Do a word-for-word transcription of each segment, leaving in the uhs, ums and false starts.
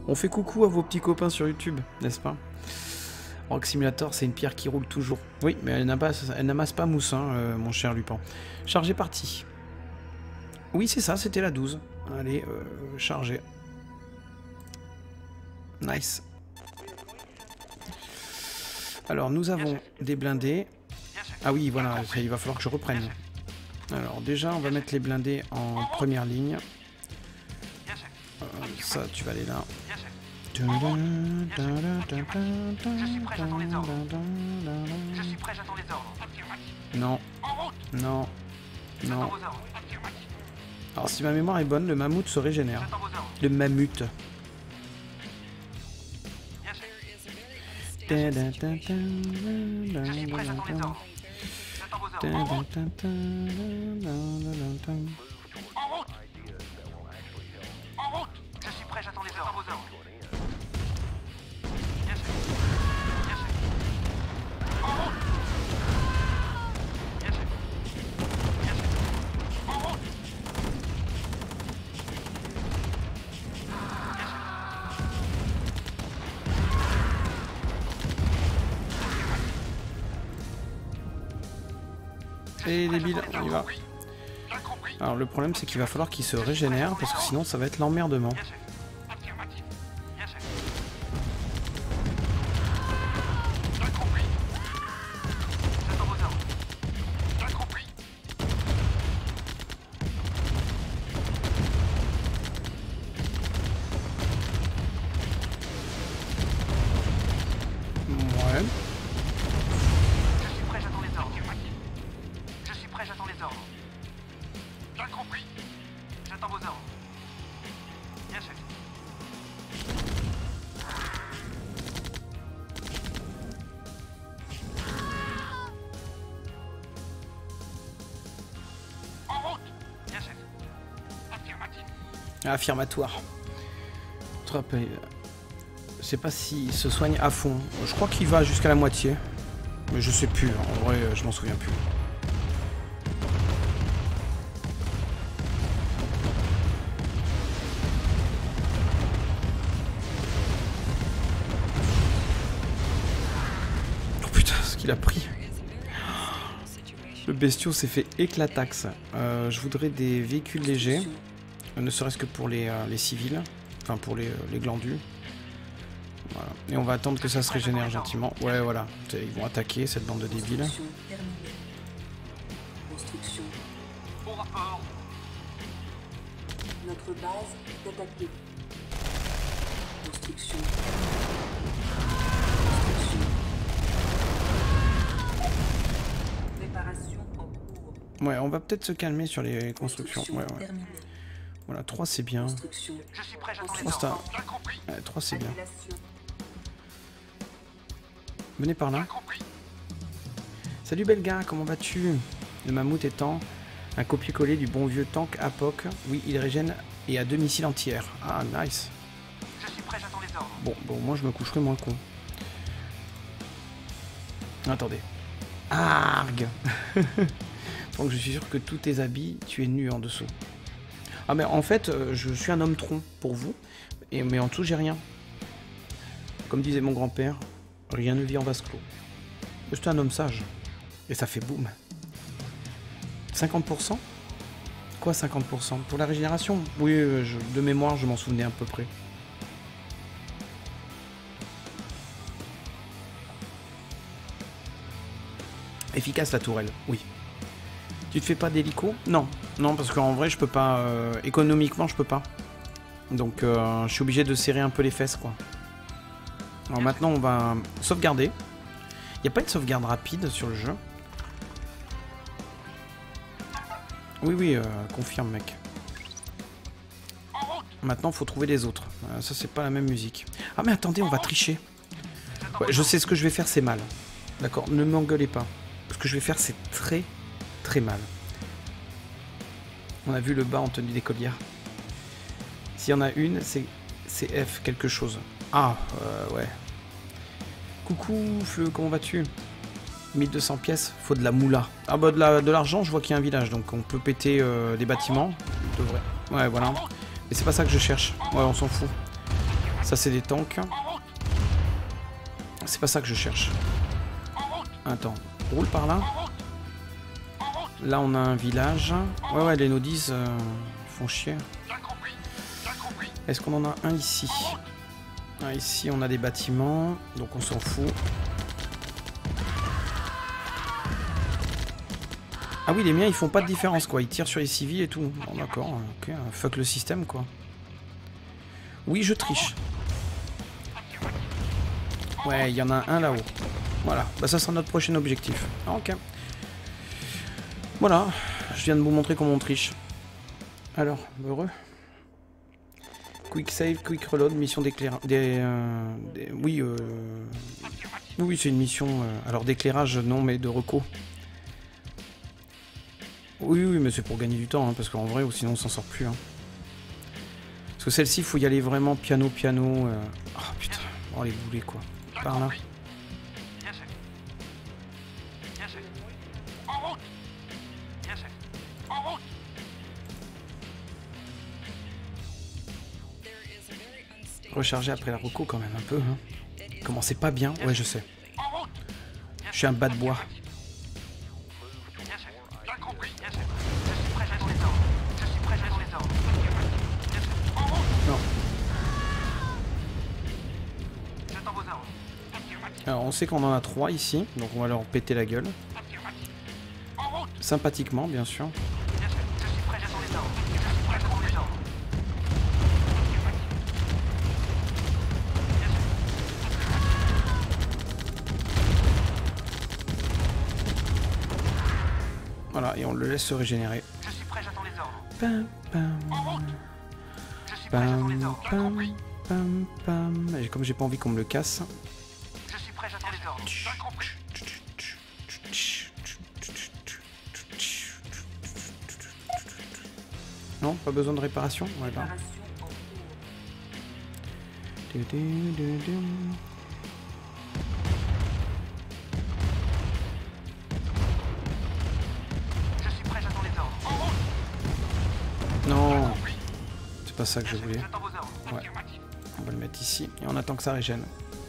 On fait coucou à vos petits copains sur YouTube, n'est-ce pas? Rock Simulator, c'est une pierre qui roule toujours. Oui, mais elle n'amasse, elle n'amasse pas mousse, hein, euh, mon cher Lupin. Chargé parti. Oui, c'est ça, c'était la douze. Allez, euh, chargé. Nice. Alors, nous avons des blindés. Ah oui, voilà, il va falloir que je reprenne. Alors, déjà, on va mettre les blindés en première ligne. Euh, ça, tu vas aller là. Je suis prêt, j'attends les ordres. Je suis prêt, j'attends les ordres. Non, non, non. J'attends vos ordres. Alors, si ma mémoire est bonne, le mammouth se régénère. J'attends vos ordres. Le mammouth. Bien sûr. Je suis prêt, j'attends les ordres. J'attends vos ordres. En route. En route. En route. Je suis prêt, j'attends les ordres. J'attends vos ordres. Bien sûr. Bien sûr. En route. Bien sûr. Bien sûr. En route. Bien sûr. Et débile, on y va. Bien compris. Alors le problème c'est qu'il va falloir qu'il se régénère parce que sinon ça va être l'emmerdement. Bien sûr. Affirmatif. Bien sûr. Bien compris. J'attends vos ordres. Bien compris. Ouais. Je suis prêt, j'attends les ordres. Je suis prêt, j'attends les ordres. Bien compris. J'attends vos ordres. Bien sûr. En route. Bien sûr. Affirmatif. Affirmatoire. Trop, euh, je sais pas s'il se soigne à fond. Je crois qu'il va jusqu'à la moitié. Mais je sais plus. En vrai, je m'en souviens plus. Oh putain, ce qu'il a pris. Le bestiau s'est fait éclataxe. Euh, je voudrais des véhicules légers. Ne serait-ce que pour les, euh, les civils. Enfin, pour les, euh, les glandus. Voilà. Et on va attendre que ça se régénère gentiment. Ouais, voilà. Ils vont attaquer cette bande de débiles. Construction terminée. Construction. Bon rapport. Notre base est attaquée. Construction. Construction. Préparation en cours. Ouais, on va peut-être se calmer sur les constructions. Construction Ouais, ouais. terminée. Voilà, trois c'est bien. Construction. Je suis prêt, j'attends les trois c'est un- ordres. Bien compris. Ouais, trois c'est bien. Annulation. Venez par là. Bien compris. Salut Belga, comment vas-tu? Le mammouth étant un copier-coller du bon vieux tank A P O C. Oui, il régène et a deux missiles anti-air. Ah, nice. Je suis prêt, j'attends les ordres. Bon, bon, moi je me coucherai moins con. Attendez. Arg. Donc je suis sûr que tous tes habits, tu es nu en dessous. Ah mais en fait, euh, je suis un homme tronc pour vous, et, mais en dessous j'ai rien. Comme disait mon grand-père, rien ne vit en vase clos. C'est un homme sage. Et ça fait boum. cinquante pour cent? Quoi cinquante pour cent? Pour la régénération? Oui, euh, je- de mémoire, je m'en souvenais à peu près. Efficace la tourelle, oui. Tu te fais pas d'hélico? Non, non, parce qu'en vrai, je peux pas. euh, économiquement, je peux pas. Donc, euh, je suis obligé de serrer un peu les fesses, quoi. Alors maintenant, on va sauvegarder. Il n'y a pas une sauvegarde rapide sur le jeu? Oui, oui, euh, confirme, mec. Maintenant, faut trouver les autres. Euh, ça, c'est pas la même musique. Ah, mais attendez, on va tricher. Ouais, je sais ce que je vais faire, c'est mal. D'accord, ne m'engueulez pas. Ce que je vais faire, c'est très, très mal. On a vu le bas en tenue d'écolière. S'il y en a une, c'est C F quelque chose. Ah, euh, ouais. Coucou, Fleu, comment vas-tu? mille deux cents pièces, faut de la moula. Ah bah de la- de l'argent, je vois qu'il y a un village, donc on peut péter euh, des bâtiments. On devrait. Ouais, voilà. Mais c'est pas ça que je cherche. Ouais, on s'en fout. Ça, c'est des tanks. C'est pas ça que je cherche. Attends, roule par là. Là, on a un village. Ouais, ouais, les nodis euh, font chier. Est-ce qu'on en a un ici? Ah, ici, on a des bâtiments, donc on s'en fout. Ah oui, les miens, ils font pas de différence, quoi. Ils tirent sur les civils et tout. Bon, d'accord, ok. Fuck le système, quoi. Oui, je triche. Ouais, il y en a un là-haut. Voilà, bah ça sera notre prochain objectif. Ah, ok. Voilà, je viens de vous montrer comment on triche. Alors, heureux. Quick save, quick reload, mission d'éclairage. Des, euh, des, oui, euh, oui, c'est une mission. Euh, alors d'éclairage, non, mais de reco. Oui, oui, mais c'est pour gagner du temps, hein, parce qu'en vrai, ou sinon on s'en sort plus. Hein. Parce que celle-ci, il faut y aller vraiment piano, piano. Euh... Oh putain, oh les boulets quoi. Par là. Recharger après la reco quand même un peu. Hein. Commencez pas bien, ouais je sais. Je suis un bas de bois. Non. Alors on sait qu'on en a trois ici, donc on va leur péter la gueule. Sympathiquement bien sûr. Voilà, et on le laisse se régénérer. Je suis prêt, j'attends les ordres. Pam, pam, Je suis prêt, j'attends les ordres. J'ai pam, compris. pam, pam. Et comme j'ai pas envie qu'on me le casse. Je suis prêt, j'attends les ordres. J'ai compris. Non, pas besoin de réparation. Ouais, bah. Réparation en cours. Du, du, du, du. Je suis prêt, j'attends les ordres. En route. Non, c'est pas ça que je voulais. J'attends vos ordres. Ouais. On va le mettre ici et on attend que ça régène.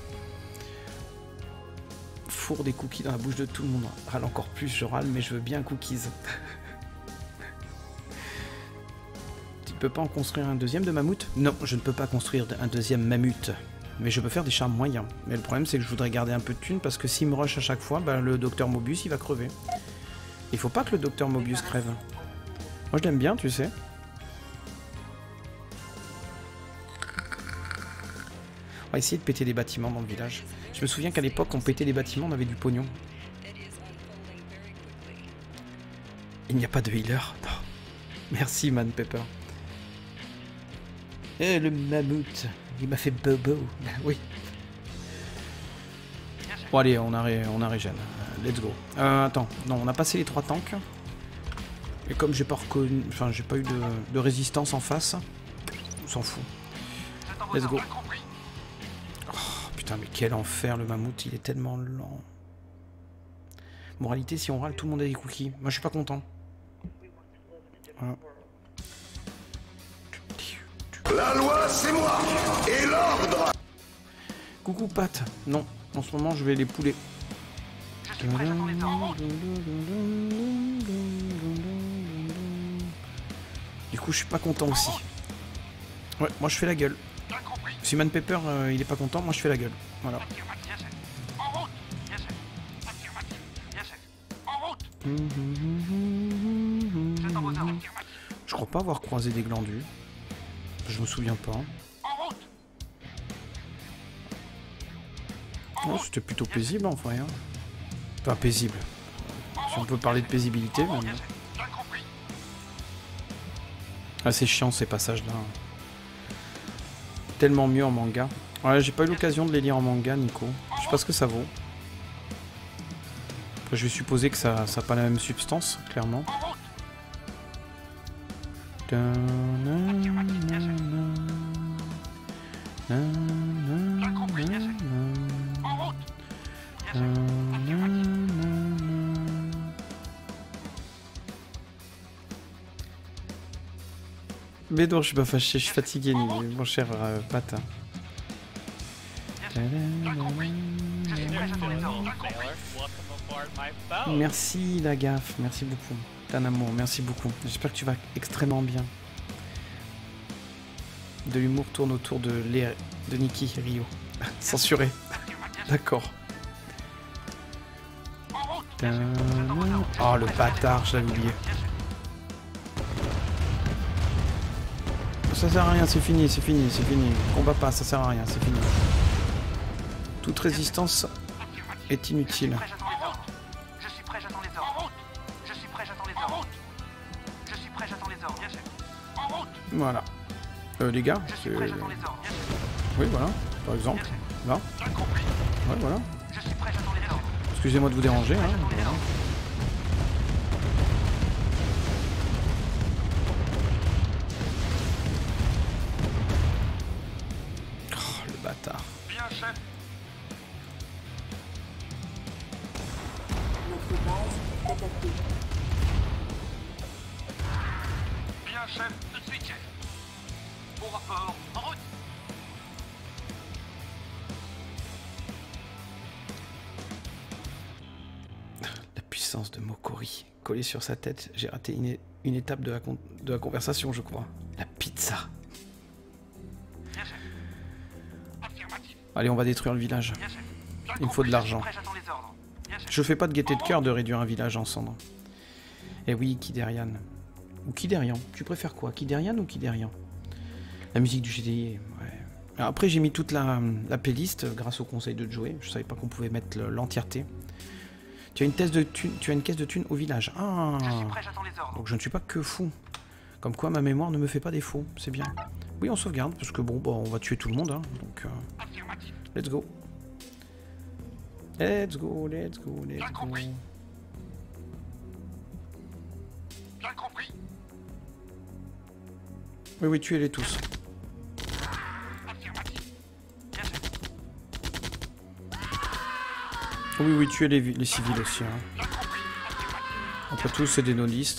Four des cookies dans la bouche de tout le monde. Râle encore plus, je râle, mais je veux bien cookies. Tu peux pas en construire un deuxième de mammouth? Non, je ne peux pas construire un deuxième mammouth. Mais je peux faire des charmes moyens. Mais le problème, c'est que je voudrais garder un peu de thunes parce que s'il me rush à chaque fois, bah, le docteur Mobius, il va crever. Il faut pas que le docteur Mobius crève. Moi, je l'aime bien, tu sais. On va essayer de péter des bâtiments dans le village. Je me souviens qu'à l'époque, on pétait des bâtiments, on avait du pognon. Il n'y a pas de healer. Non. Merci, Man Pepper. Eh, le mammouth. Il m'a fait bobo. Oui. Bon, allez, on a, ré... on a régène. Let's go. Euh, attends. Non, on a passé les trois tanks. Et comme j'ai pas reconnu... Enfin, j'ai pas eu de... de résistance en face, on s'en fout. Let's go. Putain, mais quel enfer, le mammouth, il est tellement lent. Moralité, si on râle, tout le monde a des cookies. Moi, je suis pas content. Voilà. La loi, c'est moi. Et l'ordre. Coucou, Pat. Non, en ce moment, je vais les pouler. Je suis prêt, j'attends les ordres. Du coup, je suis pas content aussi. Ouais, moi, je fais la gueule. J'ai compris. Si Man Pepper, euh, il est pas content, moi, je fais la gueule. Voilà. Yes, sir. En route. Yes, sir. Affirmatif. Yes, sir. En route. J'attends vos ordres. Je crois pas avoir croisé des glandus. Je me souviens pas. En route. Oh, c'était plutôt paisible en vrai. Hein. Pas paisible. Si on peut parler de paisibilité. Mais... Yes, sir. J'ai compris. Ah, c'est chiant ces passages-là. Tellement mieux en manga. Ouais, j'ai pas eu l'occasion de les lire en manga, Nico. Je sais pas ce que ça vaut. Après, je vais supposer que ça n'a pas la même substance, clairement. Mais non, je suis pas fâché, je suis fatigué, mon cher euh, Pat. Je suis prêt, j'attends les ordres. Merci la gaffe, merci beaucoup. T'es un amour, merci beaucoup. J'espère que tu vas extrêmement bien. De l'humour tourne autour de, les... de Nikki Rio. Censuré. D'accord. Oh le bâtard, je l'avais oublié. Ça sert à rien, c'est fini, c'est fini, c'est fini. Combat pas, ça sert à rien, c'est fini. Toute résistance est inutile. Je suis prêt, j'attends les ordres. Je suis prêt, j'attends les ordres. Je suis prêt, j'attends les ordres. Bien sûr. En route. Voilà. Euh, les gars, Je suis prêt, j'attends les ordres. Bien sûr. oui, voilà, par exemple. Là. Bien compris. Ouais, voilà. Je suis prêt, j'attends les ordres. Excusez-moi de vous déranger. Hein. J'attends les ordres. Oh, le bâtard. Bien, chef. Notre base est attaquée. Bien, chef. Tout de suite, chef. Au rapport. En route. La puissance de Mokori. Collée sur sa tête, j'ai raté une, é- une étape de la, con- de la conversation, je crois. La pizza. Bien, chef. Affirmatif. Allez, on va détruire le village. Bien, chef. Bien Il me faut compris. de l'argent. Je suis prêt, j'attends les ordres. Bien, chef. Je fais pas de gaieté de cœur de réduire un village en cendres. Eh oui, Kiderian. Ou Kiderian. Tu préfères quoi, Kiderian ou Kiderian? La musique du G T I, ouais. Alors après, j'ai mis toute la, la playlist grâce au conseil de Joey. Je savais pas qu'on pouvait mettre le- l'entièreté. Tu as une caisse de thunes, tu as une caisse de thunes au village. Ah. Je suis prêt, j'attends les ordres. Donc je ne suis pas que fou. Comme quoi ma mémoire ne me fait pas défaut, c'est bien. Oui, on sauvegarde, parce que bon, bah, on va tuer tout le monde, hein, donc euh, Affirmatif. let's go. Let's go, let's go, let's Bien go. compris. Bien compris. Oui, oui, tuez-les tous. Affirmatif. Bien, chef. Oui, oui, tuez les, vi- les civils aussi. Hein. Bien compris. Après tout, c'est des nodistes.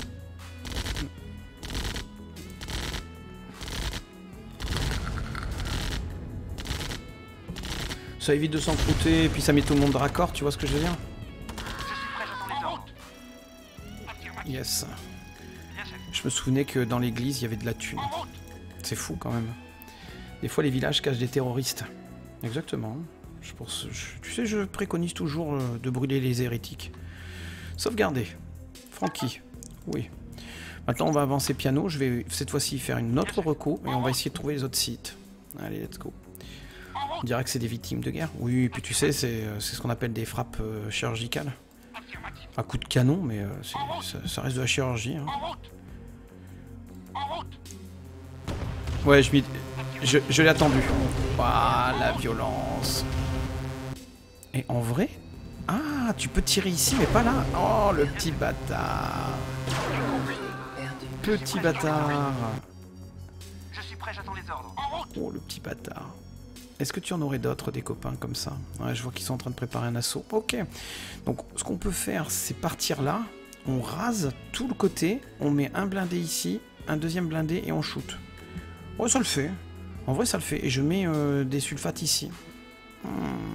Ça évite de s'encrouter, et puis ça met tout le monde raccord, tu vois ce que je veux dire? Je suis prêt, j'attends les ordres. Affirmatif. Yes. Bien, chef. Je me souvenais que dans l'église, il y avait de la thune. En route. C'est fou quand même. Des fois, les villages cachent des terroristes. Exactement. Je pense, je- tu sais, je préconise toujours euh, de brûler les hérétiques. Sauvegarder. Francky. Oui. Maintenant, on va avancer piano. Je vais cette fois-ci faire une autre reco et on va essayer de trouver les autres sites. Allez, let's go. On dirait que c'est des victimes de guerre. Oui, et puis tu sais, c'est euh, c'est ce qu'on appelle des frappes euh, chirurgicales. Affirmatif. À coup de canon, mais euh, c'est- ça, ça reste de la chirurgie. Hein. En route. En route. Ouais, je, m'y- je, je l'ai attendu. Waouh, la violence. Et en vrai... Ah, tu peux tirer ici, mais pas là. Oh, le petit bâtard. Perdu. Petit bâtard. Je suis prêt, j'attends les ordres. En route. Oh, le petit bâtard. Est-ce que tu en aurais d'autres, des copains comme ça? Ouais, je vois qu'ils sont en train de préparer un assaut. Ok. Donc, ce qu'on peut faire, c'est partir là. On rase tout le côté. On met un blindé ici, un deuxième blindé et on shoot. Ouais, ça le fait. En vrai, ça le fait. Et je mets euh, des sulfates ici. Hmm.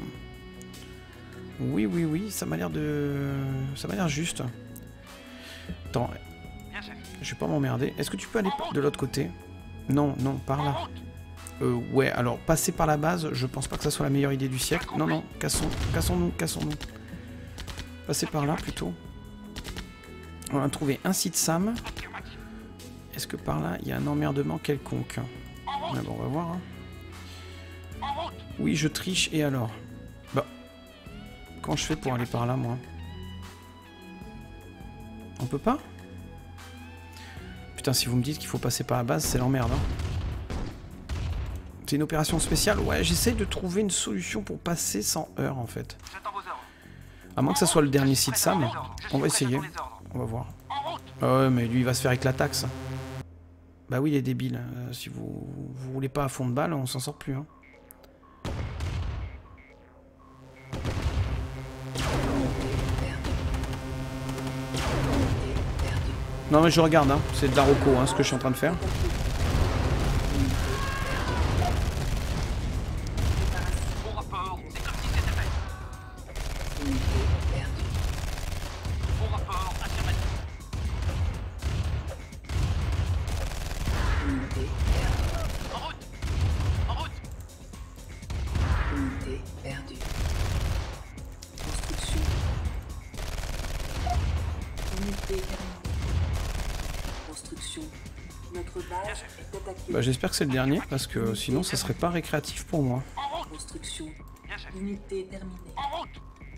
Oui, oui, oui. Ça m'a l'air de... Ça m'a l'air juste. Attends, Bien, chef. je vais pas m'emmerder. Est-ce que tu peux aller de l'autre côté? Non, non, par En là. route. Euh, ouais, alors passer par la base, je pense pas que ça soit la meilleure idée du siècle. Non, non, cassons, cassons-nous, cassons-nous. Passer par là plutôt. On va trouver un site Sam. Affirmatif. Est-ce que par là, il y a un emmerdement quelconque? En route. Ouais, bon, on va voir. Hein. En route. Oui, je triche, et alors? Bah, comment je fais pour aller par là, moi? On peut pas? Putain, si vous me dites qu'il faut passer par la base, c'est l'emmerde, hein. C'est une opération spéciale? Ouais, j'essaie de trouver une solution pour passer sans heurts, en fait. J'attends vos ordres. À moins que ça soit le dernier site Sam, Je suis on va prêt, essayer. j'attends les ordres. On va voir. En route. Ah ouais, mais lui, il va se faire avec la taxe. Bah oui, il est débile. Euh, si vous, vous roulez pas à fond de balle, on s'en sort plus, hein. Non mais je regarde, hein. C'est de la roco, hein, ce que je suis en train de faire. Au Perdu. Construction. Unité terminée. Construction. Notre base est attaquée. Bah, j'espère que c'est le dernier, parce que sinon ça serait pas récréatif pour moi. Construction. Bien, chef. Unité terminée. En route.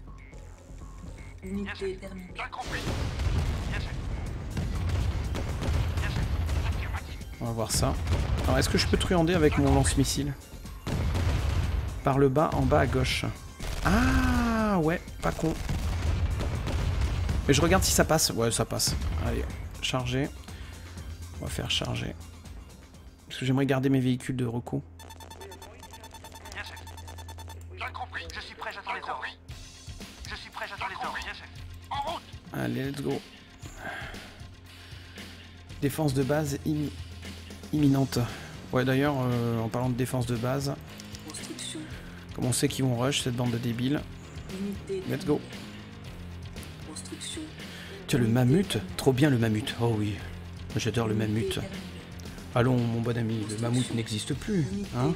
Unité terminée. Bien compris. Bien, chef. Bien, chef. Affirmatif. On va voir ça. Alors, est-ce que je peux truander avec mon lance-missile? Par le bas, en bas à gauche. Ah, ouais, pas con. Mais je regarde si ça passe. Ouais, ça passe. Allez, charger. On va faire charger. Parce que j'aimerais garder mes véhicules de recours. Bien, chef. Bien compris. Je suis prêt, j'attends les ordres. Je suis prêt, j'attends les ordres. Bien, chef. En route. Allez, let's go. Défense de base im- imminente. Ouais, d'ailleurs, euh, en parlant de défense de base, Construction. comme on sait qu'ils vont rush, cette bande de débiles. Unité Let's go. Construction. Tu as le mammouth? Trop bien le mammouth. Oh oui, j'adore le mammouth. Allons, mon bon ami, le mammouth n'existe plus. Hein,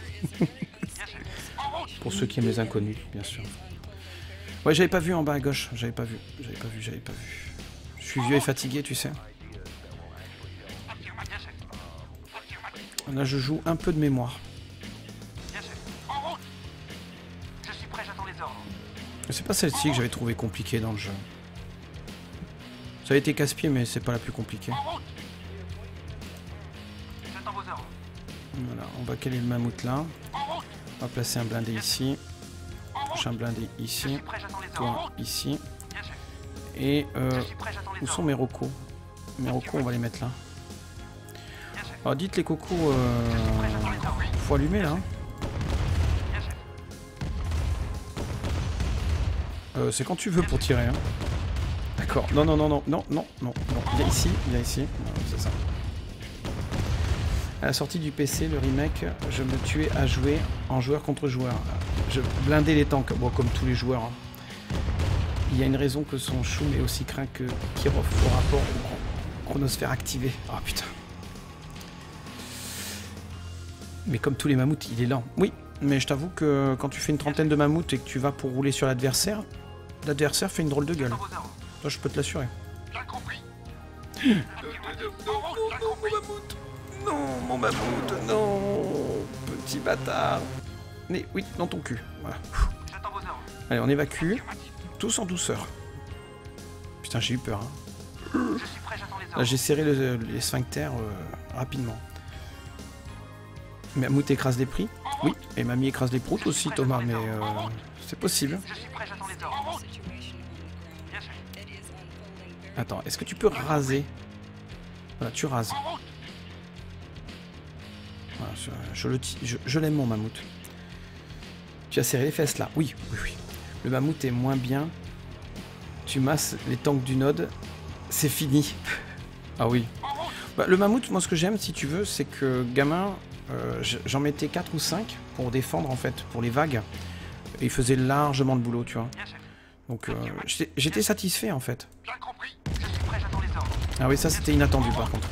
pour ceux qui aiment les inconnus, bien sûr. Ouais, j'avais pas vu en bas à gauche. J'avais pas vu. J'avais pas vu, j'avais pas vu. Je suis vieux et fatigué, tu sais. Là, je joue un peu de mémoire. Bien, chef. En route. Je suis prêt, j'attends les ordres. C'est pas celle-ci que j'avais trouvé compliquée dans le jeu. Ça a été casse-pied, mais c'est pas la plus compliquée. En route. J'attends vos ordres. Voilà, on va caler le mammouth là. En route. On va placer un blindé ici. En route. Prochain blindé Je ici. suis prêt, j'attends les ordres. En Toi route. ici. Bien, chef. Et euh, Je suis prêt, j'attends les où ordres. sont mes rocos? Mes rocos, on va les mettre là. Bien, chef. Alors dites les cocos, euh, Prêt, j'attends les ordres. faut allumer là. hein. Bien, chef. Euh, c'est quand tu veux pour tirer. Hein. D'accord. Non, non, non, non, non, non, non, non. Viens ici, viens ici. Non, c'est ça. À la sortie du P C, le remake, je me tuais à jouer en joueur contre joueur. Je blindais les tanks, bon, comme tous les joueurs. hein. Il y a une raison que son choum est aussi craint que Kirov au rapport au chronosphère activé. Ah putain. Mais comme tous les mammouths, il est lent. Oui, mais je t'avoue que quand tu fais une trentaine de mammouths et que tu vas pour rouler sur l'adversaire, l'adversaire fait une drôle de gueule. J'attends vos ordres. Toi, je peux te l'assurer. Bien compris. Affirmatif. En route. Bien compris. Non, mon mammouth, non, petit bâtard. Mais oui, dans ton cul. Voilà. J'attends vos ordres. Allez, on évacue. Affirmatif. Tous en douceur. Putain, j'ai eu peur. Hein. Je suis prêt, j'attends les Là, ordres. j'ai serré le- les sphincters euh, rapidement. Mammouth écrase des prix. Oui, et mamie écrase les proutes aussi, Thomas, mais euh, c'est possible. Je suis prêt, j'attends les ordres. En route. Bien, chef. Attends, est-ce que tu peux raser? Voilà, tu rases. En route. Voilà, je je le ti- je, je l'aime mon mammouth. Tu as serré les fesses là. Oui, oui, oui. Le mammouth est moins bien. Tu masses les tanks du node. C'est fini. Ah oui. Bah, le mammouth, moi ce que j'aime si tu veux, c'est que gamin, euh, j- j'en mettais quatre ou cinq pour défendre en fait, pour les vagues. Et il faisait largement le boulot, tu vois. Bien, chef. Donc euh, j'étais j'étais satisfait en fait. Bien compris. Je suis prêt, j'attends les ordres. Ah oui, ça c'était inattendu par contre.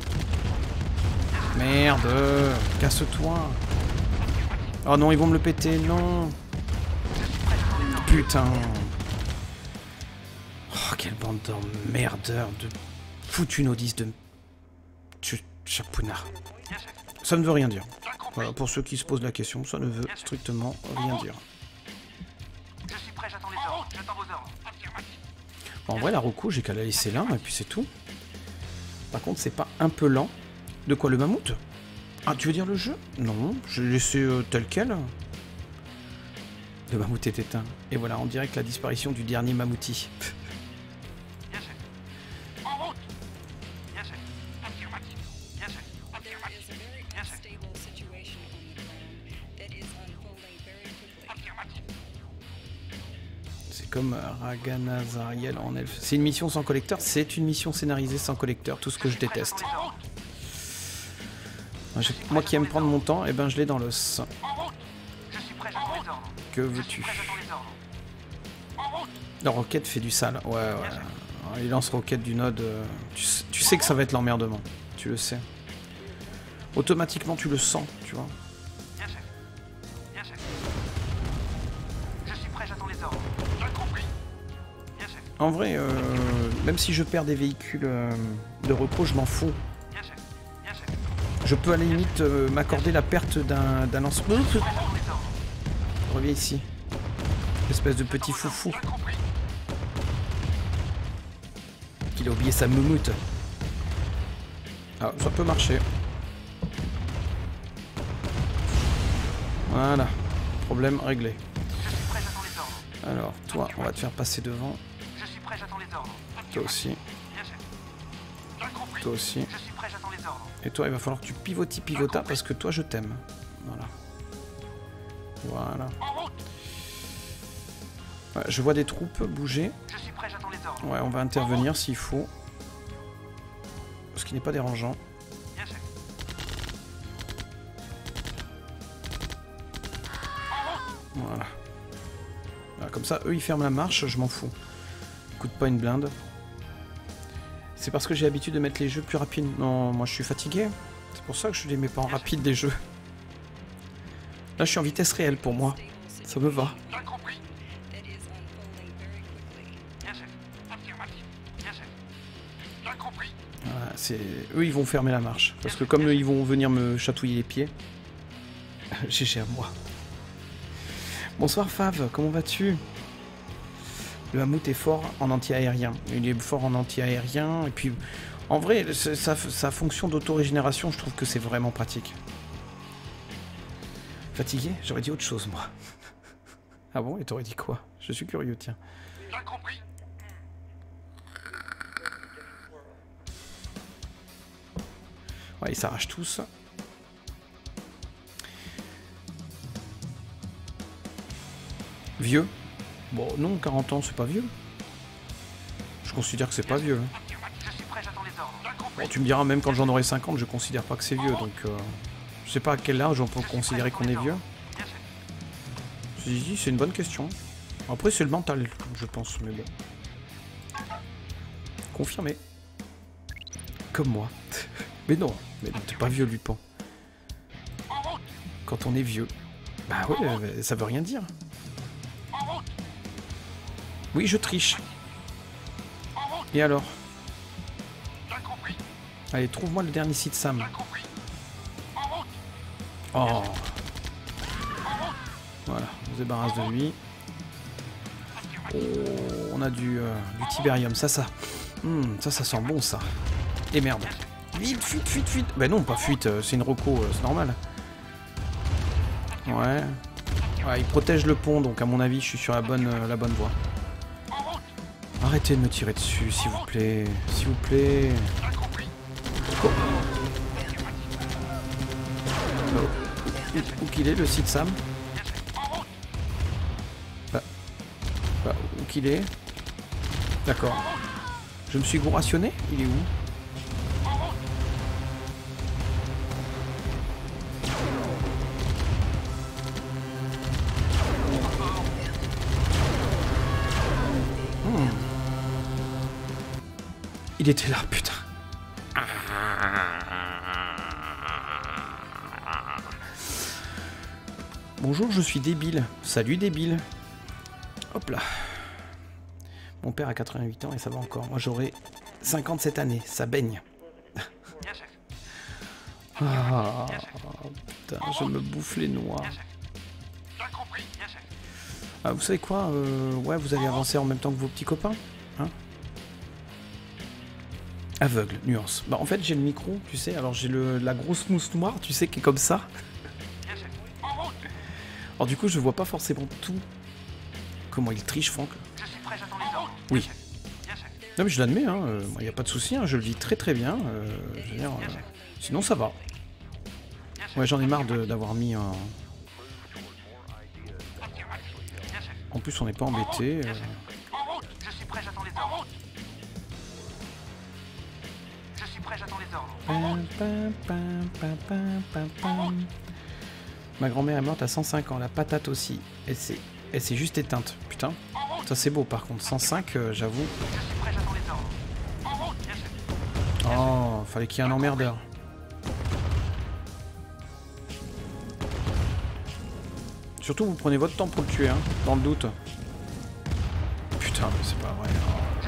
Merde, casse-toi. Oh non, ils vont me le péter, non. Putain. Oh, quelle bande d'emmerdeurs, de foutus nodistes de... Ch- Chapounard. Bien, chef. Ça ne veut rien dire. Bien compris. Voilà, pour ceux qui se posent la question, ça ne veut strictement rien dire. Je suis prêt, j'attends les ordres. J'attends vos ordres. Affirmatif. En vrai, la Roku, j'ai qu'à la laisser là, et puis c'est tout. Par contre, c'est pas un peu lent. De quoi, le mammouth? Ah, tu veux dire le jeu? Non, je l'ai laissé euh, tel quel. Le mammouth est éteint. Et voilà, on dirait que la disparition du dernier mammouthi. Bien, chef. En route. Bien, chef. Affirmatif. Bien, chef. Affirmatif. Bien, chef. Affirmatif. C'est comme Raganazariel en elfe. C'est une mission sans collecteur, c'est une mission scénarisée sans collecteur, tout ce que je déteste. En route. Moi, j'ai- moi qui aime prendre mon temps, et ben je l'ai dans l'os. En route. Je suis prêt, j'attends les ordres. Que Je suis veux-tu? prêt, j'attends les ordres. En route. La roquette fait du sale. Ouais, ouais. Il lance roquette du node. euh, Tu, sais- tu sais que ça va être l'emmerdement. Tu le sais. Automatiquement, tu le sens, tu vois. Bien, chef. Bien, chef. En vrai, euh, même si je perds des véhicules euh, de repos, je m'en fous. Bien, chef. Bien, chef. Je peux à la limite euh, m'accorder la perte d'un d'un lance... Prêt, j'attends les ordres. Reviens ici. Espèce de petit foufou. Bien compris. Qu'il a oublié sa moumoute. Ah, ça peut marcher. Voilà. Problème réglé. Je suis prêt, j'attends les ordres. Alors, toi, on va te faire passer devant. Je suis prêt, j'attends les ordres. Toi aussi. Bien, chef. Bien compris. Toi aussi. Je suis prêt, j'attends les ordres. Et toi, il va falloir que tu pivotis pivota parce que toi, je t'aime. Voilà. Voilà. En route. Ouais, je vois des troupes bouger. Je suis prêt, j'attends les ordres. Ouais, on va intervenir s'il faut. Ce qui n'est pas dérangeant. Bien, chef. Voilà. Voilà, comme ça, eux, ils ferment la marche, je m'en fous. Coûte pas une blinde. C'est parce que j'ai l'habitude de mettre les jeux plus rapides. Non, moi, je suis fatigué. C'est pour ça que je les mets pas en rapide, les jeux. Là, je suis en vitesse réelle pour moi. Ça me va. Bien compris. Bien, chef. Affirmatif. Bien, chef. Bien compris. Voilà, c'est... Eux, ils vont fermer la marche. Parce que comme eux, ils vont venir me chatouiller les pieds. G G à moi. Bonsoir Fav, comment vas-tu? Le Hamout est fort en anti-aérien. Il est fort en anti-aérien. Et puis, en vrai, sa, sa fonction d'autorégénération, je trouve que c'est vraiment pratique. Fatigué? J'aurais dit autre chose, moi. Ah bon? Et t'aurais dit quoi? Je suis curieux, tiens. Bien compris. Ouais, ils s'arrachent tous. Vieux? Bon, non, quarante ans, c'est pas vieux. Je considère que c'est pas vieux. Hein. Je suis prêt, j'attends les ordres. Bien compris. Bon, tu me diras, même quand j'en aurai cinquante, je considère pas que c'est vieux, donc... Euh, je sais pas à quel âge on peut considérer qu'on est vieux. Bien, chef. Je dis, c'est une bonne question. Après, c'est le mental, je pense, mais bon. Confirmé. Comme moi. Mais non, mais non, t'es pas vieux, Lupin. Quand on est vieux. Bah ouais, euh, ça veut rien dire. Oui, je triche. Et alors? Bien compris. Allez, trouve-moi le dernier site Sam. Bien compris. Oh. Voilà, on se débarrasse de lui. Oh, on a du, euh, du Tiberium, ça, ça. Hmm, ça, ça sent bon, ça. Et merde. Vite, fuite, fuite, fuite. Bah non, pas fuite, euh, c'est une reco, euh, c'est normal. Ouais. Ouais, il protège le pont, donc à mon avis, je suis sur la bonne, euh, la bonne voie. Arrêtez de me tirer dessus, s'il vous plaît. S'il vous plaît. Oh. Oh. Où qu'il est, le site Sam? Bah. Bah, où qu'il est? D'accord. Je me suis gros rationné? Il est où? Hmm. Il était là, putain. Bonjour, je suis débile. Salut débile. Hop là. Mon père a quatre-vingt-huit ans et ça va encore. Moi j'aurai cinquante-sept années. Ça baigne. Bien, chef. Ah, putain, je me bouffe les noix. Bien, chef. Bien compris. Bien, chef. Ah, vous savez quoi, euh, ouais, vous allez avancer en même temps que vos petits copains, hein? Aveugle, nuance. Bah en fait j'ai le micro, tu sais, alors j'ai le la grosse mousse noire, tu sais, qui est comme ça. Bien, chef. Alors du coup je vois pas forcément tout. Comment il triche, Franck? Je suis prêt, j'attends les ordres. Oui. Bien, chef. Bien, chef. Non mais je l'admets, hein, euh, y a pas de souci, hein, je le vis très très bien. Euh, je veux dire, euh, sinon ça va. Bien, chef. Ouais, j'en ai marre de- d'avoir mis un. Bien, chef. En plus on n'est pas embêté. euh. En route. Je suis prêt, j'attends les ordres. Je suis prêt, j'attends les ordres. Pam, pam, pam, pam, pam, pam, pam. Ma grand-mère est morte à cent cinq ans, la patate aussi. Elle s'est elle s'est juste éteinte. Putain, ça c'est beau par contre. cent cinq, euh, j'avoue. Je suis prêt, j'attends les ordres. En route. Bien, chef. Oh, fallait qu'il y ait un emmerdeur. Surtout vous prenez votre temps pour le tuer, hein, dans le doute. Putain, mais c'est pas vrai. Oh là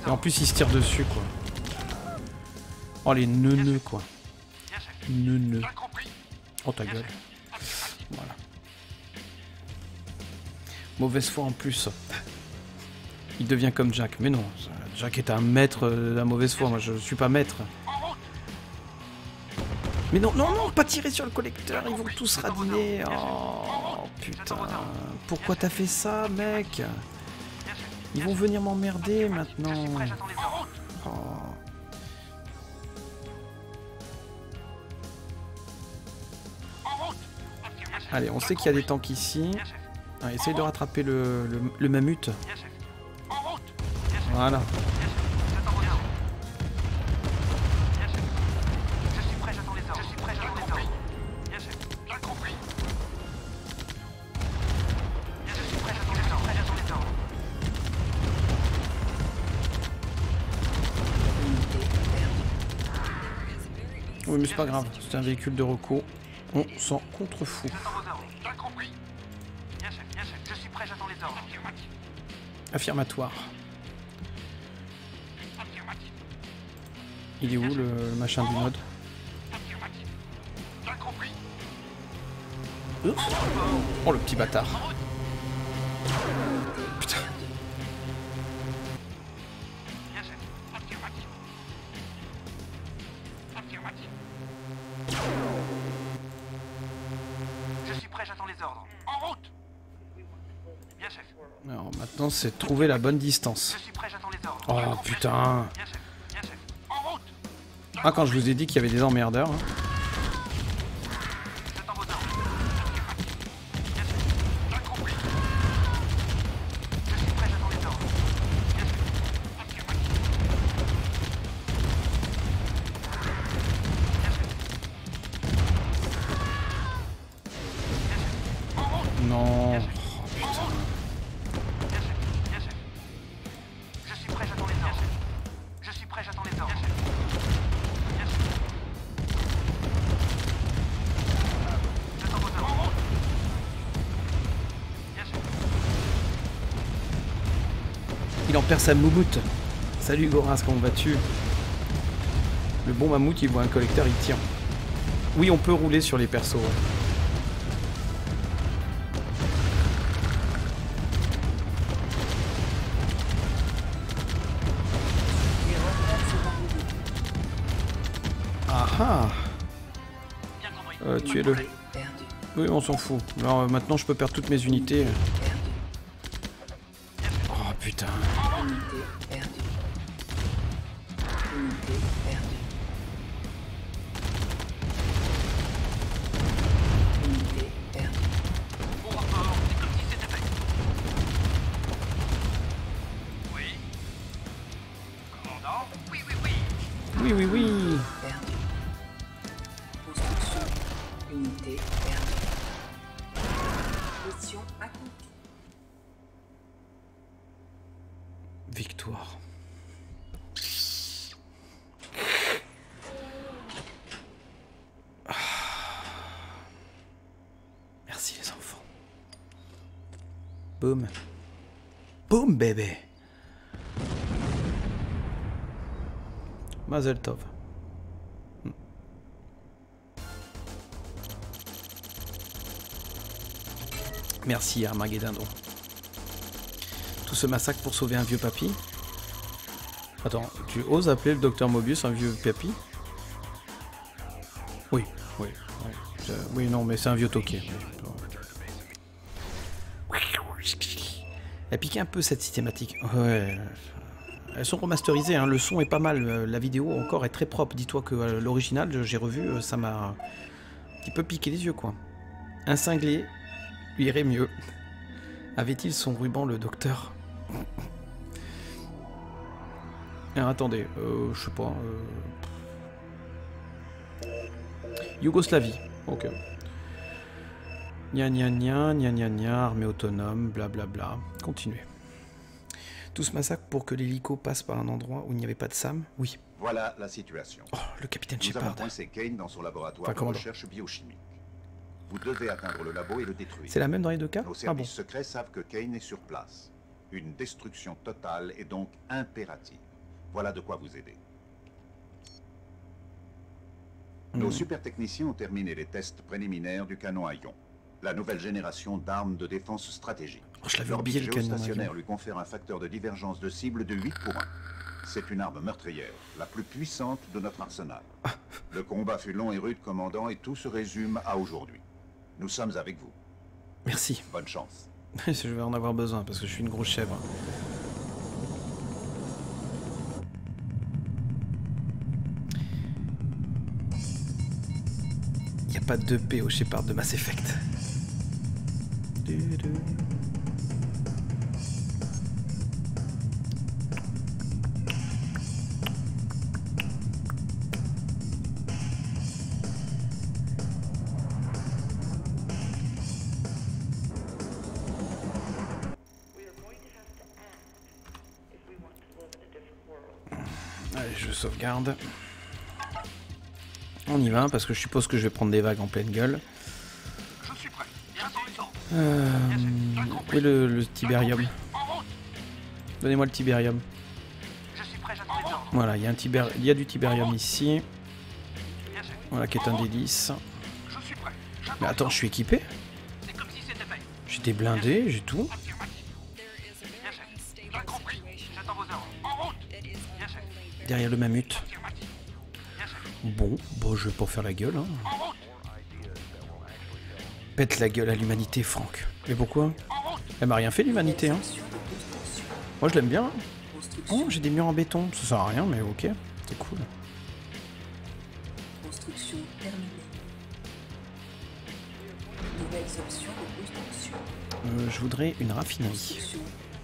Et en plus, il se tire dessus, quoi. Oh, les neuneux, quoi. Bien, chef. Neuneux. Bien compris. Oh, ta gueule. Voilà. Mauvaise foi en plus. Il devient comme Jack. Mais non, Jack est un maître de la mauvaise foi. Moi, je suis pas maître. Mais non, non, non, pas tirer sur le collecteur. Ils vont tous radiner. Oh, putain. Pourquoi t'as fait ça, mec? Ils vont venir m'emmerder maintenant. Je suis prêt, j'attends les ordres. Oh. En route. Allez, on sait qu'il y a des tanks ici. Bien, chef. Ah, essaye de rattraper le, le, le mammut. Bien, chef. En route. Bien, chef. Voilà. Bien, chef. J'attends vos ordres. Bien, chef. Je suis prêt, j'attends les ordres. Je suis prêt, j'attends les ordres. Bien, chef. Bien compris. Bien, je suis prêt, j'attends les ordres. Prêt, j'attends les ordres. Oui, mais c'est pas grave. C'est un véhicule de recours. On s'en contrefout. J'attends vos ordres. Bien compris. Bien, chef. Bien, chef. Je suis prêt, j'attends les ordres. Affirmatoire. Affirmatif. Il est où le, le machin du mode? Affirmatif. Bien compris. Oups. Oh, le petit bâtard. Putain. Bien, chef. Affirmatif. Affirmatif. Je suis prêt, j'attends les ordres. En route. Bien, chef. Alors maintenant, c'est de trouver la bonne distance. Je suis prêt, j'attends les ordres. Oh putain. Bien, chef. Bien, chef. En route. Ah, quand je vous ai dit qu'il y avait des emmerdeurs. Hein. J'attends vos ordres. Bien, chef. Bien compris. Je suis prêt, j'attends les ordres. Bien, chef. Affirmatif. Bien, chef. Bien, chef. En route. Non. Bien, chef. En route. Bien, chef. Bien, chef. Je suis prêt, j'attends les ordres. Je suis prêt, j'attends les ordres. Bien, chef. Bien, chef. J'attends vos ordres. En route. Bien, chef. Il en perd sa moumoute. Salut Goras, comment vas-tu? Le bon mammouth, il voit un collecteur, il tire. Oui, on peut rouler sur les persos. Ouais. Ah ah. Bien compris. Euh, tuez-le. Perdu. Oui, on s'en fout. Alors euh, maintenant, je peux perdre toutes mes unités. Oh putain. Unité perdue. Unité perdue. Unité perdue. Bon rapport, c'est comme si c'était fait. Oui. Commandant. Oui, oui, oui. Oui, oui, oui. Perdu. Construction. Unité perdue. Mission accomplie. Victoire. Ah. Merci les enfants. Boum. Boum bébé. Mazel tov. Hmm. Merci Armageddon. Tout ce massacre pour sauver un vieux papy. Attends, tu oses appeler le docteur Mobius un vieux papy? Oui, oui, oui. Je- oui, non, mais c'est un vieux toqué. Elle pique un peu cette systématique. Ouais. Elles sont remasterisées, hein. Le son est pas mal. La vidéo encore est très propre. Dis-toi que euh, l'original, j'ai revu, ça m'a un petit peu piqué les yeux, quoi. Un cinglé lui irait mieux. Avait-il son ruban, le docteur? Alors, attendez, euh, je sais pas. Euh... Yougoslavie, ok. Gna gna gna, gna gna gna, armée autonome, blablabla. Continuez. Tout ce massacre pour que l'hélico passe par un endroit où il n'y avait pas de Sam? Oui. Voilà la situation. Oh, le capitaine Nous avons Shepard. coincé Kane dans son laboratoire Enfin, de commandant. recherche biochimique. Vous devez atteindre le labo et le détruire. C'est la même dans les deux cas? Nos Ah bon. services secrets savent que Kane est sur place. Une destruction totale est donc impérative. Voilà de quoi vous aider. Nos super techniciens ont terminé les tests préliminaires du canon à ion, la nouvelle génération d'armes de défense stratégique. Oh, je l'avais Leur oublié, le canon à ion. géostationnaire lui confère un facteur de divergence de cible de huit pour un. C'est une arme meurtrière, la plus puissante de notre arsenal. Le combat fut long et rude, commandant, et tout se résume à aujourd'hui. Nous sommes avec vous. Merci. Bonne chance. Je vais en avoir besoin parce que je suis une grosse chèvre. Il n'y a pas de P au Shepard de Mass Effect. Allez, je sauvegarde. On y va parce que je suppose que je vais prendre des vagues en pleine gueule. Je suis prêt. J'attends les ordres. Euh, et le, le tibérium. En route. Donnez-moi le tibérium. Je suis prêt, j'attends les ordres. Voilà, il y a un tiber... il y a du tibérium ici. Bien chef. Voilà, qui est un délice. Je suis prêt. J'attends Mais les attends, ordres. je suis équipé. C'est comme si c'était fait. J'ai des blindés, j'ai tout. Affirmatif. Bien chef. J'ai compris. J'attends vos ordres. En route. Bien chef. Derrière le mammut. Affirmatif. Bien chef. Bon, bon, je vais pas faire la gueule. Hein. En route. Pète la gueule à l'humanité, Franck. Mais pourquoi? En route. Elle m'a rien fait, l'humanité. Hein. Construction de construction. Moi, je l'aime bien. Hein. Construction. Oh, j'ai des murs en béton. Ça sert à rien, mais ok. C'est cool. Construction terminée. Nouvelles options de construction. Euh, je voudrais une raffinerie. Construction.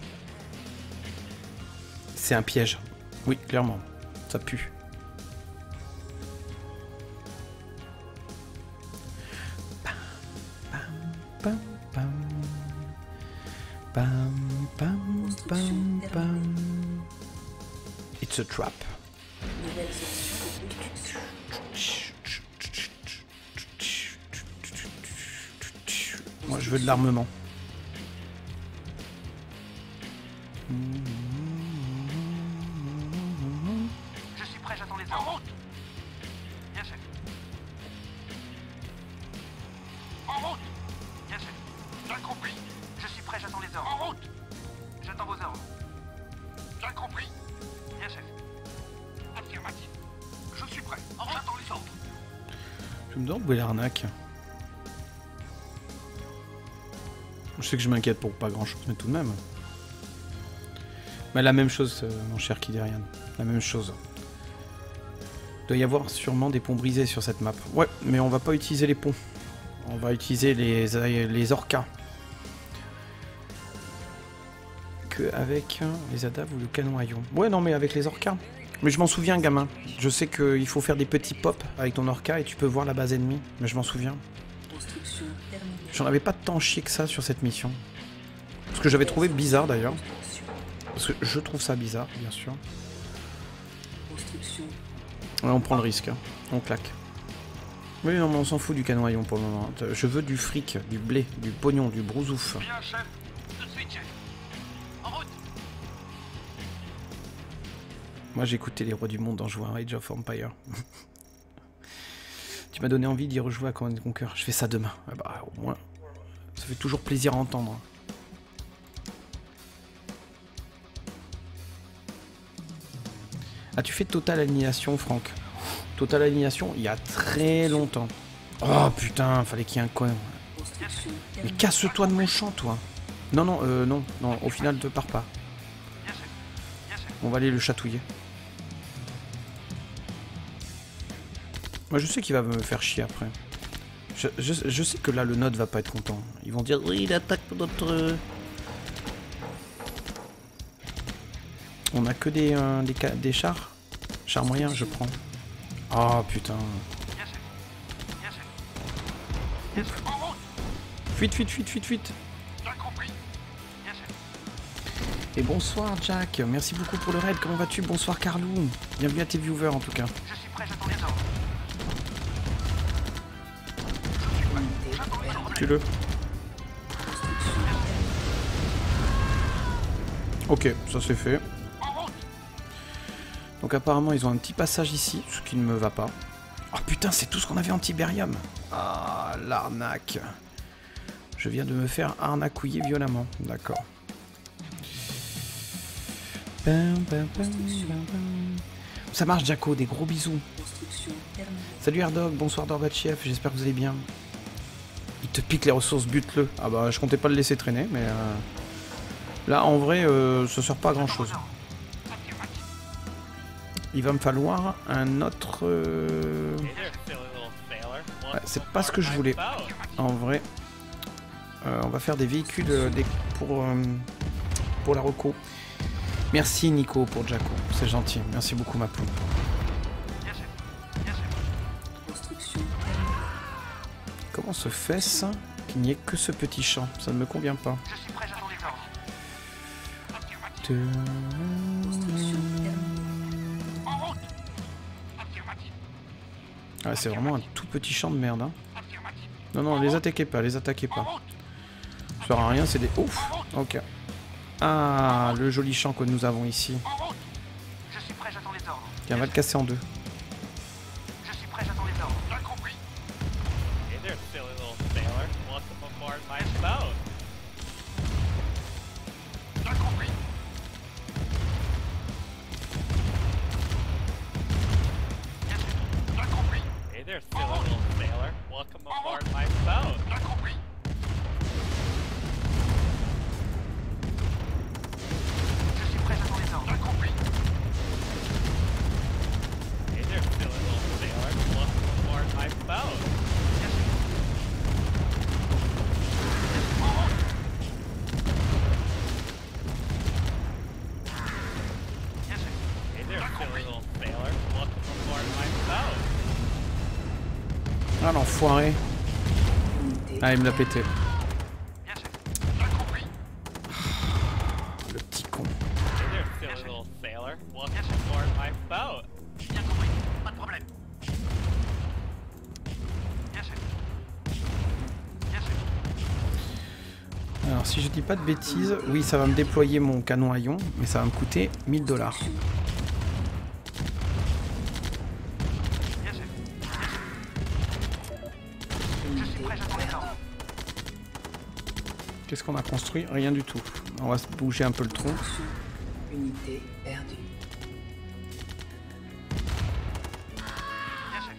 C'est un piège. Oui, clairement. Ça pue. Pam, pam, pam, pam, pam, pam. It's a trap. Nouvelles options de construction. Moi, je veux de l'armement. Je suis prêt, j'attends les ordres. En route. Bien chef. En route. Bien chef. Bien compris. Je suis prêt, j'attends les ordres. En route. J'attends vos ordres. Bien compris. Bien chef. Affirmatif. Je suis prêt. J'attends les ordres. Je me demande où est l'arnaque. Je sais que je m'inquiète pour pas grand chose, mais tout de même. Mais la même chose, euh, mon cher Kiderian. La même chose. Il doit y avoir sûrement des ponts brisés sur cette map. Ouais, mais on va pas utiliser les ponts. On va utiliser les, les orcas. Que avec les adaves ou le canon à ion. Ouais, non, mais avec les orcas. Mais je m'en souviens, gamin. Je sais qu'il faut faire des petits pops avec ton orca et tu peux voir la base ennemie. Mais je m'en souviens. Construction terminée. J'en avais pas tant chier que ça sur cette mission. Ce que j'avais trouvé bizarre d'ailleurs. Construction. Parce que je trouve ça bizarre, bien sûr. Construction. Ouais, on prend le risque. Hein. On claque. Oui, non, mais on s'en fout du canon à ion pour le moment. Je veux du fric, du blé, du pognon, du brousouf. Bien chef. Tout de suite, chef. En route. Moi, j'ai écouté les rois du monde en jouant à Age of Empire. Tu m'as donné envie d'y rejouer à Command and Conquer. Je fais ça demain. Ah bah, au moins, ça fait toujours plaisir à entendre. Ah, tu fais Total Annihilation, Franck? Total Annihilation, il y a très longtemps. Oh putain, fallait qu'il y ait un coin. Construction Mais terminée. casse-toi de mon champ, toi. Non, non, euh, non, non, au final, ne pars pas. Bien chef. Bien chef. On va aller le chatouiller. Moi, je sais qu'il va me faire chier après. Je, je, je sais que là, le node va pas être content. Ils vont dire, oui, il attaque notre... On a que des, euh, des, ca- des chars. Chars moyens, je prends. Oh, putain. Bien chef. Bien chef. Bien chef. En route. Fuite, fuite, fuite, fuite, fuite. Bien compris. Bien chef. Et bonsoir, Jack. Merci beaucoup pour le raid. Comment vas-tu? Bonsoir, Carlou. Bienvenue à tes viewers, en tout cas. Je suis prêt, j'attends les ordres. Unité perdue. Tue-le. Construction terminée. Ok, ça c'est fait. En route. Donc apparemment ils ont un petit passage ici, ce qui ne me va pas. Oh putain, c'est tout ce qu'on avait en Tiberium. Ah, l'arnaque. Je viens de me faire arnacouiller violemment. D'accord. Ça marche, Jaco, des gros bisous. Construction terminée. Salut Erdog, bonsoir Dorbatchev, j'espère que vous allez bien. Il te pique les ressources, bute-le. Ah bah je comptais pas le laisser traîner, mais... Euh... Là en vrai, euh, ça sert pas à grand chose. Il va me falloir un autre... Euh... Ouais, c'est pas ce que je voulais. En vrai, euh, on va faire des véhicules euh, des... pour, euh, pour la reco. Merci Nico pour Jaco, c'est gentil. Merci beaucoup ma poule. Construction terminée. Comment se fait-ce qu'il n'y ait que ce petit champ? Ça ne me convient pas. Je suis prêt, j'attends les ordres. Construction terminée. En route. Affirmatif. Ouais, c'est vraiment un tout petit champ de merde. Hein. Affirmatif. Non, non, les attaquez pas, les attaquez En pas. route. Ça sert à rien, c'est des... Ouf. Ok. Ah, le joli champ que nous avons ici. En route. Je suis prêt, j'attends les ordres. Tiens, on va le casser en deux. Je suis prêt, j'attends les ordres. Bien compris. Hey there, silly little sailor. Want to bombard my boat? Bien compris. Bien sûr. Bien compris. Hey there, silly little sailor. Want to bombard my boat? Bien compris. Je suis prêt, j'attends les ordres. Bien compris. Hey there, silly little sailor. Want to bombard my boat? Bien sûr. En route. Bien sûr. Hey there, silly little sailor. Want to bombard my boat? Ah, l'enfoiré. Unité. Ah, il me l'a pété. Bien sûr. Bien compris. Le petit con. Hey there, silly little sailor. Want to bombard my boat? Bien compris. Pas de problème. Bien sûr. Bien sûr. Alors, si je dis pas de bêtises, oui, ça va me déployer mon canon à ion, mais ça va me coûter mille dollars. Bien sûr. Je suis prêt, j'attends les ordres. Qu'est-ce qu'on a construit? Rien du tout. On va se bouger un peu le tronc. Construction. Unité perdue. Bien sûr.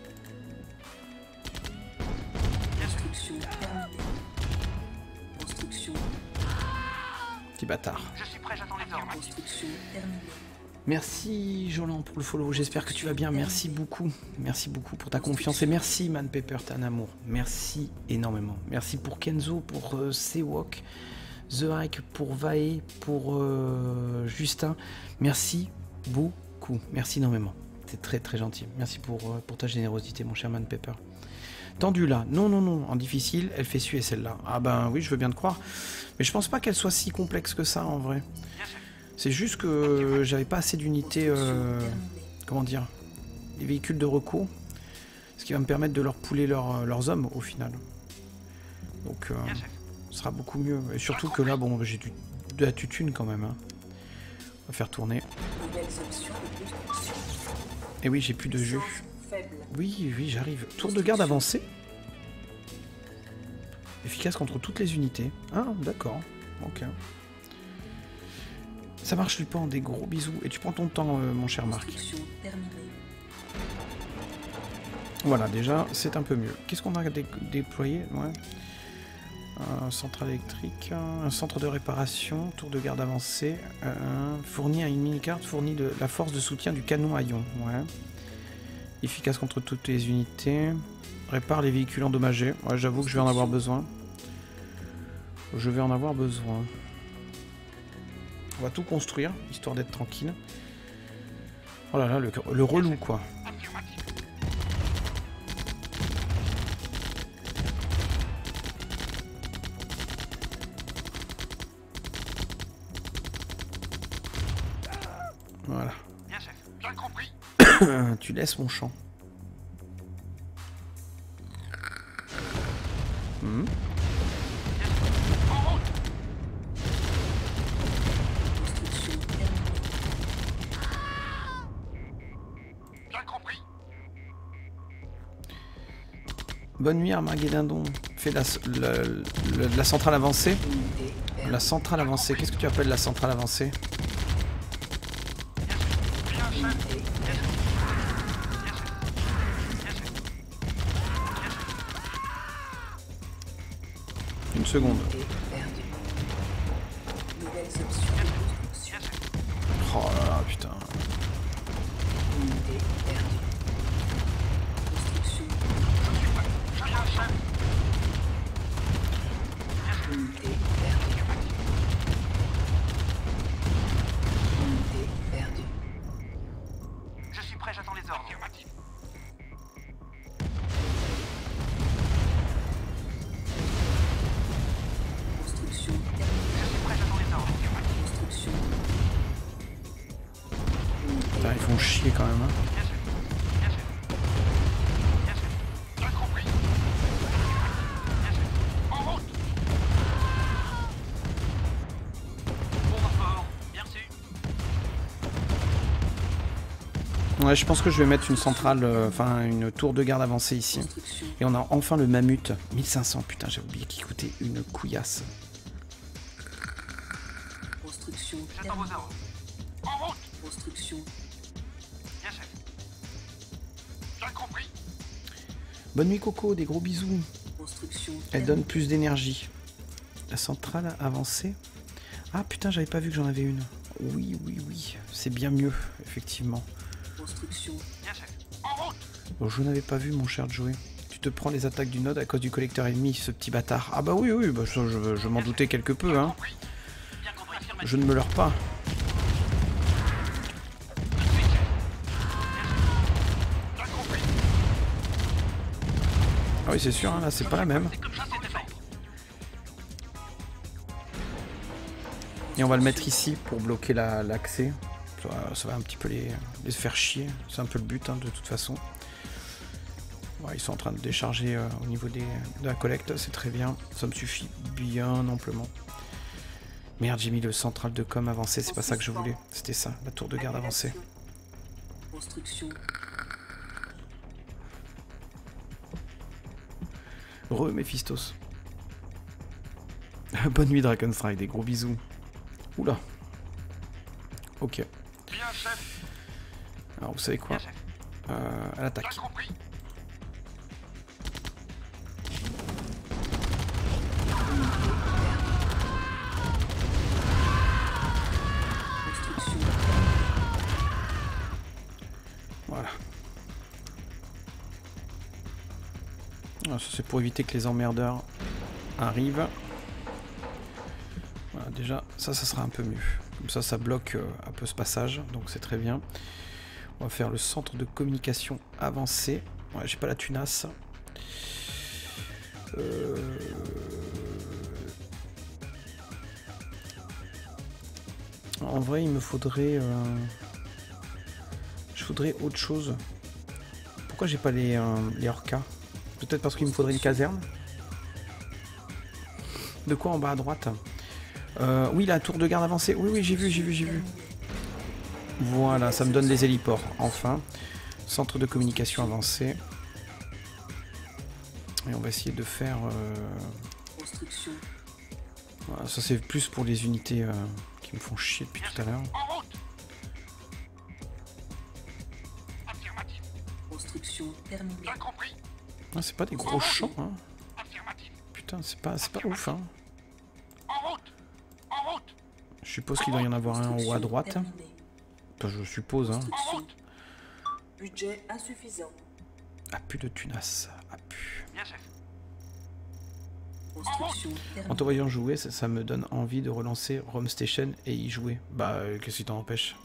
Bien sûr. Construction terminée. Construction. Petit bâtard. Je suis prêt, j'attends les ordres. Construction terminée. Merci Jolan pour le follow, j'espère que tu vas bien, merci beaucoup, merci beaucoup pour ta confiance et merci Man Pepper, t'es un amour, merci énormément, merci pour Kenzo, pour euh, Sewok, The Hike, pour Vae, pour euh, Justin, merci beaucoup, merci énormément, c'est très très gentil, merci pour, euh, pour ta générosité mon cher Man Pepper. Tendu là, non non non, en difficile, elle fait suer celle-là, ah ben oui je veux bien te croire, mais je pense pas qu'elle soit si complexe que ça en vrai. Bien sûr. C'est juste que j'avais pas assez d'unités, euh, comment dire, des véhicules de reco, ce qui va me permettre de leur pouler leur, leurs hommes au final. Donc euh, Bien sûr. ce sera beaucoup mieux. Et surtout que là, bon, j'ai du, de la tutune quand même. Hein. On va faire tourner. Nouvelles options de construction. Et oui, j'ai plus de jus. Puissance faible. Oui, oui, j'arrive. Tour de garde avancé. Efficace contre toutes les unités. Ah, d'accord. Ok. Ça marche, Lupin, des gros bisous. Et tu prends ton temps, euh, mon cher Marc. Construction terminée. Voilà, déjà, c'est un peu mieux. Qu'est-ce qu'on a dé déployé? Ouais. Un central électrique, un centre de réparation, tour de garde avancé, euh, fourni à une mini-carte, fournit de la force de soutien du canon à ion. Ouais. Efficace contre toutes les unités. Répare les véhicules endommagés. Ouais, j'avoue que je vais en avoir besoin. Je vais en avoir besoin. On va tout construire, histoire d'être tranquille. Oh là là, le, le relou, quoi. Affirmatif. Voilà. Bien sûr. Bien compris. Tu laisses mon champ. Hmm. En route. Construction terminée. Bonne nuit Armageddon. Fais la, la, la, la centrale avancée. Unité perdue. La centrale avancée. Qu'est-ce que tu appelles la centrale avancée? Unité perdue. Une seconde. Unité perdue. Nouvelles options de construction. Oh là là, putain. Unité perdue. Construction. Unité perdue. Unité perdue. Je suis prêt, j'attends les ordres. Construction terminée. Je suis prêt, j'attends les ordres. Construction. Unité Putain, ils font chier quand même. Hein. Bien sûr. Bien sûr. Bien sûr. Bien compris. Bien sûr. En route. Bon rapport. Bien reçu. Ouais, je pense que je vais mettre une centrale, euh, enfin une tour de garde avancée ici. construction. Et on a enfin le mammut. mille cinq cents, putain, j'ai oublié qu'il coûtait une couillasse. Construction J'attends vos terminée. ordres. En route. Construction. Bien chef. Bien compris. Bonne nuit Coco, des gros bisous. Construction Elle terminée. donne plus d'énergie. La centrale avancée. Ah putain, j'avais pas vu que j'en avais une. Oui, oui, oui, c'est bien mieux, effectivement. Construction. Bien chef. En route. Bon, je n'avais pas vu, mon cher Joey. Tu te prends les attaques du node à cause du collecteur ennemi, ce petit bâtard. Ah bah oui, oui, bah, ça, je, je m'en doutais quelque peu, hein. Compris. Bien compris. Affirmatif. Je ne me leurre pas. Bien compris. Ah oui, c'est sûr, hein, là, c'est pas la même. C'est comme ça, c'était fait. Et on va le mettre ici pour bloquer la- l'accès. Ça, va- ça va un petit peu les, les faire chier. C'est un peu le but, hein, de toute façon. Ouais, ils sont en train de décharger euh, au niveau des, de la collecte, c'est très bien. Ça me suffit bien amplement. Merde, j'ai mis le central de com avancé, c'est pas ça que je voulais. C'était ça, la tour de garde avancée. Construction. Re Méphistos. Bonne nuit Dragonstrike, des gros bisous. Oula. Ok. Bien chef. Alors vous savez quoi? Bien chef. euh, À l'attaque. Bien compris. Construction. Voilà. Ah, ça c'est pour éviter que les emmerdeurs arrivent. Voilà, déjà, ça, ça sera un peu mieux. Comme ça, ça bloque euh, un peu ce passage, donc c'est très bien. On va faire le centre de communication avancé. Ouais, j'ai pas la tunasse. Euh... En vrai, il me faudrait... euh, Je voudrais autre chose. Pourquoi j'ai pas les, euh, les Orcas? Peut-être parce qu'il me faudrait une caserne. De quoi en bas à droite? euh, Oui, la tour de garde avancée. Oui, oui, j'ai vu, j'ai vu, j'ai vu. Voilà, ça me donne les héliports. Enfin. Centre de communication avancé. Et on va essayer de faire... euh, Construction. Voilà, ça c'est plus pour les unités euh, qui me font chier depuis tout à l'heure. En route. Affirmatif. Construction terminée. Bien compris. Ah, c'est pas des gros champs, hein. Affirmatif. Putain, c'est pas, c'est pas ouf, hein. En route. En route. Je suppose qu'il doit y en avoir un en haut à droite. Terminée. Enfin, je suppose, hein. En Construction. route. Budget insuffisant. Ah, plus de tunas. Ah, plus. Bien chef. Construction En terminée. te voyant jouer, ça, ça me donne envie de relancer Rome Station et y jouer. Bah, euh, qu'est-ce qui t'en empêche?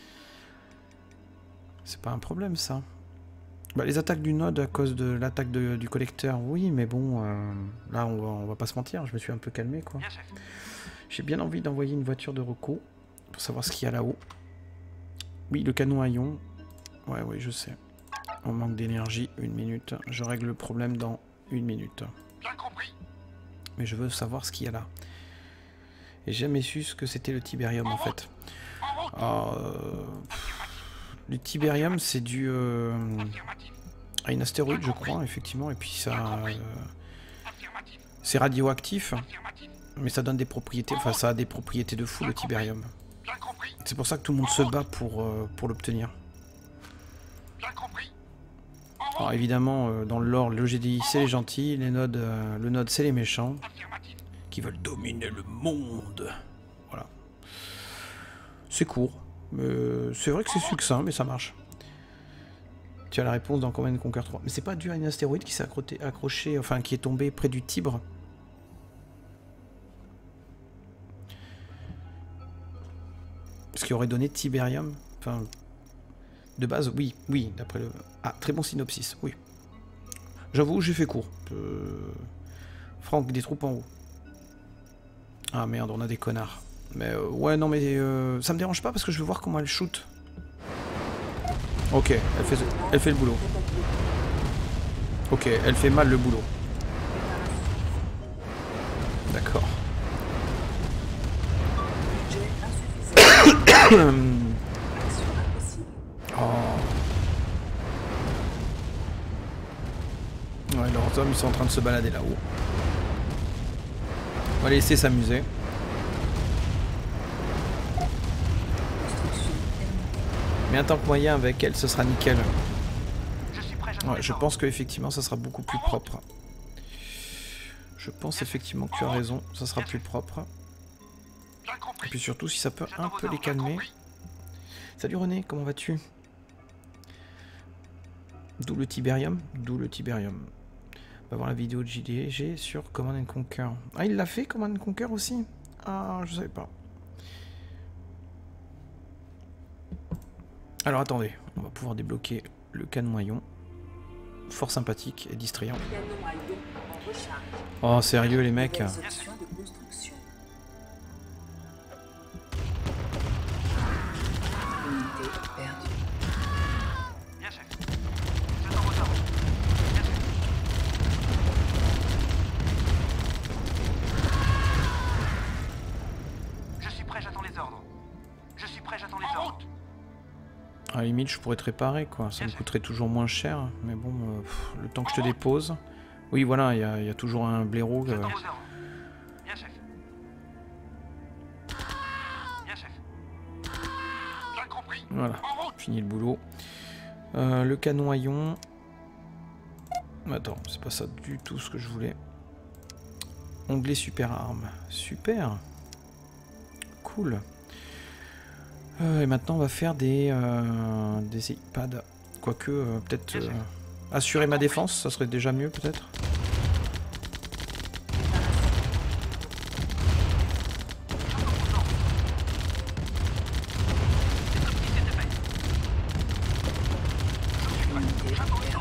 C'est pas un problème, ça. Bah, les attaques du node à cause de l'attaque de- du collecteur, oui, mais bon, euh, là, on va, on va pas se mentir, je me suis un peu calmé, quoi. Bien chef. J'ai bien envie d'envoyer une voiture de reco pour savoir ce qu'il y a là-haut. Oui, le canon à ion. Ouais, oui, je sais. On manque d'énergie, une minute. Je règle le problème dans une minute. Bien compris. Mais je veux savoir ce qu'il y a là. Et j'ai jamais su ce que c'était le Tiberium, en fait. En route. Ah, euh, pff, le Tiberium, c'est du... euh, Affirmatif. à une astéroïde, je crois, effectivement, et puis ça... euh, Affirmatif. c'est radioactif, Affirmatif. mais ça donne des propriétés, enfin ça a des propriétés de fou, le tibérium. Bien compris. C'est pour ça que tout le monde se bat pour, euh, pour l'obtenir. Bien compris. Alors évidemment, euh, dans le lore, le G D I c'est les gentils, les nodes, euh, le node c'est les méchants, Affirmatif. qui veulent dominer le monde. Voilà. C'est court, mais c'est vrai que c'est succinct, mais ça marche. Tu as la réponse dans Command and Conquer trois. Mais c'est pas dû à une astéroïde qui s'est accroché, accroché, enfin qui est tombé près du Tibre. Ce qui aurait donné Tiberium. Enfin, de base, oui, oui, d'après le... Ah, très bon synopsis, oui. J'avoue, j'ai fait court. Euh... Franck, des troupes en haut. Ah merde, on a des connards. Mais euh, ouais, non, mais euh, ça me dérange pas parce que je veux voir comment elle shoot. Ok, elle fait, elle fait le boulot. Ok, elle fait mal le boulot. D'accord. Budget insuffisant. Action impossible. Oh. Ouais, leurs hommes ils sont en train de se balader là-haut. On va les laisser s'amuser. Construction terminée. Mais un tant que moyen avec elle, ce sera nickel. Je suis prêt, j'attends Ouais, les je ordres. pense qu'effectivement, ça sera beaucoup plus propre. Je pense effectivement que tu as raison, ça sera plus propre. Bien Et compris. puis surtout, si ça peut J'attends un vos peu les ordres, bien calmer. compris. Salut René, comment vas-tu? D'où le Tiberium, d'où le Tiberium. On va voir la vidéo de J D G sur Command and Conquer. Ah, il l'a fait, Command and Conquer aussi? Ah, je savais pas. Alors attendez, on va pouvoir débloquer le canon-haillon. Fort sympathique et distrayant. Canon à ion en recharge. Oh, sérieux les mecs? Nouvelles options de construction. Unité perdue. Bien, chef. J'attends vos ordres. Bien, chef. Je suis prêt, j'attends les ordres. Je suis prêt, j'attends les ordres. À la limite, je pourrais te réparer, quoi. Ça me coûterait toujours moins cher. Mais bon, euh, pff, le temps que je te dépose. Oui, voilà, il y, a- il y a toujours un blaireau. euh, J'attends vos ordres. Bien, chef. Bien, chef. Bien compris. Voilà, En route. fini le boulot. Euh, le canon haillon. Attends, c'est pas ça du tout ce que je voulais. Onglet super arme. Super. Cool. Euh, et maintenant, on va faire des, euh, des iPads. Quoique, euh, peut-être euh, assurer ma défense, ça serait déjà mieux, peut-être. Unité perdue.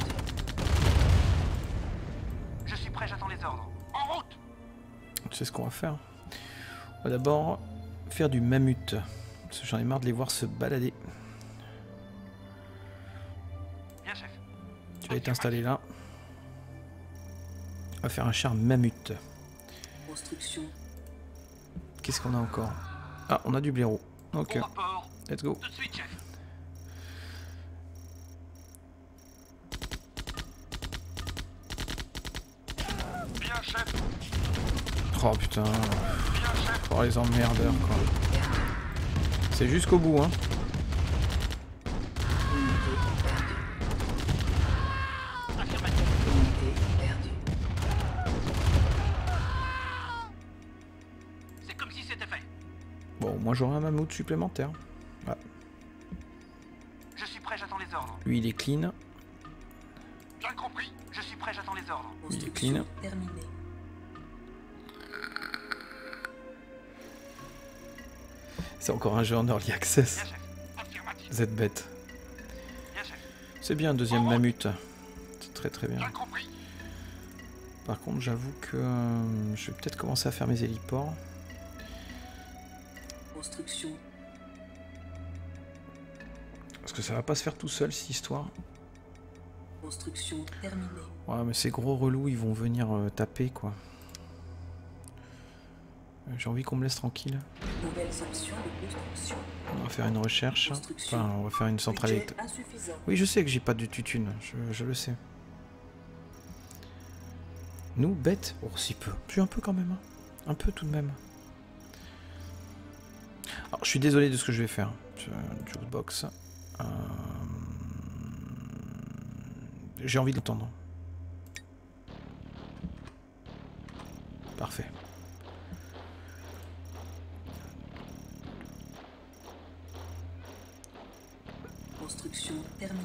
Je suis prêt, j'attends les ordres. En route. Tu sais ce qu'on va faire? On va d'abord faire du mammut. Parce que j'en ai marre de les voir se balader. Bien, chef. Tu vas être installé là. On va faire un char mammut. Construction. Qu'est-ce qu'on a encore? Ah, on a du blaireau. Ok, Au rapport. let's go. Tout de suite, chef. Bien, chef. Oh putain. Bien, chef. Oh les emmerdeurs quoi. C'est jusqu'au bout hein. Unité perdue. Affirmatif. Unité perdue. C'est comme si c'était fait. Bon, moi j'aurai un mammouth supplémentaire. Ah, Je suis prêt, j'attends les ordres. lui il est clean. Bien compris. Je suis prêt, j'attends les ordres. Il est Construction clean. terminée. C'est encore un jeu en early access. Bien, chef. Affirmatif. Cette bête. Bien, chef. C'est bien un deuxième mammut. C'est très très bien. Bien compris. Par contre j'avoue que euh, je vais peut-être commencer à faire mes héliports. Construction. Parce que ça va pas se faire tout seul cette histoire. Construction terminée. Ouais mais ces gros relous ils vont venir euh, taper quoi. J'ai envie qu'on me laisse tranquille. Nouvelles options de construction. On va faire une recherche. Construction. Enfin, on va faire une centrale Budget électrique. insuffisant. Oui, je sais que j'ai pas du tout de thunes, je, je le sais. Nous, bêtes? Oh, si peu. Je suis un peu quand même. Hein. Un peu tout de même. Alors, je suis désolé de ce que je vais faire. Jukebox. Euh... J'ai envie de l'attendre. Parfait. Construction terminée.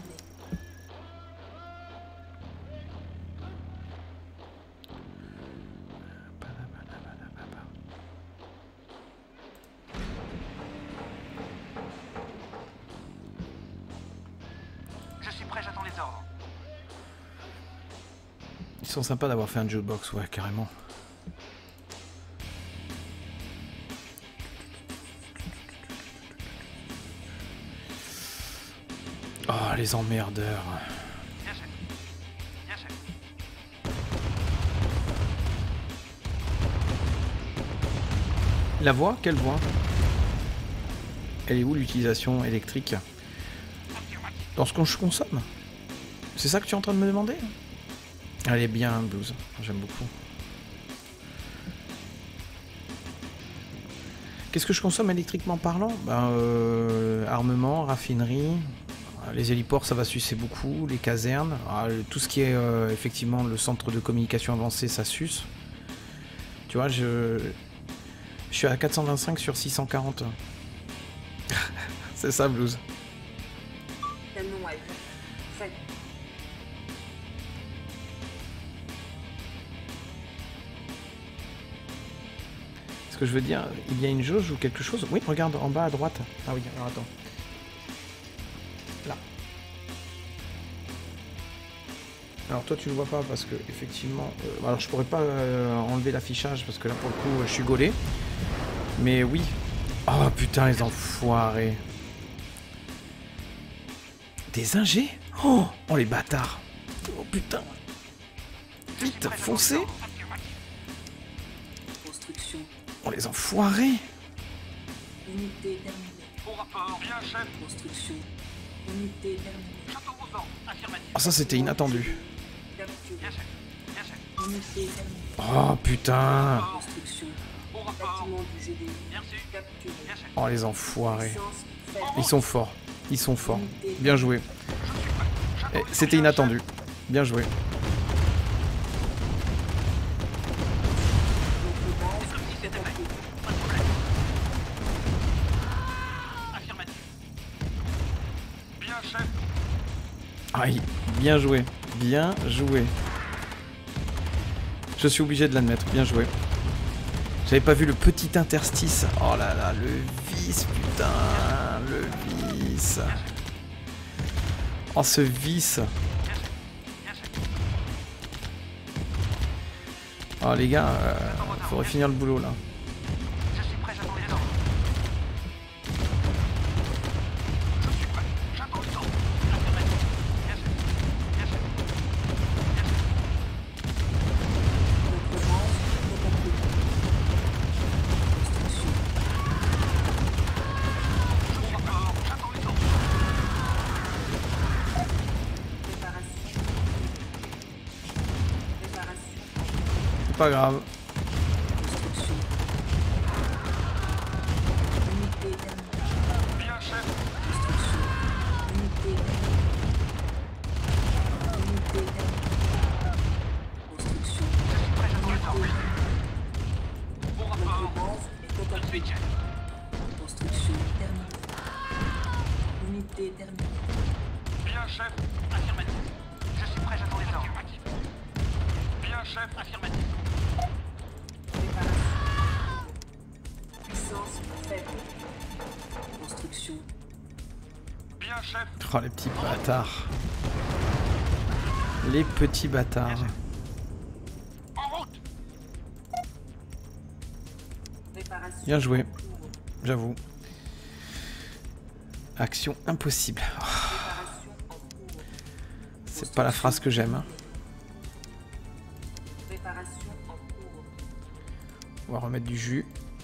Je suis prêt, j'attends les ordres. Ils sont sympas d'avoir fait un jukebox, ouais, carrément. Oh, les emmerdeurs. Bien, chef. Bien, chef. La voix? Quelle voix? Elle est où l'utilisation électrique? Dans ce que je consomme? C'est ça que tu es en train de me demander? Elle est bien, Blues. J'aime beaucoup. Qu'est-ce que je consomme électriquement parlant? Ben, euh, armement, raffinerie. Les héliports, ça va sucer beaucoup. Les casernes. Ah, tout ce qui est euh, effectivement le centre de communication avancé, ça suce. Tu vois, je, je suis à quatre cent vingt-cinq sur six cent quarante. C'est ça, Blues. Canon wipe. Fait. Ce que je veux dire, il y a une jauge ou quelque chose? Oui, regarde en bas à droite. Ah oui, alors attends. Là. Alors toi tu le vois pas parce que effectivement... Euh, alors je pourrais pas euh, enlever l'affichage parce que là pour le coup je suis gaulé. Mais oui. Oh putain les enfoirés. Des ingés? Oh, oh les bâtards. Oh putain. Vite, foncez. Construction. Oh les enfoirés. Unité terminée. Au rapport, bien, chef. Construction. Unité terminée. J'attends vos ordres. Affirmatif. Oh ça c'était inattendu. Capturé. Bien, chef. Bien, chef. Unité terminée. Oh putain. Construction. Au rapport. Bâtiment du G D I. Merci. Capturé. Bien, chef. Oh les enfoirés. Puissance faible. Ils sont forts. Ils sont forts. Bien joué. Eh, c'était inattendu. Bien joué. Notre base Comme si c'était fait. évacuée. Pas de problème. Affirmatif. Bien, chef. Aïe, bien joué. Bien joué. Je suis obligé de l'admettre. Bien joué. J'avais pas vu le petit interstice. Oh là là, le vice, putain. Le vice. Oh, ce vice. Oh, les gars, euh, faudrait finir le boulot là. Je suis prêt, j'attends les ordres. Je suis prêt, j'attends les ordres. Affirmatif. Bien, chef. Bien, chef. Bien, chef. Notre base évacuée. Construction. Au rapport, j'attends les ordres. Préparation. Préparation. C'est pas grave. Construction. Unité terminée. Bien, chef. Construction. Unité terminée. Unité terminée. Construction. Je suis prêt, j'attends les ordres. Au Notre rapport. base est Tout de évacuée. suite, chef. Construction terminée. Unité terminée. Bien, chef. Affirmatif. Je suis prêt, j'attends les ordres. Affirmatif. Bien, chef. Affirmatif. Préparation. Puissance faible. Construction. Bien, chef. Oh, les petits bâtards. Les petits bâtards. En route. Préparation. Bien joué. en cours. J'avoue. Action impossible. Oh, Préparation en cours. c'est pas la phrase que j'aime. hein. Préparation en cours. On va remettre du jus.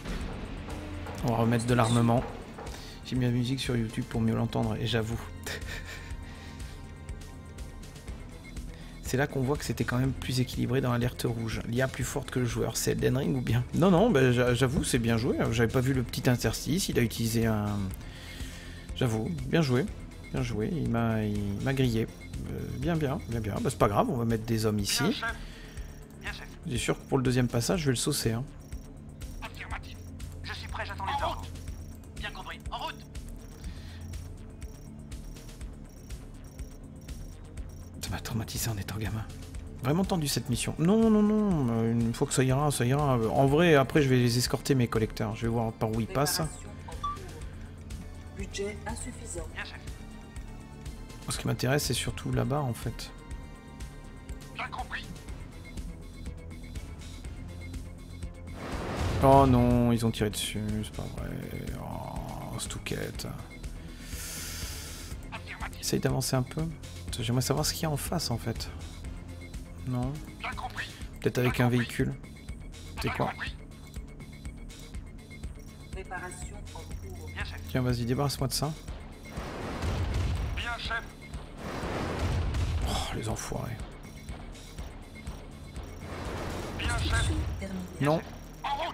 On va remettre de l'armement. J'ai mis la musique sur YouTube pour mieux l'entendre, et j'avoue. C'est là qu'on voit que c'était quand même plus équilibré dans l'alerte rouge. L'I A plus forte que le joueur, c'est Elden Ring ou bien? Non, non, bah, j'avoue, c'est bien joué. J'avais pas vu le petit interstice, il a utilisé un... J'avoue, bien joué. Bien joué, il m'a il m'a grillé. Euh, bien, bien, bien, bien. Bah, c'est pas grave, on va mettre des hommes ici. Bien, chef. Bien, chef. J'ai sûr que pour le deuxième passage, je vais le saucer. Hein. Affirmatif. Je suis prêt, j'attends les ordres. Bien compris. En route. Ça m'a traumatisé en étant gamin. Vraiment tendu cette mission. Non, non, non, euh, une fois que ça ira, ça ira. En vrai, après, je vais les escorter, mes collecteurs. Je vais voir par où ils passent. Préparation en cours. Budget insuffisant. Bien, chef. Ce qui m'intéresse, c'est surtout là-bas, en fait. Bien compris. Oh non, ils ont tiré dessus, c'est pas vrai. Oh, Stouquette. Affirmatif. Essaye d'avancer un peu. J'aimerais savoir ce qu'il y a en face, en fait. Non. Bien compris. Peut-être avec un véhicule. C'est Bien quoi? compris. Préparation en cours. Bien, chef. Tiens, vas-y, débarrasse-moi de ça. Bien, chef. Oh, les enfoirés. Bien, chef. Construction terminée. Non. En route.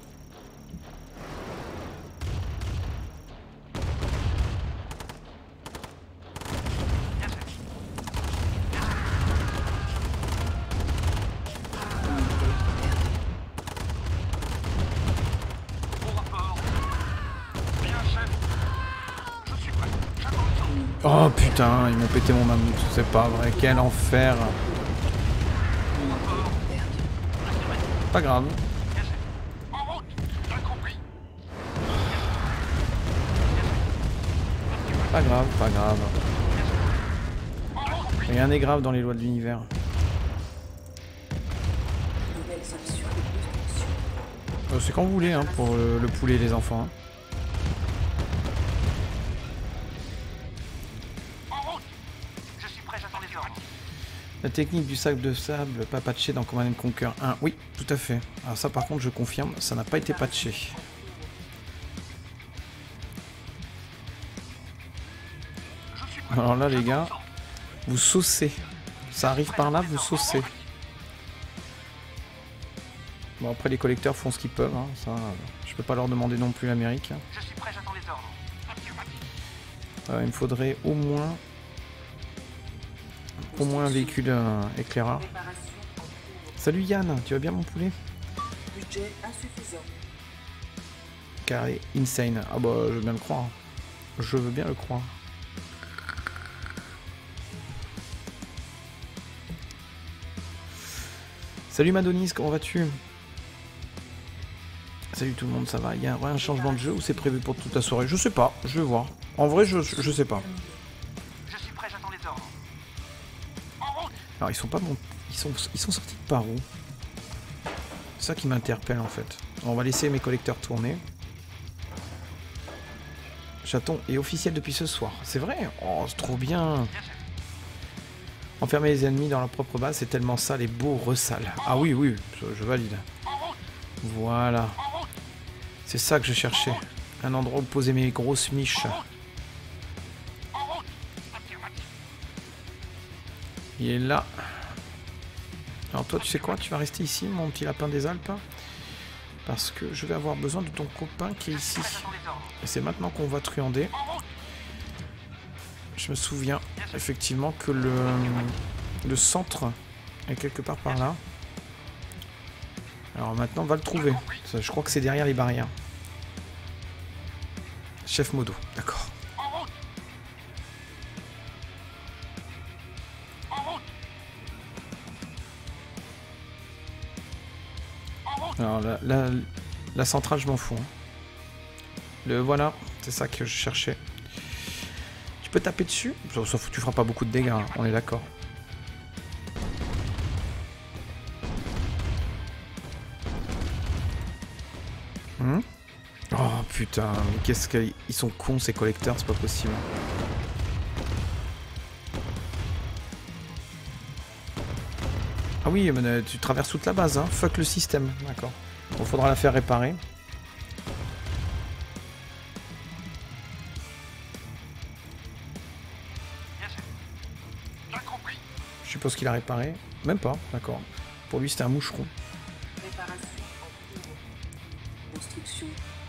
Bien, chef. Au rapport. Bien, chef. Je suis prêt. J'attends les ordres. Oh putain, ils m'ont pété mon mammouth. C'est pas vrai, quel enfer. Pas grave. Bien, chef. En route. Bien compris. Pas grave, pas grave. En route. Rien n'est grave dans les lois de l'univers. Nouvelles options de construction. Euh, C'est quand vous voulez, hein, pour le, le poulet, les enfants. Hein. En route. Je suis prêt, j'attends les ordres. La technique du sac de sable pas patché dans Command and Conquer un. Oui, tout à fait. Alors ça par contre je confirme, ça n'a pas été patché. Je suis prêt. Alors là les J'attends gars, les ordres. vous saucez. Ça arrive par là, vous saucez. Bon après les collecteurs font ce qu'ils peuvent, hein. Ça, euh, je peux pas leur demander non plus l'Amérique. Je suis prêt, j'attends les ordres. Affirmatif. Euh, il me faudrait au moins au moins un véhicule euh, éclaireur. Préparation en cours. Salut Yann, tu vas bien mon poulet? Budget insuffisant. Carré insane. Ah bah je veux bien le croire. Je veux bien le croire. Salut Madonis, comment vas-tu? Salut tout le monde, ça va? Il y a un changement de jeu ou c'est prévu pour toute la soirée? Je sais pas, je vais voir. En vrai, je, je sais pas. Je suis prêt, j'attends les ordres. En route. Alors ils sont pas bons. Ils sont, ils sont sortis de par où? C'est ça qui m'interpelle en fait. On va laisser mes collecteurs tourner. Chaton est officiel depuis ce soir. C'est vrai? Oh, c'est trop bien. Enfermer les ennemis dans leur propre base, c'est tellement sale et beau, ressale. Ah oui, oui, je, je valide. Voilà. C'est ça que je cherchais. Un endroit où poser mes grosses miches. Il est là. Alors toi, tu sais quoi? Tu vas rester ici, mon petit lapin des Alpes. Parce que je vais avoir besoin de ton copain qui est ici. Et c'est maintenant qu'on va truander. Je me souviens effectivement que le, le centre est quelque part par là. Alors maintenant, on va le trouver. Ça, je crois que c'est derrière les barrières. Chef Modo, d'accord. Alors la, la, la centrale, je m'en fous. Hein. Le voilà, c'est ça que je cherchais. Tu peux taper dessus, sauf que tu feras pas beaucoup de dégâts, hein, on est d'accord. Hmm oh putain, mais qu'est-ce qu'ils sont cons ces collecteurs, c'est pas possible. Ah oui, mais tu traverses toute la base, hein. Fuck le système, d'accord. Bon, faudra la faire réparer. suppose qu'il a réparé. Même pas, d'accord. Pour lui, c'était un moucheron. Réparation en cours. Construction.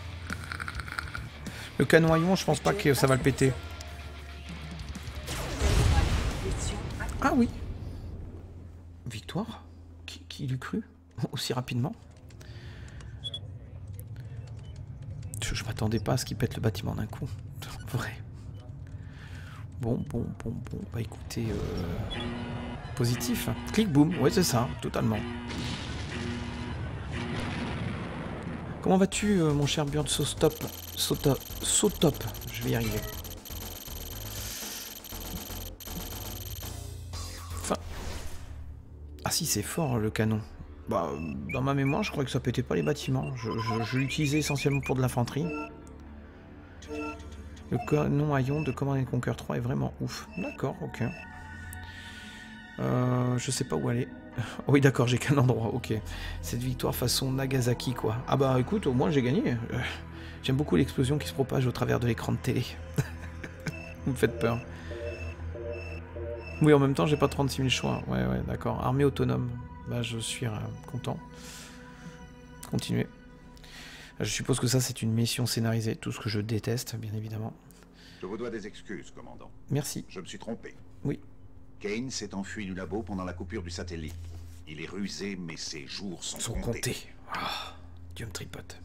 Le canon à ion, je pense pas que ça va le péter. Mission accomplie. Ah oui. Victoire? Qui, qui l'eût cru? Aussi rapidement? Je, je m'attendais pas à ce qu'il pète le bâtiment d'un coup. Vrai. Bon, bon, bon, bon. Bah écoutez... Euh... Positif. Clic, boum. Ouais, c'est ça. Totalement. Comment vas-tu, euh, mon cher Burn Sotop? Sotop. Sotop. Je vais y arriver. Enfin... Ah si, c'est fort, le canon. Bah, dans ma mémoire, je crois que ça pétait pas les bâtiments. Je, je, je l'utilisais essentiellement pour de l'infanterie. Le canon à ion de Command and Conquer trois est vraiment ouf. D'accord, ok. Euh, je sais pas où aller. Oh oui, d'accord, j'ai qu'un endroit, ok. Cette victoire façon Nagasaki, quoi. Ah bah écoute, au moins j'ai gagné. Euh, J'aime beaucoup l'explosion qui se propage au travers de l'écran de télé. Vous me faites peur. Oui, en même temps, j'ai pas trente-six mille choix. Ouais, ouais, d'accord. Armée autonome. Bah, je suis euh, content. Continuez. Je suppose que ça, c'est une mission scénarisée. Tout ce que je déteste, bien évidemment. Je vous dois des excuses, commandant. Merci. Je me suis trompé. Oui. Kane s'est enfui du labo pendant la coupure du satellite. Il est rusé, mais ses jours sont, Sont comptés. comptés. Ah, Dieu me tripote.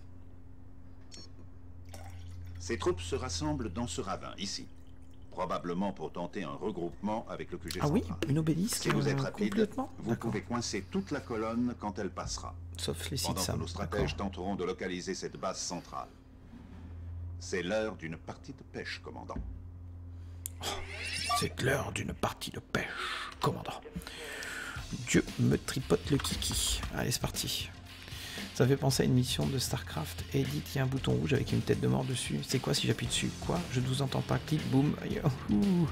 Ses troupes se rassemblent dans ce ravin, ici. Probablement pour tenter un regroupement avec le Q G Ah oui, central. une obélisque Si vous êtes euh, rapide, complètement. vous D'accord. pouvez coincer toute la colonne quand elle passera. Sauf les sites Pendant que Sam. nos stratèges D'accord. tenteront de localiser cette base centrale. C'est l'heure d'une partie de pêche, commandant. C'est l'heure d'une partie de pêche, commandant. Dieu me tripote le kiki. Allez, c'est parti. Ça fait penser à une mission de StarCraft. Edith, il y a un bouton rouge avec une tête de mort dessus. C'est quoi si j'appuie dessus? Quoi? Je ne vous entends pas. Clic, boum. Ouh.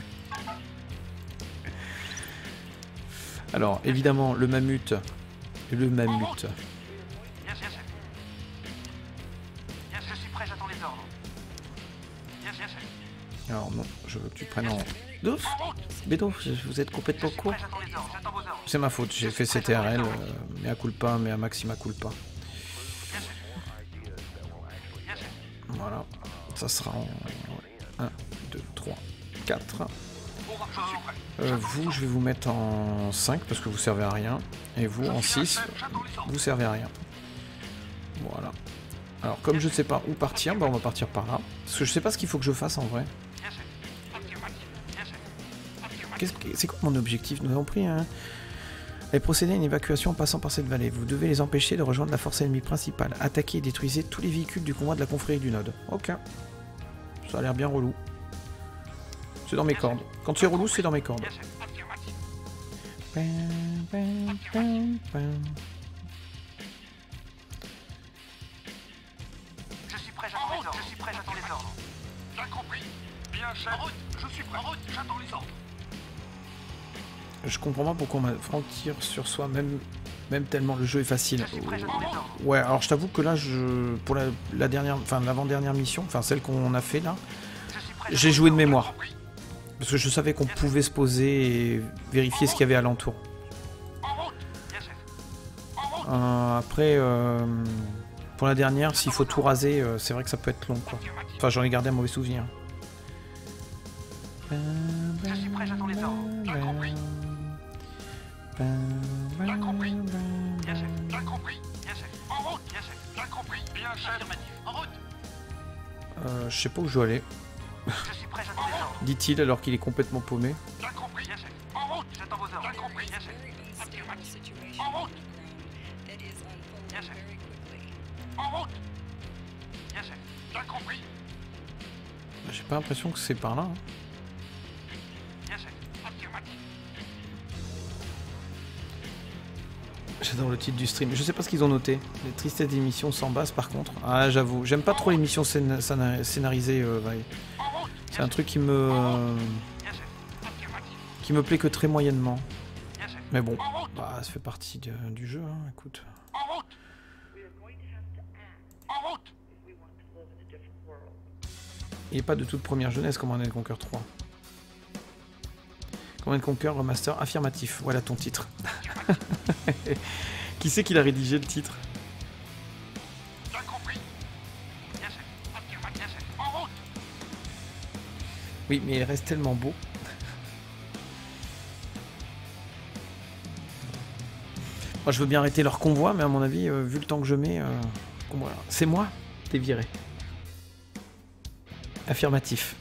Alors, évidemment, le mammut. Le mammut. Yes, yes, yes. Yes, je suis prêt, j'attends les ordres. Yes, yes, yes. Alors non, je veux que tu prennes en... Douf Bédo, vous êtes complètement Je suis court. prêt, j'attends les ordres, j'attends vos ordres. C'est ma faute, j'ai fait C T R L, euh, mais à culpa, mais à maxima culpa. Yes, yes. Yes, yes. Voilà, ça sera en un, deux, trois, quatre. Je suis prêt. Euh, vous, je vais vous mettre en cinq parce que vous servez à rien. Et vous, en six, vous servez à rien. Voilà. Alors, comme je ne sais pas où partir, bah on va partir par là. Parce que je sais pas ce qu'il faut que je fasse en vrai. Yes, yes. Affirmative. Yes, yes. Affirmative. Qu'est-ce que- C'est quoi mon objectif? Nous avons pris un... Et procéder à une évacuation en passant par cette vallée. Vous devez les empêcher de rejoindre la force ennemie principale. Attaquez et détruisez tous les véhicules du convoi de la confrérie du Node. Ok. Ça a l'air bien relou. C'est dans mes cordes. Quand c'est relou, c'est dans mes cordes. Yes, yes. Affirmative. Pam, pam, pam, pam. Je suis prêt, j'attends les ordres. Je suis prêt, j'attends les ordres. Bien compris. Bien, chef. En route. Je suis prêt. En route. J'attends les ordres. Je comprends pas pourquoi on m'a franc-tir sur soi, même, même tellement le jeu est facile. Je suis prêt, j'attends les ordres. Ouais, alors je t'avoue que là, je, pour la, la dernière, enfin l'avant-dernière mission, enfin celle qu'on a fait là, Je suis prêt, j'ai j'attends joué de les ordres. mémoire. Bien compris. Parce que je savais qu'on pouvait se poser et vérifier ce qu'il y avait alentour. En route. Yes, yes. En route. Euh, après, euh, pour la dernière, s'il faut tout raser, euh, c'est vrai que ça peut être long, quoi. Affirmative. Enfin, j'en ai gardé un mauvais souvenir. Je suis prêt, j'attends les ordres. Bien compris. Bien compris. Yes, yes. Bien compris. Yes, yes. En route. Yes, yes. Bien compris. Bien, chef. Affirmative. En route. Euh, je sais pas où je dois aller, Je suis prêt, j'attends les ordres. dit-il alors qu'il est complètement paumé. Bien compris. Yes, yes. En route. J'attends vos ordres. Bien compris. Yes, yes. Affirmative. En route. Yes, yes. En route. Yes, yes. Bien compris. J'ai pas l'impression que c'est par là. hein. Yes, yes. Affirmative. J'adore le titre du stream. Je sais pas ce qu'ils ont noté. Les tristesses d'émissions sans base par contre. Ah j'avoue, j'aime pas trop les missions scén- scénar- scénarisées. Euh, ouais. En route. C'est un truc qui me euh, Yes, yes. Affirmative. qui me plaît que très moyennement. Yes, yes. Mais bon, En route. bah, ça fait partie de- du jeu. Hein, écoute. En route. En route. Il n'est pas de toute première jeunesse comme Command and Conquer trois. Command Command Conquer Remaster affirmatif. Voilà ton titre. Qui c'est qui l'a rédigé le titre? Bien compris. Bien chef. Affirmatif. Bien chef. En route. Oui, mais il reste tellement beau. Moi, je veux bien arrêter leur convoi, mais à mon avis, euh, vu le temps que je mets, euh, c'est moi, t'es viré. Affirmatif.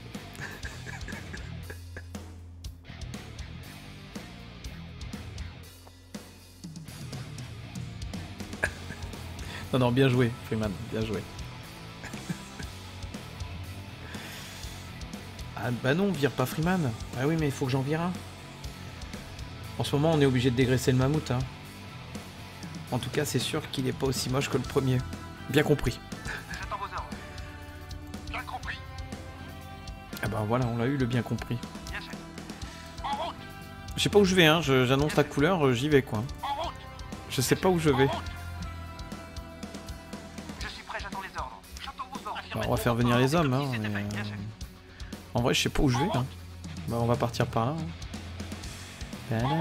Non, non, bien joué, Freeman, bien joué. Ah bah non, vire pas Freeman. Ah oui, mais il faut que j'en vire un. En ce moment, on est obligé de dégraisser le mammouth. Hein. En tout cas, c'est sûr qu'il n'est pas aussi moche que le premier. Bien compris. J'attends vos ordres. Bien compris. Ah bah voilà, on l'a eu le bien compris. Bien chef. En route. Je sais pas où je vais, hein. J'annonce la couleur, euh, j'y vais quoi. En route. Je sais pas où je vais. En route. Je suis prêt, j'attends les ordres. J'attends vos ordres. Bah, on va faire venir les hommes. Hein, C'est mais, fait. Bien euh, chef. En vrai, je sais pas où je vais. Hein. Bah, on va partir par là. Hein. Bien chef.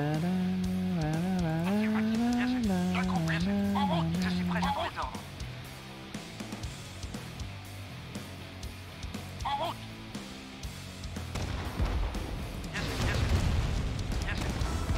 Bien compris. En route. Je suis prêt, j'attends les ordres. En route. Bien chef. Bien chef. Bien chef.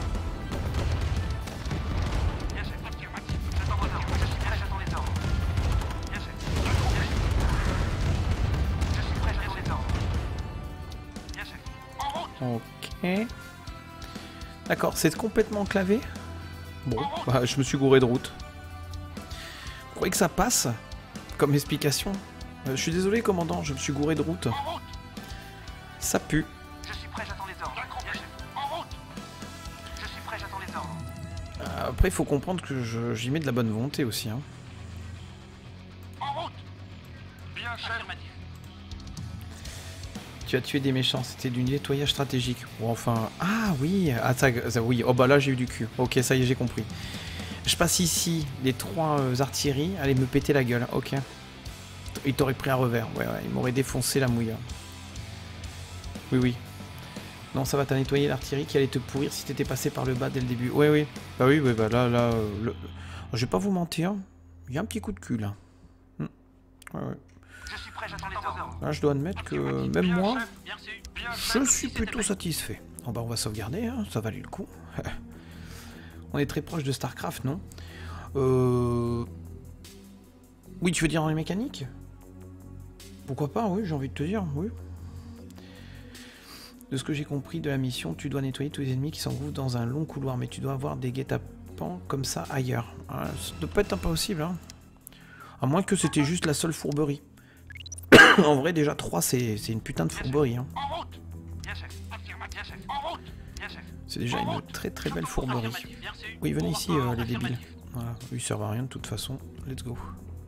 Bien chef. Affirmatif. J'attends vos ordres. Je suis prêt, j'attends les ordres. Bien chef. Bien compris. Je suis prêt, j'attends les ordres. Bien chef. En route. Ok. D'accord, c'est complètement clavé. Bon, bah, je me suis gouré de route. Vous croyez que ça passe comme explication? euh, Je suis désolé, commandant, je me suis gouré de route. En route. Ça pue. Je suis prêt, j'attends les ordres. Bien compris. En route. Je suis prêt, j'attends les ordres. Euh, Après, il faut comprendre que je- j'y mets de la bonne volonté aussi. Hein. En route. Bien chef. Affirmatif. Tu as tué des méchants, c'était du nettoyage stratégique. Ou enfin... Ah oui, ah, ça, ça- oui. Oh bah là, j'ai eu du cul. Ok, ça y est, j'ai compris. Je passe ici, les trois euh, artilleries allaient me péter la gueule. Ok. Il t'aurait pris un revers. Ouais, ouais, il m'aurait défoncé la mouille. Oui, oui. Non, ça va, t'as nettoyé l'artillerie qui allait te pourrir si t'étais passé par le bas dès le début. Oui, oui. Bah oui, oui, bah là, là... euh, le... Je vais pas vous mentir, il y a un petit coup de cul, là. Hmm. Ouais, ouais. Je suis prêt, j'attends les ordres. Là, je dois admettre que même moi... Bien sûr. Bien Je suis plutôt satisfait. Bon bah on va sauvegarder, hein, ça valait le coup. On est très proche de StarCraft, non? Euh... Oui, tu veux dire dans les mécaniques? Pourquoi pas, oui, j'ai envie de te dire, oui. De ce que j'ai compris de la mission, tu dois nettoyer tous les ennemis qui s'engouffrent dans un long couloir, mais tu dois avoir des guet-apens comme ça ailleurs. Ah, ça ne doit pas être impossible, hein. À moins que c'était juste la seule fourberie. En vrai, déjà, trois, c'est une putain de fourberie, hein. En route. Bien chef. Affirmatif. Bien chef. En route. Bien chef. C'est déjà une très très belle fourberie. Oui, venez ici, euh, les débiles. Voilà, ils servent à rien de toute façon. Let's go.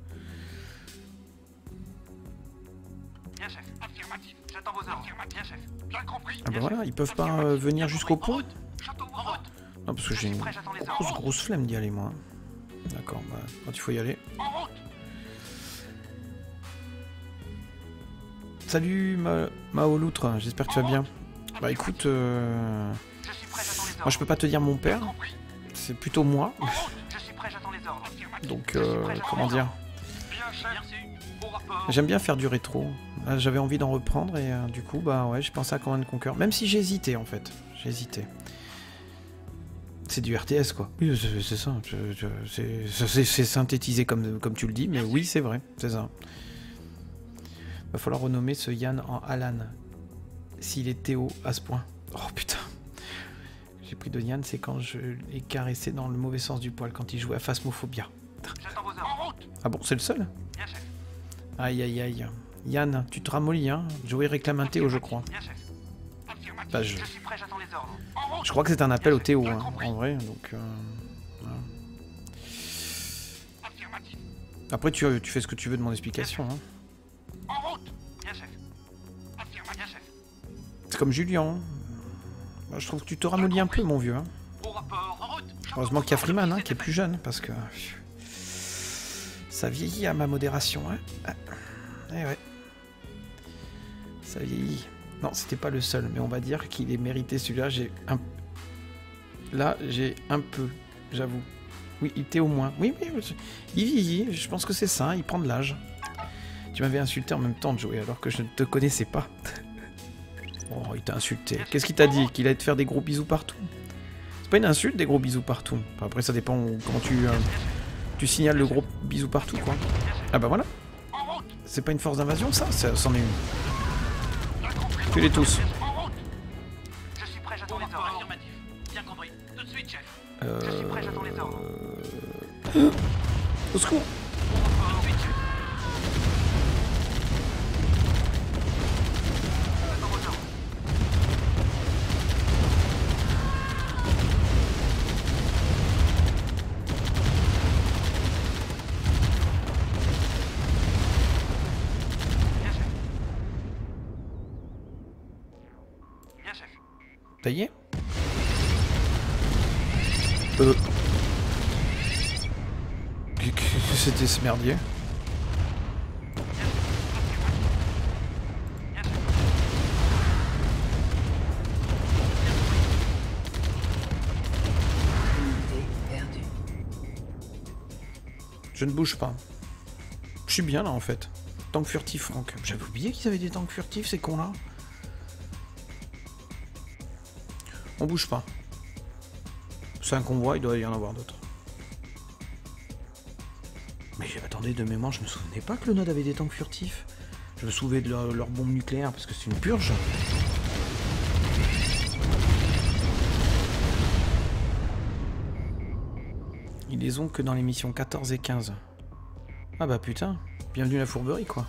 Bien chef. Affirmatif. J'attends vos ordres. Bien chef. Bien compris. Ah bah voilà, ils peuvent pas euh, venir jusqu'au pont? J'attends vos ordres. Non, parce que j'ai une grosse grosse flemme d'y aller, moi. D'accord, bah, quand il faut y aller. En route. Salut, Ma Mao Loutre, j'espère que tu vas bien. Bah écoute, euh... Je suis prêt, j'attends les ordres. moi je peux pas te dire mon père, Compris. c'est plutôt moi. En route. Je suis prêt, j'attends les ordres. Affirmatif. Donc, Je suis euh, prêt, j'attends comment les dire? ordres. Bien chef. Merci. Au rapport. J'aime bien faire du rétro. Là, j'avais envie d'en reprendre et euh, du coup, bah ouais, j'ai pensé à Command Conquer. Même si j'hésitais en fait, j'hésitais. C'est du R T S quoi. Oui, c'est c'est ça. je- je- c'est- C'est c'est synthétisé comme, comme tu le dis, mais oui, c'est vrai, c'est ça. Va falloir renommer ce Yann en Alan. S'il est Théo à ce point. Oh putain. J'ai pris de Yann, c'est quand je l'ai caressé dans le mauvais sens du poil, quand il jouait à Phasmophobia. J'attends vos ordres. En route. Ah bon, c'est le seul? Bien chef. Aïe aïe aïe. Yann, tu te ramollis, hein? Joey réclame un Théo, je crois. Bien chef. Affirmatif. Bah, je- Je suis prêt, j'attends les ordres. En route. Je crois que c'est un appel au Théo, hein, en vrai, donc... euh, voilà. Affirmatif. Après, tu, tu fais ce que tu veux de mon explication, hein. En route. Bien chef. Affirmatif. Bien chef. C'est comme Julien. Bah, je trouve que tu te ramollis un peu, mon vieux, hein. Au rapport. En route. Heureusement qu'il y a Freeman, hein, qui est plus jeune, parce que... Ça vieillit à ma modération, hein. Ah. Eh ouais. Ça vieillit. Non, c'était pas le seul, mais on va dire qu'il est mérité celui-là. J'ai un... Là, j'ai un peu, j'avoue. Oui, il était au moins. Oui, oui, il vieillit, je pense que c'est ça, il prend de l'âge. Tu m'avais insulté en même temps de jouer, alors que je ne te connaissais pas. Oh, il t'a insulté. Qu'est-ce qu'il t'a dit? Qu'il allait te faire des gros bisous partout? C'est pas une insulte, des gros bisous partout. Enfin, après, ça dépend comment tu, euh, tu signales le gros bisou partout, quoi. Ah bah voilà. C'est pas une force d'invasion, ça? Ça c'en est une. Tuez-les tous. Je suis prêt, j'attends les ordres. Affirmatif. Bien compris. Tout de suite, chef. Euh... Je suis prêt, j'attends les ordres. Au secours. Tout de suite, chef. J'attends vos ordres. Bien, chef. Bien, chef. Ça y est? Euh... Qu'est-ce que c'était ce merdier? Unité perdue. Je ne bouge pas. Je suis bien là en fait. Tank furtif, Franck. J'avais oublié qu'ils avaient des tanks furtifs, ces cons là. On bouge pas. C'est un convoi, il doit y en avoir d'autres. Mais attendez, de mémoire, je me souvenais pas que le node avait des tanks furtifs. Je me souvenais de leur, leur bombe nucléaire parce que c'est une purge. Ils les ont que dans les missions quatorze et quinze. Ah bah putain, bienvenue à la fourberie quoi.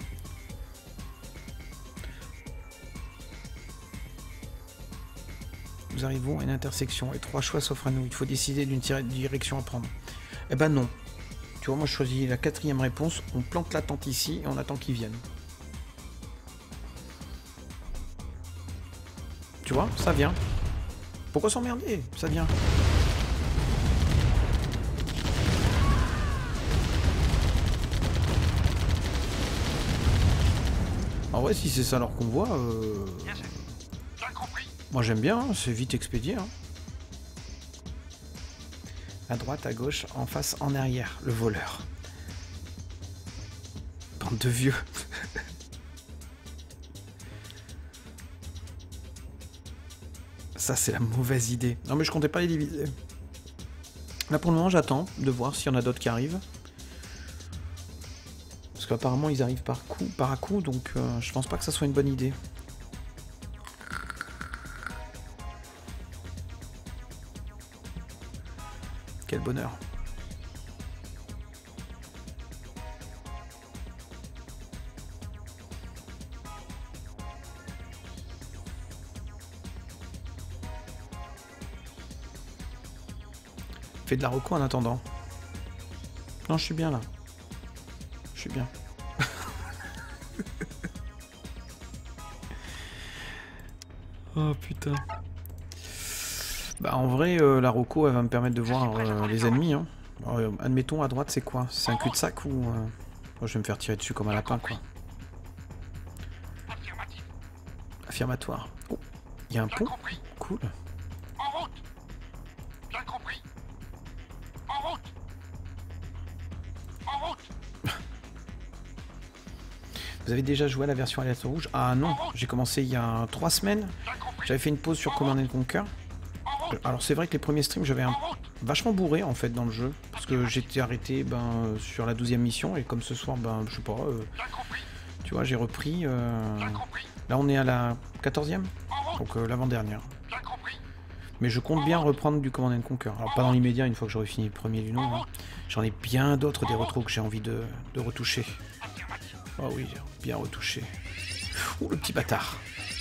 Nous arrivons à une intersection et trois choix s'offrent à nous. Il faut décider d'une direction à prendre. Eh ben non. Tu vois, moi je choisis la quatrième réponse. On plante la tente ici et on attend qu'ils viennent. Tu vois, ça vient. Pourquoi s'emmerder? Ça vient. En vrai, si c'est ça leur convoi, euh... Bien, chef. Bien compris. moi j'aime bien, hein, c'est vite expédié. Hein. À droite, à gauche, en face, en arrière, le voleur. Bande de vieux. Ça, c'est la mauvaise idée. Non, mais je comptais pas les diviser. Là, pour le moment, j'attends de voir s'il y en a d'autres qui arrivent. Parce qu'apparemment, ils arrivent par coup, par à coup, donc euh, je pense pas que ça soit une bonne idée. Quel bonheur. Fais de la reco en attendant. Non, je suis bien là. Je suis bien. Oh putain. Bah en vrai, euh, la Rocco, elle va me permettre de voir euh, les ennemis. Hein. Alors, euh, admettons, à droite, c'est quoi? C'est un cul-de-sac ou... Euh... Oh, je vais me faire tirer dessus comme un lapin, quoi. Affirmatif. Affirmatoire. Oh, il y a un pont. Cool. En route. Bien compris. En route. En route. Vous avez déjà joué à la version Alerte Rouge? Ah non, j'ai commencé il y a trois semaines. Bien compris. J'avais fait une pause sur Command and Conquer. Alors c'est vrai que les premiers streams, j'avais un... vachement bourré en fait dans le jeu. Parce que j'étais arrêté ben, sur la douzième mission. Et comme ce soir, ben je sais pas... Euh... Tu vois, j'ai repris... Euh... Là on est à la quatorzième. Donc euh, l'avant-dernière. Mais je compte bien reprendre du Command and Conquer. Alors pas dans l'immédiat, une fois que j'aurai fini le premier du nom. Hein. J'en ai bien d'autres des retros que j'ai envie de, de retoucher. Oh oui, bien retouché. Oh le petit bâtard.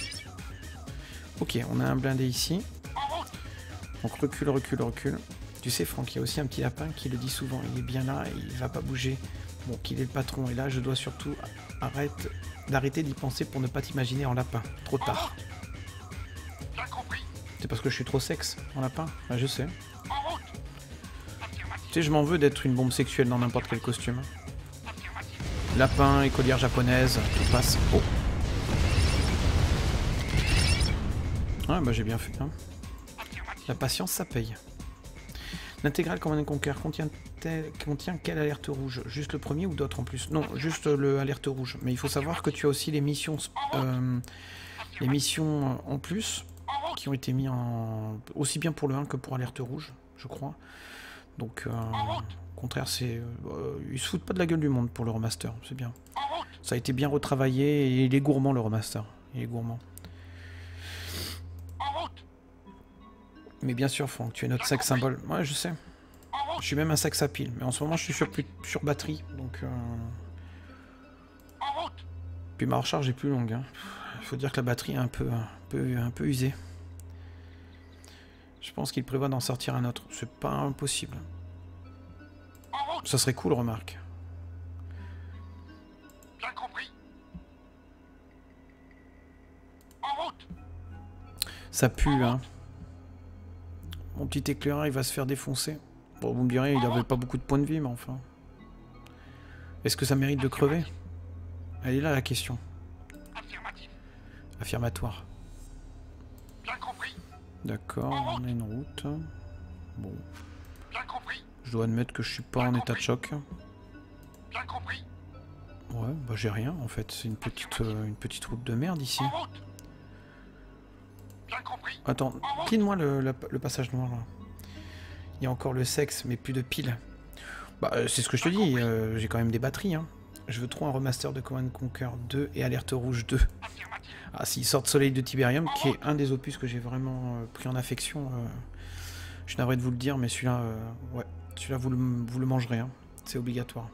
Ok, on a un blindé ici. Donc recule, recule, recule. Tu sais Franck, il y a aussi un petit lapin qui le dit souvent. Il est bien là et il va pas bouger. Bon, qu'il est le patron. Et là, je dois surtout arrête d'arrêter d'y penser pour ne pas t'imaginer en lapin. Trop tard. C'est parce que je suis trop sexe en lapin? Ah, je sais. Tu sais, je m'en veux d'être une bombe sexuelle dans n'importe quel costume. Lapin, écolière japonaise, tout passe. Oh. Ouais, bah j'ai bien fait. Hein. La patience, ça paye. L'intégrale Command and Conquer contient, contient quelle alerte rouge? Juste le premier ou d'autres en plus? Non, juste le alerte rouge. Mais il faut savoir que tu as aussi les missions, euh, les missions en plus qui ont été mis en... aussi bien pour le un que pour alerte rouge, je crois. Donc, euh, au contraire, c'est... Euh, ils se foutent pas de la gueule du monde pour le remaster, c'est bien. Ça a été bien retravaillé et il est gourmand le remaster. Il est gourmand. Mais bien sûr, Franck, tu es notre sex symbole. Ouais, je sais. Je suis même un sex à pile. Mais en ce moment, je suis sur, plus, sur batterie. Donc. Euh... Puis ma recharge est plus longue. Hein. Il faut dire que la batterie est un peu, un peu, un peu usée. Je pense qu'il prévoit d'en sortir un autre. C'est pas impossible. Ça serait cool, remarque. Bien compris. Ça pue, hein. Mon petit éclaireur, il va se faire défoncer. Bon, vous me direz, il avait pas beaucoup de points de vie, mais enfin. Est-ce que ça mérite de crever? Elle est là, la question. Affirmatif. Affirmatoire. Bien compris. D'accord, on a une route. Bon. Bien compris. Je dois admettre que je suis pas en état de choc. Bien compris. Ouais, bah j'ai rien, en fait. C'est une petite, euh, une petite route de merde, ici. En route. Bien compris. Attends, clean-moi le, le, le passage noir, là. Il y a encore le sexe, mais plus de piles. Bah, euh, c'est ce que je te dis, euh, j'ai quand même des batteries, hein. Je veux trop un remaster de Command and Conquer deux et Alerte Rouge deux. Ah, s'ils sortent Soleil de Tiberium, qui est un des opus que j'ai vraiment euh, pris en affection, euh, je suis navré de vous le dire, mais celui-là, euh, ouais, celui-là, vous le, vous le mangerez, hein. C'est obligatoire.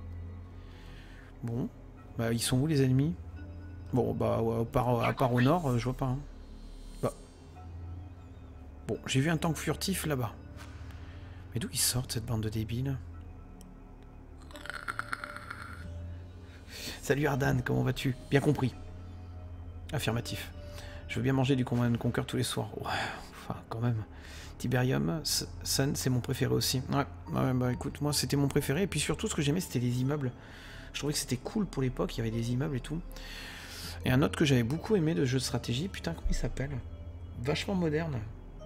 Bon, bah, ils sont où, les ennemis? Bon, bah, ouais, à, part, à part au nord, euh, je vois pas, hein. Bah. Bon, j'ai vu un tank furtif là-bas. Mais d'où ils sortent, cette bande de débiles? Salut Ardan, comment vas-tu? Bien compris. Affirmatif. Je veux bien manger du Command and Conquer tous les soirs. Ouais, enfin, quand même. Tiberium, Sun, c'est mon préféré aussi. Ouais, ouais, bah écoute, moi c'était mon préféré. Et puis surtout, ce que j'aimais, c'était les immeubles. Je trouvais que c'était cool pour l'époque, il y avait des immeubles et tout. Et un autre que j'avais beaucoup aimé de jeu de stratégie, putain, comment il s'appelle? Vachement moderne.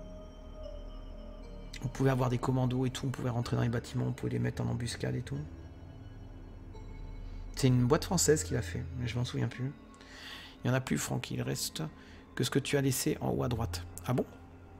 On pouvait avoir des commandos et tout, on pouvait rentrer dans les bâtiments, on pouvait les mettre en embuscade et tout. C'est une boîte française qui l'a fait, mais je m'en souviens plus. Il n'y en a plus, Franck, il reste que ce que tu as laissé en haut à droite. Ah bon?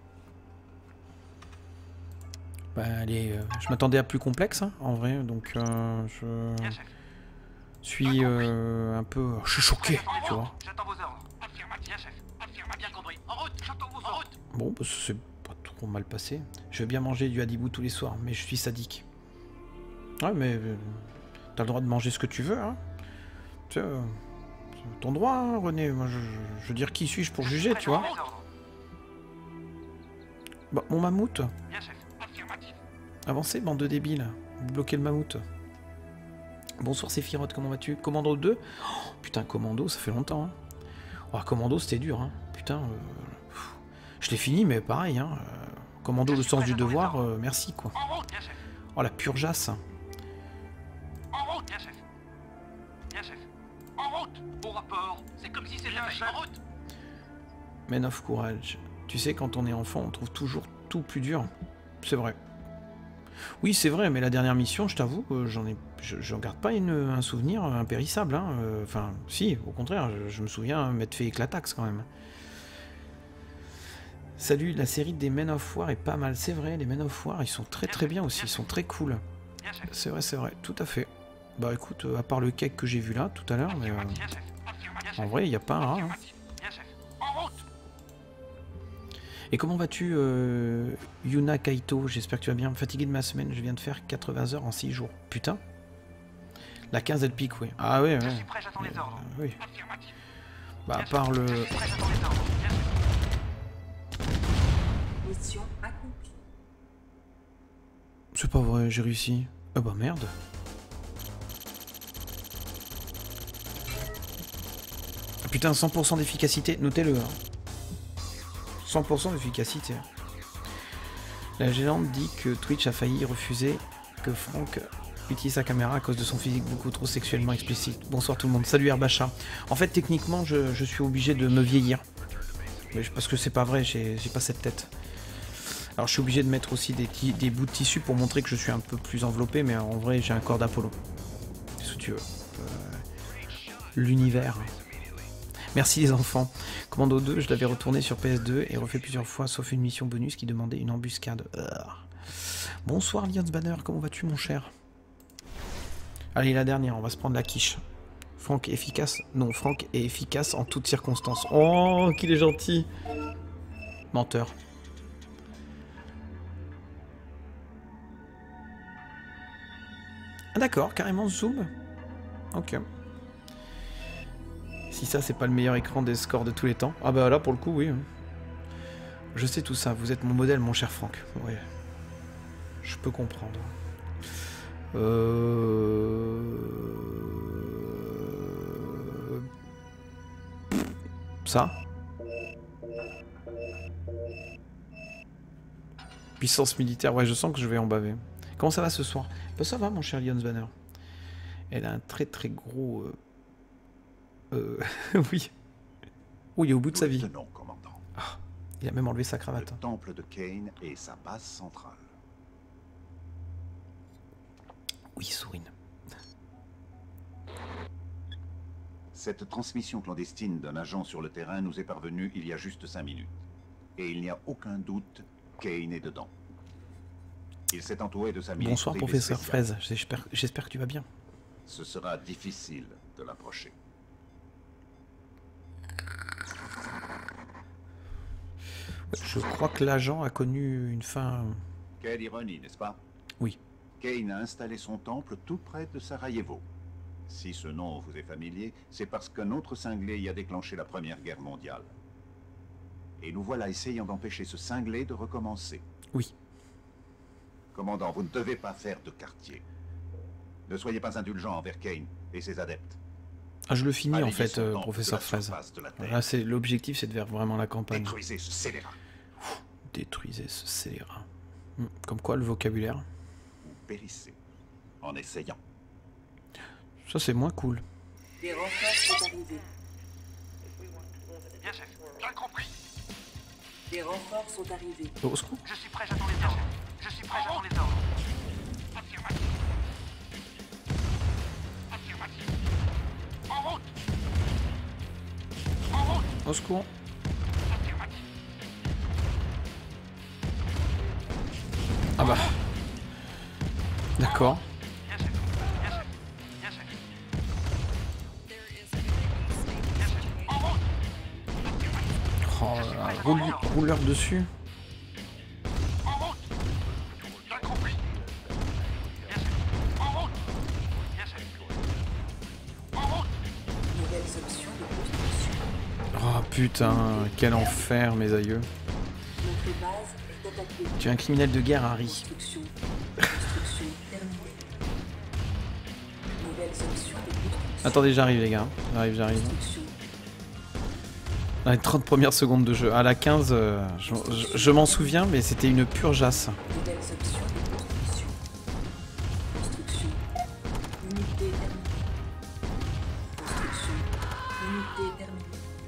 Bah allez, euh, je m'attendais à plus complexe, hein, en vrai, donc euh, je suis euh, un peu... Je suis choqué, tu vois. J'attends vos ordres. Affirmatif, chef. Affirmatif. Bien compris. En route. J'attends vos ordres. Bon, bah, c'est pas trop mal passé. Je veux bien manger du hadibou tous les soirs, mais je suis sadique. Ouais, mais euh, t'as le droit de manger ce que tu veux, hein. C'est euh, ton droit, hein, René. Moi, je, je veux dire, qui suis-je pour juger, tu vois. Bah, mon mammouth. Bien, chef. Affirmatif. Avancez, bande de débiles. Vous bloquez le mammouth. Bonsoir, Sephiroth, comment vas-tu? Commando deux? Oh, putain, Commando, ça fait longtemps. Hein. Oh, Commando, c'était dur. Hein. Putain, euh, pff, je l'ai fini, mais pareil. Hein. Euh, Commando, le sens du devoir, euh, merci, quoi. Oh, la purgeasse. En route, bien, chef. Bien, chef. En route. Au rapport. C'est comme si c'était en route. Men of Courage. Tu sais, quand on est enfant, on trouve toujours tout plus dur. C'est vrai. Oui, c'est vrai, mais la dernière mission, je t'avoue, euh, j'en ai, je, je garde pas une, un souvenir impérissable. Hein. Euh, enfin, si, au contraire, je, je me souviens m'être fait éclataxe quand même. Salut, la série des Men of War est pas mal. C'est vrai, les Men of War, ils sont très très bien aussi, ils sont très cool. C'est vrai, c'est vrai, tout à fait. Bah écoute, à part le cake que j'ai vu là tout à l'heure, mais euh, en vrai, il n'y a pas un rat. Hein. Et comment vas-tu, euh, Yuna Kaito? J'espère que tu vas bien. Fatigué de ma semaine, je viens de faire quatre-vingts heures en six jours. Putain. La quinze, elle pique, oui. Ah ouais, ouais. Euh, oui. Bah à part le... Mission accomplie. C'est pas vrai, j'ai réussi. Ah bah merde. Putain, cent pour cent d'efficacité, notez-le. Hein. cent pour cent d'efficacité. La gélante dit que Twitch a failli refuser que Franck utilise sa caméra à cause de son physique beaucoup trop sexuellement explicite. Bonsoir tout le monde. Salut Herbacha. En fait, techniquement, je, je suis obligé de me vieillir. Mais je- parce que c'est pas vrai, j'ai j'ai pas cette tête. Alors je suis obligé de mettre aussi des, ti- des bouts de tissu pour montrer que je suis un peu plus enveloppé, mais en vrai j'ai un corps d'Apollo. C'est ce que tu veux. Euh, L'univers. Merci les enfants. Commando deux, je l'avais retourné sur P S deux et refait plusieurs fois, sauf une mission bonus qui demandait une embuscade. Urgh. Bonsoir Lions Banner, comment vas-tu mon cher? Allez, la dernière, on va se prendre la quiche. Franck est efficace? Non, Franck est efficace en toutes circonstances. Oh, qu'il est gentil. Menteur. Ah d'accord, carrément zoom. Ok. Si ça, c'est pas le meilleur écran des scores de tous les temps. Ah bah là, pour le coup, oui. Je sais tout ça, vous êtes mon modèle, mon cher Franck. Ouais. Je peux comprendre. Euh... Ça. Puissance militaire, ouais, je sens que je vais en baver. Comment ça va ce soir? Bah, ça va, mon cher Lions Banner. Elle a un très très gros... Euh... euh... oui. Oh, il est au bout de sa vie. Non, commandant. Ah, il a même enlevé sa Le cravate. temple de Kane et sa base centrale. Oui, Sourine. Cette transmission clandestine d'un agent sur le terrain nous est parvenue il y a juste cinq minutes. Et il n'y a aucun doute, Kane est dedans. Il s'est entouré de sa milice Bonsoir, privée professeur spéciale. Fraise. J'espère j'espère que tu vas bien. Ce sera difficile de l'approcher. Je crois que l'agent a connu une fin... Quelle ironie, n'est-ce pas? Oui. Kane a installé son temple tout près de Sarajevo. Si ce nom vous est familier, c'est parce qu'un autre cinglé y a déclenché la Première Guerre mondiale. Et nous voilà essayant d'empêcher ce cinglé de recommencer. Oui. Commandant, vous ne devez pas faire de quartier. Ne soyez pas indulgent envers Kane et ses adeptes. Ah, je le finis en Balayez fait, son euh, temple professeur de la Fraise. surface de la Terre. Là, c'est l'objectif, c'est de faire vraiment la campagne. Détruisez ce scélérat. Détruisez ce scélérat. Hmm, Comme quoi, le vocabulaire. Ou périssez en essayant. Ça, c'est moins cool. Des renforts sont arrivés. Bien, chef. Bien compris. Des renforts sont arrivés. Au secours. Je suis prêt, j'attends les ordres. Je suis prêt, j'attends les ordres. Affirmatif. Affirmatif. En route. En route. Au secours. Affirmatif. Ah bah. D'accord. Bien, chef. Bien, chef. Bien, chef. Bien, chef. En route. Oh là là, roule- roule-leur dessus. En route. Bien compris. Bien, chef. En route. Bien, chef. En route. Nouvelles options de construction. Oh putain, quel enfer, mes aïeux. Notre base est attaquée. Tu es un criminel de guerre, Harry. Construction. Construction terminée. Nouvelles options de construction. Attendez, j'arrive, les gars. J'arrive, j'arrive. Construction. Dans les trente premières secondes de jeu. À la quinze, euh, je, je- je m'en souviens, mais c'était une pure jasse. Nouvelles options de construction. Construction. Unité terminée. Construction. Unité terminée.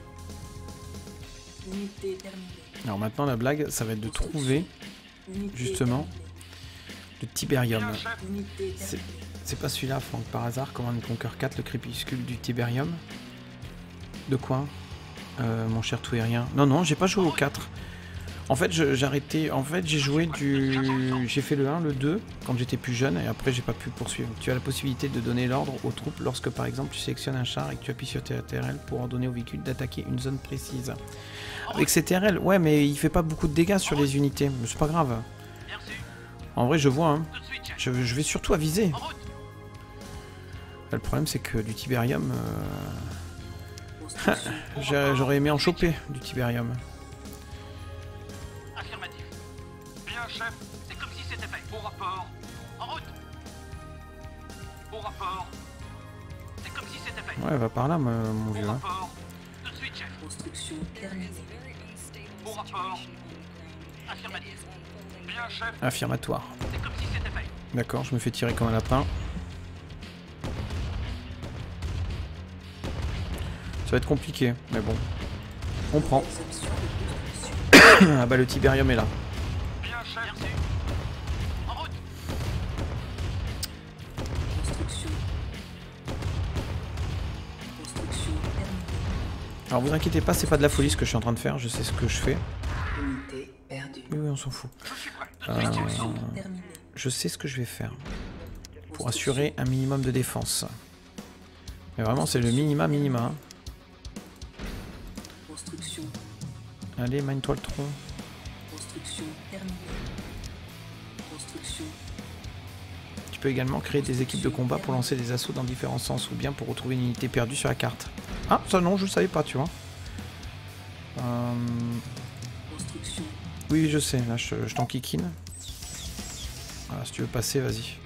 Unité terminée. Alors maintenant, la blague, ça va être de trouver Unité justement, terminée. le Tiberium. Unité C'est terminée. c'est pas celui-là, Franck, par hasard, Command Conquer quatre, le crépuscule du Tiberium. De quoi euh, mon cher Touérien? Non, non, j'ai pas joué au quatre. En fait, je- j'ai arrêté. En fait, j'ai joué du. J'ai fait le un, le deux, quand j'étais plus jeune, et après, j'ai pas pu poursuivre. Tu as la possibilité de donner l'ordre aux troupes lorsque, par exemple, tu sélectionnes un char et que tu appuies sur T R L pour ordonner au véhicule d'attaquer une zone précise. Avec ces T R L, ouais, mais il fait pas beaucoup de dégâts sur les unités, mais c'est pas grave. Merci. En vrai, je vois, hein. Tout de suite, chef. Je, je vais surtout aviser. En route. Le problème, c'est que du Tiberium, euh, Construction. j'ai- j'aurais aimé en choper du Tiberium. Affirmatif. Bien, chef. C'est comme si c'était fait. Au rapport. En route. Au rapport. C'est comme si c'était fait. Ouais, va par là, mon mon Au vieux. hein. rapport. Tout de suite, chef. Construction terminée. Au rapport. Affirmatif. Bien, chef. Affirmatoire. C'est comme si c'était fait. D'accord, je me fais tirer comme un lapin. Ça va être compliqué, mais bon. On prend. Nouvelles options de construction. Ah bah le Tiberium est là. Bien, chef. En route. Construction. Construction terminée. Alors vous inquiétez pas, c'est pas de la folie ce que je suis en train de faire, je sais ce que je fais. Unité perdue. Oui, oui, on s'en fout. Je suis prêt. Euh, Terminée. je sais ce que je vais faire pour assurer un minimum de défense. Mais vraiment, c'est le minima minima. hein. Construction. Allez, mine-toi le tronc. Construction terminée. Construction. Tu peux également créer des équipes de combat pour lancer des assauts dans différents sens ou bien pour retrouver une unité perdue sur la carte. Ah, ça non, je savais pas, tu vois. Euh, Construction. Oui, je sais, là, je, je t'enquiquine. Voilà, si tu veux passer, vas-y.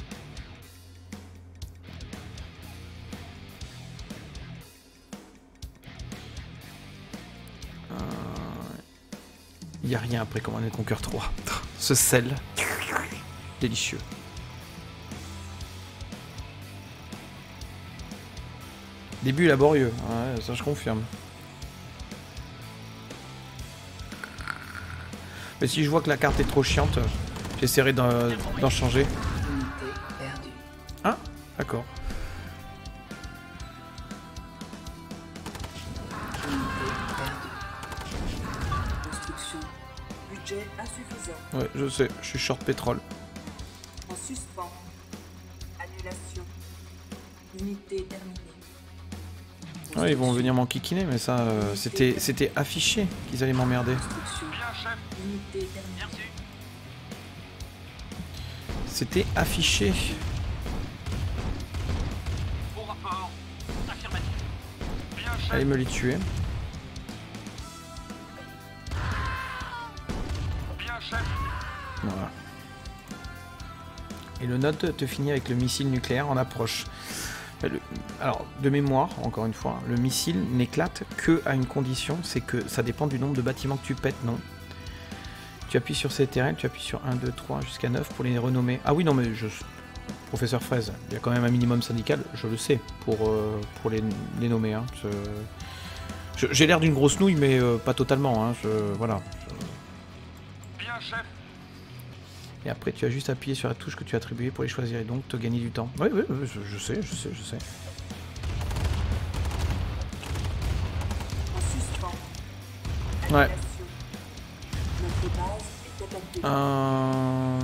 Il n'y a rien après Command and Conquer trois. Ce sel. Délicieux. Début laborieux, ouais, ça je confirme. Mais si je vois que la carte est trop chiante, j'essaierai d'en d'en changer. Unité perdue. Ah, d'accord. Unité perdue. Construction. Budget insuffisant. Ouais, je sais, je suis short pétrole. En suspens. Annulation. Unité terminée. Ouais, ils vont venir m'enquiquiner, mais ça, euh, c'était c'était affiché qu'ils allaient m'emmerder. Construction. Bien, chef. Unité terminée. Bien reçu. C'était affiché. Au rapport. Affirmatif. Bien, chef. Allez me les tuer. Bien, chef. Voilà. Et le node te finit avec le missile nucléaire en approche. Le- Alors, de mémoire, encore une fois, le missile n'éclate que à une condition, c'est que ça dépend du nombre de bâtiments que tu pètes, non? Tu appuies sur C T R L, tu appuies sur un, deux, trois jusqu'à neuf pour les renommer. Ah oui, non, mais je... Professeur Fraise, il y a quand même un minimum syndical, je le sais, pour, euh, pour les, les nommer. Hein. Je- je- J'ai l'air d'une grosse nouille, mais euh, pas totalement. Hein. Je... Voilà. Bien, chef. Et après, tu as juste appuyé sur la touche que tu as attribuée pour les choisir et donc te gagner du temps. Oui, oui, oui, je, je sais, je sais, je sais. En suspens. Ouais. Annulation. Notre base est attaquée. Euh...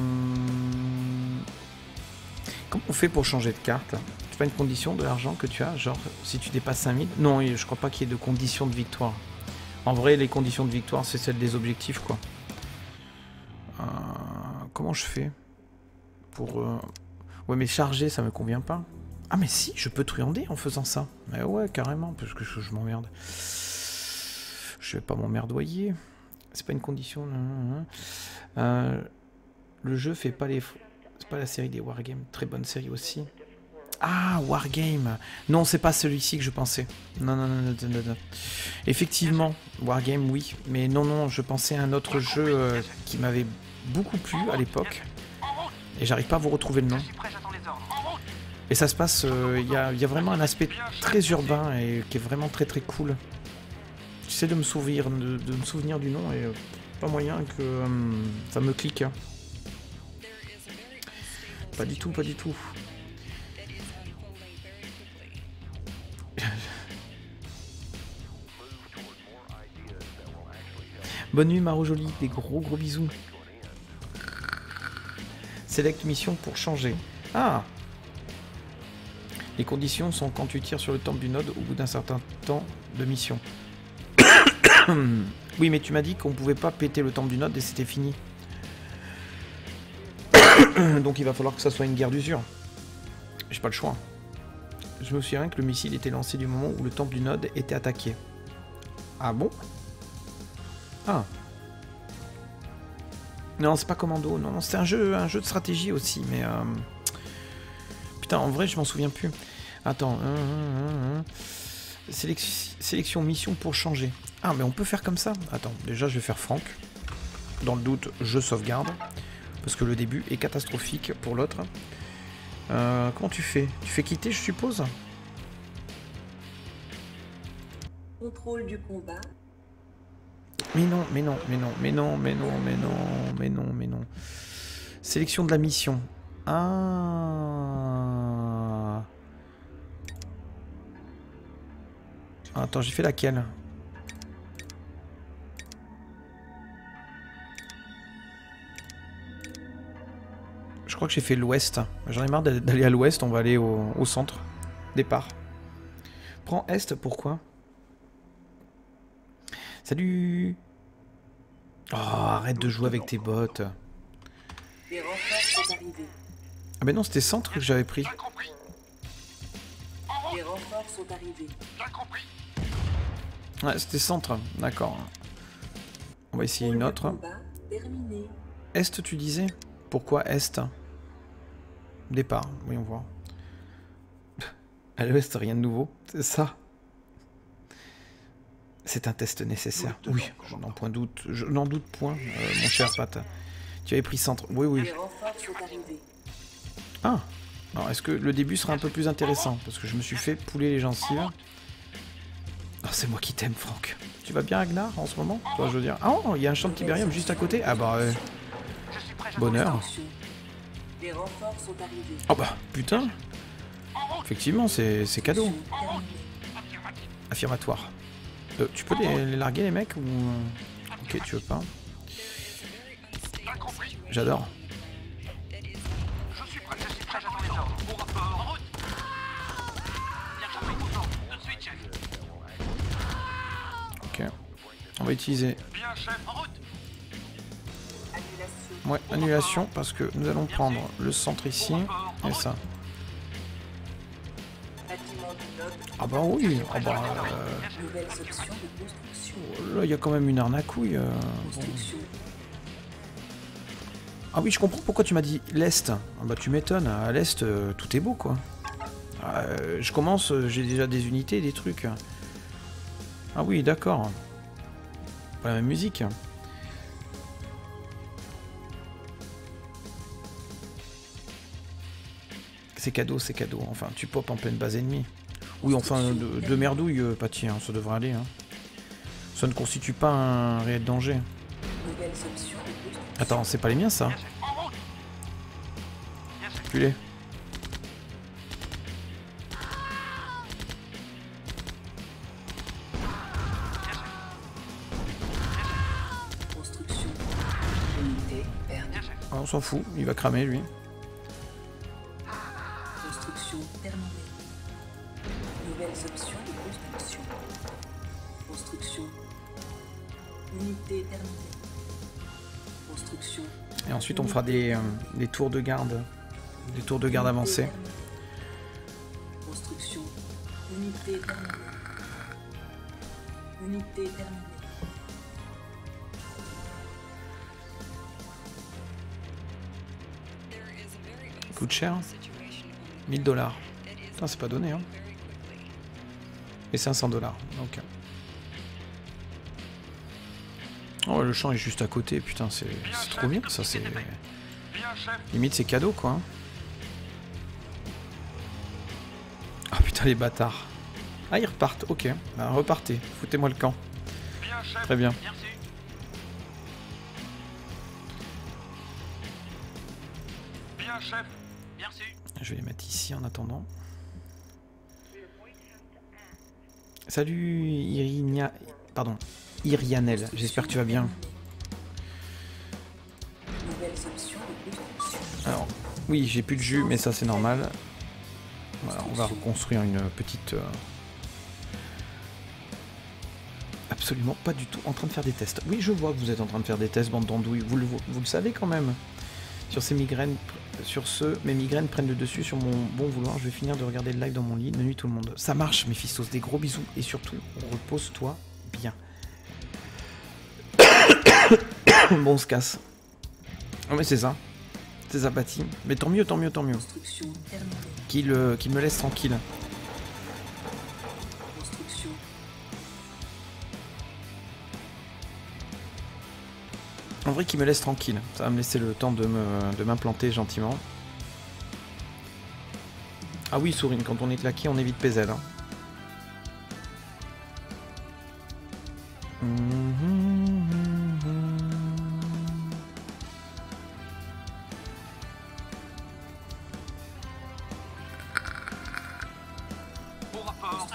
Comment on fait pour changer de carte? C'est pas une condition de l'argent que tu as? Genre, si tu dépasses cinq mille? Non, je crois pas qu'il y ait de conditions de victoire. En vrai, les conditions de victoire, c'est celles des objectifs, quoi. Euh... Comment je fais pour... euh, Ouais, mais charger, ça me convient pas. Ah, mais si, je peux truander en faisant ça. Mais ouais, carrément, parce que je, je m'emmerde. Je vais pas m'emmerdoyer. C'est pas une condition. non, non, non. Euh, le jeu fait pas les... C'est pas la série des Wargames. Très bonne série aussi. Ah, Wargame. Non, c'est pas celui-ci que je pensais. Non, non, non, non, non, non. Effectivement, Wargame, oui. Mais non, non, je pensais à un autre jeu euh, qui m'avait beaucoup plu à l'époque. Et j'arrive pas à vous retrouver le nom. Je suis prêt, j'attends les ordres. En route. Et ça se passe... Il euh, y, a, y a vraiment un aspect très urbain et qui est vraiment très très cool. J'essaie de me souvenir, de, de me souvenir du nom et euh, pas moyen que euh, ça me clique. hein. Pas du tout, pas du tout. Bonne nuit Maro Jolie, des gros gros bisous. Select mission pour changer. Ah! Les conditions sont quand tu tires sur le temple du node au bout d'un certain temps de mission. Oui, mais tu m'as dit qu'on pouvait pas péter le temple du node et c'était fini. Donc il va falloir que ça soit une guerre d'usure. J'ai pas le choix. Je me souviens que le missile était lancé du moment où le temple du node était attaqué. Ah bon? Ah. Non, c'est pas Commando. Non, non, c'est un jeu, un jeu de stratégie aussi, mais... Euh... Putain, en vrai, je m'en souviens plus. Attends. Hum, hum, hum. Sélec- Sélection mission pour changer. Ah, mais on peut faire comme ça. Attends, déjà, je vais faire Franck. Dans le doute, je sauvegarde. Parce que le début est catastrophique pour l'autre. Euh, comment tu fais? Tu fais quitter, je suppose? Contrôle du combat. Mais non, mais non, mais non, mais non, mais non, mais non, mais non, mais non. Sélection de la mission. Ah. Attends, j'ai fait laquelle? Je crois que j'ai fait l'ouest. J'en ai marre d'aller à l'ouest, on va aller au, au centre. Départ. Prends est, pourquoi? Salut. Oh, arrête de jouer avec tes bottes. Les renforts sont arrivés. Ah ben non, c'était centre que j'avais pris. Bien compris. Les renforts sont arrivés. Bien compris. Ouais, c'était centre, d'accord. On va essayer Pôle une de autre. combat terminé. Est, tu disais? Pourquoi est? Départ, voyons voir. À l'ouest, rien de nouveau, c'est ça. C'est un test nécessaire. Oui, je n'en point doute. Je n'en doute point, euh, mon cher Pat. Tu avais pris centre. Oui, oui. Les renforts sont arrivés. Ah. Alors, est-ce que le début sera un peu plus intéressant? Parce que je me suis fait pouler les gencives. Ah, c'est moi qui t'aime, Franck. Tu vas bien, Agnar, en ce moment? Toi, je veux dire. Ah, oh, il y a un champ de Tiberium juste à côté. Ah bah, euh, Je suis prêt, j'attends bonheur. Construction. Les renforts sont arrivés. Oh bah, putain. Effectivement, c'est c'est cadeau. Terminé. affirmatif. Affirmatoire. Euh, tu peux les, les larguer, les mecs, ou... Ok, tu veux pas. Bien compris. J'adore. Je suis prêt, je suis prêt, j'attends les ordres. Au rapport. En route. Bien compris, mouvement. Tout de suite, chef. Ok. On va utiliser... Bien, chef. En route. Annulation. Ouais, annulation, parce que nous allons prendre le centre ici, et ça. Bâtiment du noble. Ah bah oui, ah bah... euh, Nouvelles options de construction. Là, il y a quand même une arne à couilles. euh, bon. Construction. Ah oui, je comprends pourquoi tu m'as dit l'Est. Ah bah tu m'étonnes, à l'Est, euh, tout est beau, quoi. Euh, je commence, euh, j'ai déjà des unités, des trucs. Ah oui, d'accord. Pas la même musique. C'est cadeau, c'est cadeau. Enfin, tu pop en pleine base ennemie. Oui, enfin, de, de merdouille, euh, Patty, hein, ça devrait aller. Hein. Ça ne constitue pas un réel danger. Nouvelles options de construction. Attends, c'est pas les miens, ça? Bien, chef. En route. Bien, chef. Culé. Construction. Unité perdue. Bien, chef. Ah, on s'en fout, il va cramer, lui. Construction terminée. Nouvelles options de construction. Construction. Unité terminée. Construction. Et ensuite, on fera des, euh, des tours de garde. Des tours de garde avancés. Construction. Unité terminée. Unité terminée. Coûte cher. mille dollars. Putain, c'est pas donné, hein. Et cinq cents dollars. Donc. Oh, le champ est juste à côté. Putain, c'est c'est trop bien, ça. C'est Bien, chef. limite, c'est cadeau, quoi. Hein. Ah putain, les bâtards. Ah, ils repartent. Ok. Bah, repartez. Foutez-moi le camp. Bien, chef. Très bien. Merci. Bien, chef. Merci. Je vais les mettre ici en attendant. Salut Irinia... Pardon. Irianel, j'espère que tu vas bien. Nouvelles options de construction. Alors, oui, j'ai plus de jus, mais ça c'est normal. Voilà, on va reconstruire une petite... euh, Absolument pas du tout en train de faire des tests. Oui, je vois que vous êtes en train de faire des tests, bande d'andouilles. Vous le, vous le savez quand même. Sur ces migraines... Sur ce, mes migraines prennent le dessus sur mon bon vouloir. Je vais finir de regarder le live dans mon lit. Bonne nuit tout le monde. Ça marche, Méphistos. Des gros bisous. Et surtout, repose-toi bien. Bon, on se casse. Ah mais c'est ça. C'est ça, Patty. Mais tant mieux, tant mieux, tant mieux. Construction terminée. Qu'il euh, qu'il me laisse tranquille. Construction. En vrai, qu'il me laisse tranquille. Ça va me laisser le temps de me de m'implanter gentiment. Ah oui, Sourine, quand on est claqué, on évite P Z. Hein. Mhm.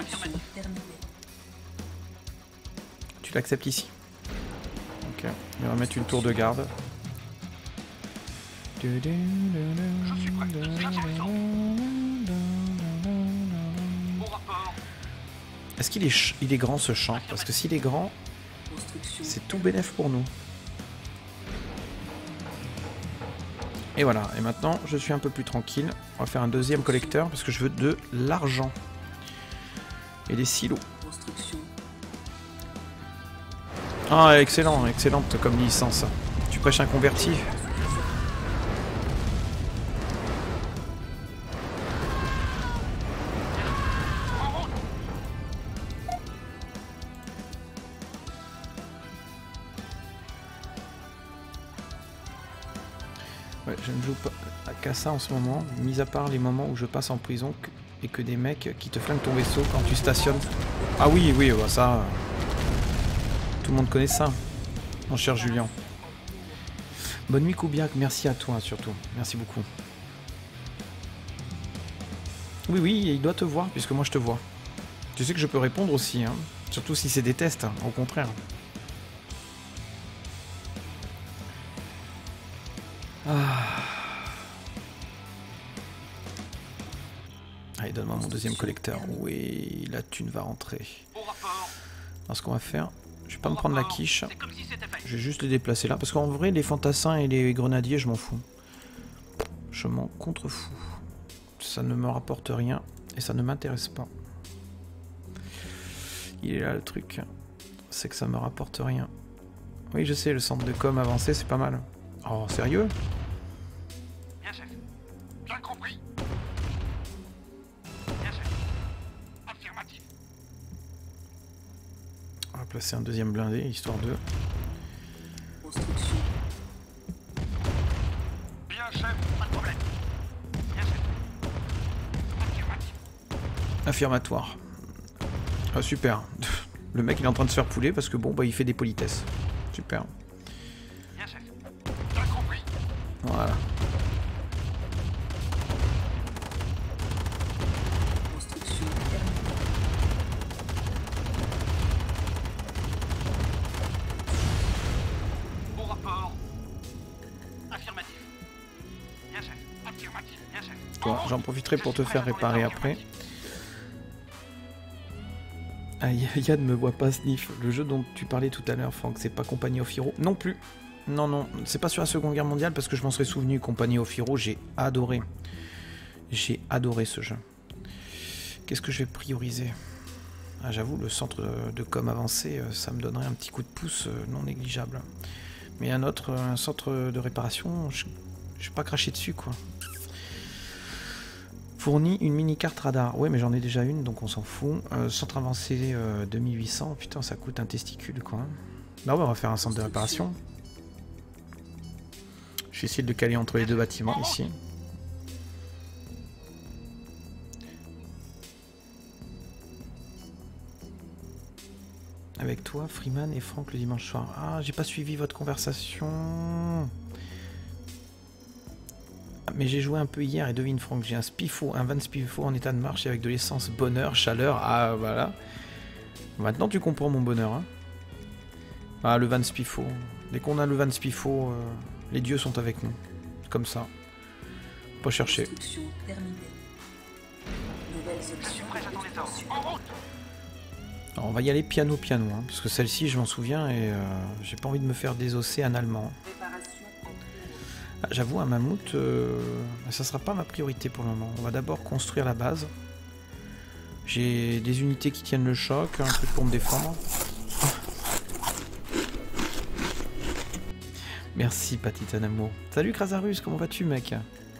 Construction terminée. Tu l'acceptes ici. Ok, on va mettre une tour de garde. Est-ce qu'il est, ch il est grand ce champ? Parce que s'il est grand, Construction. c'est tout bénef pour nous. Et voilà, et maintenant je suis un peu plus tranquille. On va faire un deuxième collecteur parce que je veux de l'argent. Et des silos. Construction. Ah, excellent, excellente comme licence. Tu prêches un converti. Ouais, je ne joue pas qu'à ça en ce moment, mis à part les moments où je passe en prison que- et que des mecs qui te flinguent ton vaisseau quand tu stationnes. Ah oui, oui, bah ça... euh, Tout le monde connaît ça, mon cher Julien. Bonne nuit Koubiak, merci à toi surtout, merci beaucoup. Oui, oui, il doit te voir puisque moi je te vois. Tu sais que je peux répondre aussi, hein, surtout si c'est des tests, hein, au contraire. Ah. Allez, donne-moi mon deuxième collecteur. Oui, la thune va rentrer. Au rapport. Alors ce qu'on va faire, je vais pas me prendre la quiche. C'est comme si c'était fait. Je vais juste les déplacer là, parce qu'en vrai, les fantassins et les grenadiers, je m'en fous. Je m'en contrefous. Ça ne me rapporte rien, et ça ne m'intéresse pas. Il est là le truc, c'est que ça me rapporte rien. Oui, je sais, le centre de com avancé, c'est pas mal. Oh, sérieux? Bien chef. Bien compris. Bien chef. Affirmatif. On va placer un deuxième blindé, histoire de... Construction. Bien chef. Pas de problème. Bien chef. Affirmatif. Affirmatoire. Ah, super. Le mec, il est en train de se faire pouler parce que bon, bah, il fait des politesses. Super. Bien chef. Bien compris. Voilà. Construction terminée. Au rapport. Affirmatif. Bien chef. Affirmatif. Bien chef. Toi, j'en profiterai pour te faire réparer après. Ah, Yann me voit pas sniff. Le jeu dont tu parlais tout à l'heure, Franck, c'est pas Company of Heroes? Non plus. Non, non, c'est pas sur la Seconde Guerre mondiale parce que je m'en serais souvenu. Company of Heroes, j'ai adoré. J'ai adoré ce jeu. Qu'est-ce que je vais prioriser? Ah, j'avoue, le centre de com avancé, ça me donnerait un petit coup de pouce non négligeable. Mais un autre, un centre de réparation, je, je vais pas cracher dessus, quoi. Fournit une mini-carte radar. Ouais, mais j'en ai déjà une, donc on s'en fout. Euh, centre avancé euh, deux mille huit cents. Putain, ça coûte un testicule, quoi. Là, on va faire un centre de réparation. Je vais essayer de le caler entre les deux bâtiments, ici. Avec toi, Freeman et Franck le dimanche soir. Ah, j'ai pas suivi votre conversation. Mais j'ai joué un peu hier et devine Franck, j'ai un Spifo, un van Spifo en état de marche avec de l'essence bonheur, chaleur, ah voilà. Maintenant tu comprends mon bonheur. Hein. Ah le van Spifo, dès qu'on a le van Spifo, euh, les dieux sont avec nous. Comme ça. Pas chercher. Construction terminée. Nouvelles options Prêt, j'attends les ordres. d'expansion. En route. Alors, on va y aller piano piano, hein, parce que celle-ci je m'en souviens et euh, j'ai pas envie de me faire désosser analement. Préparation en cours. Ah, j'avoue un mammouth, euh, ça sera pas ma priorité pour le moment. On va d'abord construire la base. J'ai des unités qui tiennent le choc, un truc pour me défendre. Merci Patitan Amour. Salut Krasarus, comment vas-tu mec?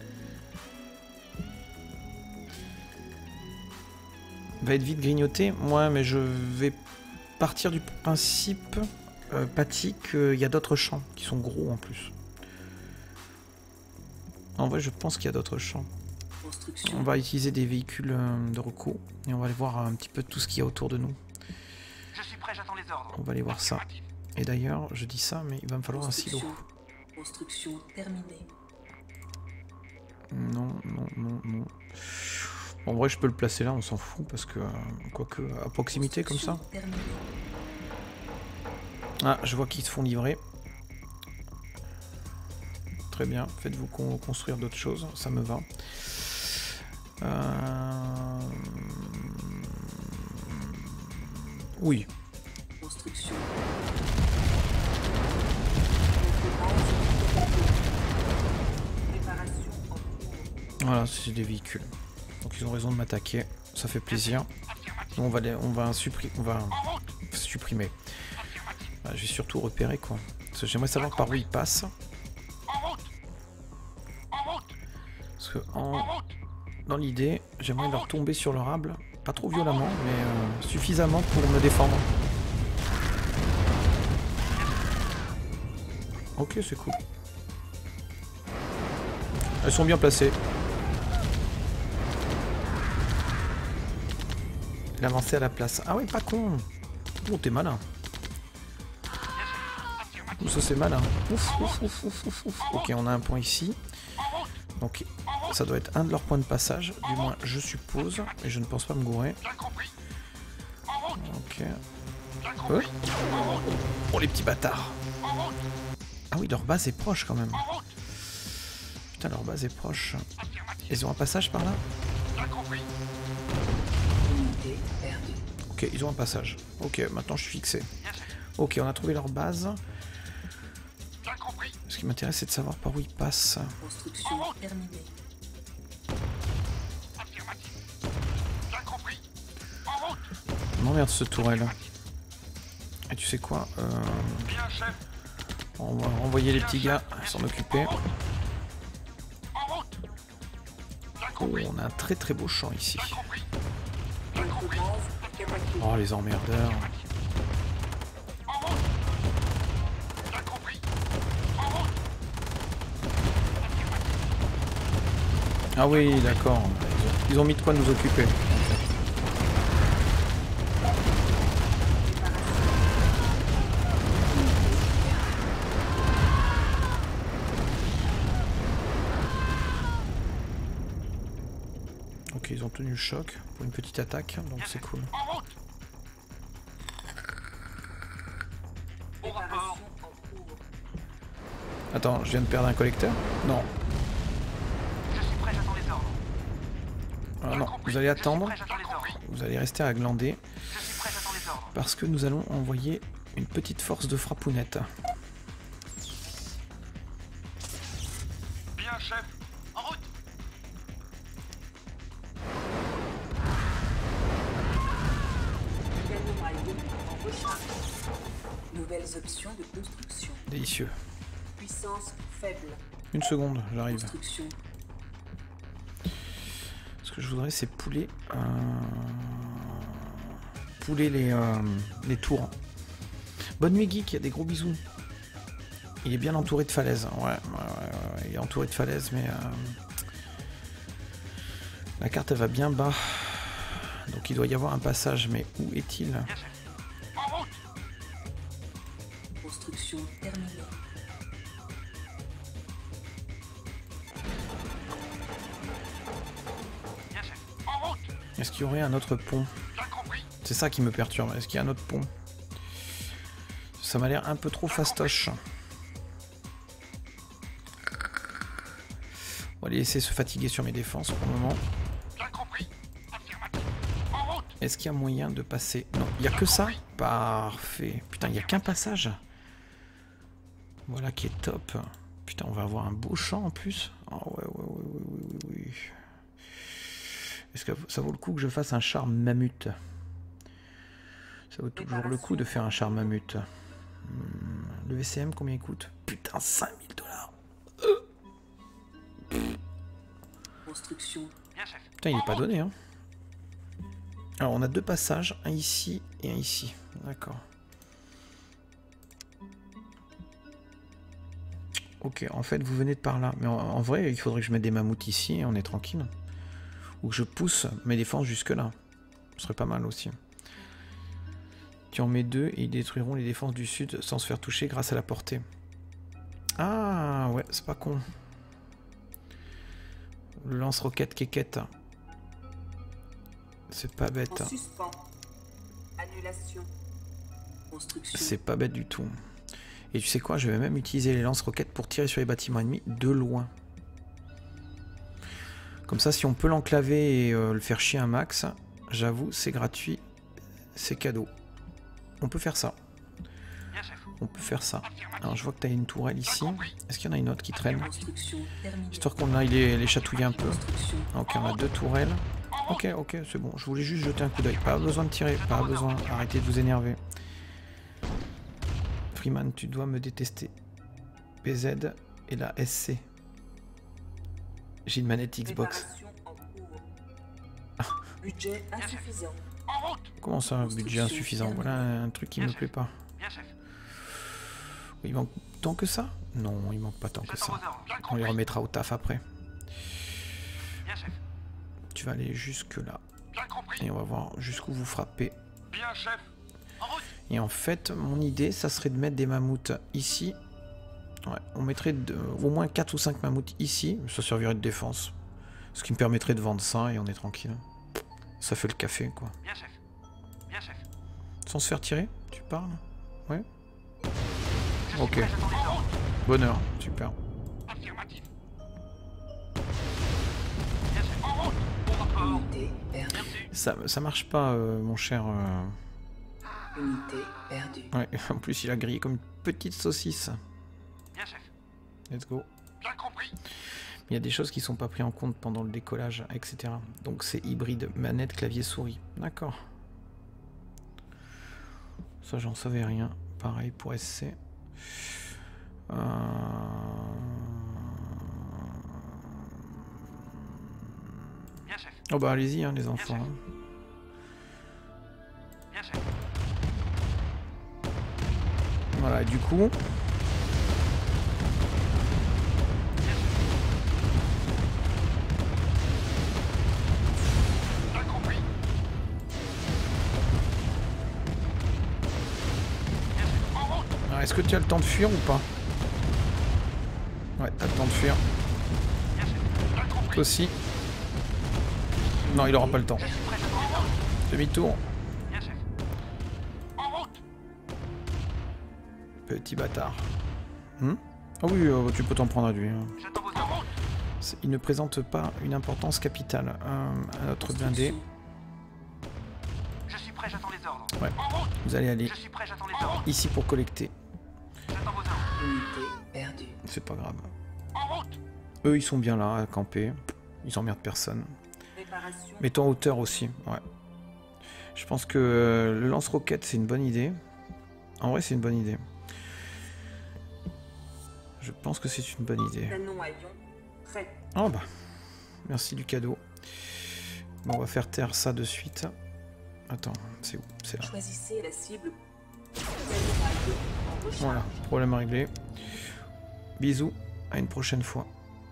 Va être vite grignoté. Moi, mais je vais partir du principe, euh, Patty, qu'il y a d'autres champs qui sont gros en plus. En vrai, je pense qu'il y a d'autres champs. Construction. On va utiliser des véhicules euh, de recours et on va aller voir un petit peu tout ce qu'il y a autour de nous. Je suis prêt, j'attends les ordres. On va aller voir ça. Affirmatif. Et d'ailleurs, je dis ça, mais il va me falloir un silo. Construction. Construction terminée. Non, non, non, non. En vrai, je peux le placer là, on s'en fout, parce que... Quoique, à proximité, comme ça. Terminé. Ah, je vois qu'ils se font livrer. Très bien, faites-vous con construire d'autres choses, ça me va. Euh... Oui. Construction. Préparation en cours. Voilà, c'est des véhicules. Donc ils ont raison de m'attaquer, ça fait plaisir. Nous, on va les, on va supprimer, on va supprimer. Bah, je vais surtout repérer quoi. Parce que j'aimerais savoir par où ils passent. Parce que en, dans l'idée, j'aimerais leur tomber sur leur able, pas trop violemment, mais euh, suffisamment pour me défendre. Ok, c'est cool. Elles sont bien placées. Il a avancé à la place. Ah oui, pas con. Oh, t'es malin. Oh, ça c'est malin. Ouf, ouf, ouf, ouf, ouf, ouf. Ok, on a un point ici. Donc, ça doit être un de leurs points de passage. Du moins, je suppose. Et je ne pense pas me gourer. Ok. Euh. Oh, les petits bâtards. Ah oui, leur base est proche quand même. Putain, leur base est proche. Ils ont un passage par là? Unité perdue. Ok, ils ont un passage. Ok, maintenant je suis fixé. Ok, on a trouvé leur base. Ce qui m'intéresse, c'est de savoir par où ils passent. Construction terminée. Je m'emmerde ce tourelle. Et tu sais quoi euh... On va renvoyer les petits gars s'en occuper. Oh, on a un très très beau champ ici. Oh, les emmerdeurs. Ah oui, d'accord. Ils ont mis de quoi nous occuper. Ok, ils ont tenu le choc pour une petite attaque, donc c'est cool. Préparation en cours. Attends, je viens de perdre un collecteur? Non. Je suis prêt, j'attends les ordres. Ah non, vous allez attendre. J'attends les ordres. Vous allez rester à glander. Je suis prêt, j'attends les ordres. Parce que nous allons envoyer une petite force de frappounette. Bien, chef. En route. Canon allié en recharge. Nouvelles options de construction. Délicieux. Puissance faible. Une seconde, j'arrive. Construction. Ce que je voudrais, c'est pouler... Euh... Pouler les, euh, les tours. Bonne nuit, Geek, des gros bisous. Il est bien entouré de falaises. Ouais, ouais, ouais, ouais, il est entouré de falaises, mais... Euh... La carte, elle va bien bas. Donc il doit y avoir un passage, mais où est-il? Bien, chef. En route. Construction terminée. Bien, chef. En route. Est-ce qu'il y aurait un autre pont? Bien compris. C'est ça qui me perturbe. Est-ce qu'il y a un autre pont? Ça m'a l'air un peu trop fastoche. On va les laisser se fatiguer sur mes défenses pour le moment. Bien compris. Affirmatif. En route. Est-ce qu'il y a moyen de passer? Non, il n'y a que ça? Parfait. Putain, il n'y a qu'un passage. Voilà qui est top. Putain, on va avoir un beau champ en plus. Oh ouais, ouais, ouais, ouais, ouais, ouais, ouais. Est-ce que ça vaut le coup que je fasse un char mammut? Ça vaut toujours le coup de faire un char mammut. Hmm, le V C M, combien il coûte? Putain, cinq mille dollars. Construction. Bien, chef. Putain, il est pas donné, hein. Alors, on a deux passages, un ici et un ici. D'accord. Ok, en fait, vous venez de par là. Mais en, en vrai, il faudrait que je mette des mammouths ici et on est tranquille. Ou que je pousse mes défenses jusque-là. Ce serait pas mal aussi. Tu en mets deux et ils détruiront les défenses du sud sans se faire toucher grâce à la portée. Ah, ouais, c'est pas con. Le lance-roquette Kékette. C'est pas bête. En Hein. suspens. Annulation. Construction. C'est pas bête du tout. Et tu sais quoi, je vais même utiliser les lance-roquettes pour tirer sur les bâtiments ennemis de loin. Comme ça, si on peut l'enclaver et euh, le faire chier un max, j'avoue, c'est gratuit, c'est cadeau. On peut faire ça. Bien, chef. On peut faire ça. Affirmatif. Alors, je vois que tu as une tourelle ici. Est-ce qu'il y en a une autre qui traîne? Construction terminée. Histoire qu'on aille les, les chatouiller un peu. Construction. Ok, on a deux tourelles. Ok, ok, c'est bon. Je voulais juste jeter un coup d'œil. Pas besoin de tirer, pas besoin. Arrêtez de vous énerver. Freeman, tu dois me détester. P Z et la S C. J'ai une manette Xbox. Préparation en cours. Budget insuffisant. En route. Comment ça, un budget insuffisant? Voilà un truc qui me plaît pas. Bien, chef. Il manque tant que ça? Non, il manque pas tant que J'attends ça. vos ordres. Bien On les compris. remettra au taf après. Bien, chef. Tu vas aller jusque là. Bien compris. Et on va voir jusqu'où vous frappez. Bien, chef. En route. Et en fait, mon idée, ça serait de mettre des mammouths ici. Ouais, on mettrait de- au moins quatre ou cinq mammouths ici. Ça servirait de défense. Ce qui me permettrait de vendre ça et on est tranquille. Ça fait le café, quoi. Bien, chef. Bien, chef. Sans se faire tirer, tu parles? Ouais. Je suis Ok. prêt, j'attends les ordres. Bonheur, super. Affirmatif. Bien, chef. En route. Au rapport. Unité perdue. Merci. Ça, ça marche pas, euh, mon cher... euh, Unité perdue. Ouais, en plus, il a grillé comme une petite saucisse. Bien, chef. Let's go. Bien compris. Il y a des choses qui sont pas prises en compte pendant le décollage, et cetera. Donc c'est hybride, manette, clavier, souris. D'accord. Ça, j'en savais rien. Pareil pour S C. Euh... Bien, chef. Oh bah allez-y, hein, les enfants. chef. hein. Bien, chef. Voilà, et du coup... Bien compris. Bien, chef. En route. Alors, est-ce que tu as le temps de fuir ou pas? Ouais, t'as le temps de fuir. Bien, chef. Bien compris. Toi aussi. Non, il aura pas le temps. Je suis prêt, j'attends les ordres. Demi-tour. Bien, chef. En route. Petit bâtard. Hmm Ah oui, euh, tu peux t'en prendre à lui. hein. J'attends vos ordres. En route. C'est- Il ne présente pas une importance capitale. Euh, à notre blindé, Je suis prêt, j'attends les ordres. Ouais. En route. vous allez aller Je suis prêt, j'attends les ordres. ici pour collecter. J'attends vos ordres. Unité perdue. C'est pas grave. En route. Eux, ils sont bien là, à camper. Ils emmerdent personne. Préparation. Mettons en hauteur aussi, ouais. Je pense que euh, le lance-roquette, c'est une bonne idée. En vrai, c'est une bonne idée. Je pense que c'est une bonne idée. Canon à ion. Prêt. Oh bah, merci du cadeau. Bon, on va faire taire ça de suite. Attends, c'est où? C'est là. Choisissez la cible. Canon à ion en recharge. Voilà, problème réglé. Bisous, à une prochaine fois.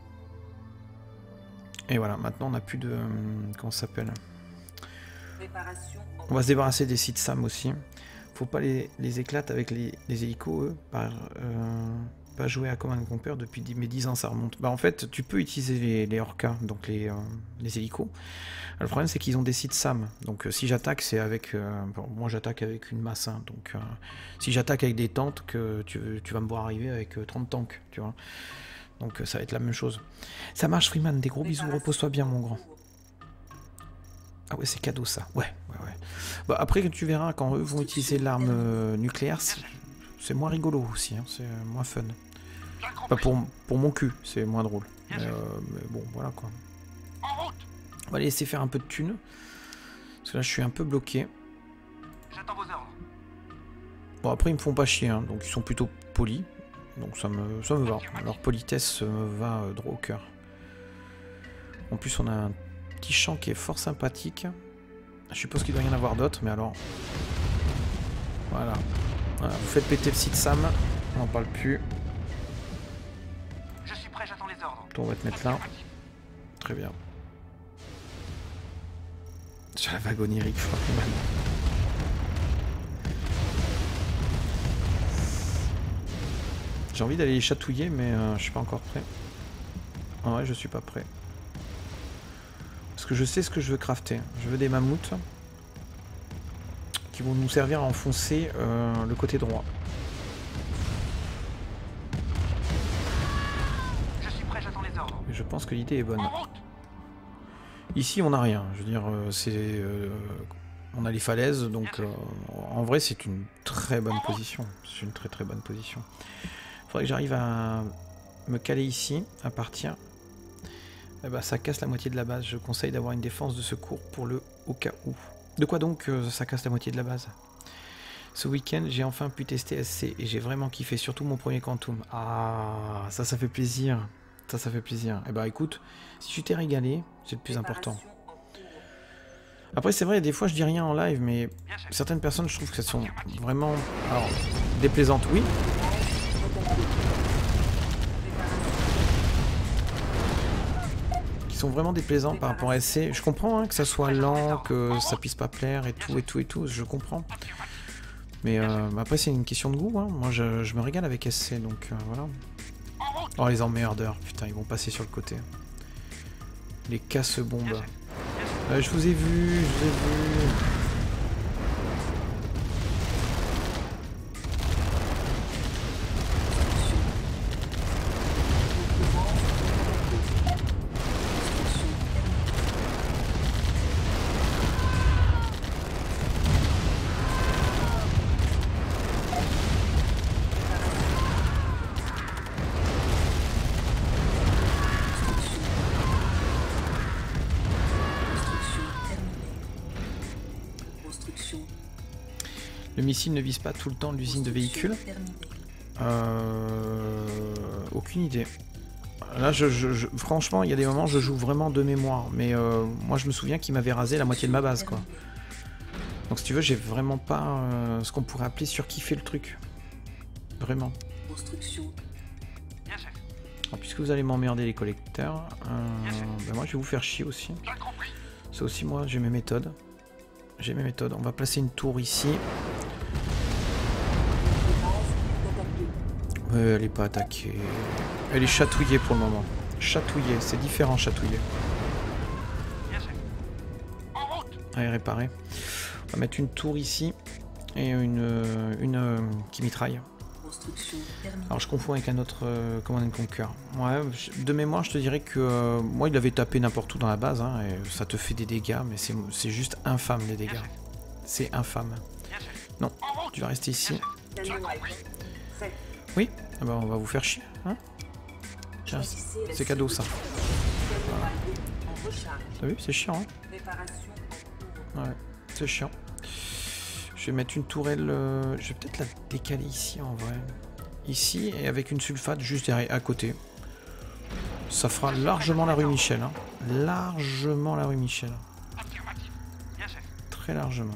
Et voilà, maintenant on n'a plus de... euh, Comment ça s'appelle? Préparation en On va se débarrasser des sites SAM aussi. Faut pas les, les éclater avec les, les hélicos, eux. Par, euh, pas jouer à Command and Conquer depuis dix- mes dix ans, ça remonte. Bah en fait, tu peux utiliser les, les Orcas, donc les, euh, les hélicos. Le problème, c'est qu'ils ont des sites SAM. Donc euh, si j'attaque, c'est avec... euh, bon, moi, j'attaque avec une masse. hein, donc euh, si j'attaque avec des tanks, que tu, tu vas me voir arriver avec euh, trente tanks, tu vois. Donc euh, ça va être la même chose. Ça marche, Freeman. Des gros bisous. Repose-toi bien, mon grand. Ah ouais, c'est cadeau ça. Ouais, ouais, ouais. Bah, après, tu verras, quand eux vont utiliser l'arme euh, nucléaire, c'est c'est moins rigolo aussi, hein, c'est euh, moins fun. Bien Pas compris. pour, pour mon cul, c'est moins drôle. Bien Mais, sûr. euh, mais bon, voilà quoi. En route. On va les laisser faire un peu de thunes. Parce que là, je suis un peu bloqué. J'attends vos ordres. Bon, après, ils me font pas chier, hein, donc ils sont plutôt polis. Donc ça me, ça me va. Leur politesse me va euh, droit au cœur. En plus, on a un petit champ qui est fort sympathique. Je suppose qu'il doit y en avoir d'autres, mais alors... Voilà. Voilà, vous faites péter le site SAM, on n'en parle plus. Je suis prêt, j'attends les ordres. Toi, on va te mettre là. Affirmatif. Très bien. Sur la wagonnerie, je crois. J'ai envie d'aller les chatouiller, mais euh, je suis pas encore prêt. En vrai, je suis pas prêt. Parce que je sais ce que je veux crafter. Je veux des mammouths qui vont nous servir à enfoncer euh, le côté droit. Je suis prêt, j'attends les ordres. Et je pense que l'idée est bonne. En route. Ici, on n'a rien. Je veux dire, euh, c'est, euh, on a les falaises, donc euh, en vrai, c'est une très bonne position. C'est une très très bonne position. Il faudrait que j'arrive à me caler ici, à partir. Eh ben, ça casse la moitié de la base. Je conseille d'avoir une défense de secours pour le au cas où. De quoi donc euh, ça casse la moitié de la base? Ce week-end, j'ai enfin pu tester S C et j'ai vraiment kiffé, surtout mon premier Quantum. Ah, ça, ça fait plaisir. Ça, ça fait plaisir. Eh ben, écoute, si tu t'es régalé, c'est le plus important. Après, c'est vrai, des fois, je dis rien en live, mais certaines personnes, je trouve qu'elles sont vraiment... Alors, déplaisantes, oui. Qui sont vraiment déplaisants par rapport à S C. Je comprends hein, que ça soit lent, que ça puisse pas plaire et tout, et tout, et tout, je comprends. Mais euh, après, c'est une question de goût. Hein. Moi, je, je me régale avec S C, donc euh, voilà. Oh, les emmerdeurs, putain, ils vont passer sur le côté. Les casse-bombes. Euh, je vous ai vu, je vous ai vu. Le missile ne vise pas tout le temps l'usine de véhicules. Euh... Aucune idée. Là, je, je, je, franchement, il y a des moments où je joue vraiment de mémoire. Mais euh, moi, je me souviens qu'il m'avait rasé la moitié de ma base, quoi. Donc, si tu veux, j'ai vraiment pas euh, ce qu'on pourrait appeler surkiffer le truc. Vraiment. Alors, puisque vous allez m'emmerder les collecteurs, euh, ben moi, je vais vous faire chier aussi. Ça aussi, moi, j'ai mes méthodes. J'ai mes méthodes. On va placer une tour ici. Ouais, elle est pas attaquée. Elle est chatouillée pour le moment. Chatouillée, c'est différent chatouillée. Allez, réparer. On va mettre une tour ici et une, une euh, qui mitraille. Alors je confonds avec un autre euh, Command and Conquer. Ouais, de mémoire, je te dirais que euh, moi il avait tapé n'importe où dans la base, hein, et ça te fait des dégâts, mais c'est juste infâme les dégâts. C'est infâme. Non, tu vas rester ici. Oui, ah bah, on va vous faire chier. Hein, tiens, c'est cadeau ça. Voilà. T'as vu, c'est chiant. Hein, ouais, c'est chiant. Je vais mettre une tourelle. Euh, je vais peut-être la décaler ici en vrai. Ici et avec une sulfate juste derrière, à côté. Ça fera largement la rue Michel. Hein. Largement la rue Michel. Très largement.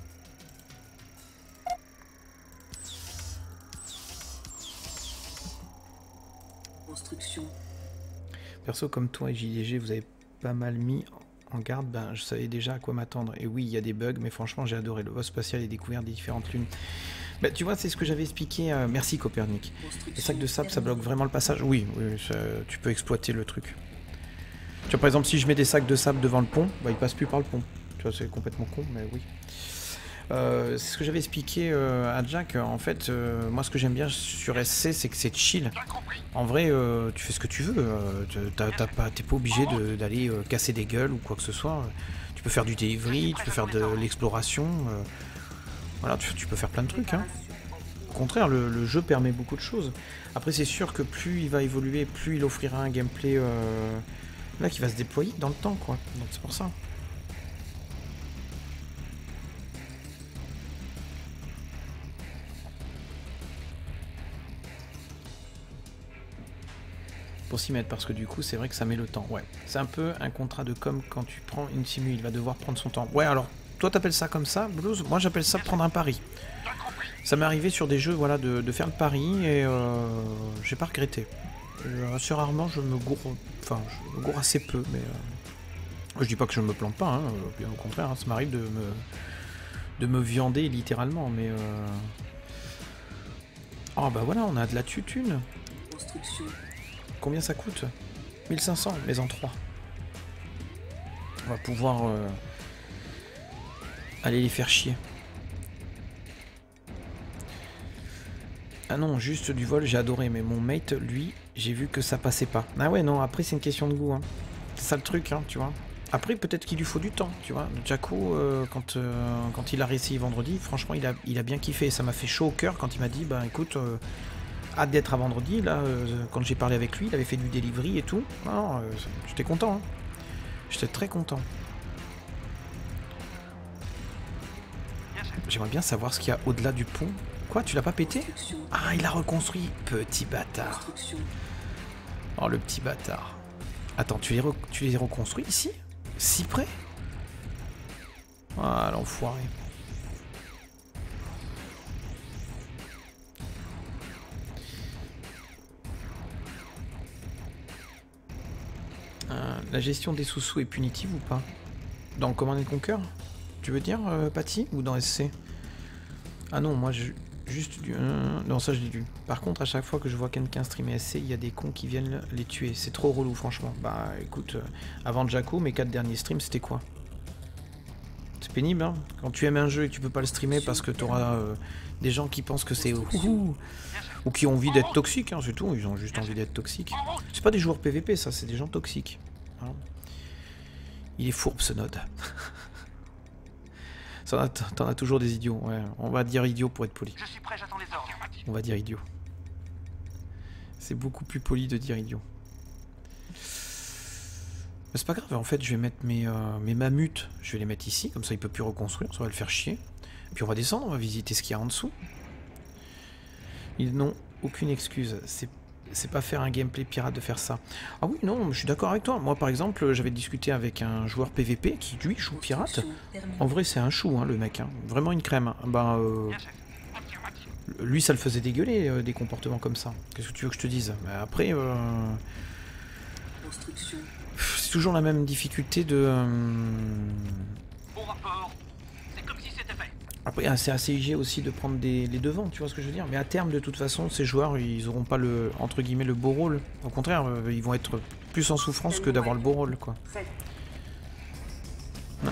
Construction. Perso, comme toi et J D G, vous avez pas mal mis en garde. Ben, je savais déjà à quoi m'attendre. Et oui, il y a des bugs, mais franchement, j'ai adoré le vol spatial et découvert des différentes lunes. Ben, tu vois, c'est ce que j'avais expliqué. Euh, merci Copernic. Les sacs de sable, ça bloque vraiment le passage. Oui, oui ça, tu peux exploiter le truc. Tu vois, par exemple, si je mets des sacs de sable devant le pont, bah, ils passent plus par le pont. Tu vois, c'est complètement con, mais oui. Euh, c'est ce que j'avais expliqué euh, à Jack. En fait, euh, moi, ce que j'aime bien sur S C, c'est que c'est chill. En vrai, euh, tu fais ce que tu veux. Euh, t'as pas, t'es pas obligé d'aller euh, casser des gueules ou quoi que ce soit. Tu peux faire du delivery, tu peux faire de l'exploration. Euh, voilà, tu, tu peux faire plein de trucs. Hein. Au contraire, le, le jeu permet beaucoup de choses. Après, c'est sûr que plus il va évoluer, plus il offrira un gameplay euh, là qui va se déployer dans le temps, quoi. Donc c'est pour ça. Pour s'y mettre, parce que du coup c'est vrai que ça met le temps. Ouais, c'est un peu un contrat de com quand tu prends une simu, il va devoir prendre son temps. Ouais, alors toi t'appelles ça comme ça, Blues, moi j'appelle ça prendre un pari. Ça m'est arrivé sur des jeux, voilà, de, de faire le pari et euh, j'ai pas regretté. Euh, assez rarement je me gourre, enfin je me gourre assez peu, mais euh, je dis pas que je me plante pas, hein, bien au contraire, hein, ça m'arrive de me de me viander littéralement, mais euh... oh bah voilà, on a de la tutune. Combien ça coûte? mille cinq cents, mais en trois. On va pouvoir euh, aller les faire chier. Ah non, juste du vol, j'ai adoré, mais mon mate, lui, j'ai vu que ça passait pas. Ah ouais, non, après c'est une question de goût, hein. C'est ça le truc, hein, tu vois. Après, peut-être qu'il lui faut du temps, tu vois. Jacko, euh, quand, euh, quand il a réessayé vendredi, franchement, il a, il a bien kiffé. Ça m'a fait chaud au cœur quand il m'a dit, bah écoute, euh, hâte d'être à vendredi. Là, euh, quand j'ai parlé avec lui, il avait fait du delivery et tout. Non, euh, j'étais content, hein. J'étais très content. J'aimerais bien savoir ce qu'il y a au-delà du pont. Quoi, tu l'as pas pété? Ah, il l'a reconstruit. Petit bâtard. Oh, le petit bâtard. Attends, tu les, re tu les reconstruis ici? Si près? Ah, l'enfoiré. Euh, la gestion des sous-sous est punitive ou pas? Dans Command and Conquer? Tu veux dire, euh, Patty? Ou dans S C? Ah non, moi, je... juste du... Euh, non, ça, je l'ai lu. Par contre, à chaque fois que je vois quelqu'un streamer S C, il y a des cons qui viennent les tuer. C'est trop relou, franchement. Bah, écoute, euh, avant Jacko, mes quatre derniers streams, c'était quoi? C'est pénible, hein? Quand tu aimes un jeu et que tu peux pas le streamer parce que t'auras euh, des gens qui pensent que c'est... Ouhou, ou qui ont envie d'être toxiques, hein, c'est tout. Ils ont juste envie d'être toxiques. C'est pas des joueurs P V P, ça, c'est des gens toxiques. Hein. Il est fourbe, ce node. T'en as, as toujours des idiots, ouais. On va dire idiot pour être poli. Je suis prêt, j'attends les ordres. On va dire idiot. C'est beaucoup plus poli de dire idiot. Mais c'est pas grave, en fait, je vais mettre mes, euh, mes mammouths, je vais les mettre ici, comme ça il peut plus reconstruire, ça va le faire chier. Puis on va descendre, on va visiter ce qu'il y a en dessous. Ils n'ont aucune excuse, c'est c'est pas faire un gameplay pirate de faire ça. Ah oui, non, je suis d'accord avec toi. Moi, par exemple, j'avais discuté avec un joueur P V P qui, lui, joue pirate. En vrai, c'est un chou, hein, le mec. Hein. Vraiment une crème. Ben, euh, lui, ça le faisait dégueuler, euh, des comportements comme ça. Qu'est-ce que tu veux que je te dise? Mais après, euh, c'est toujours la même difficulté de... Euh, Bon rapport. C'est comme si c'était fait. Après, c'est assez I G aussi de prendre des, les devants, tu vois ce que je veux dire. Mais à terme, de toute façon, ces joueurs, ils n'auront pas le, entre guillemets, le beau rôle. Au contraire, euh, ils vont être plus en souffrance que d'avoir le beau rôle, quoi. Ouais.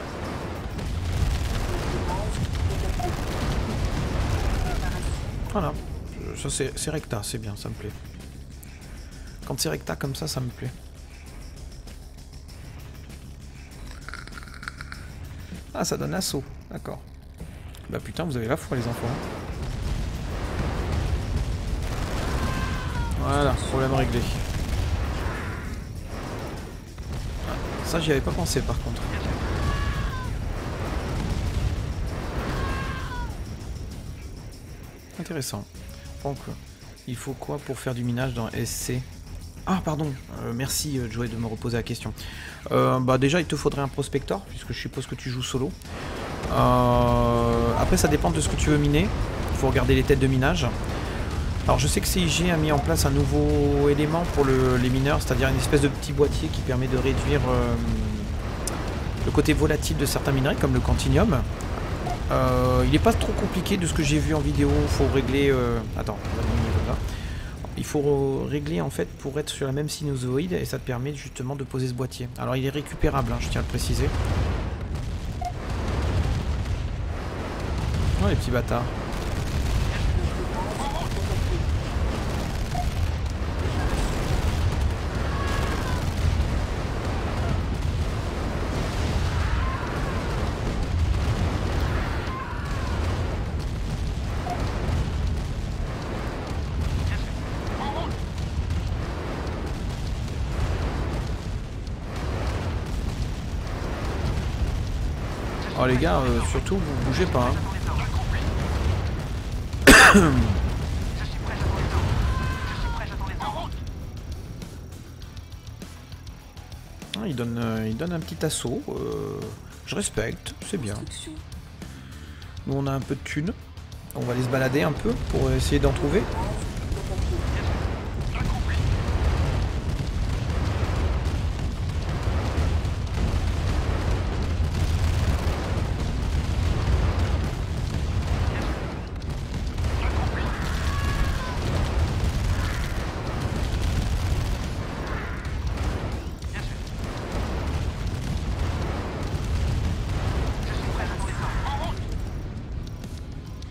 Voilà. Ça, c'est recta, c'est bien, ça me plaît. Quand c'est recta comme ça, ça me plaît. Ah, ça donne assaut, d'accord. Bah putain, vous avez la foi, les enfants. Voilà, problème réglé. Ah, ça, j'y avais pas pensé, par contre. Intéressant. Donc, il faut quoi pour faire du minage dans S C? Ah, pardon. Euh, merci, euh, Joey, de me reposer la question. Euh, bah déjà, il te faudrait un prospector, puisque je suppose que tu joues solo. Euh, après, ça dépend de ce que tu veux miner. Il faut regarder les têtes de minage. Alors, je sais que C I G a mis en place un nouveau élément pour le, les mineurs, c'est-à-dire une espèce de petit boîtier qui permet de réduire euh, le côté volatile de certains minerais, comme le Quantinium. Euh, il n'est pas trop compliqué de ce que j'ai vu en vidéo. Il faut régler... Euh... Attends, on va le là. Il faut régler en fait pour être sur la même sinusoïde et ça te permet justement de poser ce boîtier. Alors, il est récupérable, hein, je tiens à le préciser. Oh, les petits bâtards. Oh les gars, euh, surtout vous bougez pas. Hein. Ah, il donne, euh, il donne un petit assaut. Euh, je respecte, c'est bien. Nous on a un peu de thunes. On va aller se balader un peu pour essayer d'en trouver.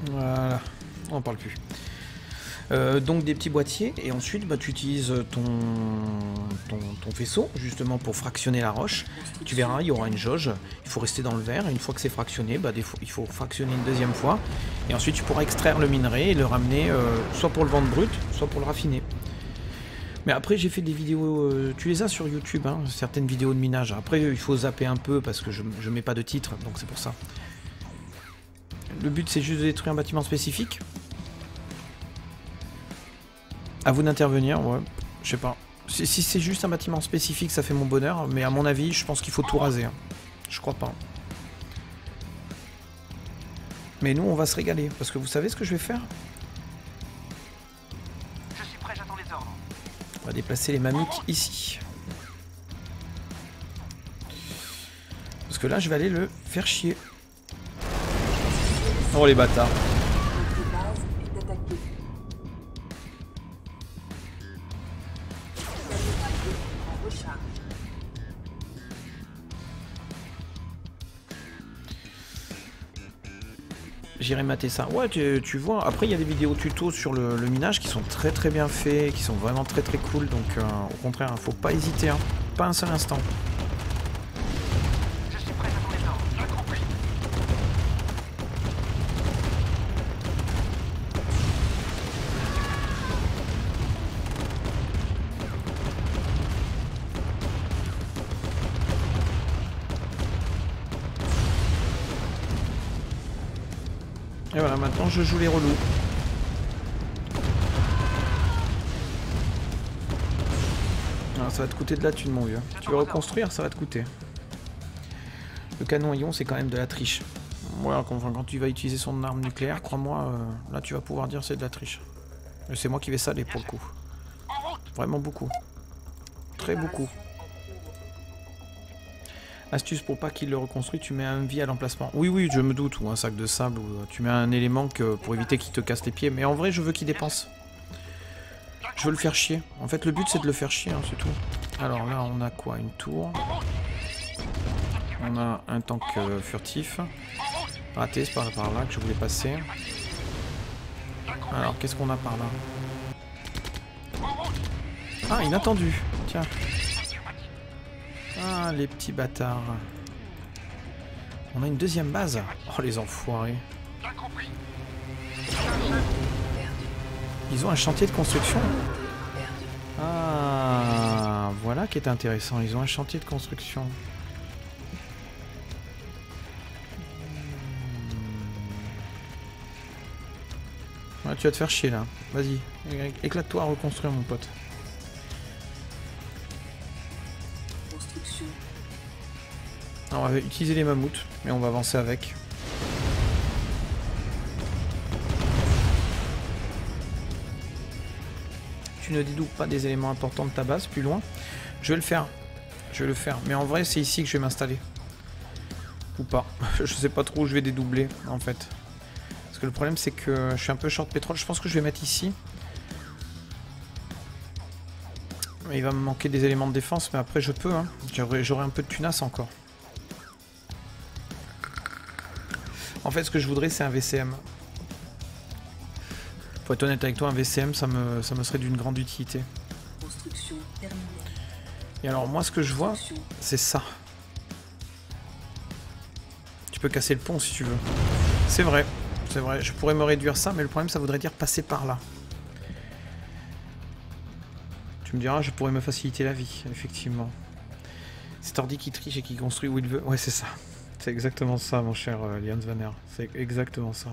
Voilà, on n'en parle plus. Euh, donc des petits boîtiers, et ensuite bah, tu utilises ton, ton, ton vaisseau justement pour fractionner la roche. Tu verras, il y aura une jauge, il faut rester dans le verre, et une fois que c'est fractionné, bah, des fois, il faut fractionner une deuxième fois, et ensuite tu pourras extraire le minerai et le ramener euh, soit pour le vendre brut, soit pour le raffiner. Mais après j'ai fait des vidéos, euh, tu les as sur YouTube, hein, certaines vidéos de minage. Après il faut zapper un peu parce que je, je mets pas de titre, donc c'est pour ça. Le but c'est juste de détruire un bâtiment spécifique. À vous d'intervenir, ouais, je sais pas. Si, si c'est juste un bâtiment spécifique, ça fait mon bonheur, mais à mon avis, je pense qu'il faut tout raser. Hein. Je crois pas. Mais nous, on va se régaler, parce que vous savez ce que je vais faire? Je suis prêt, j'attends les ordres. On va déplacer les mammouths ici. Parce que là, je vais aller le faire chier. Oh les bâtards. Votre base est attaquée. En recharge. J'irai mater ça. Ouais, tu, tu vois. Après, il y a des vidéos tuto sur le, le minage qui sont très très bien faits, qui sont vraiment très très cool. Donc, euh, au contraire, il faut pas hésiter. Hein. Pas un seul instant. Je suis prêt, j'attends les ordres. Bien compris. Et voilà, maintenant je joue les relous. Alors, ça va te coûter de la thune, mon vieux. Tu veux reconstruire, ça va te coûter. Le canon à ion, c'est quand même de la triche. Voilà, quand, quand tu vas utiliser son arme nucléaire, crois-moi, euh, là tu vas pouvoir dire c'est de la triche. Et c'est moi qui vais saler pour le coup. Vraiment beaucoup. Très beaucoup. Astuce pour pas qu'il le reconstruise, tu mets un V à l'emplacement. Oui, oui, je me doute, ou un sac de sable, ou tu mets un élément que, pour éviter qu'il te casse les pieds. Mais en vrai, je veux qu'il dépense. Je veux le faire chier. En fait, le but, c'est de le faire chier, hein, c'est tout. Alors là, on a quoi? Une tour. On a un tank euh, furtif. Raté, c'est par, par là que je voulais passer. Alors, qu'est-ce qu'on a par là? Ah, inattendu. Tiens. Ah, les petits bâtards. On a une deuxième base. Oh, les enfoirés. Ils ont un chantier de construction. Ah, voilà qui est intéressant. Ils ont un chantier de construction. Ouais, tu vas te faire chier là. Vas-y, éclate-toi à reconstruire, mon pote. Alors, on va utiliser les mammouths, mais on va avancer avec. Tu ne dédoubles pas des éléments importants de ta base plus loin. Je vais le faire. Je vais le faire. Mais en vrai, c'est ici que je vais m'installer. Ou pas. Je sais pas trop où je vais dédoubler, en fait. Parce que le problème, c'est que je suis un peu short pétrole. Je pense que je vais mettre ici. Il va me manquer des éléments de défense, mais après, je peux. Hein. J'aurai un peu de tunasse encore. En fait, ce que je voudrais, c'est un V C M. Pour être honnête avec toi, un V C M, ça me, ça me serait d'une grande utilité. Construction terminée. Et alors, moi, ce que je vois, c'est ça. Tu peux casser le pont si tu veux. C'est vrai, c'est vrai. Je pourrais me réduire ça, mais le problème, ça voudrait dire passer par là. Tu me diras, je pourrais me faciliter la vie, effectivement. C'est ordi qui triche et qui construit où il veut. Ouais, c'est ça. C'est exactement ça, mon cher euh, Lians Vanner. C'est exactement ça.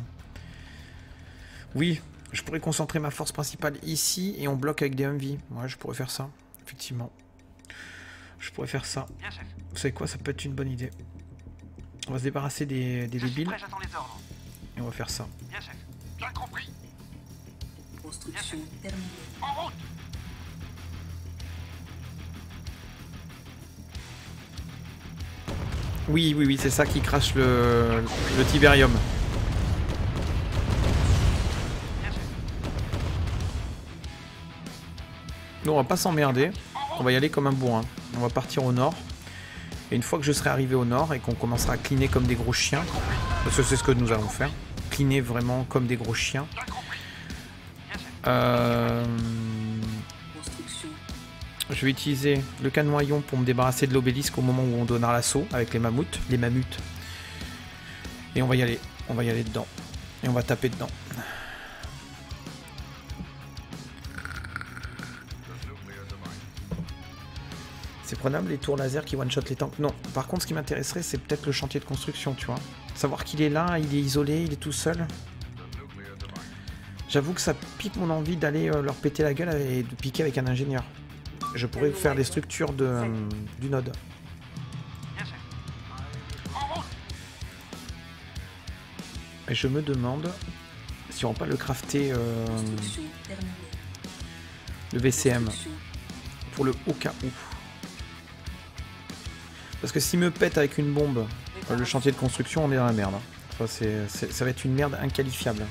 Oui, je pourrais concentrer ma force principale ici et on bloque avec des Humvee. Ouais, je pourrais faire ça, effectivement. Je pourrais faire ça. Bien, chef. Vous savez quoi, ça peut être une bonne idée. On va se débarrasser des, des Je suis débiles prêt, j'attends les ordres. et on va faire ça. Bien, chef. Bien compris. Construction terminée. En route. Oui, oui, oui, c'est ça qui crache le, le Tiberium. Bien, chef. Nous, on va pas s'emmerder. On va y aller comme un bourrin. On va partir au nord. Et une fois que je serai arrivé au nord et qu'on commencera à cleaner comme des gros chiens, parce que c'est ce que nous allons faire, inclinés vraiment comme des gros chiens. Bien compris. Bien chef. Euh, Construction. je vais utiliser le cannoyon pour me débarrasser de l'obélisque au moment où on donnera l'assaut avec les mammouths, les mammouths. Et on va y aller, on va y aller dedans. Et on va taper dedans. C'est prenable les tours laser qui one-shot les tanks? Non. Par contre, ce qui m'intéresserait, c'est peut-être le chantier de construction, tu vois. Savoir qu'il est là, il est isolé, il est tout seul. J'avoue que ça pique mon envie d'aller euh, leur péter la gueule et de piquer avec un ingénieur. Je pourrais faire des structures de, euh, du node. Bien chef. En route. Et je me demande si on va pas le crafter euh, Construction terminée. le V C M Construction. pour le au cas où. Parce que s'il me pète avec une bombe euh, le chantier de construction, on est dans la merde. hein. Ça, c'est, c'est- ça va être une merde inqualifiable.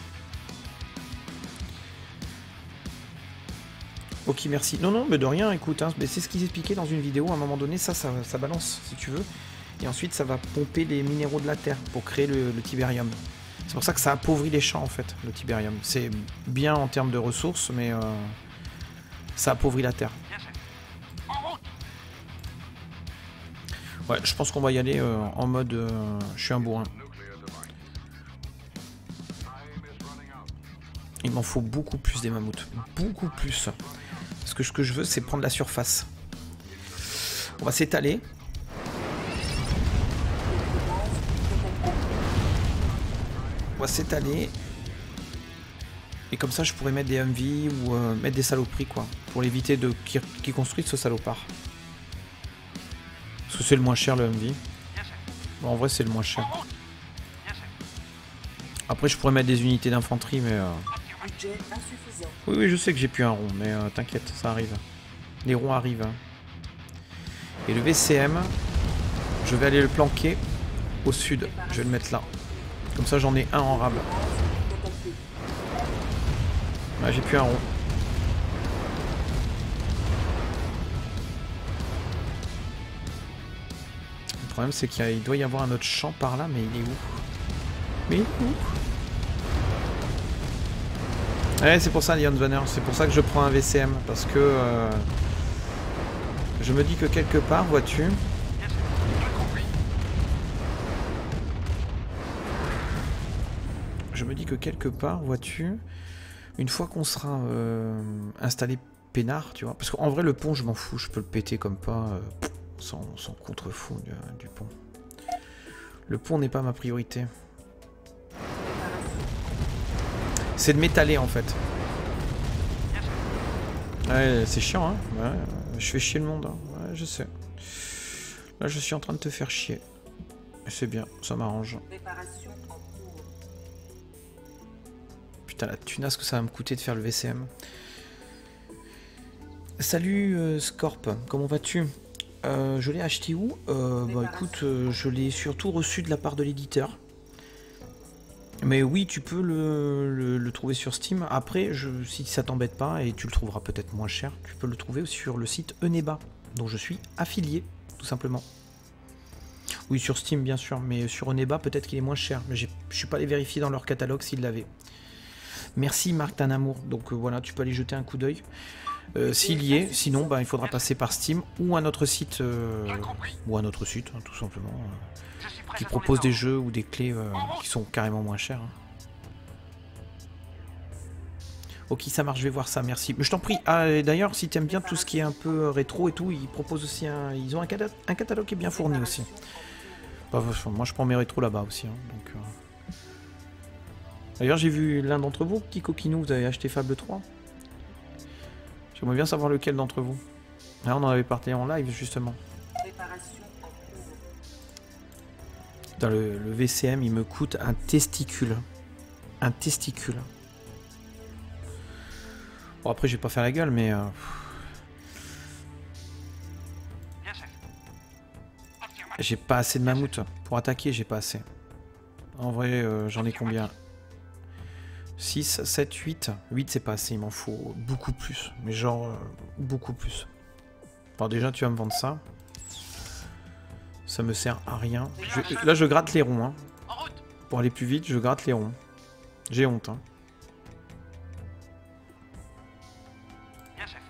Ok, merci. Non, non, mais de rien, écoute, hein, mais c'est ce qu'ils expliquaient dans une vidéo. À un moment donné, ça, ça, ça balance, si tu veux. Et ensuite, ça va pomper les minéraux de la terre pour créer le, le tibérium. C'est pour ça que ça appauvrit les champs, en fait, le tibérium. C'est bien en termes de ressources, mais euh, ça appauvrit la terre. Bien chef. En route. Ouais, je pense qu'on va y aller euh, en mode euh, je suis un bourrin. Il m'en faut beaucoup plus des mammouths. Beaucoup plus. Parce que ce que je veux, c'est prendre la surface. On va s'étaler. On va s'étaler. Et comme ça, je pourrais mettre des Humvee ou euh, mettre des saloperies, quoi. Pour éviter de qu'ils qu'ils construisent ce salopard. Parce que c'est le moins cher, le Humvee. Bien chef. Bon, en vrai, c'est le moins cher. En route. Bien chef. Après, je pourrais mettre des unités d'infanterie, mais... euh, Budget insuffisant. Oui, oui, je sais que j'ai plus un rond, mais euh, t'inquiète, ça arrive. Les ronds arrivent. hein. Et le V C M, je vais aller le planquer au sud. Je vais le mettre là. Comme ça, j'en ai un en rab. Ouais, j'ai plus un rond. Le problème, c'est qu'il y a- il doit y avoir un autre champ par là, mais il est où? Mais il est où? Ouais, c'est pour ça, Leon Vanner, c'est pour ça que je prends un V C M, parce que euh, je me dis que quelque part, vois-tu, Bien chef. Bien compris. je me dis que quelque part, vois-tu, une fois qu'on sera euh, installé peinard, tu vois, parce qu'en vrai, le pont, je m'en fous, je peux le péter comme pas, euh, sans, sans contre-fou du, du pont. Le pont n'est pas ma priorité. C'est de m'étaler en fait. Ouais, c'est chiant, hein. Ouais, je fais chier le monde, hein. Ouais, je sais. Là, je suis en train de te faire chier. Et c'est bien, ça m'arrange. Préparation en cours. Putain, la tunasse que ça va me coûter de faire le V C M. Salut euh, Scorp, comment vas-tu? Euh, Je l'ai acheté où? euh, Bah écoute, euh, je l'ai surtout reçu de la part de l'éditeur. Mais oui, tu peux le, le- le trouver sur Steam. Après, je, si ça t'embête pas, et tu le trouveras peut-être moins cher, tu peux le trouver sur le site Eneba, dont je suis affilié, tout simplement. Oui, sur Steam, bien sûr, mais sur Oneba, peut-être qu'il est moins cher. Mais j'ai- je suis pas allé vérifier dans leur catalogue s'ils l'avaient. Merci Marc, t'es un amour. Donc euh, voilà, tu peux aller jeter un coup d'œil. Euh, S'il y est, sinon, bah, il faudra passer par Steam ou un autre site, euh, Bien compris. ou un autre site, hein, tout simplement, euh, Je suis prêt. qui j'attends les propose des ordres. jeux ou des clés euh, qui sont carrément moins chères. hein. Ok, ça marche, je vais voir ça, merci. Mais je t'en prie. Ah, et d'ailleurs, si t'aimes bien tout ce qui est un peu euh, rétro et tout, ils proposent aussi un... Ils ont un, cata- un catalogue qui est bien fourni aussi. Bah, enfin, moi, je prends mes rétros là-bas aussi. hein, donc, euh. D'ailleurs, j'ai vu l'un d'entre vous, petit coquinou, vous avez acheté Fable trois. J'aimerais bien savoir lequel d'entre vous. Là, on en avait parlé en live, justement. Préparation en cours. Dans le, le V C M, il me coûte un testicule. Un testicule. Bon, après, je vais pas faire la gueule, mais... euh, Bien chef. Affirmatif. J'ai pas assez de mammouth. Pour attaquer, j'ai pas assez. En vrai, euh, j'en ai combien? six, sept, huit. huit, c'est pas assez, il m'en faut beaucoup plus. Mais genre, euh, beaucoup plus. Bon, déjà, tu vas me vendre ça. Ça me sert à rien. Je- là, je gratte les ronds. Hein. En route. Pour aller plus vite, je gratte les ronds. J'ai honte, hein. Bien, chef.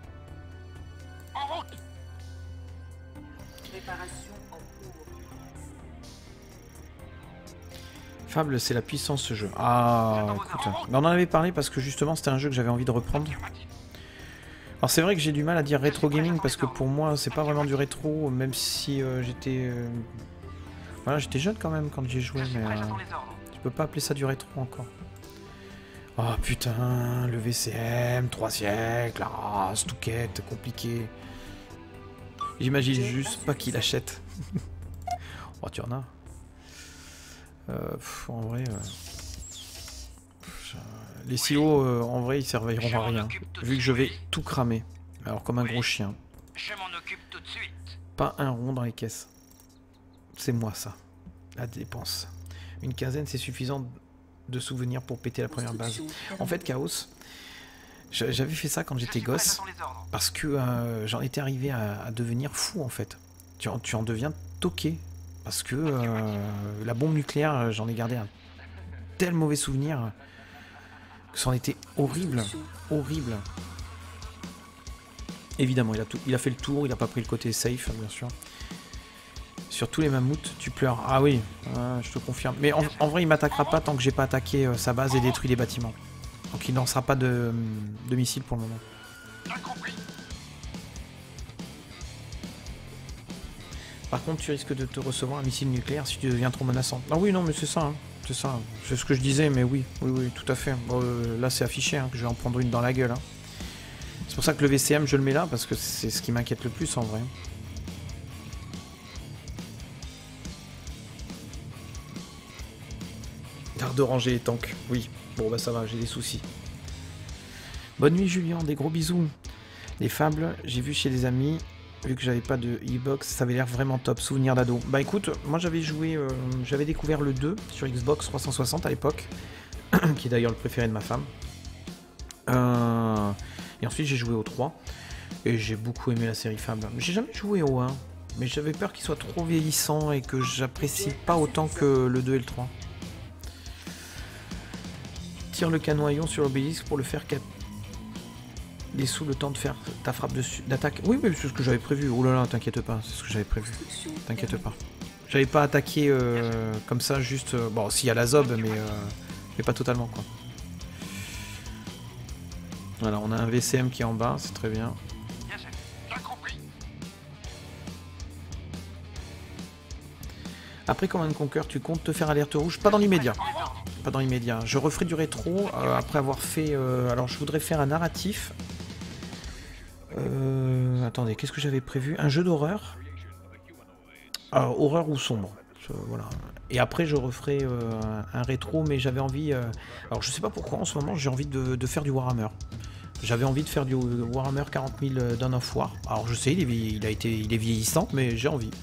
En route. Préparation en cours. Fable, c'est la puissance ce jeu. Ah, écoute. Mais on en avait parlé parce que justement c'était un jeu que j'avais envie de reprendre. Alors c'est vrai que j'ai du mal à dire rétro gaming parce que pour moi c'est pas vraiment du rétro, même si euh, j'étais... Euh... Voilà, j'étais jeune quand même quand j'y ai joué, mais euh, je peux pas appeler ça du rétro encore. Oh putain, le V C M, trois siècles, la race, tout quête, compliqué. J'imagine juste pas qui l'achète. Oh, tu en as. Euh, pff, en vrai... Euh... Pff, les silos, euh, en vrai, ils serviront à rien. Vu que je vais tout cramer. Alors comme un gros chien. Je m'en occupe tout de suite. Pas un rond dans les caisses. C'est moi ça. La dépense. Une quinzaine, c'est suffisant de souvenirs pour péter la première base. En fait, Chaos, j'avais fait ça quand j'étais gosse. Parce que euh, j'en étais arrivé à, à devenir fou en fait. Tu en, tu en deviens toqué. Parce que euh, la bombe nucléaire, j'en ai gardé un tel mauvais souvenir. Que ça en était horrible. Horrible. Évidemment, il a, tout, il a fait le tour, il a pas pris le côté safe, bien sûr. Sur tous les mammouths, tu pleures. Ah oui, euh, je te confirme. Mais en, en vrai, il m'attaquera pas tant que j'ai pas attaqué euh, sa base et détruit les bâtiments. Donc il ne lancera pas de, de missiles pour le moment. Par contre, tu risques de te recevoir un missile nucléaire si tu deviens trop menaçant. Ah oui, non, mais c'est ça. Hein. C'est ça. C'est ce que je disais, mais oui. Oui, oui, tout à fait. Bon, euh, là, c'est affiché hein, que je vais en prendre une dans la gueule. Hein. C'est pour ça que le V C M, je le mets là, parce que c'est ce qui m'inquiète le plus en vrai. Garde rangée et tank. Oui. Bon, bah ça va, j'ai des soucis. Bonne nuit, Julien. Des gros bisous. Les fables, j'ai vu chez des amis. Vu que j'avais pas de Xbox, ça avait l'air vraiment top, souvenir d'ado. Bah écoute, moi j'avais joué, euh, j'avais découvert le deux sur Xbox trois cent soixante à l'époque, qui est d'ailleurs le préféré de ma femme. Euh, et ensuite j'ai joué au trois, et j'ai beaucoup aimé la série Fable. J'ai jamais joué au un, mais j'avais peur qu'il soit trop vieillissant et que j'apprécie pas autant que le deux et le trois. Tire le canon à ion sur l'obélisque pour le faire capter. Les sous le temps de faire ta frappe d'attaque. Oui, mais c'est ce que j'avais prévu. Oh là là, t'inquiète pas, c'est ce que j'avais prévu. T'inquiète pas. J'avais pas attaqué euh, comme ça, juste. Euh, bon, s'il y a la zob, mais, euh, mais pas totalement, quoi. Voilà, on a un V C M qui est en bas, c'est très bien. Après Command Conquer, tu comptes te faire alerte rouge? Pas dans l'immédiat. Pas dans l'immédiat. Je referai du rétro euh, après avoir fait. Euh, alors, je voudrais faire un narratif. Euh, attendez, qu'est-ce que j'avais prévu? Un jeu d'horreur. Alors, horreur ou sombre. Euh, voilà. Et après, je referai euh, un, un rétro, mais j'avais envie. Euh, alors, je sais pas pourquoi en ce moment, j'ai envie de, de faire du Warhammer. J'avais envie de faire du Warhammer quarante mille Dawn of War. Alors, je sais, il est, il a été, il est vieillissant, mais j'ai envie.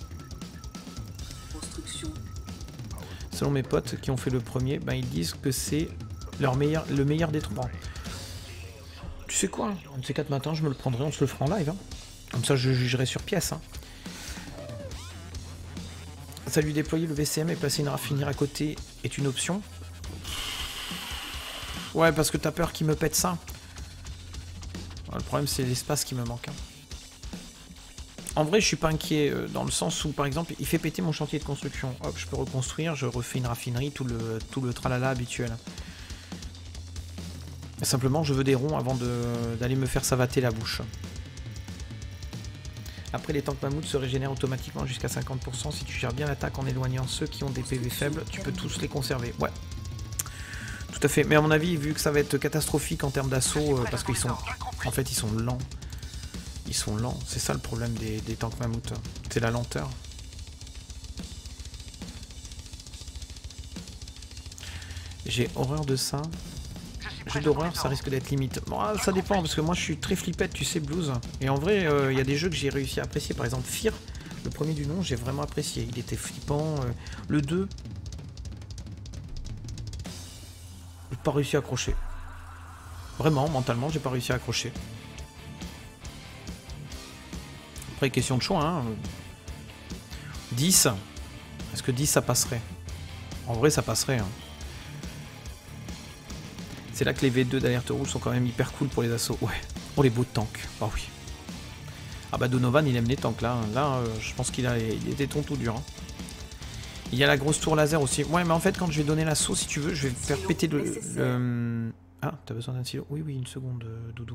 Selon mes potes qui ont fait le premier, ben ils disent que c'est leur meilleur, le meilleur des trois. Tu sais quoi? Un de ces quatre matins, je me le prendrai, on se le fera en live. Hein. Comme ça, je jugerai sur pièce. Hein. Salut, déployer le V C M et placer une raffinerie à côté est une option. Ouais, parce que t'as peur qu'il me pète ça. Ouais, le problème, c'est l'espace qui me manque. Hein. En vrai, je suis pas inquiet euh, dans le sens où, par exemple, il fait péter mon chantier de construction. Hop, je peux reconstruire, je refais une raffinerie, tout le, tout le tralala habituel. Simplement, je veux des ronds avant d'aller me faire savater la bouche. Après, les tanks mammouths se régénèrent automatiquement jusqu'à cinquante pour cent. Si tu gères bien l'attaque en éloignant ceux qui ont des P V faibles, tu peux tous les conserver. Ouais. Tout à fait. Mais à mon avis, vu que ça va être catastrophique en termes d'assaut, euh, parce qu'ils sont... En fait, ils sont lents. Ils sont lents. C'est ça le problème des, des tanks mammouths. C'est la lenteur. J'ai horreur de ça. Jeu d'horreur, ça risque d'être limite. Bon, ah, ça dépend, parce que moi je suis très flippette, tu sais, Blues. Et en vrai, il euh, y a des jeux que j'ai réussi à apprécier. Par exemple, Fear, le premier du nom, j'ai vraiment apprécié. Il était flippant. Euh, le deux, j'ai pas réussi à accrocher. Vraiment, mentalement, j'ai pas réussi à accrocher. Après, question de choix, hein. dix. Est-ce que dix, ça passerait? En vrai, ça passerait, hein. C'est là que les V deux d'Alerte Rouge sont quand même hyper cool pour les assauts. Ouais, pour les beaux tanks. Ah oui. Ah bah Donovan, il aime les tanks là. Là, euh, je pense qu'il a il était ton tout dur. Hein. Il y a la grosse tour laser aussi. Ouais, mais en fait, quand je vais donner l'assaut, si tu veux, je vais faire péter le... le... Ah, t'as besoin d'un silo? Oui, oui, une seconde, euh, Doudou.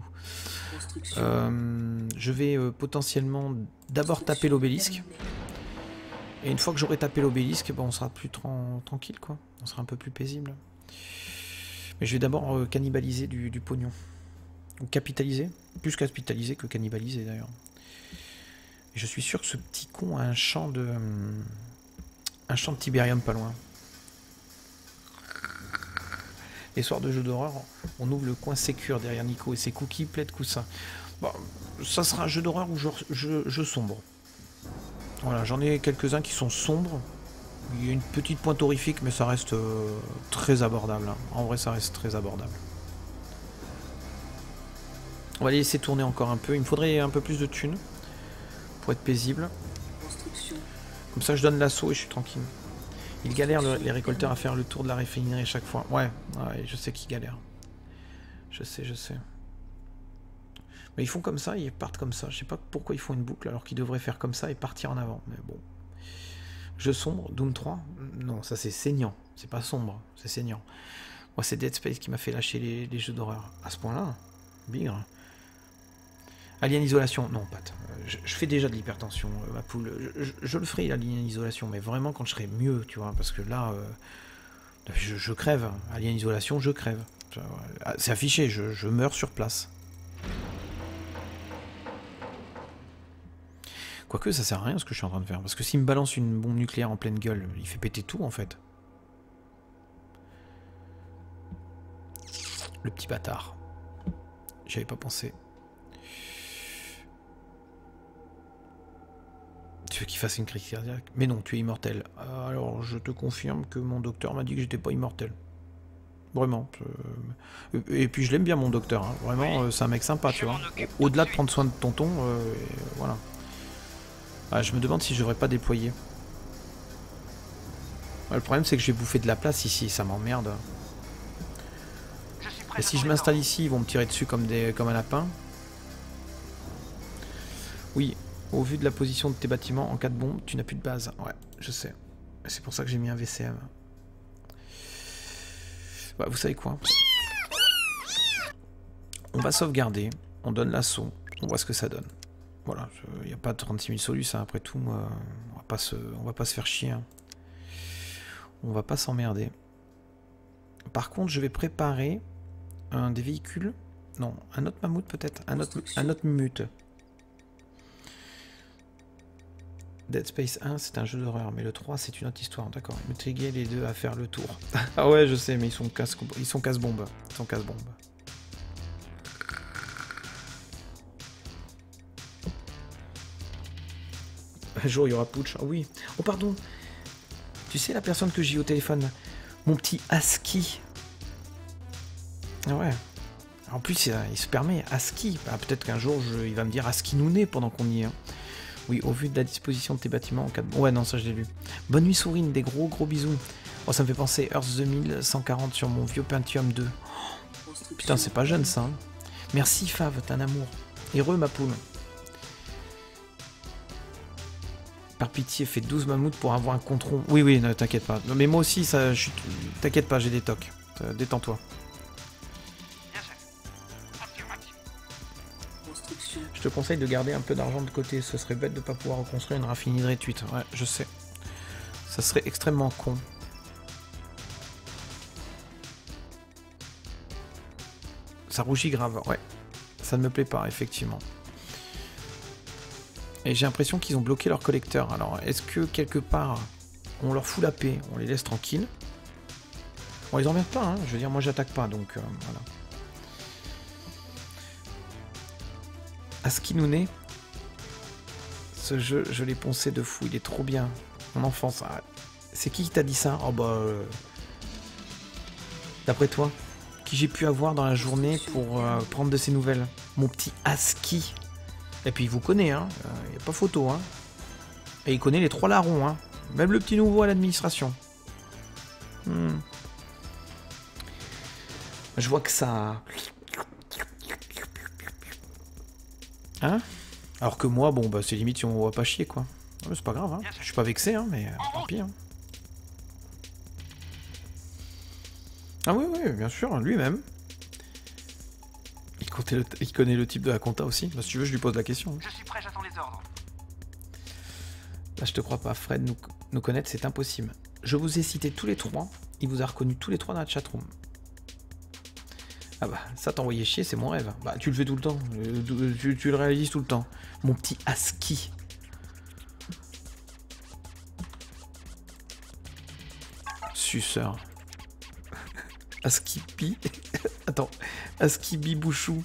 Euh, je vais euh, potentiellement d'abord taper l'obélisque. Et une fois que j'aurai tapé l'obélisque, bon, on sera plus tra tranquille, quoi. On sera un peu plus paisible. Mais je vais d'abord euh, cannibaliser du, du pognon. Ou capitaliser. Plus capitaliser que cannibaliser, d'ailleurs. Et je suis sûr que ce petit con a un champ de... Euh, un champ de Tiberium pas loin. Les soirs de jeux d'horreur, on ouvre le coin sécure derrière Nico et ses cookies plaident coussins. Bon, ça sera un jeu d'horreur où je, je, je sombre. Voilà, j'en ai quelques-uns qui sont sombres. Il y a une petite pointe horrifique, mais ça reste euh, très abordable. Hein. En vrai, ça reste très abordable. On va les laisser tourner encore un peu. Il me faudrait un peu plus de thunes pour être paisible. Comme ça, je donne l'assaut et je suis tranquille. Ils galèrent, le, les récolteurs, à faire le tour de la raffinerie chaque fois. Ouais, ouais, je sais qu'ils galèrent. Je sais, je sais. Mais ils font comme ça, ils partent comme ça. Je sais pas pourquoi ils font une boucle alors qu'ils devraient faire comme ça et partir en avant. Mais bon. Jeu sombre, Doom trois. Non, ça c'est saignant. C'est pas sombre, c'est saignant. Moi, c'est Dead Space qui m'a fait lâcher les, les jeux d'horreur. À ce point-là, bigre. Alien Isolation, non, Pat. Je, je fais déjà de l'hypertension, euh, ma poule. Je, je, je le ferai, Alien Isolation, mais vraiment quand je serai mieux, tu vois, parce que là, euh, je, je crève. Alien Isolation, je crève. C'est affiché, je, je meurs sur place. Quoique, ça sert à rien ce que je suis en train de faire, parce que s'il me balance une bombe nucléaire en pleine gueule, il fait péter tout, en fait. Le petit bâtard. J'y avais pas pensé. Tu veux qu'il fasse une crise cardiaque? Mais non, tu es immortel. Alors, je te confirme que mon docteur m'a dit que j'étais pas immortel. Vraiment. Euh... Et puis, je l'aime bien, mon docteur. Hein. Vraiment, euh, c'est un mec sympa, tu vois. Au-delà de prendre soin de tonton, euh, voilà. Ah, je me demande si je devrais pas déployer. Ouais, le problème, c'est que je vais bouffer de la place ici. Ça m'emmerde. Et si je m'installe ici, ils vont me tirer dessus comme, des... comme un lapin. Oui. Au vu de la position de tes bâtiments, en cas de bombe, tu n'as plus de base. Ouais, je sais. C'est pour ça que j'ai mis un V C M. Bah, vous savez quoi? On va sauvegarder, on donne l'assaut, on voit ce que ça donne. Voilà, il n'y a pas de trente-six mille solus, hein, après tout, euh, on va pas se, on va pas se faire chier. Hein. On va pas s'emmerder. Par contre, je vais préparer un des véhicules. Non, un autre mammouth peut-être, un autre, un autre mute. Dead Space un, c'est un jeu d'horreur, mais le trois, c'est une autre histoire. D'accord, m'intriguer les deux à faire le tour. Ah ouais, je sais, mais ils sont casse, ils sont casse-bombes. Ils sont casse-bombes. Un jour, il y aura Pooch. Ah oui. Oh, pardon. Tu sais, la personne que j'ai eu au téléphone, mon petit ASCII. Ah ouais. En plus, il se permet ASCII. Ah, peut-être qu'un jour, je, il va me dire ASCII Nouné pendant qu'on y est. Hein. Oui, au vu de la disposition de tes bâtiments en cas de... Ouais, non, ça je l'ai lu. Bonne nuit Sourine, des gros gros bisous. Oh, ça me fait penser Earth deux mille cent quarante sur mon vieux Pentium deux. Oh, putain, c'est pas jeune ça. Hein. Merci Fav, t'es un amour. Heureux ma poule. Par pitié, fais douze mammouths pour avoir un contron. Oui, oui, ne t'inquiète pas. Mais moi aussi, ça, je suis... T'inquiète pas, j'ai des tocs. Détends-toi. Je te conseille de garder un peu d'argent de côté. Ce serait bête de ne pas pouvoir reconstruire une raffinerie réduite. Ouais, je sais. Ça serait extrêmement con. Ça rougit grave. Ouais. Ça ne me plaît pas, effectivement. Et j'ai l'impression qu'ils ont bloqué leur collecteur. Alors, est-ce que quelque part, on leur fout la paix, on les laisse tranquilles? On les emmerde pas, hein. Je veux dire, moi j'attaque pas, donc euh, voilà. ASCII Nouné, ce jeu, je l'ai poncé de fou, il est trop bien. Mon enfance, ah, c'est qui qui t'a dit ça? Oh bah... Euh, d'après toi, qui j'ai pu avoir dans la journée pour euh, prendre de ses nouvelles? Mon petit ASCII. Et puis il vous connaît, hein, il n'y a pas photo, hein. Et il connaît les trois larrons, hein. Même le petit nouveau à l'administration. Hmm. Je vois que ça... Hein? Alors que moi, bon, bah c'est limite si on va pas chier, quoi. Ouais, c'est pas grave, hein. Je suis pas vexé, hein, mais euh, tant pis, hein. Ah oui, oui, bien sûr, lui-même. Il, comptait le t- il connaît le type de la compta aussi. Bah, si tu veux, je lui pose la question. Je suis prêt, j'attends les ordres. Là, je te crois pas, Fred, nous, nous connaître, c'est impossible. Je vous ai cités tous les trois, il vous a reconnus tous les trois dans la chatroom. Ah bah, ça t'envoyer chier, c'est mon rêve. Bah, tu le fais tout le temps, euh, tu, tu le réalises tout le temps. Mon petit ASCII. Suceur. Askipi. Attends, Askibi Bouchou.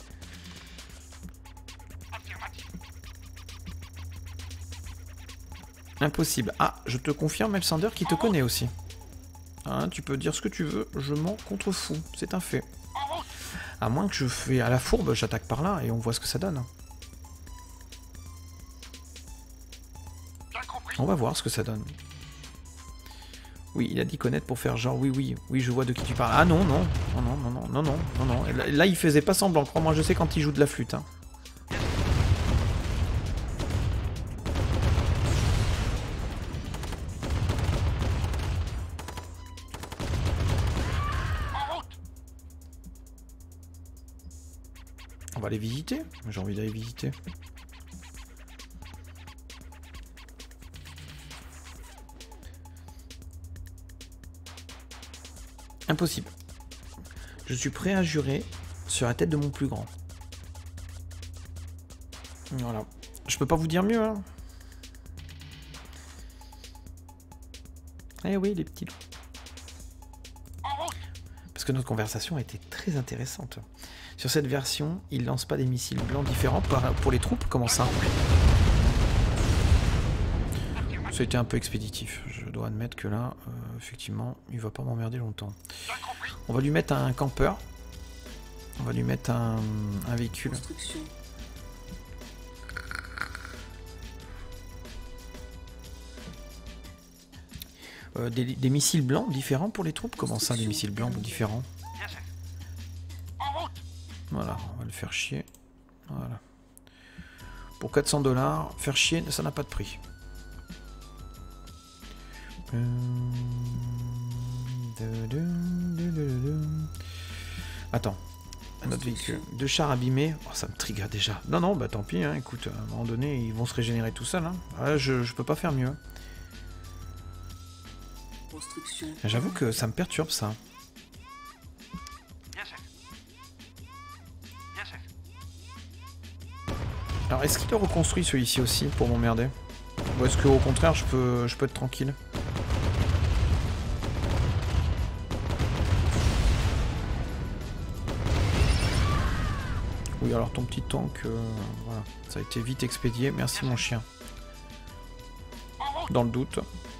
Impossible. Ah, je te confirme, Elsander, qui te connaît aussi. Hein, tu peux dire ce que tu veux, je m'en contrefous, c'est un fait. À moins que je fais à la fourbe, j'attaque par là et on voit ce que ça donne. On va voir ce que ça donne. Oui, il a dit connaître pour faire genre oui, oui, oui, je vois de qui tu parles. Ah non, non, non, non, non, non, non, non, non. Là, là, il faisait pas semblant, crois-moi, je sais quand il joue de la flûte. Hein. On va aller visiter. J'ai envie d'aller visiter. Impossible. Je suis prêt à jurer sur la tête de mon plus grand. Voilà. Je peux pas vous dire mieux, hein. Eh oui, les petits loups. Parce que notre conversation a été très intéressante. Sur cette version, il lance pas des missiles blancs différents pour les troupes. Comment ça? Ça a été un peu expéditif. Je dois admettre que là, euh, effectivement, il va pas m'emmerder longtemps. On va lui mettre un campeur. On va lui mettre un, un véhicule. Euh, des, des missiles blancs différents pour les troupes? Comment ça, des missiles blancs différents? Voilà, on va le faire chier. Voilà. Pour quatre cents dollars, faire chier, ça n'a pas de prix. Attends, un autre véhicule. Deux chars abîmés. Oh, ça me trigger déjà. Non, non, bah tant pis, hein. Écoute, à un moment donné, ils vont se régénérer tout seuls. Hein. Ah, je, je peux pas faire mieux. J'avoue que ça me perturbe, ça. Alors, est-ce qu'il le reconstruit celui-ci aussi pour m'emmerder? Ou est-ce qu'au contraire, je peux, je peux être tranquille? Oui, alors ton petit tank, euh, voilà, ça a été vite expédié. Merci mon chien. Dans le doute.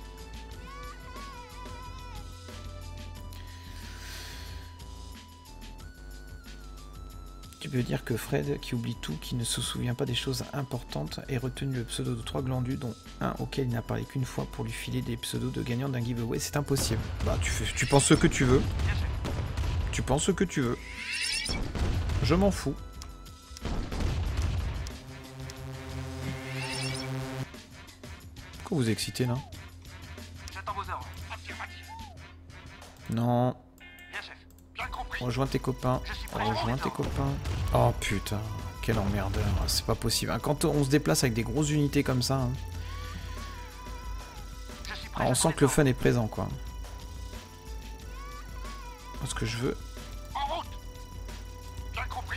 Tu peux dire que Fred, qui oublie tout, qui ne se souvient pas des choses importantes, ait retenu le pseudo de trois glandus, dont un auquel il n'a parlé qu'une fois pour lui filer des pseudos de gagnants d'un giveaway. C'est impossible. Bah, tu, fais, tu penses ce que tu veux. Tu penses ce que tu veux. Je m'en fous. Pourquoi vous excitez là? J'attends vos ordres. Non. Bien, chef. Bien compris. Rejoins tes copains. Rejoins tes copains. Oh putain, quel emmerdeur. C'est pas possible. Quand on se déplace avec des grosses unités comme ça, hein, alors on sent que le fun est présent, quoi. Ce que je veux. En route. Bien compris.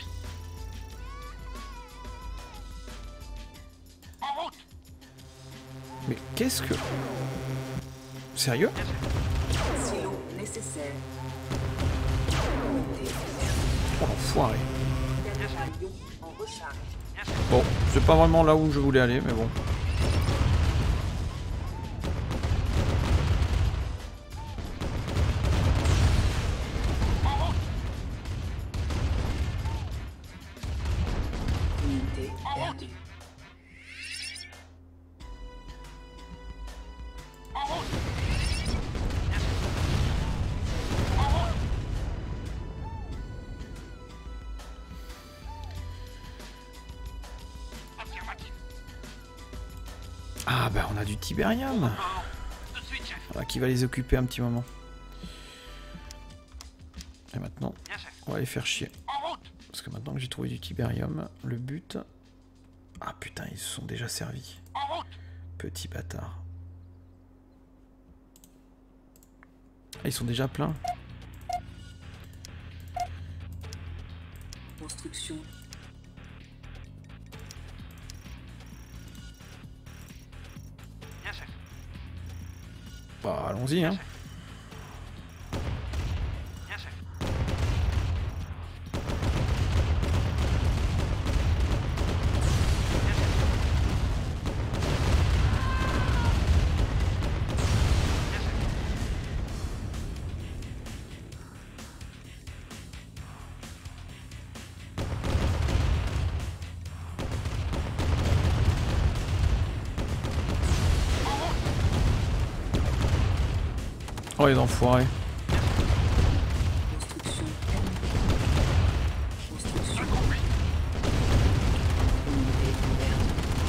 En route. Mais qu'est-ce que... Sérieux? Silo nécessaire. Oh l'enfoiré. Avion en recharge. Bon, c'est pas vraiment là où je voulais aller, mais bon. Unité perdue. Ah bah on a du tibérium. Tout de suite, chef. Ah bah, qui va les occuper un petit moment. Et maintenant, Bien, chef. on va les faire chier. En route. Parce que maintenant que j'ai trouvé du tibérium, le but... Ah putain, ils se sont déjà servis. En route. Petit bâtard. Ah, ils sont déjà pleins. Construction. Bien, chef. Bah allons-y hein. Bien, chef. Oh les enfoirés. Construction terminée. Construction. Unité ouverte.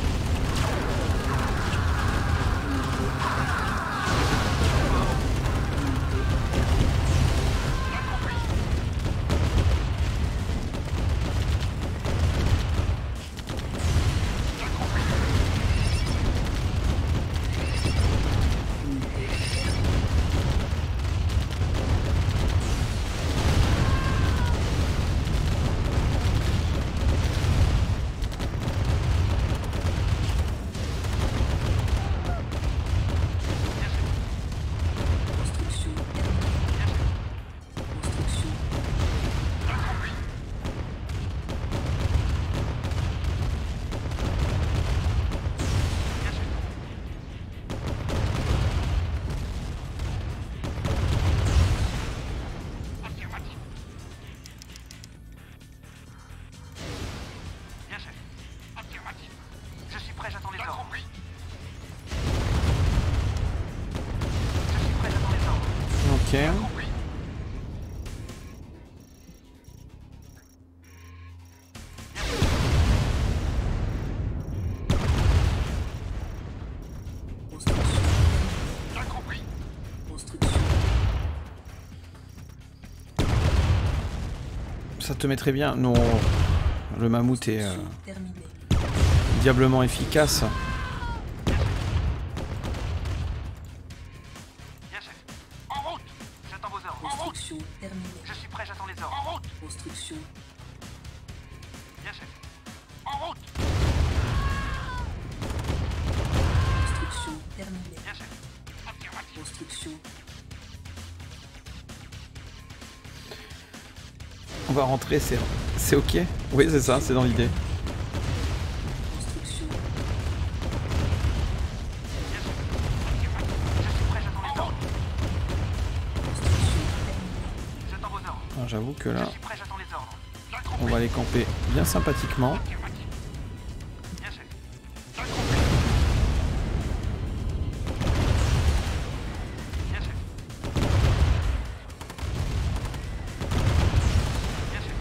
Construction terminée. Construction. Affirmatif. Bien, chef. Affirmatif. Je suis prêt, j'attends les ordres. Compris. Je suis prêt, j'attends les ordres. Ok. Compris. Construction. Bien compris. Construction. Ça te met très bien. Non. Le mammouth est euh, Terminée. diablement efficace. Bien, chef. En route. J'attends vos ordres. En route. Construction terminée. Je suis prêt, j'attends les ordres. En route. Construction. Bien, chef. En route. Construction terminée. Bien, chef. Affirmatif. Construction. On va rentrer, c'est c'est ok. Oui c'est ça, c'est dans l'idée. Construction. Bien, chef. Affirmatif. Je suis prêt, j'attends les ordres. Construction terminée. J'attends vos ordres. Ah, j'avoue que Je là, suis prêt, j'attends les ordres. Bien on compris. va les camper bien sympathiquement. Affirmatif. Bien, chef. Bien compris. Bien, chef. Bien, chef.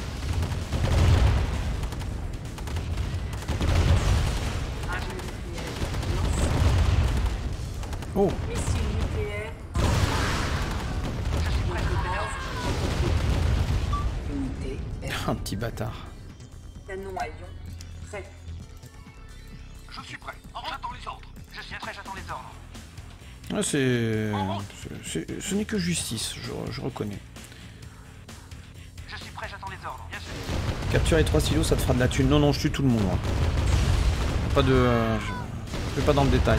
Arme nucléaire lancée. Oh, Missile nucléaire. Je suis prêt, Point de j'attends les ordres. base. Unité R. un petit bâtard. Canon à ion. Prêt. Je suis prêt. J'attends les ordres. Je suis prêt, j'attends les ordres. Ah, c'est, c'est- c'est- ce n'est que justice, je, je reconnais. Je suis prêt, j'attends les ordres. Bien, chef. Capturer trois silos, ça te fera de la thune. Non, non, je tue tout le monde. Moi. Pas de, euh, je, je vais pas dans le détail.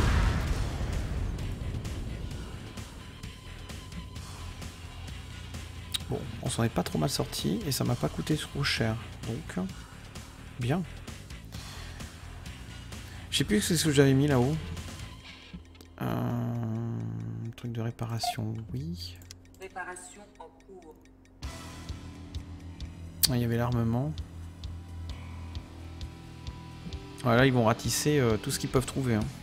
Bon, on s'en est pas trop mal sorti et ça m'a pas coûté trop cher. Donc, bien. Je sais plus ce que j'avais mis là-haut. Un truc de réparation, oui. Réparation en cours. Ah, il y avait l'armement. Voilà, ils vont ratisser euh, tout ce qu'ils peuvent trouver. Hein.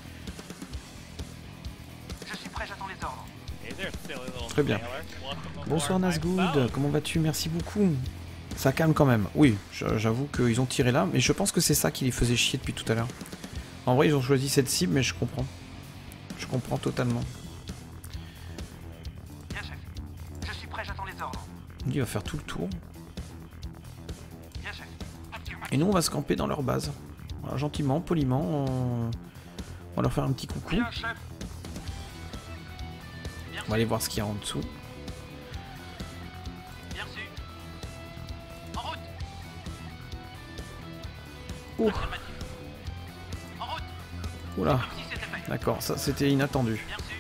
Je suis prêt, j'attends les ordres. Hey there, silly little Très bien. sailor. Want to bombard Bonsoir my Nazgood, boat? comment vas-tu? Merci beaucoup. Ça calme quand même. Oui, j- j'avoue qu'ils ont tiré là, mais je pense que c'est ça qui les faisait chier depuis tout à l'heure. En vrai, ils ont choisi cette cible, mais je comprends. Je comprends totalement. Bien, chef. Je suis prêt, j'attends les ordres. Il va faire tout le tour. Bien, chef. Affirmatif. Et nous, on va se camper dans leur base. Voilà, gentiment, poliment. On... on va leur faire un petit coucou. Bien, chef. Bien On va aller voir ce qu'il y a en dessous. Bien reçu. En route. Ouh, Affirmatif. En route. oula. Si c'était fait. D'accord, ça c'était inattendu. Bien reçu.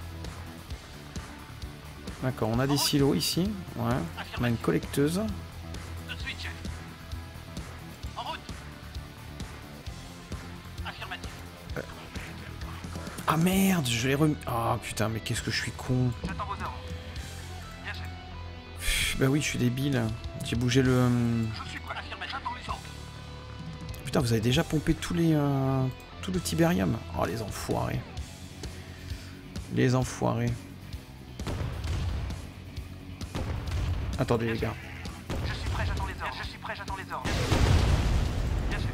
D'accord, on a des silos ici. Ouais. On a une collecteuse. Tout de suite, chef. En route. Affirmatif. Ah merde, je l'ai remis. Ah putain, mais qu'est-ce que je suis con. J'attends vos ordres. Bien, chef. Pff, bah oui, je suis débile. J'ai bougé le... Je suis prêt. Affirmatif. J'attends les ordres. Putain, vous avez déjà pompé tous les... euh, tout le tibérium. Oh, les enfoirés. Les enfoirés. Attendez, les gars. Je suis prêt, j'attends les ordres. Je suis prêt, j'attends les ordres. Bien, chef.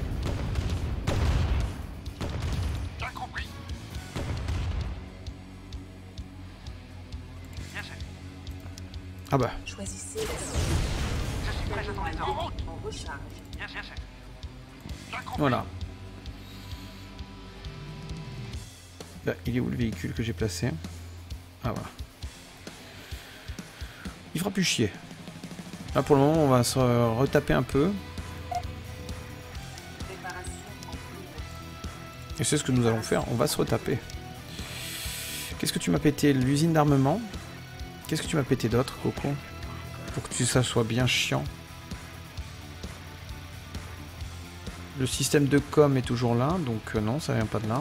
Bien compris. Bien, chef. Ah bah, Choisissez la cible. Je suis prêt, j'attends les ordres. En recharge. Bien, bien, chef. Bien compris. voilà. Là, il est où le véhicule que j'ai placé? Ah voilà. Il fera plus chier. Là pour le moment on va se retaper un peu. Préparation en cours. Et c'est ce que nous allons faire, on va se retaper. Qu'est-ce que tu m'as pété? L'usine d'armement. Qu'est-ce que tu m'as pété d'autre, Coco? Pour que ça soit bien chiant. Le système de com est toujours là, donc euh, non, ça vient pas de là.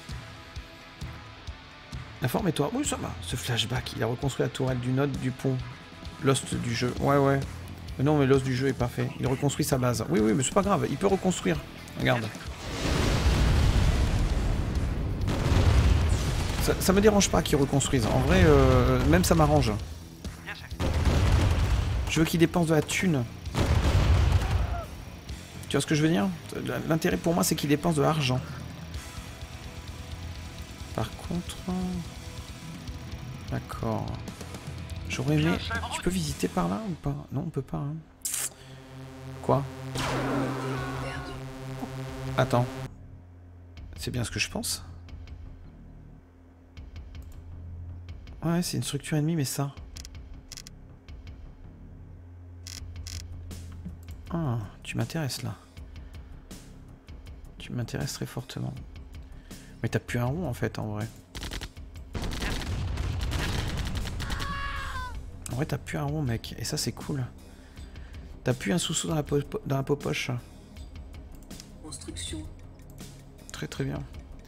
Informe-toi. Oui, ça va. Ce flashback, il a reconstruit la tourelle du node du pont. L'host du jeu. Ouais, ouais. Mais non, mais l'os du jeu est parfait. Il reconstruit sa base. Oui, oui, mais c'est pas grave. Il peut reconstruire. Regarde. Ça, ça me dérange pas qu'il reconstruise. En vrai, euh, même ça m'arrange. Bien, chef. Je veux qu'il dépense de la thune. Tu vois ce que je veux dire? L'intérêt pour moi, c'est qu'il dépense de l'argent. Par contre... D'accord. J'aurais aimé... Tu peux visiter par là ou pas? Non, on peut pas. Hein. Quoi? Perdu. Attends. C'est bien ce que je pense? Ouais, c'est une structure ennemie, mais ça... Ah, tu m'intéresses là. Tu m'intéresses très fortement. Mais t'as plus un rond en fait, en vrai. En vrai, t'as plus un rond, mec. Et ça, c'est cool. T'as plus un sous-sous dans la, po dans la poche. Construction. Très très bien.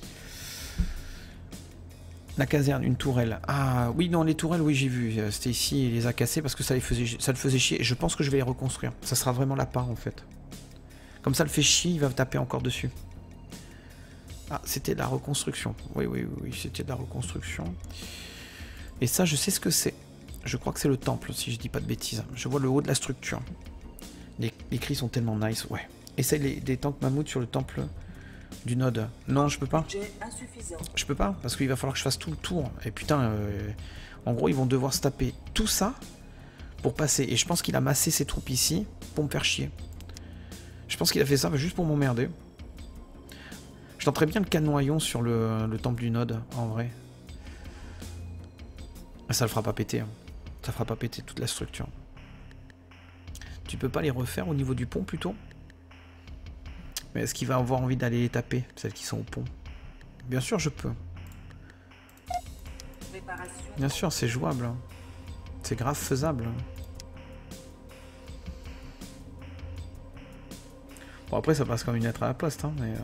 La caserne, une tourelle. Ah oui, non, les tourelles, oui, j'ai vu. C'était ici, il les a cassées parce que ça, les faisait, ça le faisait chier. Et je pense que je vais les reconstruire. Ça sera vraiment la part, en fait. Comme ça le fait chier, il va taper encore dessus. Ah, c'était de la reconstruction. Oui, oui, oui, c'était de la reconstruction. Et ça, je sais ce que c'est. Je crois que c'est le temple, si je dis pas de bêtises. Je vois le haut de la structure. Les, les cris sont tellement nice, ouais. Essaye les, des tanks mammouths sur le temple du node. Non, je peux pas. Budget insuffisant. Je peux pas, parce qu'il va falloir que je fasse tout le tour. Et putain, euh, en gros, ils vont devoir se taper tout ça pour passer. Et je pense qu'il a massé ses troupes ici pour me faire chier. Je pense qu'il a fait ça juste pour m'emmerder. Je tenterais bien le canon à ion sur le, le temple du node, en vrai. Ça le fera pas péter. Hein. Ça fera pas péter toute la structure. Tu peux pas les refaire au niveau du pont, plutôt? Mais est-ce qu'il va avoir envie d'aller les taper, celles qui sont au pont? Bien sûr, je peux. Préparation. Bien sûr, c'est jouable. Hein. C'est grave faisable. Hein. Bon, après, ça passe comme une lettre à la poste, hein, mais... Euh...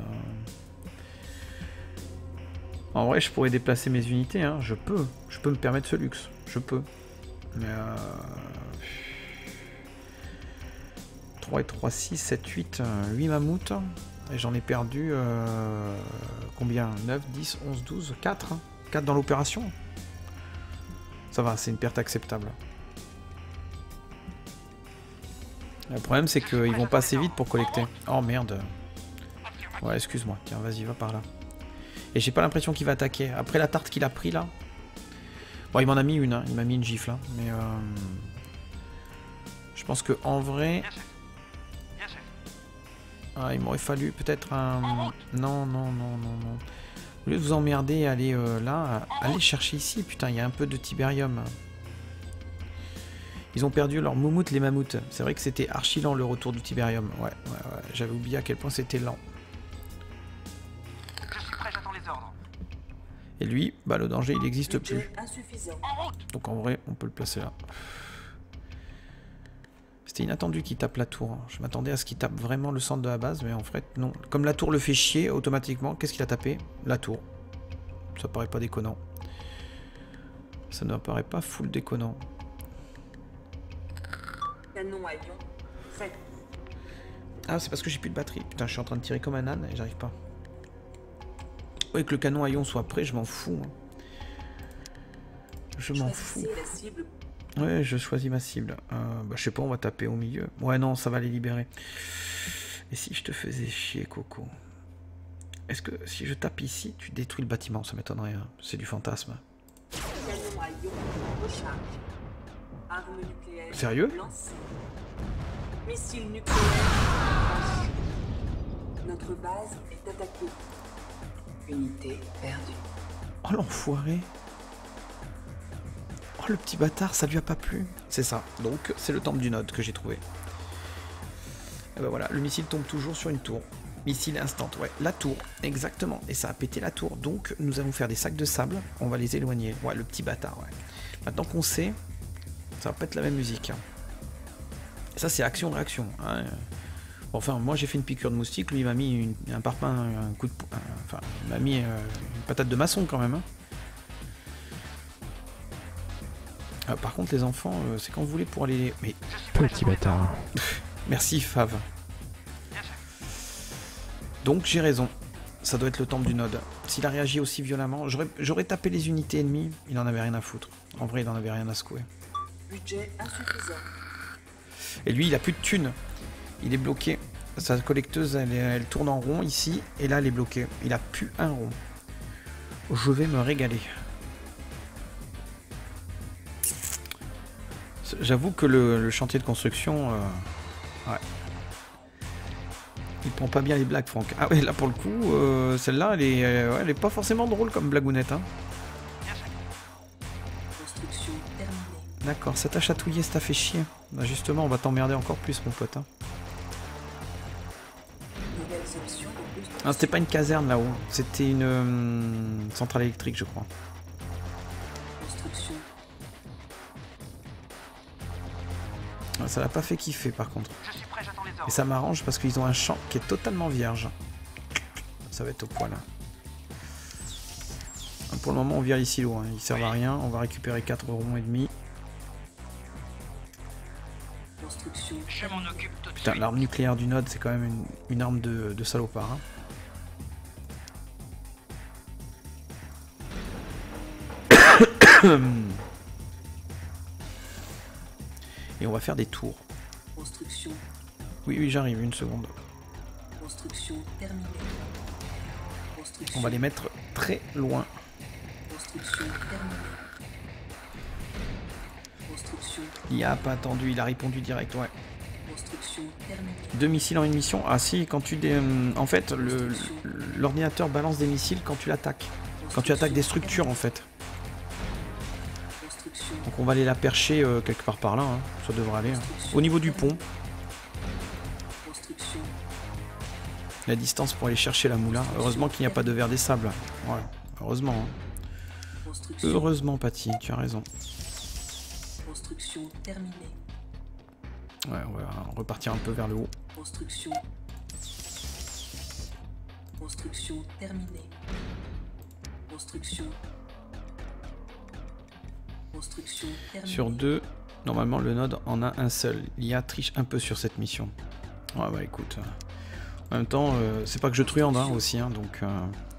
En vrai, je pourrais déplacer mes unités, hein. Je peux. Je peux me permettre ce luxe. Je peux. Mais... Euh... trois et trois, six, sept, huit, huit mammouths. Et j'en ai perdu... Euh... Combien? neuf, dix, onze, douze, quatre. Hein. quatre dans l'opération. Ça va, c'est une perte acceptable. Le problème, c'est qu'ils vont pas assez vite pour collecter. Oh merde. Ouais, excuse-moi. Tiens, vas-y, va par là. Et j'ai pas l'impression qu'il va attaquer. Après la tarte qu'il a pris là. Bon, il m'en a mis une, hein. Il m'a mis une gifle. Hein. Mais euh... je pense que en vrai... Ah, il m'aurait fallu peut-être un... Non, non, non, non, non. Au lieu de vous emmerder et aller euh, là, allez chercher ici. Putain, il y a un peu de tibérium. Ils ont perdu leur moumoute, les mammouths. C'est vrai que c'était archi lent le retour du tibérium. Ouais, ouais, ouais. J'avais oublié à quel point c'était lent. Je suis prêt, j'attends les ordres. Et lui, bah le danger il n'existe plus. Budget insuffisant. En route. Donc en vrai, on peut le placer là. C'était inattendu qu'il tape la tour. Je m'attendais à ce qu'il tape vraiment le centre de la base, mais en fait non. Comme la tour le fait chier automatiquement, qu'est-ce qu'il a tapé? La tour. Ça paraît pas déconnant. Ça ne paraît pas full déconnant. Canon à ion. Fait. Ah, c'est parce que j'ai plus de batterie. Putain, je suis en train de tirer comme un âne et j'arrive pas. Oui, que le canon à ion soit prêt, je m'en fous. Hein. Je m'en fous. Choisissez la cible. Ouais, je choisis ma cible. Euh, bah, je sais pas, on va taper au milieu. Ouais, non, ça va les libérer. Et si je te faisais chier, Coco? Est-ce que si je tape ici, tu détruis le bâtiment? Ça m'étonnerait. Hein. C'est du fantasme. Canon à ion. Recharge. Arme nucléaire. Sérieux? Lancée. Missile nucléaire. lancé. Notre base est attaquée. Unité perdue. Oh l'enfoiré. Oh le petit bâtard, ça lui a pas plu. C'est ça. Donc c'est le temple du node que j'ai trouvé. Et ben voilà, le missile tombe toujours sur une tour. Missile instant, ouais. La tour, exactement. Et ça a pété la tour. Donc nous allons faire des sacs de sable. On va les éloigner. Ouais, le petit bâtard, ouais. Maintenant qu'on sait, ça va pas être la même musique. Hein. Ça c'est action-réaction. Hein. Bon, enfin, moi j'ai fait une piqûre de moustique. Lui il m'a mis une, un parpaing, un coup de... Un, enfin, il m'a mis euh, une patate de maçon quand même. Hein. Ah, par contre les enfants, euh, c'est quand vous voulez pour aller... Mais... Petit bâtard. Merci Fav. Donc j'ai raison. Ça doit être le temple du node. S'il a réagi aussi violemment, j'aurais tapé les unités ennemies. Il en avait rien à foutre. En vrai, il en avait rien à secouer. Budget insuffisant. Et lui, il a plus de thunes. Il est bloqué. Sa collecteuse, elle, elle tourne en rond ici. Et là, elle est bloquée. Il a plus un rond. Je vais me régaler. J'avoue que le, le chantier de construction... Euh, ouais. Il prend pas bien les blagues, Franck. Ah ouais, là pour le coup, euh, celle-là, elle est, euh, ouais, elle est pas forcément drôle comme blagounette. Hein. Construction terminée. D'accord, ça t'a chatouillé, ça t'a fait chier. Bah justement, on va t'emmerder encore plus, mon pote. Hein. Nouvelles options de construction. Ah, c'était pas une caserne là-haut, c'était une euh, centrale électrique, je crois. Construction. Ah, ça l'a pas fait kiffer, par contre. Je suis prêt, j'attends les Et ordres. ça m'arrange parce qu'ils ont un champ qui est totalement vierge. Ça va être au poil. Pour le moment, on vire les silos. Hein. Ils servent à rien. On va récupérer quatre ronds et demi. Construction. Je m'en occupe tout de Putain, suite. l'arme nucléaire du node, c'est quand même une, une arme de, de salopard. Hein. Et on va faire des tours. Construction. Oui, oui, j'arrive, une seconde. Construction terminée. Construction. On va les mettre très loin. Construction terminée. Construction. Il a pas attendu, il a répondu direct, ouais. Construction terminée. Deux missiles en une mission. Ah si, quand tu... Dé... En fait, le l'ordinateur balance des missiles quand tu l'attaques. Quand tu attaques des structures, en fait. Construction. Donc on va aller la percher euh, quelque part par là, hein. Ça devrait aller. Hein. Au niveau du pont, Construction. la distance pour aller chercher la moula. Heureusement qu'il n'y a pas de verre des sables. Ouais, heureusement. Hein. Construction. Heureusement, Patty, tu as raison. Construction terminée. Ouais, on va repartir un peu vers le haut. Construction. Construction terminée. Construction. Construction terminée. Sur deux, normalement le node en a un seul. L'I A triche un peu sur cette mission. Ouais, bah écoute. euh, En même temps, euh, c'est pas que je truande hein, aussi, hein, donc... Euh,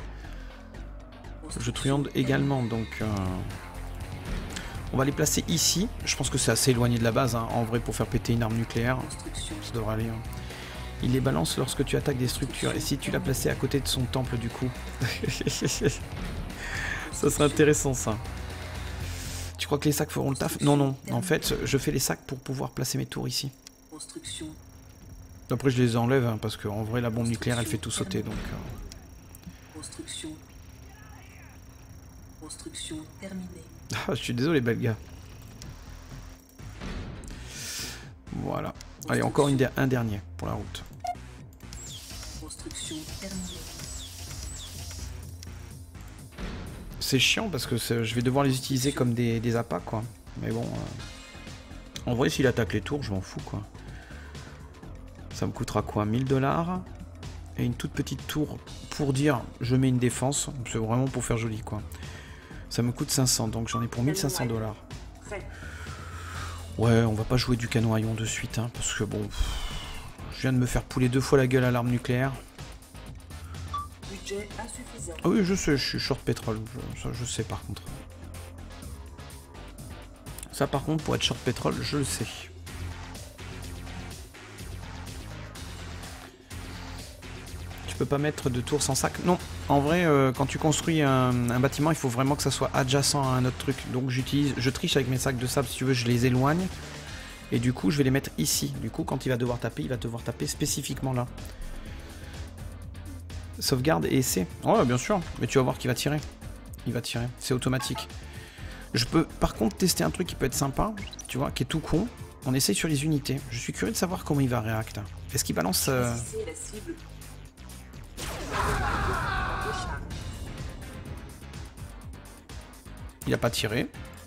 je truande également, donc... Euh, on va les placer ici. Je pense que c'est assez éloigné de la base, hein, en vrai, pour faire péter une arme nucléaire. Construction. Ça devrait aller. Hein. Il les balance lorsque tu attaques des structures. Et si tu l'as placé à côté de son temple, du coup. Ça serait intéressant, ça. Tu crois que les sacs feront le taf? Non, non. En fait, je fais les sacs pour pouvoir placer mes tours ici. Construction. Après, je les enlève, hein, parce qu'en vrai, la bombe nucléaire, elle fait tout sauter, donc... Euh... Construction. Construction terminée. Ah, je suis désolé, belga. Voilà. Allez, encore une der un dernier pour la route. Construction terminée. C'est chiant parce que je vais devoir les utiliser comme des, des appâts, quoi. Mais bon... Euh... En vrai, s'il attaque les tours, je m'en fous, quoi. Ça me coûtera quoi, mille dollars? Et une toute petite tour pour dire je mets une défense. C'est vraiment pour faire joli, quoi. Ça me coûte cinq cents, donc j'en ai pour mille cinq cents dollars. Ouais, on va pas jouer du canon à ion de suite, hein, parce que bon... Je viens de me faire pouler deux fois la gueule à l'arme nucléaire. Budget insuffisant. Ah oui, je sais, je suis short pétrole. Je, ça, je sais par contre. Ça, par contre, pour être short pétrole, je le sais. Tu peux pas mettre de tour sans sac? Non. En vrai, euh, quand tu construis un, un bâtiment, il faut vraiment que ça soit adjacent à un autre truc. Donc j'utilise, je triche avec mes sacs de sable, si tu veux, je les éloigne. Et du coup, je vais les mettre ici. Du coup, quand il va devoir taper, il va devoir taper spécifiquement là. Sauvegarde et essai. Ouais, bien sûr. Mais tu vas voir qu'il va tirer. Il va tirer. C'est automatique. Je peux, par contre, tester un truc qui peut être sympa, tu vois, qui est tout con. On essaye sur les unités. Je suis curieux de savoir comment il va réacter. Est-ce qu'il balance... Euh... Choisissez la cible. Il a pas tiré.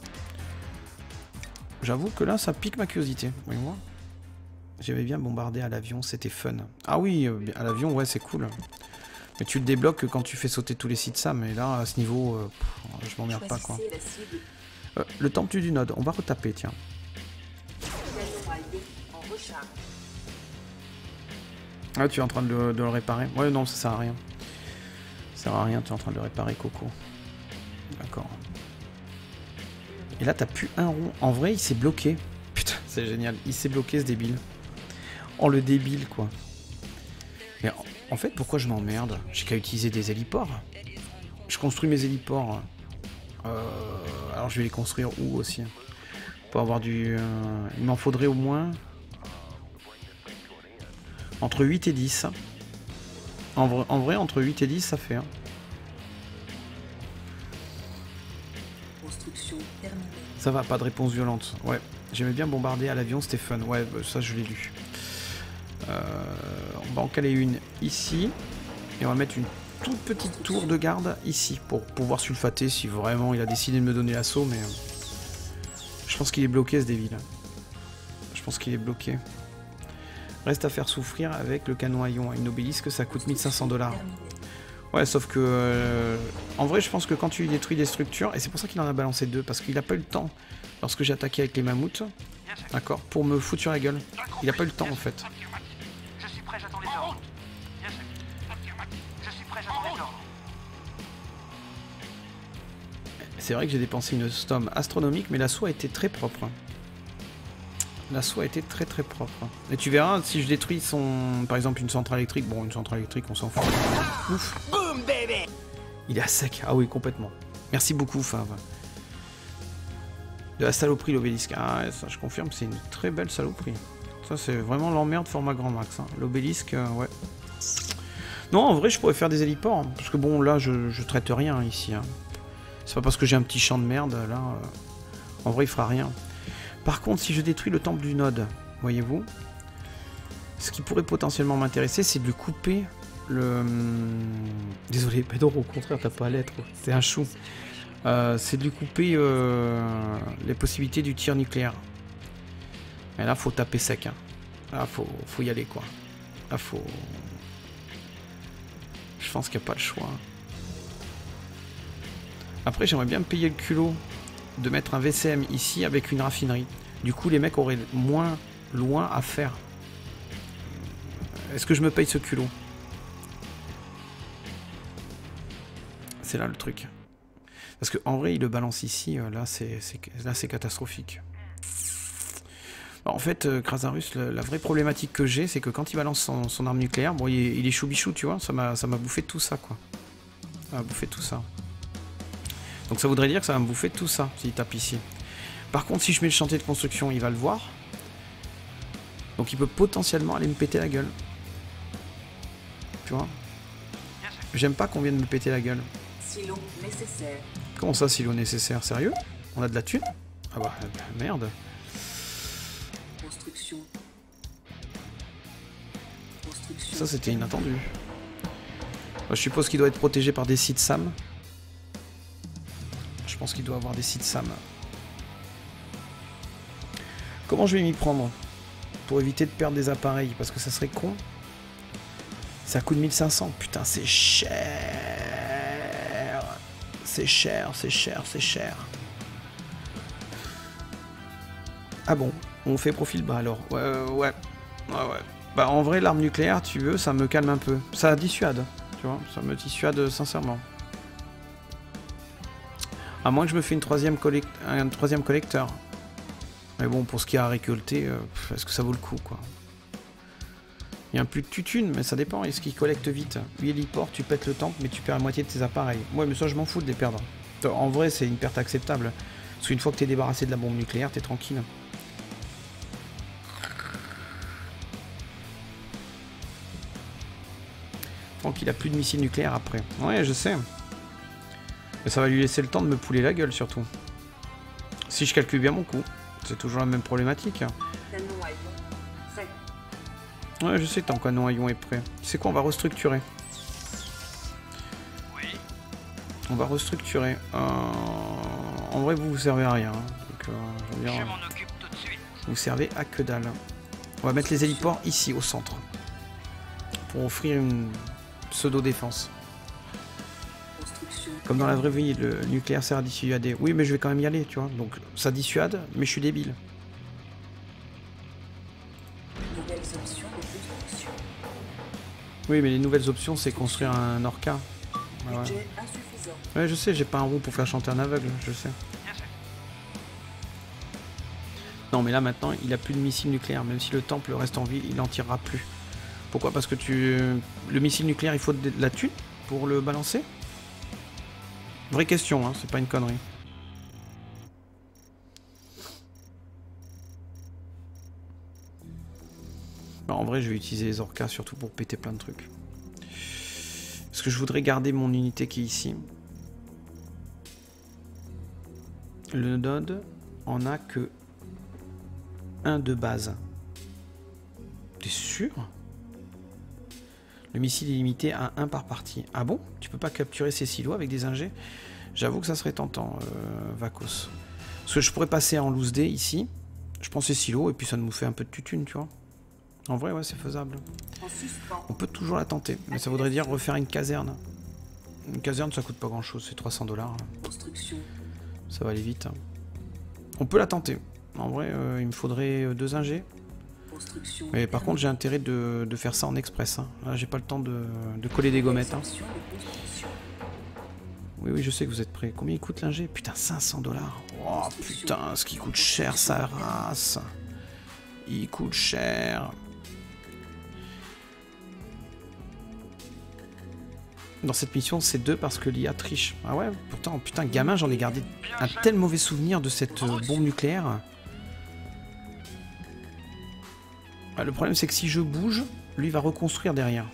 J'avoue que là, ça pique ma curiosité. Oui, moi. J'avais bien bombardé à l'avion, c'était fun. Ah oui, à l'avion, ouais, c'est cool. Mais tu le débloques que quand tu fais sauter tous les sites ça. Mais là, à ce niveau, euh, pff, je m'emmerde pas, quoi. Euh, le temple du node, on va retaper, tiens. Ah, tu es en train de le, de le réparer? Ouais, non, ça sert à rien. Ça sert à rien, tu es en train de le réparer, Coco. D'accord. Et là, t'as plus un rond. En vrai, il s'est bloqué. Putain, c'est génial. Il s'est bloqué, ce débile. Oh, le débile, quoi. Mais en, en fait, pourquoi je m'emmerde? J'ai qu'à utiliser des héliports. Je construis mes héliports. Euh, alors, je vais les construire où aussi? Pour avoir du... Euh, il m'en faudrait au moins... Entre huit et dix. En vrai, en vrai, entre huit et dix, ça fait. Hein. Construction terminée. Ça va, pas de réponse violente. Ouais, j'aimais bien bombarder à l'avion, c'était fun. Ouais, bah, ça je l'ai lu. Euh, on va en caler une ici. Et on va mettre une toute petite tour de garde ici. Pour pouvoir sulfater si vraiment il a décidé de me donner l'assaut. Mais euh, je pense qu'il est bloqué ce débile. Je pense qu'il est bloqué. Reste à faire souffrir avec le canon à ion. Une obélisque, ça coûte mille cinq cents dollars. Ouais, sauf que... Euh, en vrai, je pense que quand tu détruis des structures... Et c'est pour ça qu'il en a balancé deux. Parce qu'il n'a pas eu le temps, lorsque j'ai attaqué avec les mammouths, d'accord, pour me foutre sur la gueule. Il n'a pas eu le temps, en fait. Je suis prêt, j'attends les ordres. Bien sûr. Affirmatif. Je suis prêt, j'attends les ordres. C'est vrai que j'ai dépensé une somme astronomique, mais l'assaut a été très propre. L'assaut a été très très propre. Et tu verras, si je détruis son... Par exemple, une centrale électrique... Bon, une centrale électrique, on s'en fout. Ouf. Boom, baby. Il est à sec. Ah oui, complètement. Merci beaucoup, Fav. De la saloperie, l'obélisque. Ah, ça, je confirme, c'est une très belle saloperie. Ça, c'est vraiment l'emmerde format grand max. Hein. L'obélisque, euh, ouais. Non, en vrai, je pourrais faire des héliports. Hein, parce que bon, là, je, je traite rien ici. Hein. C'est pas parce que j'ai un petit champ de merde, là... Euh, en vrai, il fera rien. Par contre, si je détruis le temple du node, voyez-vous, ce qui pourrait potentiellement m'intéresser, c'est de lui couper le... Désolé, Pedro, au contraire, t'as pas à l'être, t'es un chou. Euh, c'est de lui couper euh, les possibilités du tir nucléaire. Et là, faut taper sec. Hein. Là, faut, faut y aller, quoi. Là, faut... Je pense qu'il n'y a pas le choix. Après, j'aimerais bien me payer le culot de mettre un V C M ici avec une raffinerie. Du coup, les mecs auraient moins loin à faire. Est-ce que je me paye ce culot? C'est là le truc. Parce que en vrai, il le balance ici. Là, c'est là, c'est catastrophique. Bah, en fait, euh, Krasarus, la, la vraie problématique que j'ai, c'est que quand il balance son, son arme nucléaire, bon, il est, il est chou-bichou, tu vois, ça m'a ça m'a bouffé tout ça, quoi. Ça m'a bouffé tout ça. Donc ça voudrait dire que ça va me bouffer tout ça, s'il tape ici. Par contre, si je mets le chantier de construction, il va le voir. Donc il peut potentiellement aller me péter la gueule. Tu vois? J'aime pas qu'on vienne me péter la gueule. Silo nécessaire. Comment ça, silo nécessaire? Sérieux? On a de la thune? Ah bah, merde. Construction. Construction. Ça, c'était inattendu. Bah, je suppose qu'il doit être protégé par des sites SAM. Je pense qu'il doit avoir des sites SAM. Comment je vais m'y prendre pour éviter de perdre des appareils? Parce que ça serait con. Ça coûte mille cinq cents. Putain, c'est cher. C'est cher, c'est cher, c'est cher. Ah bon, on fait profil bas alors. Ouais, ouais, ouais. Ouais, ouais. Bah en vrai, l'arme nucléaire, tu veux, ça me calme un peu. Ça dissuade, tu vois. Ça me dissuade sincèrement. À moins que je me fais une troisième collect... un troisième collecteur. Mais bon, pour ce qui a à récolter, euh, est-ce que ça vaut le coup, quoi? Il y a un plus de tutune, mais ça dépend. Est-ce qu'il collecte vite? Lui, héliport, tu pètes le temple, mais tu perds la moitié de tes appareils. Ouais, mais ça, je m'en fous de les perdre. En vrai, c'est une perte acceptable. Parce qu'une fois que t'es débarrassé de la bombe nucléaire, t'es tranquille. Tranquille, il a plus de missiles nucléaires après. Ouais, je sais. Mais ça va lui laisser le temps de me pouler la gueule, surtout. Si je calcule bien mon coup. C'est toujours la même problématique. Canon à ion prêt. Ouais, je sais, tant qu'un canon à ion est prêt. Tu sais quoi, on va restructurer. Oui. On va restructurer. Euh... En vrai, vous vous servez à rien. Hein. Donc, euh, je veux dire, Je m'en occupe tout de suite. vous servez à que dalle. On va mettre les héliports ici, au centre. Pour offrir une pseudo-défense. Construction. Comme dans la vraie vie, le nucléaire sert à dissuader. Oui, mais je vais quand même y aller, tu vois. Donc, ça dissuade, mais je suis débile. Nouvelles options de construction. Oui, mais les nouvelles options, c'est construire un Orca. Ah ouais. Budget insuffisant. Ouais, je sais, j'ai pas un rond pour faire chanter un aveugle, je sais. Bien sûr. Non, mais là, maintenant, il a plus de missile nucléaire. Même si le temple reste en vie, il n'en tirera plus. Pourquoi? Parce que tu... Le missile nucléaire, il faut de la thune pour le balancer? Vraie question, hein, c'est pas une connerie. Bah, en vrai, je vais utiliser les orcas surtout pour péter plein de trucs. Parce que je voudrais garder mon unité qui est ici. Le node en a que un de base. T'es sûr? Le missile est limité à un par partie. Ah bon? Tu peux pas capturer ces silos avec des ingés? J'avoue que ça serait tentant, euh, Vacos. Parce que je pourrais passer en loose day ici. Je prends ces silos et puis ça nous fait un peu de tutune, tu vois. En vrai, ouais, c'est faisable. En suspens. On peut toujours la tenter. Mais ça voudrait dire refaire une caserne. Une caserne, ça coûte pas grand chose. C'est trois cents dollars. Construction. Ça va aller vite. Hein. On peut la tenter. En vrai, euh, il me faudrait euh, deux ingés. Construction. Mais par contre, j'ai intérêt de, de faire ça en express. Hein. Là, j'ai pas le temps de, de coller des gommettes. Hein. Options de construction. Oui, oui, je sais que vous êtes prêts. Combien il coûte l'ingé? Putain, cinq cents dollars. Oh putain, ce qui coûte cher, sa race. Il coûte cher. Dans cette mission, c'est deux parce que l'I A triche. Ah ouais, pourtant, putain, gamin, j'en ai gardé un tel mauvais souvenir de cette euh, bombe nucléaire. Ah, le problème, c'est que si je bouge, lui va reconstruire derrière.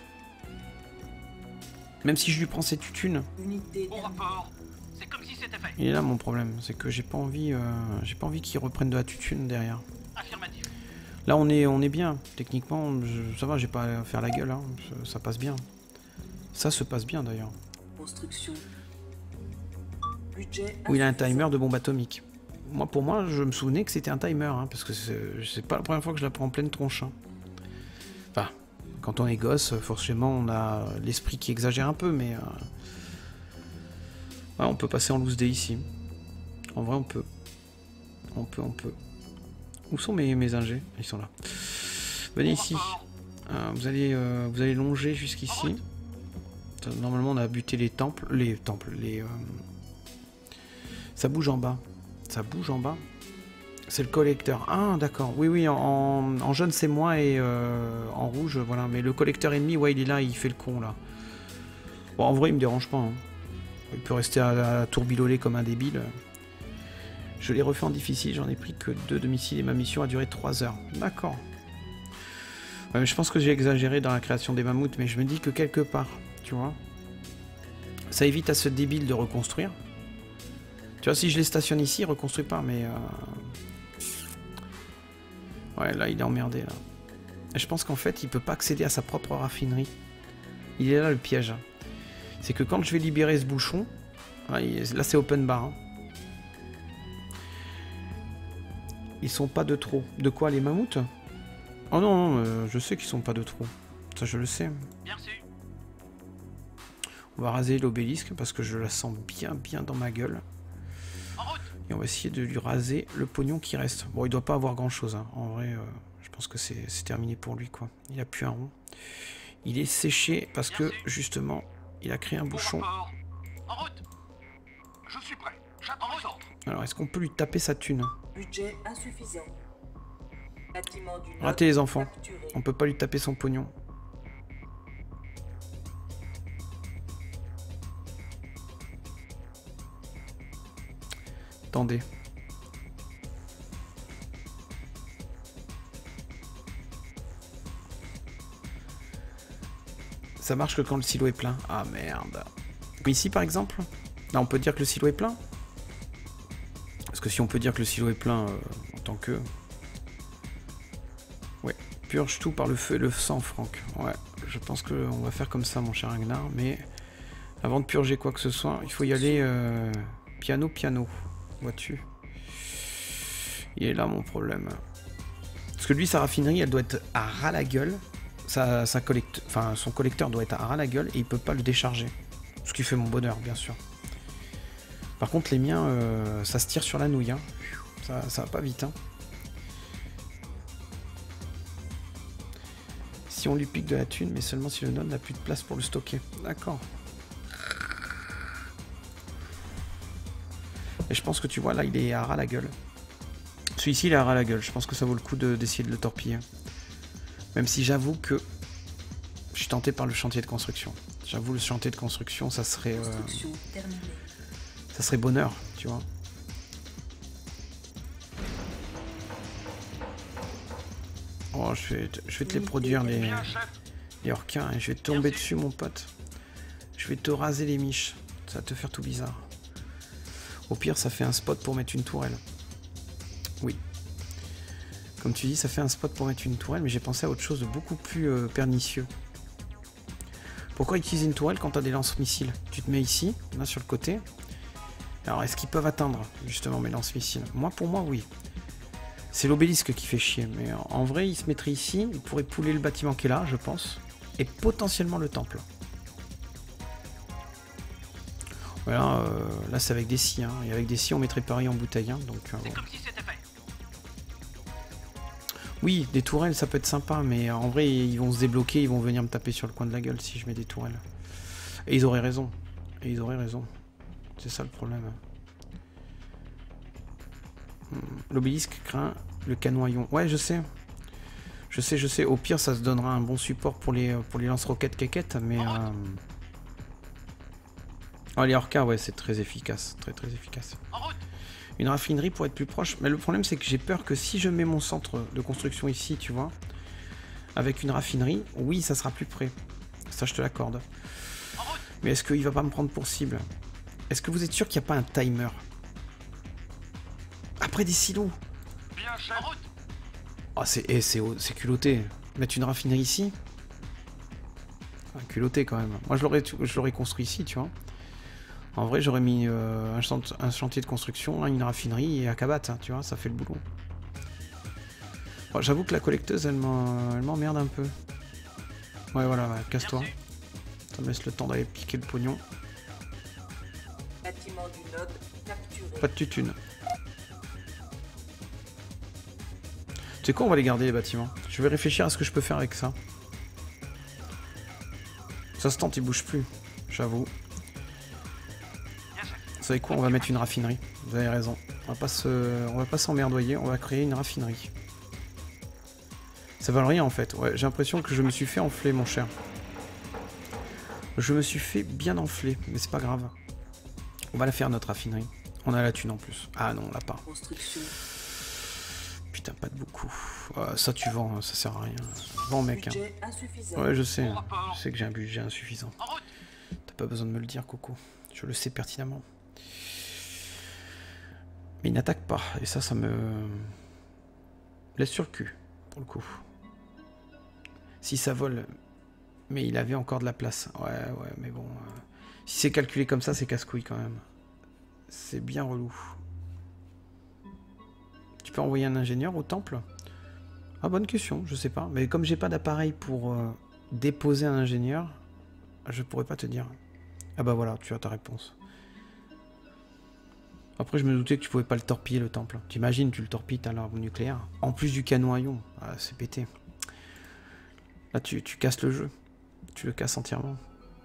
Même si je lui prends ses tutunes. Unité Au terminée. rapport. C'est comme si c'était fait. Il est là mon problème, c'est que j'ai pas envie, euh, j'ai pas envie qu'il reprenne de la tutune derrière. Affirmatif. Là, on est, on est bien. Techniquement, je- ça va, j'ai pas à faire la gueule. Hein. Ça, ça passe bien. Ça se passe bien d'ailleurs. Construction. Budget Où il a un insuffisant. timer de bombe atomique. Moi, pour moi, je me souvenais que c'était un timer, hein, parce que c'est c'est pas la première fois que je la prends en pleine tronche. Hein. Enfin, quand on est gosse, forcément, on a l'esprit qui exagère un peu, mais... Euh... Ouais, on peut passer en loose day ici. En vrai, on peut. On peut, on peut. Où sont mes, mes ingés? Ils sont là. Venez ici. Euh, vous, allez, euh, vous allez longer jusqu'ici. Normalement, on a buté les temples. Les temples, les... Euh... Ça bouge en bas. Ça bouge en bas. C'est le collecteur. Ah, d'accord. Oui, oui, en, en jaune, c'est moi et euh, en rouge, voilà. Mais le collecteur ennemi, ouais, il est là, il fait le con, là. Bon, en vrai, il me dérange pas. Hein. Il peut rester à, à tourbiloler comme un débile. Je l'ai refait en difficile, j'en ai pris que deux de missiles et ma mission a duré trois heures. D'accord. Ouais, je pense que j'ai exagéré dans la création des mammouths, mais je me dis que quelque part, tu vois, ça évite à ce débile de reconstruire. Tu vois, si je les stationne ici, il reconstruit pas, mais... Euh... Ouais, là, il est emmerdé, là. Et je pense qu'en fait, il peut pas accéder à sa propre raffinerie. Il est là, le piège. C'est que quand je vais libérer ce bouchon... Là, c'est open bar. Hein. Ils sont pas de trop. De quoi, les mammouths? Oh non, non, euh, je sais qu'ils sont pas de trop. Ça, je le sais. Bien reçu. On va raser l'obélisque parce que je la sens bien, bien dans ma gueule. En route. Et on va essayer de lui raser le pognon qui reste. Bon, il doit pas avoir grand-chose. Hein. En vrai, euh, je pense que c'est terminé pour lui, quoi. Il a plus un rond. Il est séché parce que, justement, il a créé un bouchon. En route. Je suis prêt. J'attends les ordres. Alors, est-ce qu'on peut lui taper sa thune? Budget insuffisant. Bâtiment du Nord Ratez les enfants. capturé. On peut pas lui taper son pognon. Attendez. Ça marche que quand le silo est plein. Ah merde. Ici par exemple, là on peut dire que le silo est plein. Parce que si on peut dire que le silo est plein euh, en tant que... Ouais, purge tout par le feu et le sang, Franck. Ouais, je pense qu'on va faire comme ça, mon cher Ragnar. Mais avant de purger quoi que ce soit, il faut y aller euh, piano, piano. Vois-tu? Il est là mon problème. Parce que lui, sa raffinerie, elle doit être à ras la gueule. Sa, sa collecte... enfin, son collecteur doit être à ras la gueule et il peut pas le décharger. Ce qui fait mon bonheur, bien sûr. Par contre, les miens, euh, ça se tire sur la nouille. Hein. Ça, ça va pas vite. Hein. Si on lui pique de la thune, mais seulement si le node n'a plus de place pour le stocker. D'accord. Et je pense que tu vois, là, il est à ras la gueule. Celui-ci, il est à ras la gueule. Je pense que ça vaut le coup d'essayer de, de le torpiller. Même si j'avoue que je suis tenté par le chantier de construction. J'avoue, le chantier de construction, ça serait... Euh, ça serait bonheur, tu vois. Oh, je vais, je vais te les produire, les, les orcas, et je vais te tomber dessus, mon pote. Je vais te raser les miches. Ça va te faire tout bizarre. Au pire, ça fait un spot pour mettre une tourelle. Oui. Comme tu dis, ça fait un spot pour mettre une tourelle, mais j'ai pensé à autre chose de beaucoup plus euh, pernicieux. Pourquoi utiliser une tourelle quand tu as des lance-missiles? Tu te mets ici, là sur le côté. Alors, est-ce qu'ils peuvent atteindre, justement, mes lance-missiles? Moi, pour moi, oui. C'est l'obélisque qui fait chier, mais en vrai, il se mettrait ici, il pourrait pouler le bâtiment qui est là, je pense, et potentiellement le temple. Voilà, euh, là c'est avec des scies, hein. Et avec des scies on mettrait pareil en bouteille, hein, donc... Euh, C'est bon. comme si c'était fait. Oui, des tourelles ça peut être sympa, mais en vrai ils vont se débloquer, ils vont venir me taper sur le coin de la gueule si je mets des tourelles. Et ils auraient raison, et ils auraient raison. C'est ça le problème. L'obélisque craint le canon à ion. Ouais, je sais. Je sais, je sais. Au pire, ça se donnera un bon support pour les, pour les lance-roquettes quéquettes, mais... Euh... Oh, les orcas, ouais, c'est très efficace. Très, très efficace. Une raffinerie pour être plus proche. Mais le problème, c'est que j'ai peur que si je mets mon centre de construction ici, tu vois, avec une raffinerie, oui, ça sera plus près. Ça, je te l'accorde. Mais est-ce qu'il va pas me prendre pour cible? Est-ce que vous êtes sûr qu'il n'y a pas un timer? Après des silos. Bien, chef. En route. Oh, c'est eh, c'est culotté. Mettre une raffinerie ici. Ah, culotté quand même. Moi, je l'aurais construit ici, tu vois. En vrai, j'aurais mis euh, un, chant un chantier de construction, une raffinerie et à Kabat, hein, tu vois, ça fait le boulot. Bon, j'avoue que la collecteuse, elle m'emmerde un peu. Ouais, voilà, ouais, casse-toi. Ça me laisse le temps d'aller piquer le pognon. Bâtiment du node capturé. Pas de tutune. Tu sais quoi, on va les garder les bâtiments. Je vais réfléchir à ce que je peux faire avec ça. Ça se tente, il bouge plus, j'avoue. Vous savez quoi, on va mettre une raffinerie. Vous avez raison. On va pas se, on va pas s'emmerdoyer, on va créer une raffinerie. Ça va rien en fait. Ouais, j'ai l'impression que je me suis fait enfler, mon cher. Je me suis fait bien enfler, mais c'est pas grave. On va la faire notre raffinerie. On a la thune en plus. Ah non, on l'a pas. Construction. Putain, pas de beaucoup. Euh, ça tu vends, ça sert à rien. Vends mec. Hein. Budget insuffisant. Ouais, je sais. Je sais que j'ai un budget insuffisant. T'as pas besoin de me le dire, Coco. Je le sais pertinemment. Mais il n'attaque pas. Et ça, ça me laisse sur le cul, pour le coup. Si ça vole, mais il avait encore de la place. Ouais, ouais, mais bon. Euh, si c'est calculé comme ça, c'est casse-couille quand même. C'est bien relou. Tu peux envoyer un ingénieur au temple? Ah, bonne question, je sais pas. Mais comme j'ai pas d'appareil pour euh, déposer un ingénieur, je pourrais pas te dire. Ah bah voilà, tu as ta réponse. Après, je me doutais que tu pouvais pas le torpiller, le temple. T'imagines, tu le torpilles, t'as l'arme nucléaire. En plus du canon à ion. Ah, c'est pété. Là, tu, tu casses le jeu. Tu le casses entièrement.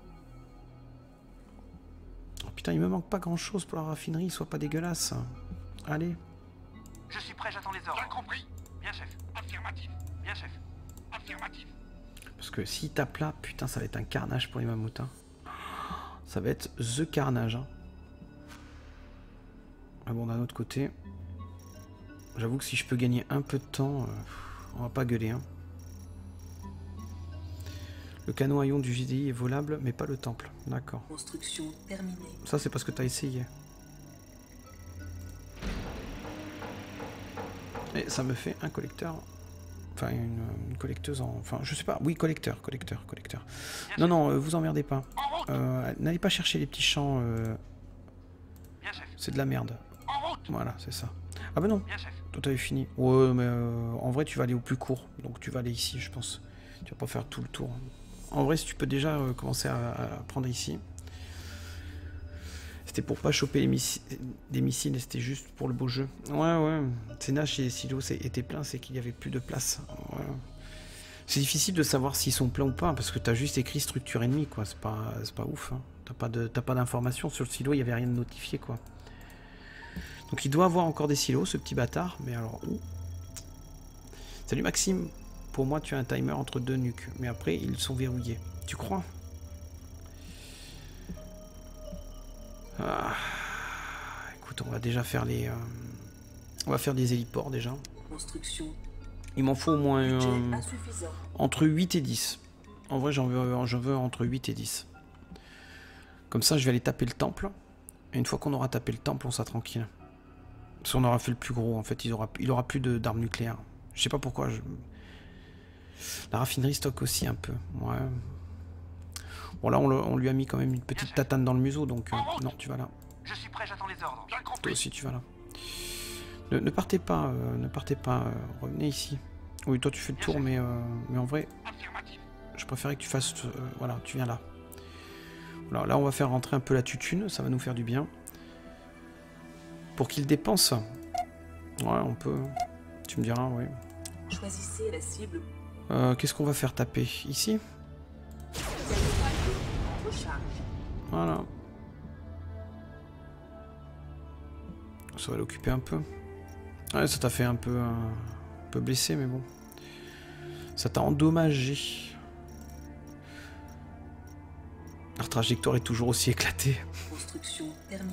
Oh putain, il me manque pas grand chose pour la raffinerie, soit pas dégueulasse. Allez. Je suis prêt, j'attends les ordres. Bien compris. Bien, chef. Affirmatif. Bien, chef. Affirmatif. Parce que s'il tape là, putain, ça va être un carnage pour les mammouths. Hein. Ça va être the carnage. Hein. Ah bon, d'un autre côté, j'avoue que si je peux gagner un peu de temps, euh, on va pas gueuler. Hein. Le canon à ion du G D I est volable, mais pas le temple. D'accord. Construction terminée. Ça, c'est parce que t'as essayé. Et ça me fait un collecteur. Enfin, une, une collecteuse en... Enfin, je sais pas. Oui, collecteur, collecteur, collecteur. Non, non, euh, vous emmerdez pas. Euh, N'allez pas chercher les petits champs. Euh... C'est de la merde. Voilà, c'est ça. Ah bah non, toi t'avais fini. Ouais, mais euh, en vrai, tu vas aller au plus court. Donc tu vas aller ici, je pense. Tu vas pas faire tout le tour. En vrai, si tu peux déjà euh, commencer à, à prendre ici. C'était pour pas choper les missi des missiles, et c'était juste pour le beau jeu. Ouais, ouais. Sénat chez les silos était plein, c'est qu'il y avait plus de place. Ouais. C'est difficile de savoir s'ils sont pleins ou pas, parce que t'as juste écrit structure ennemie, quoi. C'est pas, c'est pas ouf. Hein. T'as pas de, t'as pas d'informations sur le silo, il y avait rien de notifié, quoi. Donc il doit avoir encore des silos, ce petit bâtard. Mais alors où? Salut Maxime. Pour moi, tu as un timer entre deux nuques. Mais après, ils sont verrouillés. Tu crois? Ah. Écoute, on va déjà faire les... Euh... On va faire des héliports déjà. Construction. Il m'en faut au moins... Euh... Insuffisant. Entre huit et dix. En vrai, j'en veux, j'en veux entre huit et dix. Comme ça, je vais aller taper le temple. Et une fois qu'on aura tapé le temple, on sera tranquille. Parce qu'on aura fait le plus gros, en fait. Il aura, il aura plus d'armes nucléaires. Je sais pas pourquoi. Je... La raffinerie stocke aussi un peu. Ouais. Bon, là, on, le, on lui a mis quand même une petite tatane dans le museau. Donc, euh, non, tu vas là. Je suis prêt, j'attends les ordres. Bien compris. Toi aussi, tu vas là. Ne, ne partez pas. Euh, ne partez pas. Euh, revenez ici. Oui, toi, tu fais le tour, mais, euh, mais en vrai, je préférais que tu fasses... Euh, voilà, tu viens là. Alors là, on va faire rentrer un peu la tutune. Ça va nous faire du bien. Pour qu'il dépense. Ouais, on peut. Tu me diras, oui. Choisissez la cible. Euh, Qu'est-ce qu'on va faire taper? Ici? Recharge. Voilà. Ça va l'occuper un peu. Ouais, ça t'a fait un peu, un, un peu blessé, mais bon. Ça t'a endommagé. La trajectoire est toujours aussi éclatée. Construction terminée.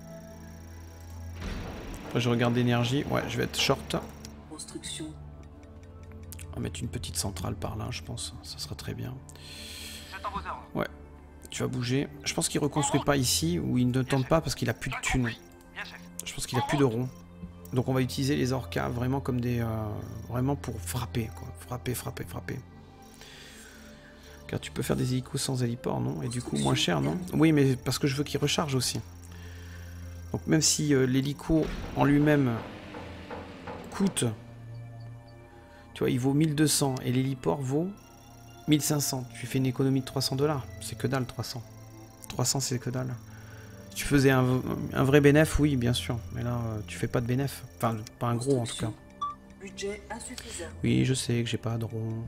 Après, je regarde l'énergie. Ouais, je vais être short. Construction. On va mettre une petite centrale par là, je pense. Ça sera très bien. J'attends vos ordres. Ouais. Tu vas bouger. Je pense qu'il reconstruit pas ici, ou il ne tente pas parce qu'il a plus de thunes. Je pense qu'il a plus de ronds. Donc on va utiliser les orcas vraiment comme des... Euh, vraiment pour frapper, quoi. Frapper, frapper, frapper. Car tu peux faire des hélicos sans héliport, non? Et du coup, moins cher, non? Oui, mais parce que je veux qu'il recharge aussi. Donc même si euh, l'hélico en lui-même coûte... Tu vois, il vaut mille deux cents et l'héliport vaut mille cinq cents. Tu fais une économie de trois cents dollars. C'est que dalle, trois cents. trois cents, c'est que dalle. Si tu faisais un, un vrai bénéf, oui, bien sûr. Mais là, tu fais pas de bénéf. Enfin, pas un gros, en tout cas. Budget insuffisant. Oui, je sais que j'ai pas de rond.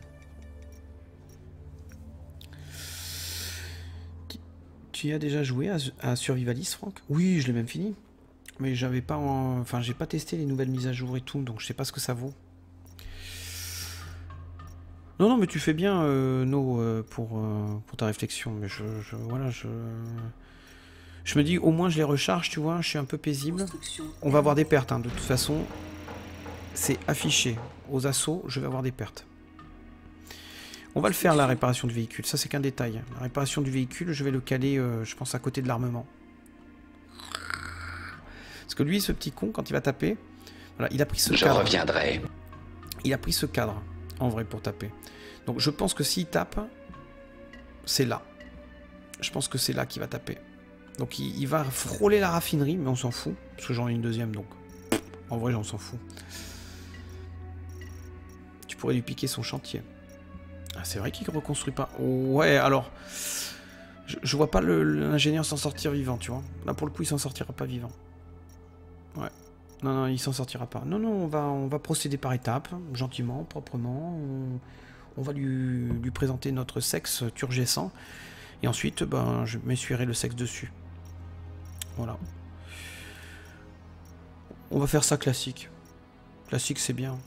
Tu y as déjà joué à, à Survivalist, Franck? Oui, je l'ai même fini. Mais j'avais pas... En... Enfin, j'ai pas testé les nouvelles mises à jour et tout, donc je sais pas ce que ça vaut. Non, non, mais tu fais bien, euh, No, euh, pour, euh, pour ta réflexion. Mais je, je... Voilà, je... Je me dis, au moins je les recharge, tu vois, je suis un peu paisible. On va avoir des pertes, hein, de toute façon. C'est affiché. Aux assauts, je vais avoir des pertes. On va le faire, la réparation du véhicule. Ça, c'est qu'un détail. La réparation du véhicule, je vais le caler, euh, je pense, à côté de l'armement. Parce que lui, ce petit con, quand il va taper, voilà, il a pris ce Je cadre. reviendrai. Il a pris ce cadre, en vrai, pour taper. Donc, je pense que s'il tape, c'est là. Je pense que c'est là qu'il va taper. Donc, il, il va frôler la raffinerie, mais on s'en fout. Parce que j'en ai une deuxième, donc... En vrai, j'en s'en fout. Tu pourrais lui piquer son chantier. Ah, c'est vrai qu'il ne reconstruit pas. Ouais, alors... Je, je vois pas l'ingénieur s'en sortir vivant, tu vois. Là, pour le coup, il s'en sortira pas vivant. Ouais. Non, non, il s'en sortira pas. Non, non, on va, on va procéder par étapes, gentiment, proprement. On, on va lui, lui présenter notre sexe turgescent. Et ensuite, ben, je m'essuierai le sexe dessus. Voilà. On va faire ça classique. Classique, c'est bien.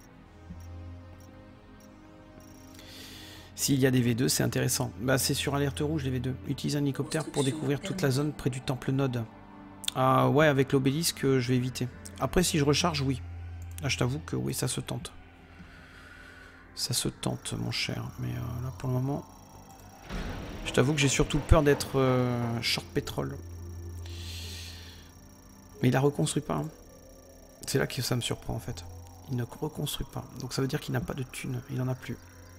S'il y a des V deux, c'est intéressant. Bah, c'est sur alerte rouge, les V deux. Utilise un hélicoptère pour découvrir toute la zone près du temple Node. Ah ouais, avec l'obélisque, je vais éviter. Après, si je recharge, oui. Là, je t'avoue que oui, ça se tente. Ça se tente, mon cher. Mais euh, là, pour le moment... Je t'avoue que j'ai surtout peur d'être euh, short pétrole. Mais il la reconstruit pas. Hein. C'est là que ça me surprend, en fait. Il ne reconstruit pas. Donc ça veut dire qu'il n'a pas de thunes. Il en a plus.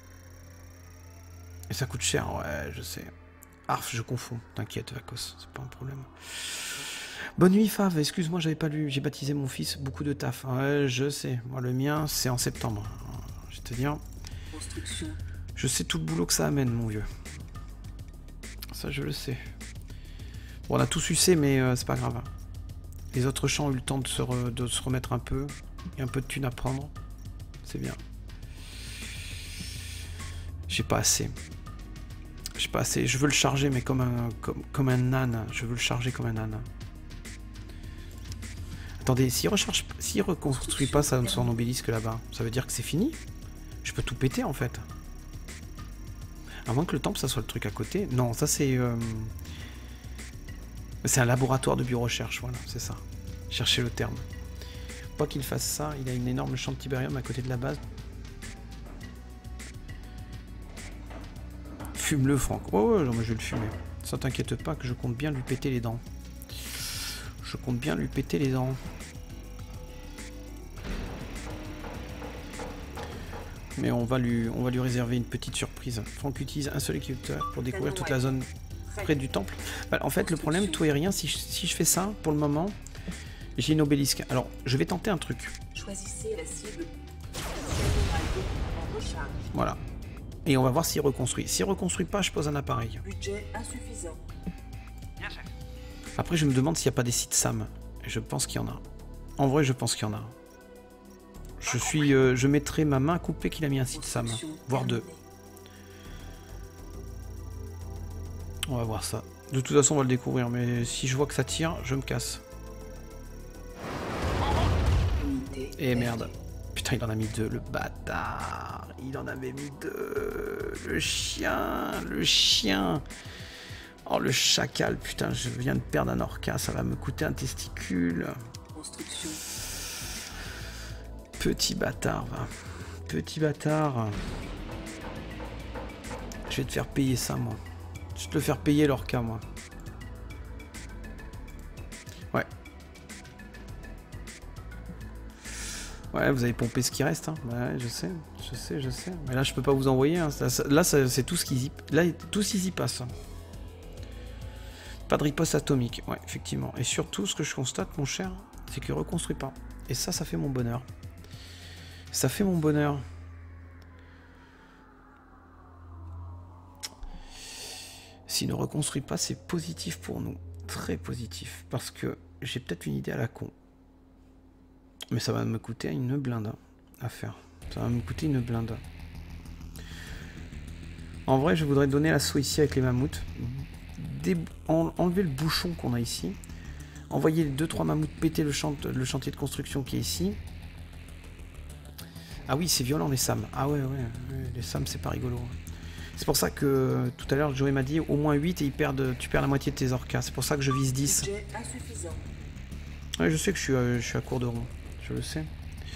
Et ça coûte cher, ouais, je sais. Arf, je confonds. T'inquiète, Vacos, c'est pas un problème. Bonne nuit, Fav. Excuse-moi, j'avais pas lu. J'ai baptisé mon fils. Beaucoup de taf. Ouais, je sais. Moi, le mien, c'est en septembre. Je vais te dire. Je sais tout le boulot que ça amène, mon vieux. Ça, je le sais. Bon, on a tout sucé, mais euh, c'est pas grave. Les autres champs ont eu le temps de se, re, de se remettre un peu. Il y a un peu de thunes à prendre. C'est bien. J'ai pas assez. J'ai pas assez. Je veux le charger, mais comme un, comme, comme un âne. Je veux le charger comme un âne. Attendez, s'il recharge, s'il reconstruit pas ça, son obélisque là-bas, ça veut dire que c'est fini? Je peux tout péter en fait. À moins que le temple, ça soit le truc à côté. Non, ça c'est... Euh... C'est un laboratoire de biorecherche, voilà, c'est ça. Cherchez le terme. Pas qu'il fasse ça, il a une énorme champ de tibérium à côté de la base. Fume-le, Franck. Ouais, ouais, non, mais je vais le fumer. Ça t'inquiète pas que je compte bien lui péter les dents. Je compte bien lui péter les dents. Mais on va lui, on va lui réserver une petite surprise. Franck utilise un seul hélicoptère pour découvrir toute la zone près du temple. Bah, en fait, le problème, tout et rien, si je, si je fais ça, pour le moment, j'ai une obélisque. Alors, je vais tenter un truc. Choisissez la cible. En recharge. Voilà. Et on va voir s'il reconstruit. S'il reconstruit pas, je pose un appareil. Budget insuffisant. Bien, chef. Après, je me demande s'il n'y a pas des sites S A M. Et je pense qu'il y en a. En vrai, je pense qu'il y en a. Je suis, euh, je mettrai ma main coupée qu'il a mis un site S A M. Voire deux. On va voir ça. De toute façon, on va le découvrir. Mais si je vois que ça tire, je me casse. Et merde. Putain, il en a mis deux, le bâtard. Il en avait mis deux. Le chien, le chien. Oh, le chacal, putain, je viens de perdre un orca. Ça va me coûter un testicule. Construction. Petit bâtard, va. Petit bâtard. Je vais te faire payer ça, moi. Je vais te le faire payer, l'orca, moi. Ouais. Ouais, vous avez pompé ce qui reste, hein. Ouais, je sais, je sais, je sais. Mais là, je peux pas vous envoyer. Hein. Ça, ça, là, c'est tout ce qu'ils y... Là, tout ce qu'ils y passe. Hein. Pas de riposte atomique. Ouais, effectivement. Et surtout, ce que je constate, mon cher, c'est qu'il reconstruit pas. Et ça, ça fait mon bonheur. Ça fait mon bonheur. S'il ne reconstruit pas, c'est positif pour nous. Très positif. Parce que j'ai peut-être une idée à la con. Mais ça va me coûter une blinde à faire. Ça va me coûter une blinde. En vrai, je voudrais donner l'assaut ici avec les mammouths. Dé en enlever le bouchon qu'on a ici. Envoyer les deux trois mammouths péter le, chant le chantier de construction qui est ici. Ah oui, c'est violent les SAM. Ah ouais, ouais, ouais les SAM c'est pas rigolo. C'est pour ça que tout à l'heure Joey m'a dit au moins huit et ils perdent, tu perds la moitié de tes orcas. C'est pour ça que je vise dix. Ouais, je sais que je suis, à, je suis à court de rond. Je le sais.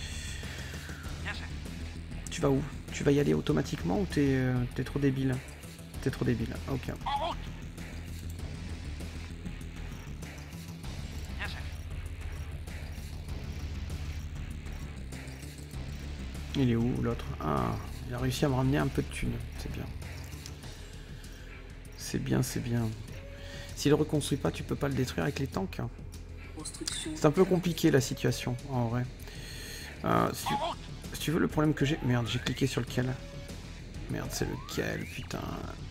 Tu vas où? Tu vas y aller automatiquement ou t'es euh, t'es trop débile? T'es trop débile. Ok. En route. Bien, chef. Il est où l'autre? Ah, il a réussi à me ramener un peu de thunes. C'est bien. C'est bien, c'est bien. S'il ne reconstruit pas, tu peux pas le détruire avec les tanks. C'est un peu compliqué la situation, en vrai. Euh, si, tu, si tu veux, le problème que j'ai... Merde, j'ai cliqué sur lequel? Merde, c'est lequel, putain.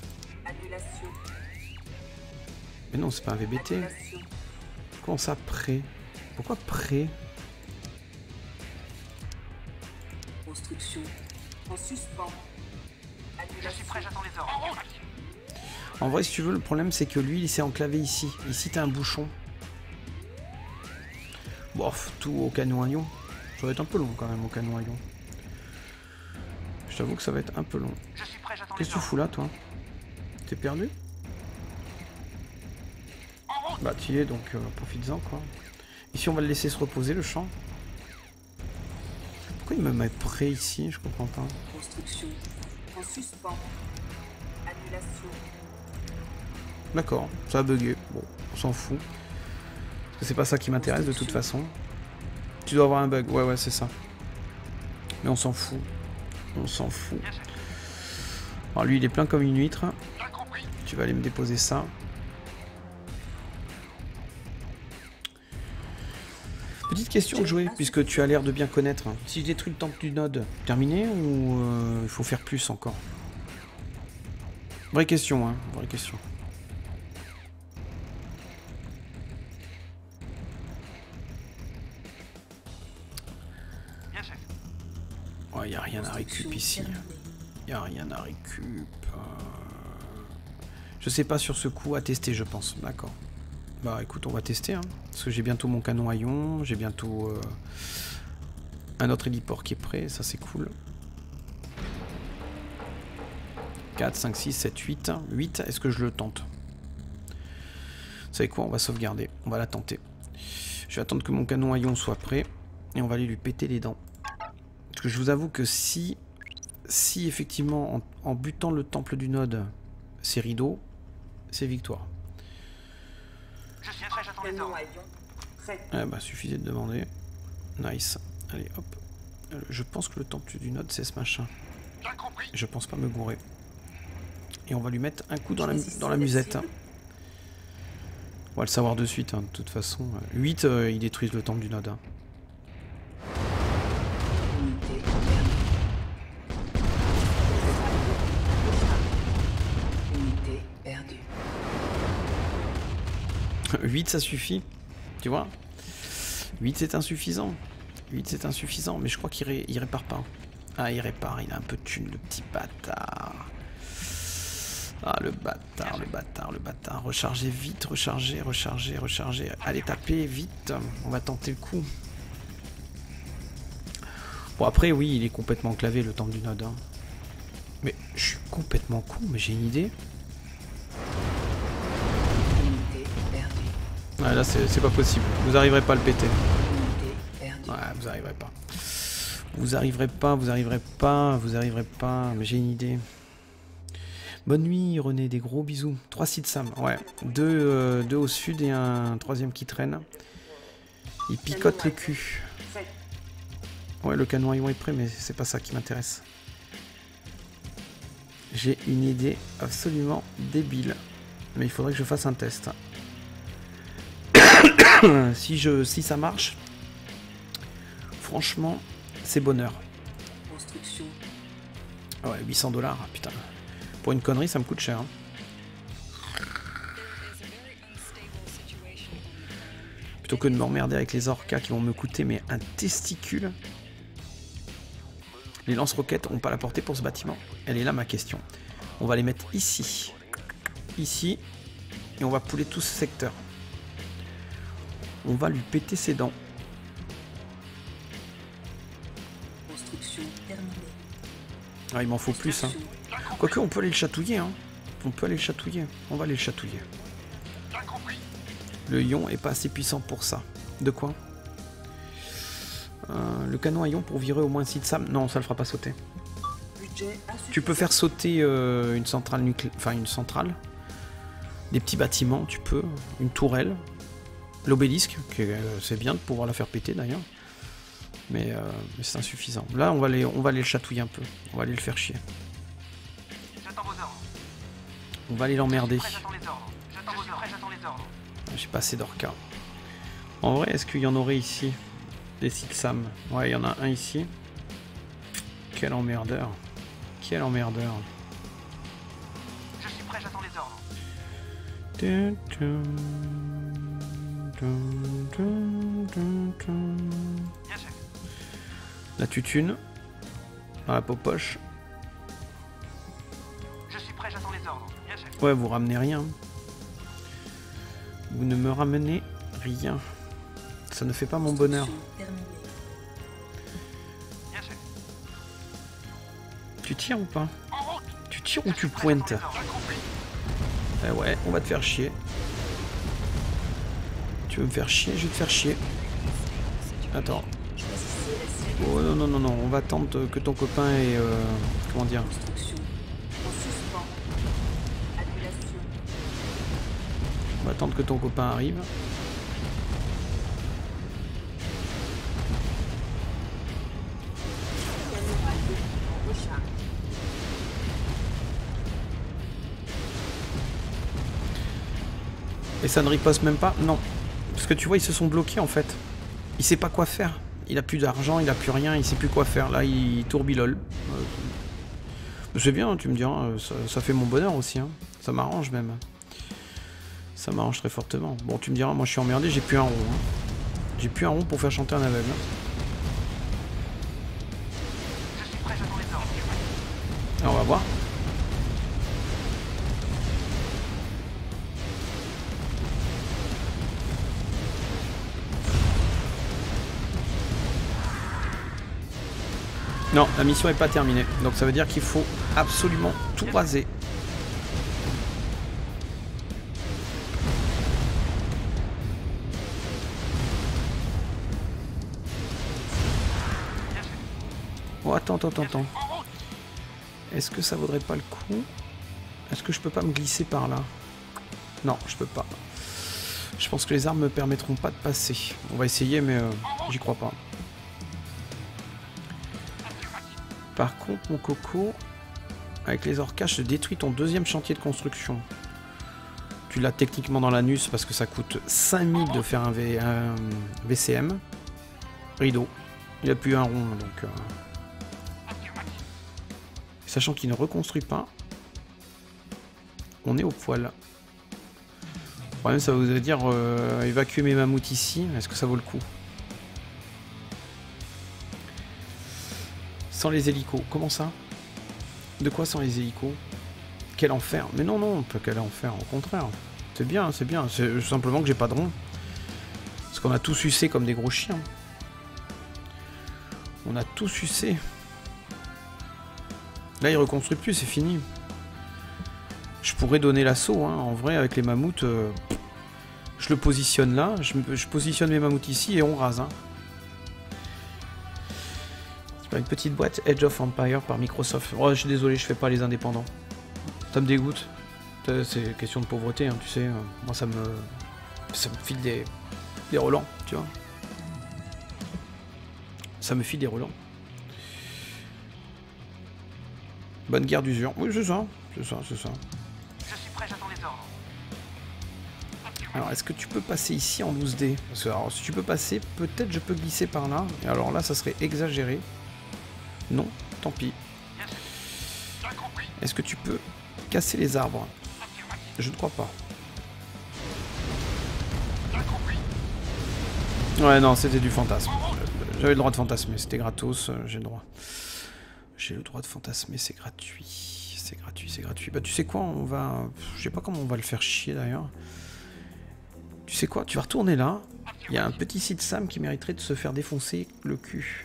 Mais non, c'est pas un V B T. Comment ça, prêt? Pourquoi prêt? Construction en suspens. Je suis prêt, j'attends les ordres. En route. En vrai, si tu veux, le problème, c'est que lui, il s'est enclavé ici. Ici, t'as un bouchon. Bof, tout au canon à ion. Ça va être un peu long, quand même, au canon à ion. Je t'avoue que ça va être un peu long. Je suis prêt, j'attends les Qu'est-ce que tu ordres. fous là, toi? T'es perdu? En route. Bah, tu y es, donc euh, profites-en, quoi. Ici, on va le laisser se reposer, le champ. Pourquoi il me met prêt ici? Je comprends pas. Construction en suspens. Annulation. D'accord, ça a bugué. Bon, on s'en fout. Parce que c'est pas ça qui m'intéresse de toute façon. Tu dois avoir un bug, ouais, ouais, c'est ça. Mais on s'en fout. On s'en fout. Alors lui, il est plein comme une huître. Bien compris. Tu vas aller me déposer ça. Petite question, Joey, puisque tu as l'air de bien connaître. Si je détruis le temple du node, terminé ou euh, il faut faire plus encore? Vraie question, hein, vraie question. Bien, chef. Oh, il n'y a rien à récup ici. Il n'y a rien à récup. Euh... Je sais pas sur ce coup à tester, je pense. D'accord. Bah écoute, on va tester. Hein, parce que j'ai bientôt mon canon à ion. J'ai bientôt euh, un autre héliport qui est prêt. Ça, c'est cool. quatre, cinq, six, sept, huit. huit, est-ce que je le tente? Vous savez quoi? On va sauvegarder. On va la tenter. Je vais attendre que mon canon à ion soit prêt. Et on va aller lui péter les dents. Parce que je vous avoue que si, si effectivement, en, en butant le temple du node, c'est rideau, c'est victoire. Je suis prêt, j'attends les Canon ordres. à ion. Prêt. Ah bah, suffisait de demander. Nice. Allez, hop. Euh, Je pense que le temple du node, c'est ce machin. Bien compris. Je pense pas me gourer. Et on va lui mettre un coup dans la, dans la musette. On va le savoir de suite, hein, de toute façon. huit, euh, ils détruisent le temple du node. Hein. Unité perdue. Unité perdue. huit, ça suffit. Tu vois? huit, c'est insuffisant. huit, c'est insuffisant. Mais je crois qu'il ré il répare pas. Ah, il répare. Il a un peu de thune, le petit bâtard. Ah, le bâtard, le bâtard, le bâtard. Rechargez vite, rechargez, rechargez, rechargez. Allez, tapez vite. On va tenter le coup. Bon, après, oui, il est complètement enclavé, le temple du node. Hein. Mais je suis complètement con, mais j'ai une idée. Unité perdue. Ah, là, c'est pas possible. Vous arriverez pas à le péter. Unité perdue. Ouais, vous arriverez pas. Vous arriverez pas, vous arriverez pas, vous arriverez pas. Mais j'ai une idée. Bonne nuit, René, des gros bisous. Trois sites Sam, ouais. Deux, euh, deux au sud et un troisième qui traîne. Il picote le cul. Prêt. Ouais, le canon à ion est prêt, mais c'est pas ça qui m'intéresse. J'ai une idée absolument débile. Mais il faudrait que je fasse un test. si, je, si ça marche, franchement, c'est bonheur. Construction. Ouais, huit cents dollars, putain. Pour une connerie, ça me coûte cher. Hein. Plutôt que de m'emmerder avec les orcas qui vont me coûter mais un testicule. Les lance-roquettes n'ont pas la portée pour ce bâtiment. Elle est là ma question. On va les mettre ici. Ici. Et on va pouler tout ce secteur. On va lui péter ses dents. Construction terminée. Ah, il m'en faut plus, hein. Quoique, on peut aller le chatouiller, hein. On peut aller le chatouiller. On va aller le chatouiller. Le ion est pas assez puissant pour ça. De quoi? euh, Le canon à ion pour virer au moins six Sam. Non, ça le fera pas sauter. Budget insuffisant. Tu peux faire sauter euh, une centrale nucléaire. Enfin, une centrale. Des petits bâtiments, tu peux. Une tourelle. L'obélisque, euh, c'est bien de pouvoir la faire péter d'ailleurs. Mais, euh, mais c'est insuffisant. Là, on va, aller, on va aller le chatouiller un peu. On va aller le faire chier. J'attends vos ordres. On va aller l'emmerder. Prêt, j'attends les ordres. J'attends vos ordres. Prêt, j'attends les ordres. J'ai pas assez d'orca. En vrai, est-ce qu'il y en aurait ici? Des Silsam. Ouais, il y en a un ici. Quel emmerdeur. Quel emmerdeur. Je suis prêt, j'attends les ordres. Dun, dun, dun, dun, dun, dun. Bien, chef. La tutune. Dans la popoche. Je suis prêt, j'attends les ordres. Bien, chef. Ouais, vous ramenez rien. Vous ne me ramenez rien. Ça ne fait pas mon bonheur. Construction terminée. Bien, chef. Tu tires ou pas? En route. Tu tires ou tu pointes? Eh ouais, on va te faire chier. Tu veux me faire chier? Je vais te faire chier. Attends. Oh non, non, non, non. On va attendre que ton copain ait... Euh, comment dire? Construction en suspens. Annulation. On va attendre que ton copain arrive. Canon à ion en recharge. Et ça ne riposte même pas? Non. Parce que tu vois, ils se sont bloqués en fait. Il sait pas quoi faire. Il a plus d'argent, il a plus rien, il sait plus quoi faire. Là, il tourbillole. Euh, c'est bien, tu me diras. Ça, ça fait mon bonheur aussi. Hein. Ça m'arrange même. Ça m'arrange très fortement. Bon, tu me diras, moi je suis emmerdé, j'ai plus un rond. Hein. J'ai plus un rond pour faire chanter un aveugle. Je suis prêt, j'attends les ordres. Alors, on va voir. Non, la mission n'est pas terminée. Donc ça veut dire qu'il faut absolument tout raser. Oh, attends, attends, attends, attends. Est-ce que ça vaudrait pas le coup? Est-ce que je peux pas me glisser par là? Non, je peux pas. Je pense que les armes me permettront pas de passer. On va essayer, mais euh, j'y crois pas. Par contre, mon coco, avec les orcas, je détruis ton deuxième chantier de construction. Tu l'as techniquement dans l'anus parce que ça coûte cinq mille de faire un, v, un V C M. Rideau. Il a plus un rond, donc... Euh... Sachant qu'il ne reconstruit pas, on est au poil. Le problème, ça voudrait dire euh, évacuer mes mammouths ici. Est-ce que ça vaut le coup? Sans les hélicos. Comment ça? De quoi sans les hélicos? Quel enfer. Mais non, non, pas quel enfer. Au contraire. C'est bien, c'est bien. C'est simplement que j'ai pas de rond. Parce qu'on a tous sucé comme des gros chiens. On a tous sucé. Là, il reconstruit plus, c'est fini. Je pourrais donner l'assaut, hein. En vrai, avec les mammouths. Euh, je le positionne là. Je, je positionne mes mammouths ici et on rase, hein. Une petite boîte Age of Empire par Microsoft. Oh, je suis désolé, je fais pas les indépendants. Ça me dégoûte. C'est question de pauvreté, hein, tu sais. Moi, ça me, ça me file des, des relents, tu vois. Ça me file des relents. Bonne guerre d'usure. Oui, c'est ça, c'est ça, c'est ça. Je suis prêt, j'attends les ordres. Alors, est-ce que tu peux passer ici en douze D? Parce que, alors, si tu peux passer, peut-être je peux glisser par là. Et alors là, ça serait exagéré. Non, tant pis. Est-ce que tu peux casser les arbres? Je ne crois pas. Ouais, non, c'était du fantasme. J'avais le droit de fantasmer, c'était gratos, j'ai le droit. J'ai le droit de fantasmer, c'est gratuit. C'est gratuit, c'est gratuit. Bah, tu sais quoi, on va... Je sais pas comment on va le faire chier, d'ailleurs. Tu sais quoi, tu vas retourner là. Il y a un petit site Sam qui mériterait de se faire défoncer le cul.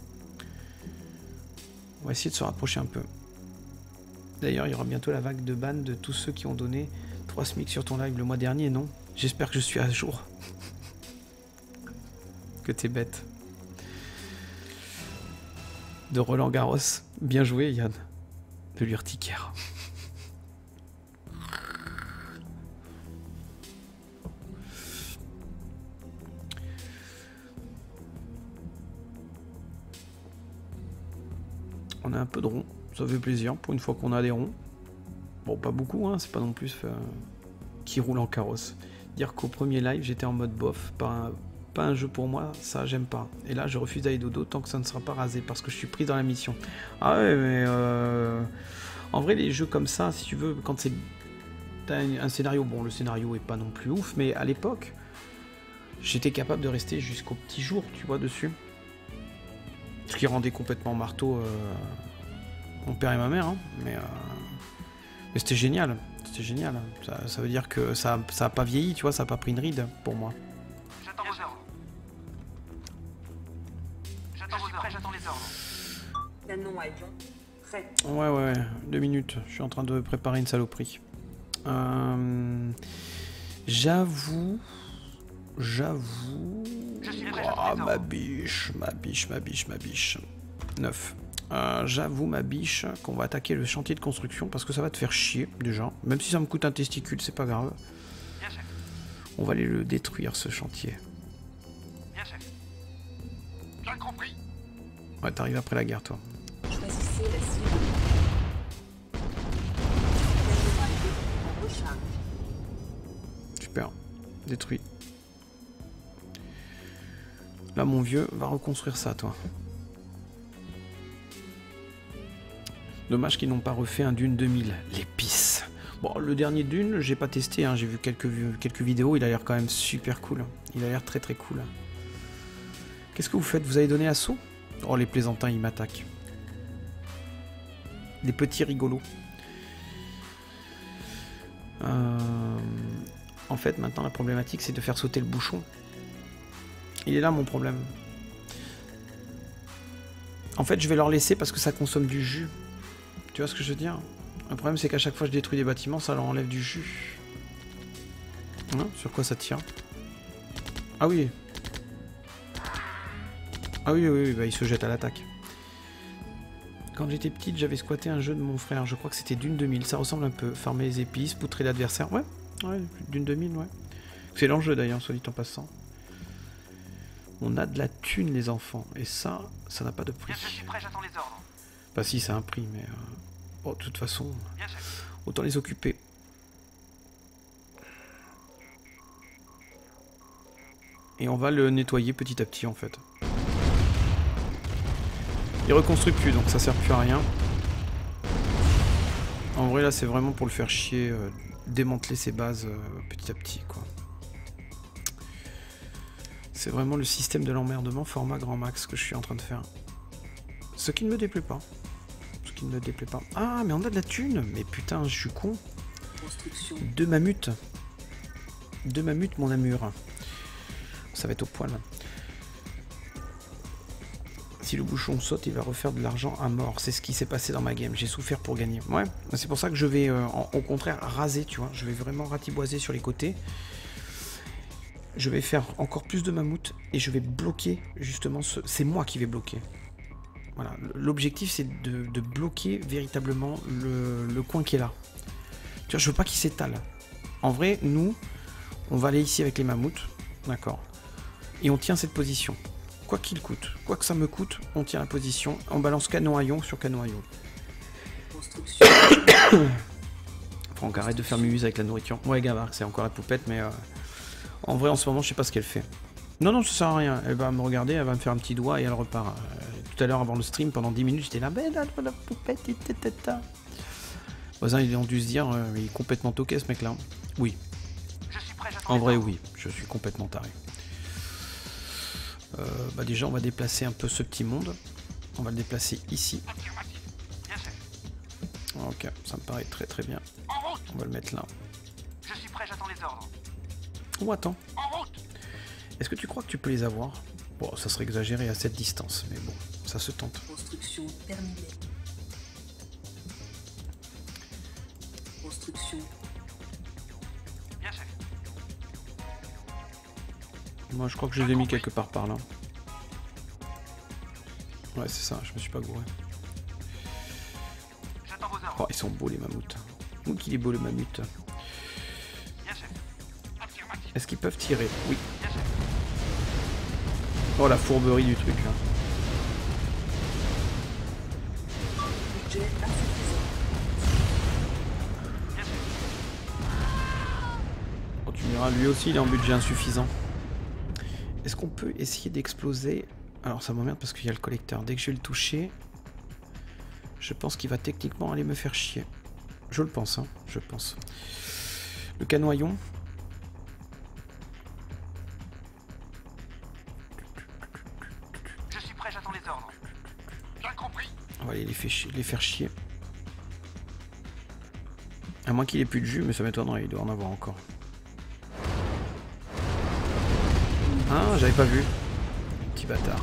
On va essayer de se rapprocher un peu. D'ailleurs, il y aura bientôt la vague de ban de tous ceux qui ont donné trois SMIC sur ton live le mois dernier, non? J'espère que je suis à jour. Que t'es bête. De Roland Garros. Bien joué, Yann. De l'urticaire. On a un peu de rond, ça fait plaisir pour une fois qu'on a des ronds. Bon, pas beaucoup, hein, c'est pas non plus euh, qui roule en carrosse. Dire qu'au premier live j'étais en mode bof, pas un, pas un jeu pour moi, ça j'aime pas. Et là je refuse d'aller dodo tant que ça ne sera pas rasé parce que je suis pris dans la mission. Ah ouais, mais euh, en vrai, les jeux comme ça, si tu veux, quand c'est t'as un, un scénario, bon, le scénario est pas non plus ouf, mais à l'époque, j'étais capable de rester jusqu'au petit jour, tu vois, dessus. Ce qui rendait complètement marteau euh, mon père et ma mère, hein. mais, euh, mais c'était génial, c'était génial. Ça, ça veut dire que ça, ça a pas vieilli, tu vois, ça a pas pris une ride pour moi. J'attends vos ordres. J'attends vos ordres. J'attends les ordres. Canon à ion. Prêt. Ouais, ouais, deux minutes, je suis en train de préparer une saloperie. Euh, j'avoue, j'avoue... Oh, ma biche, ma biche, ma biche, ma biche. neuf. Euh, j'avoue, ma biche, qu'on va attaquer le chantier de construction parce que ça va te faire chier, déjà. Même si ça me coûte un testicule, c'est pas grave. Bien, chef. On va aller le détruire, ce chantier. Bien, chef. Bien compris. Ouais, t'arrives après la guerre, toi. Choisissez la cible. Canon à ion en recharge. Super. Détruit. Là, mon vieux, va reconstruire ça, toi. Dommage qu'ils n'ont pas refait un Dune deux mille. L'épice. Bon, le dernier Dune, j'ai pas testé, hein. J'ai vu quelques, quelques vidéos, il a l'air quand même super cool. Il a l'air très très cool. Qu'est-ce que vous faites? Vous avez donné assaut? Oh, les plaisantins, ils m'attaquent. Des petits rigolos. Euh... En fait, maintenant, la problématique, c'est de faire sauter le bouchon. Il est là mon problème. En fait, je vais leur laisser parce que ça consomme du jus. Tu vois ce que je veux dire? Le problème, c'est qu'à chaque fois que je détruis des bâtiments, ça leur enlève du jus. Hein? Sur quoi ça tire? Ah oui. Ah oui, oui, oui, bah, il se jette à l'attaque. Quand j'étais petite, j'avais squatté un jeu de mon frère. Je crois que c'était Dune deux mille. Ça ressemble un peu. Farmer les épices, poutrer l'adversaire. Ouais, ouais, Dune deux mille, ouais. C'est l'enjeu d'ailleurs, soit dit en passant. On a de la thune, les enfants. Et ça, ça n'a pas de prix. Bien, je suis prêt, j'attends les ordres. Bah si, c'est un prix, mais... Euh... Oh, de toute façon, Bien, chef. autant les occuper. Et on va le nettoyer petit à petit, en fait. Il reconstruit plus, donc ça sert plus à rien. En vrai, là, c'est vraiment pour le faire chier, euh, démanteler ses bases euh, petit à petit, quoi. C'est vraiment le système de l'emmerdement format grand max que je suis en train de faire. Ce qui ne me déplaît pas. Ce qui ne me déplaît pas. Ah, mais on a de la thune. Mais putain, je suis con. Construction. Deux mammouths. Deux mammouths, mon amur. Ça va être au poil. Si le bouchon saute, il va refaire de l'argent à mort. C'est ce qui s'est passé dans ma game. J'ai souffert pour gagner. Ouais, c'est pour ça que je vais, euh, en, au contraire, raser, tu vois. Je vais vraiment ratiboiser sur les côtés. Je vais faire encore plus de mammouths et je vais bloquer justement ce... C'est moi qui vais bloquer. Voilà, l'objectif c'est de, de bloquer véritablement le, le coin qui est là. Tu vois, je veux pas qu'il s'étale. En vrai, nous, on va aller ici avec les mammouths, d'accord. Et on tient cette position. Quoi qu'il coûte, quoi que ça me coûte, on tient la position. On balance canon à ion sur canon à ion. Construction. Franck, arrête de faire mumuse avec la nourriture. Ouais, Gavard, c'est encore la poupette, mais... Euh... En vrai, en ce moment, je sais pas ce qu'elle fait. Non, non, ça sert à rien. Elle va me regarder, elle va me faire un petit doigt et elle repart. Euh, tout à l'heure, avant le stream, pendant dix minutes, j'étais là, ben là, la poupette, et tata. Les voisins, ils ont dû se dire, euh, il est complètement toqué, ce mec-là. Oui. Je suis prêt, j'attends En les vrai, ordres. oui. Je suis complètement taré. Euh, bah déjà, on va déplacer un peu ce petit monde. On va le déplacer ici. Affirmatif. Bien, chef. Ok, ça me paraît très très bien. En route. On va le mettre là. Je suis prêt, j'attends les ordres. Oh, attends. En route. Est-ce que tu crois que tu peux les avoir? Bon, ça serait exagéré à cette distance, mais bon, ça se tente. Construction terminée. Construction. Bien, chef. Moi, je crois que je les ai mis quelque part par là. Ouais, c'est ça, je me suis pas gouré. J'attends vos ordres. Oh, ils sont beaux les mammouths. Où qu'il est beau le mammouth. Bien, chef. Affirmatif. Est-ce qu'ils peuvent tirer? Oui. Bien, chef. Oh, la fourberie du truc là. Budget insuffisant. Bien, chef. Oh, tu me diras, lui aussi il est en budget insuffisant. Est-ce qu'on peut essayer d'exploser? Alors ça m'emmerde parce qu'il y a le collecteur. Dès que je vais le toucher, je pense qu'il va techniquement aller me faire chier. Je le pense, hein, je pense. Le canoyon. Je suis prêt, j'attends les ordres. Bien compris. On va aller les, faire chier, les faire chier. À moins qu'il ait plus de jus, mais ça m'étonnerait, il doit en avoir encore. Ah, j'avais pas vu. Petit bâtard.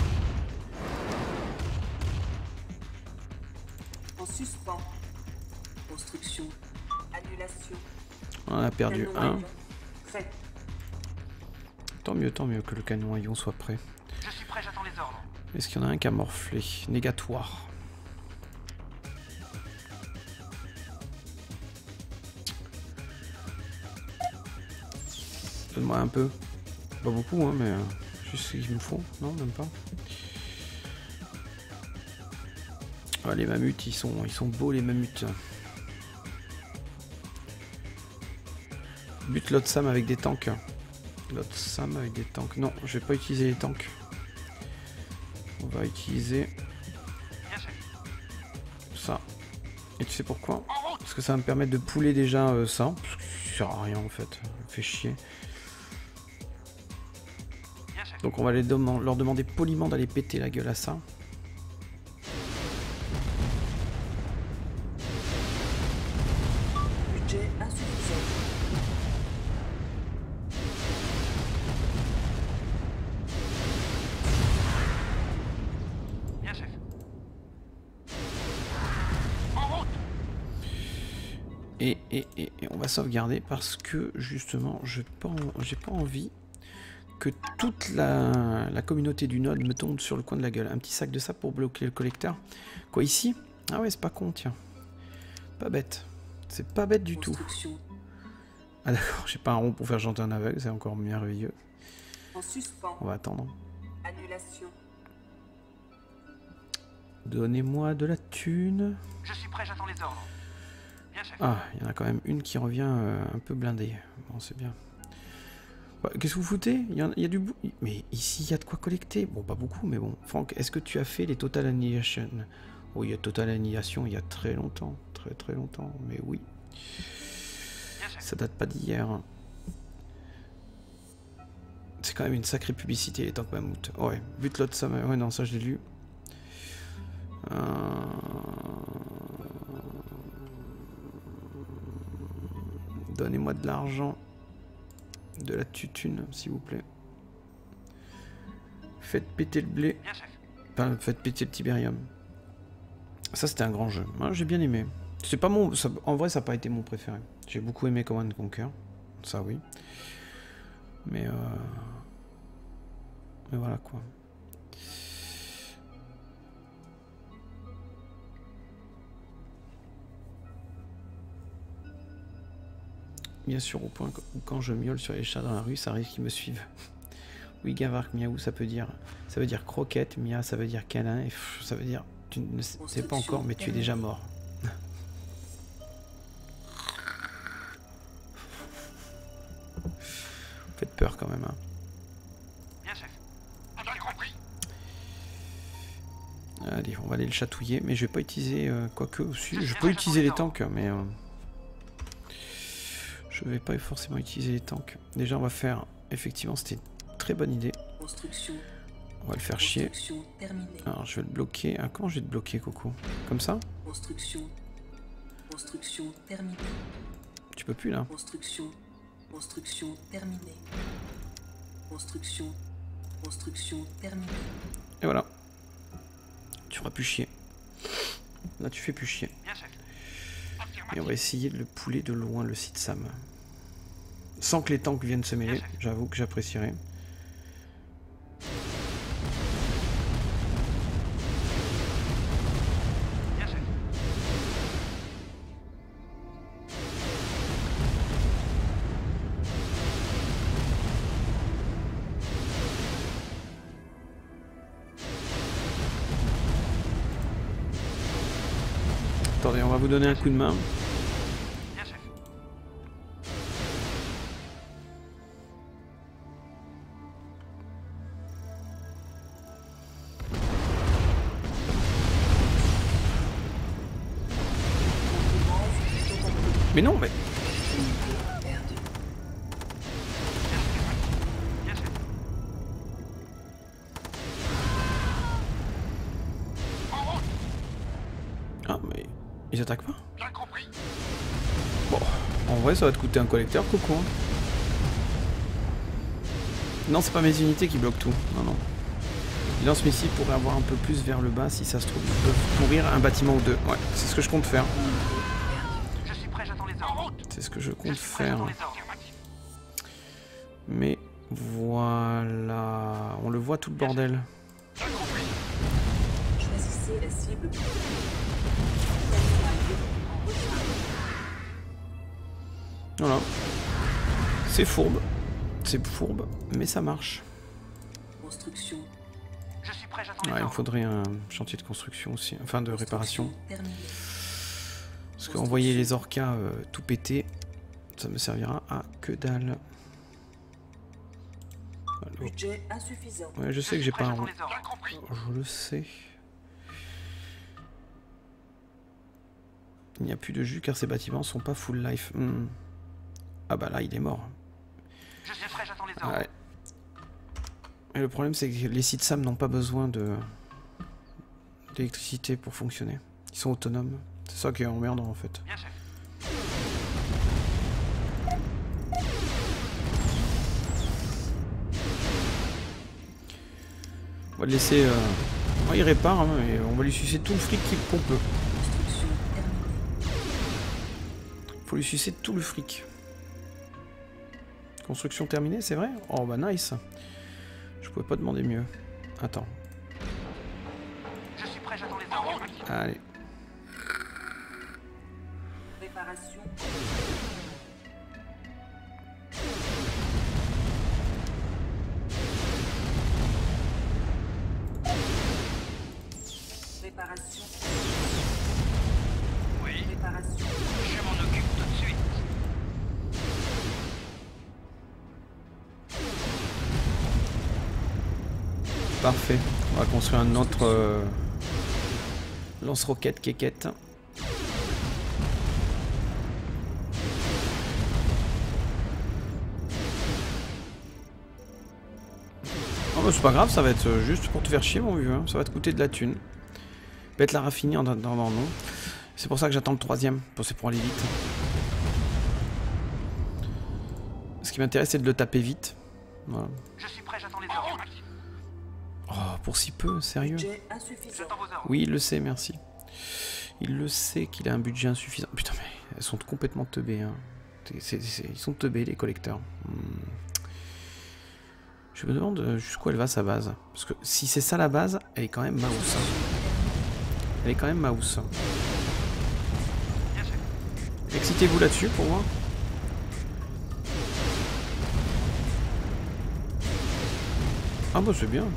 En suspens. Construction. Annulation. On a perdu Canon un. avion. Fait. Tant mieux, tant mieux que le canon avion soit prêt. Je suis prêt, j'attends les ordres. Est-ce qu'il y en a un qui a morflé? Négatoire. Donne-moi un peu. Pas beaucoup, hein, mais euh, juste ce qu'il me faut. Non, même pas. Ah, les mammouths, ils sont, ils sont beaux, les mammouths. Bute l'autre Sam avec des tanks. L'autre Sam avec des tanks. Non, je vais pas utiliser les tanks. On va utiliser Bien, chef. ça. Et tu sais pourquoi? En route. Parce que ça va me permettre de pouler déjà euh, ça. Parce que ça sert à rien en fait. Ça me fait chier. Bien, chef. Donc on va les dem- leur demander poliment d'aller péter la gueule à ça. Budget insuffisant. Bien, chef. En route. Et, et, et, et on va sauvegarder parce que justement, je pas en- j'ai pas envie que toute la, la communauté du node me tombe sur le coin de la gueule. Un petit sac de ça pour bloquer le collecteur. Quoi ici? Ah ouais, c'est pas con, tiens. Pas bête. C'est pas bête du tout. Construction. Ah d'accord, j'ai pas un rond pour faire chanter un aveugle, c'est encore merveilleux. En suspens. On va attendre. Annulation. Donnez-moi de la thune. Je suis prêt, j'attends les ordres. Bien, chef. Ah, il y en a quand même une qui revient euh, un peu blindée. Bon, c'est bien. Bah, qu'est-ce que vous foutez? Il y, a, il y a du bout. Mais ici, il y a de quoi collecter. Bon, pas beaucoup, mais bon. Franck, est-ce que tu as fait les Total Annihilation? Oh, il y a Total Annihilation il y a très longtemps. Très très longtemps, mais oui. Bien, chef. Ça date pas d'hier. C'est quand même une sacrée publicité, les tanks mammouth. Ouais, but l'autre ça. Ouais, non, ça je l'ai lu. Euh... Donnez-moi de l'argent. De la tutune, s'il vous plaît. Faites péter le blé. Bien, chef. Enfin, faites péter le Tiberium. Ça, c'était un grand jeu. Moi, j'ai bien aimé. C'est pas mon... ça- en vrai, ça n'a pas été mon préféré. J'ai beaucoup aimé Command and Conquer. Ça, oui. Mais, euh... Mais voilà, quoi. Bien sûr, au point où quand je miaule sur les chats dans la rue, ça arrive qu'ils me suivent. Oui, Gavark, miaou, ça peut dire... Ça veut dire croquette, mia, ça veut dire câlin, et pff, ça veut dire... Tu ne sais pas encore, mais tu es déjà mort. Faites peur quand même, hein. Bien, chef. Bien compris. Allez, on va aller le chatouiller, mais je vais pas utiliser... Euh, quoique, aussi, je peux utiliser les tanks, mais... Euh, je vais pas forcément utiliser les tanks. Déjà, on va faire... Effectivement, c'était une très bonne idée. Construction. On va le faire chier. Construction terminée. Alors, je vais le bloquer. Ah, comment je vais te bloquer, Coco? Comme ça? Construction. Construction terminée. Tu peux plus, là. Construction. Construction terminée. Construction. Construction terminée. Et voilà. Tu feras plus chier. Là, tu fais plus chier. Bien, chef. Et on va essayer de le pouler de loin, le site Sam. Sans que les tanks viennent se mêler. J'avoue que j'apprécierais. Bien, chef. Attendez, on va vous donner un coup de main. Bien, chef. Mais non, mais... Perdu. Bien, chef. En route. Ah, mais... Ils attaquent pas? Bien compris. Bon, en vrai, ça va te coûter un collecteur, coco. Hein. Non, c'est pas mes unités qui bloquent tout. Non, non. Les lance-missiles pourraient avoir un peu plus vers le bas, si ça se trouve. Ils peuvent pourrir un bâtiment ou deux. Ouais, c'est ce que je compte faire. Je suis prêt, j'attends les ordres. En route. C'est ce que je Je compte suis prêt, faire. j'attends les ordres. Affirmatif. Mais voilà... On le voit tout le bordel. Bien compris. Choisissez la cible. Voilà. C'est fourbe. C'est fourbe, mais ça marche. Construction. Je suis prêt, j'attends les Ouais, il me ordres. faudrait un chantier de construction aussi. Enfin, de réparation. Terminée. Parce qu'envoyer les orcas euh, tout péter, ça me servira à que dalle. Voilà. Budget insuffisant. Ouais, je sais que suis j'ai prêt, pas un... j'attends les ordres. Bien compris. Je le sais. Il n'y a plus de jus car ces bâtiments sont pas full life. Hmm. Ah bah là, il est mort. Je suis prêt, j'attends les ordres. Ouais. Et le problème, c'est que les sites SAM n'ont pas besoin de d'électricité pour fonctionner. Ils sont autonomes. C'est ça qui est emmerdant en fait. Bien, chef. On va le laisser... Euh... Oh, il répare, hein, et on va lui sucer tout le fric qu'on peut. Construction terminée. Faut lui sucer tout le fric. Construction terminée, c'est vrai? Oh bah nice. Je pouvais pas demander mieux. Attends. Je suis prêt, j'attends les ordres. Affirmatif. Allez. Réparation. Réparation. Oui. Réparation. Je m'en occupe tout de suite. Parfait. On va construire un autre euh, lance-roquette kékette. Oh bah c'est pas grave, ça va être juste pour te faire chier mon vieux, hein. Ça va te coûter de la thune. Bête la raffiner en attendant non. C'est pour ça que j'attends le troisième, c'est pour aller vite. Ce qui m'intéresse c'est de le taper vite. Voilà. Je suis prêt, j'attends les ordres. Affirmatif. Oh, pour si peu, sérieux. Budget insuffisant. J'attends vos ordres. Oui, il le sait, merci. Il le sait qu'il a un budget insuffisant. Putain, mais elles sont complètement teubées. Hein. C'est- c'est- c'est- ils sont teubés, les collecteurs. Hmm. Je me demande jusqu'où elle va, sa base. Parce que si c'est ça la base, elle est quand même mouse. Elle est quand même mouse. Bien, chef. Excitez-vous là-dessus pour voir. Ah bah c'est bien.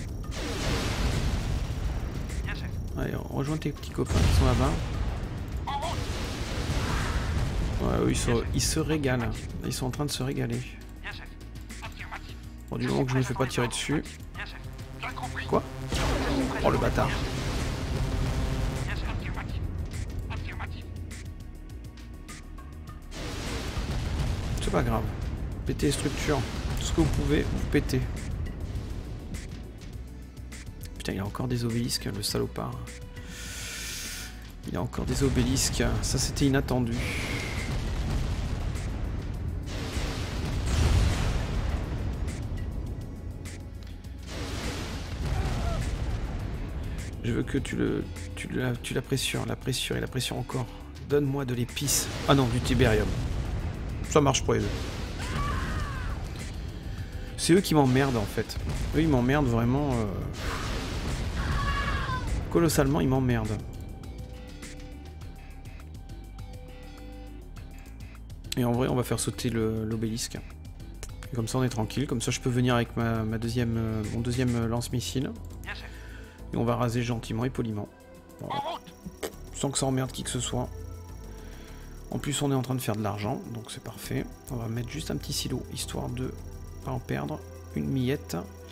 Bien, chef. Allez, rejoins tes petits copains qui sont là-bas. En route. Ouais, eux, ils, se, ils se régalent. Ils sont en train de se régaler. Bien, chef. Affirmatif. Bon, du moment que je ne me fais pas tirer dessus. Bien, chef. Bien compris. Quoi? Je suis prêt, Oh le j'attends les bâtard. ordres. Bien, chef. Affirmatif. Affirmatif. C'est pas grave. Pétez les structures. Tout ce que vous pouvez, vous pétez. Putain, il a encore des obélisques, le salopard. Il a encore des obélisques. Ça, c'était inattendu. Je veux que tu le, tu la, tu la pressures, la pressure et la pression encore. Donne-moi de l'épice. Ah non, du tibérium. Ça marche pour les deux. C'est eux qui m'emmerdent en fait. Eux ils m'emmerdent vraiment... Euh... Colossalement ils m'emmerdent. Et en vrai on va faire sauter l'obélisque. Comme ça on est tranquille. Comme ça je peux venir avec ma, ma deuxième, euh, mon deuxième lance-missile. Et on va raser gentiment et poliment. Voilà. Sans que ça emmerde qui que ce soit. En plus on est en train de faire de l'argent. Donc c'est parfait. On va mettre juste un petit silo. Histoire de... en perdre une miette.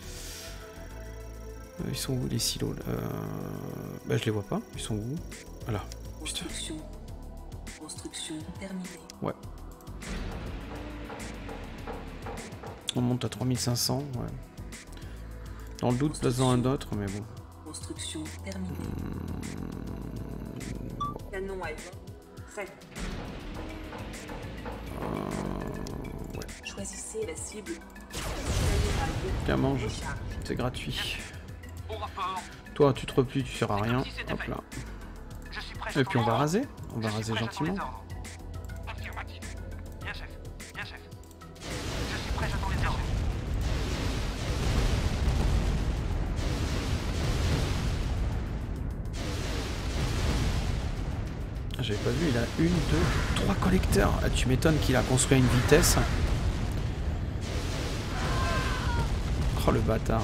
Euh, ils sont où les silos euh... Bah je les vois pas. Ils sont où? Voilà. Construction. Construction terminée. Ouais. On monte à trois mille cinq cents. Ouais. Dans le doute, place-en un autre, mais bon. Construction terminée. Mmh... Bon. Canon à avion. Fait. Euh... Ouais. Choisissez la cible. Tiens, mange. C'est gratuit. Toi, tu te replies, tu sers à rien. Hop là. Et puis on va raser. On va raser gentiment. J'avais pas vu, il a une, deux, trois collecteurs. Ah, tu m'étonnes qu'il a construit à une vitesse. Oh le bâtard.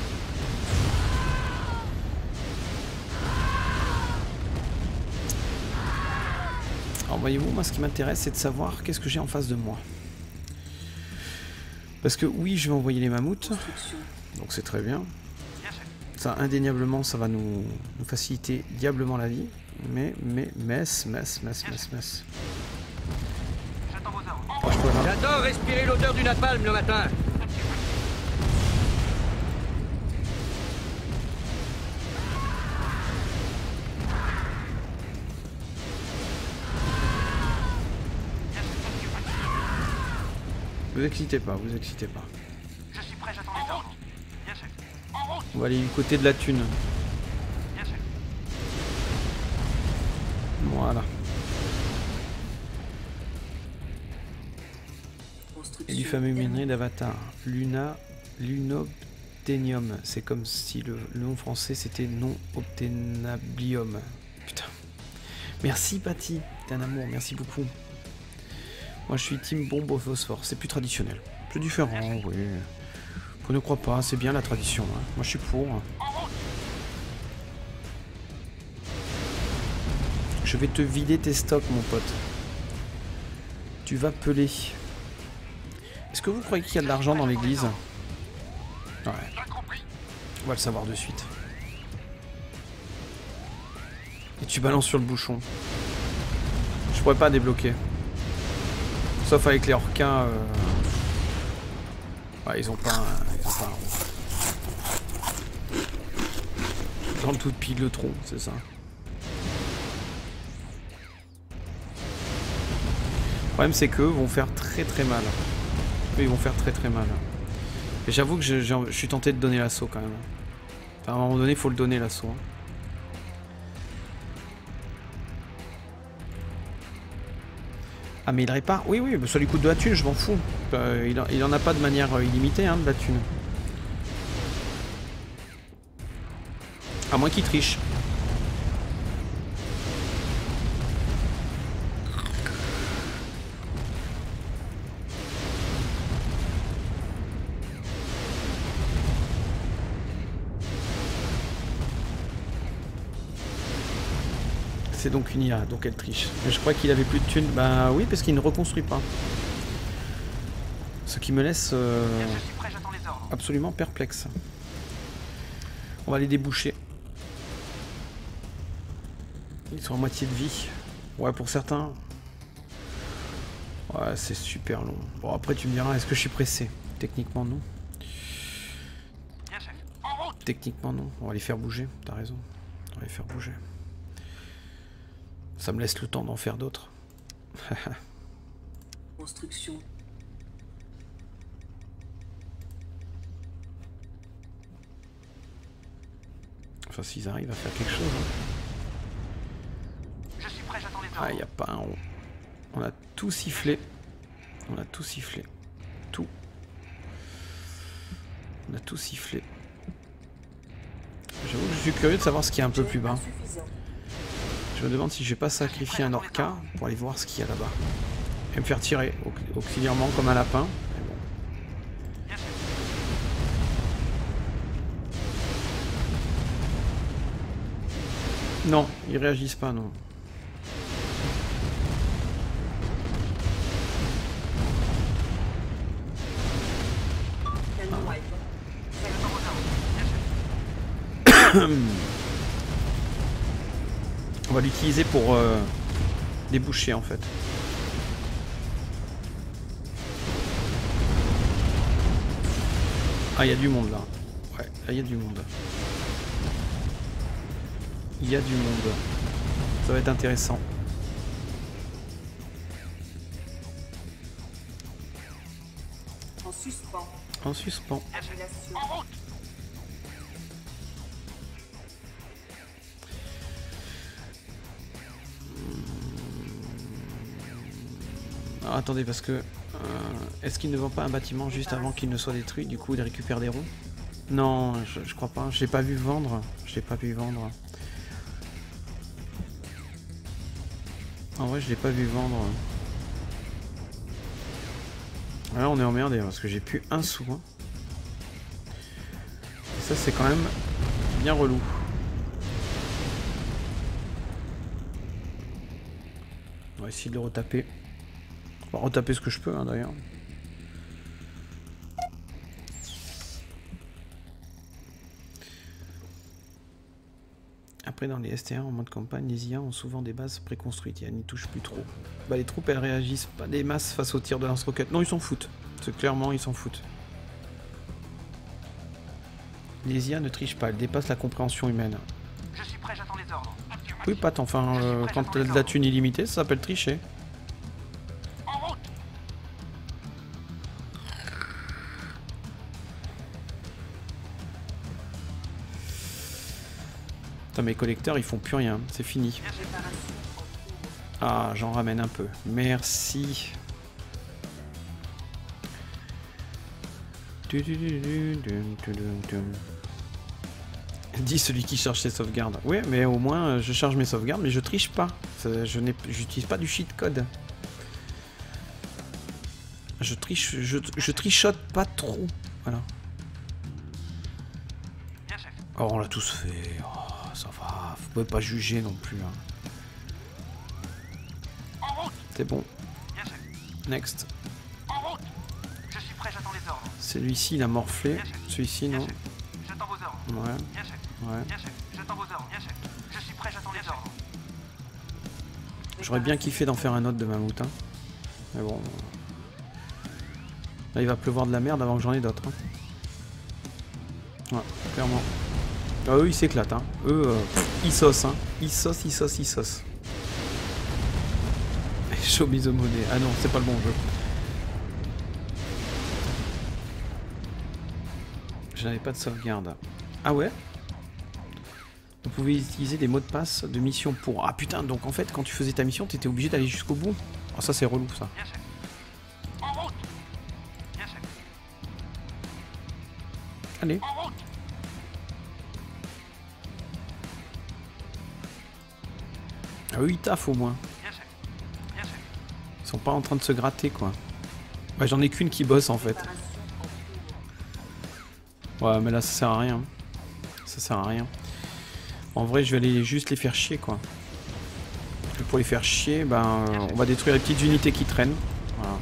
Alors voyez-vous, moi ce qui m'intéresse c'est de savoir qu'est-ce que j'ai en face de moi. Parce que oui, je vais envoyer les mammouths. Donc c'est très bien. Ça indéniablement ça va nous, nous faciliter diablement la vie. Mais, mais, mess, mess, mess, mess, mess. Franchement là. J'adore respirer l'odeur du napalm le matin. Vous excitez pas, vous excitez pas. Je suis prêt, j'attends les ordres. Bien chef. En route. On va aller du côté de la thune. Bien chef. Voilà. Et du fameux minerai d'Avatar. Luna, Lunobtenium. C'est comme si le, le nom français c'était non-obtenablium. Putain. Merci Patty. T'es un amour, merci beaucoup. Moi je suis team bombe au phosphore. C'est plus traditionnel. C'est différent, oui. Faut ne crois pas, c'est bien la tradition. Hein. Moi je suis pour. Je vais te vider tes stocks, mon pote. Tu vas peler. Est-ce que vous croyez qu'il y a de l'argent dans l'église? Ouais. On va le savoir de suite. Et tu balances sur le bouchon. Je pourrais pas débloquer. Sauf avec les requins. Euh... Ouais, ils ont pas un... Ils ont pas un... Dans le tout de pile le tronc, c'est ça. Le problème c'est qu'eux vont faire très très mal. Eux ils vont faire très très mal. Et j'avoue que je, je, je suis tenté de donner l'assaut quand même. Enfin, à un moment donné il faut le donner l'assaut. Hein. Ah mais il répare. Oui oui, ça lui coûte de la thune, je m'en fous. Euh, il, en, il en a pas de manière euh, illimitée hein, de la thune. À moins qu'il triche. C'est donc une I A, donc elle triche. Mais je crois qu'il avait plus de thunes. Bah oui, parce qu'il ne reconstruit pas. Ce qui me laisse euh, absolument perplexe. On va les déboucher. Ils sont à moitié de vie. Ouais, pour certains. Ouais, c'est super long. Bon, après tu me diras, est-ce que je suis pressé? Techniquement non. Techniquement non. On va les faire bouger, t'as raison. On va les faire bouger. Ça me laisse le temps d'en faire d'autres. Construction. Enfin, s'ils arrivent à faire quelque chose. Hein. Je suis prêt, j'attends les ordres. Ah, y a pas un rond. On a tout sifflé. On a tout sifflé. Tout. On a tout sifflé. J'avoue que je suis curieux de savoir ce qu'il y a un peu plus bas. Je me demande si je vais pas sacrifier un orca pour aller voir ce qu'il y a là-bas. Et me faire tirer auxiliairement comme un lapin. Non, ils réagissent pas, non. On va l'utiliser pour euh, déboucher en fait. Ah, il y a du monde là. Ouais, là il y a du monde. Il y a du monde. Ça va être intéressant. En suspens. En suspens. Annulation. En route. Alors, attendez, parce que... Euh, est-ce qu'il ne vend pas un bâtiment juste avant qu'il ne soit détruit? Du coup, il récupère des ronds? Non, je, je crois pas. Je l'ai pas vu vendre. Je l'ai pas vu vendre. En vrai, je l'ai pas vu vendre. Là, on est emmerdé parce que j'ai plus un sou. Hein. Et ça, c'est quand même bien relou. On va essayer de le retaper. On va retaper ce que je peux, hein, d'ailleurs. Après, dans les S T un en mode campagne, les I A ont souvent des bases préconstruites et elles n'y touchent plus trop. Bah, les troupes, elles réagissent pas des masses face aux tirs de lance-roquettes. Non, ils s'en foutent. C'est clairement, ils s'en foutent. Les I A ne trichent pas, elles dépassent la compréhension humaine. Je suis prêt, j'attends les ordres. Oui, Pat, enfin, euh, quand t'as de la thune illimitée, ça s'appelle tricher. En route. Putain, mes collecteurs, ils font plus rien. C'est fini. Ah, j'en ramène un peu. Merci. Dit celui qui charge ses sauvegardes. Oui, mais au moins, je charge mes sauvegardes, mais je triche pas. Je n'ai, j'utilise pas du cheat code. Je triche, je, je trichote pas trop. Voilà. Bien, chef. Oh, on l'a tous fait. Oh, ça va. Vous pouvez pas juger non plus. Hein. En route. C'est bon. Bien, chef. Next. En route. Je suis prêt, j'attends les ordres. Celui-ci, il a morflé. Bien, chef. Celui-ci, Bien, non. chef. J'attends vos ordres. Ouais. Bien, chef. Ouais. Bien, chef. J'attends vos ordres. Bien, chef. Je suis prêt, j'attends les ordres. J'aurais bien kiffé d'en faire un autre de mammouth. Hein. Mais bon. Là, il va pleuvoir de la merde avant que j'en ai d'autres. Hein. Ouais, clairement. Ah, eux, ils s'éclatent. Hein. Eux, euh, ils saucent. Hein. Ils saucent, ils saucent, ils saucent. Show me the money. Ah non, c'est pas le bon jeu. Je n'avais pas de sauvegarde. Ah ouais? Vous pouvez utiliser des mots de passe de mission pour... Ah putain, donc en fait, quand tu faisais ta mission, t'étais obligé d'aller jusqu'au bout. Oh, ça, c'est relou, ça. Bien, chef. En route. Bien, chef. Allez. En route. Ah oui, ils taffent au moins. Bien, chef. Bien, chef. Ils sont pas en train de se gratter, quoi. Bah, j'en ai qu'une qui bosse, en fait. Ouais, mais là, ça sert à rien. Ça sert à rien. En vrai, je vais aller juste les faire chier, quoi. Et pour les faire chier, ben, on va détruire les petites unités qui traînent. Voilà.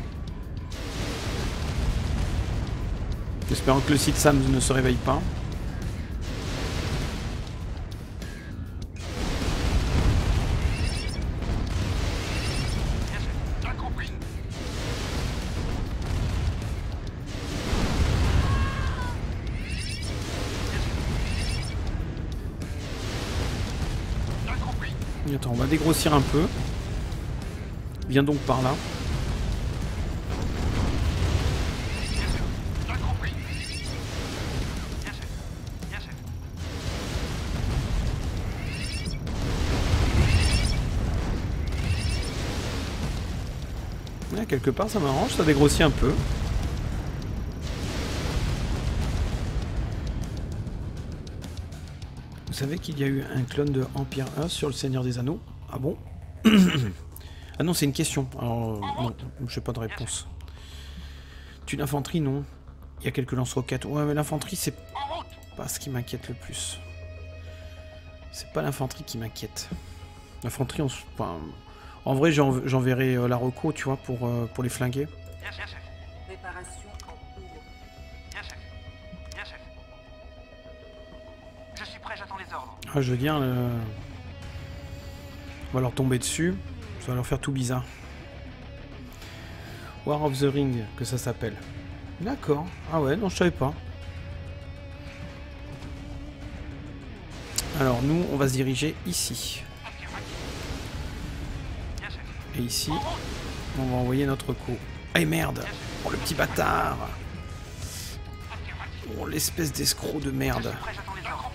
Espérant que le site Sam ne se réveille pas. Bien, chef. Bien compris. Bien compris. Attends, on va dégrossir un peu. Viens donc par là. Bien compris. Bien, chef. Bien, chef. Ouais, quelque part ça m'arrange, ça dégrossit un peu. Vous savez qu'il y a eu un clone de Empire un sur le Seigneur des Anneaux? Ah bon? Ah non, c'est une question. Alors, non, je n'ai pas de réponse. Tu l'infanterie, non. Il y a quelques lance-roquettes. Ouais, mais l'infanterie, c'est pas ce qui m'inquiète le plus. C'est pas l'infanterie qui m'inquiète. L'infanterie, on... enfin, en vrai, j'enverrai euh, la reco, tu vois, pour, euh, pour les flinguer. Yes, yes, chef. Préparation en cours. Yes, chef. Yes, chef. Je suis prêt, j'attends les ordres. Ah, je veux dire, euh... on va leur tomber dessus. Ça va leur faire tout bizarre. War of the Ring, que ça s'appelle. D'accord. Ah ouais, non, je savais pas. Alors, nous, on va se diriger ici. Et ici, on va envoyer notre co. Eh merde! Oh, le petit bâtard! Oh, l'espèce d'escroc de merde. Je suis prêt, j'attends les ordres.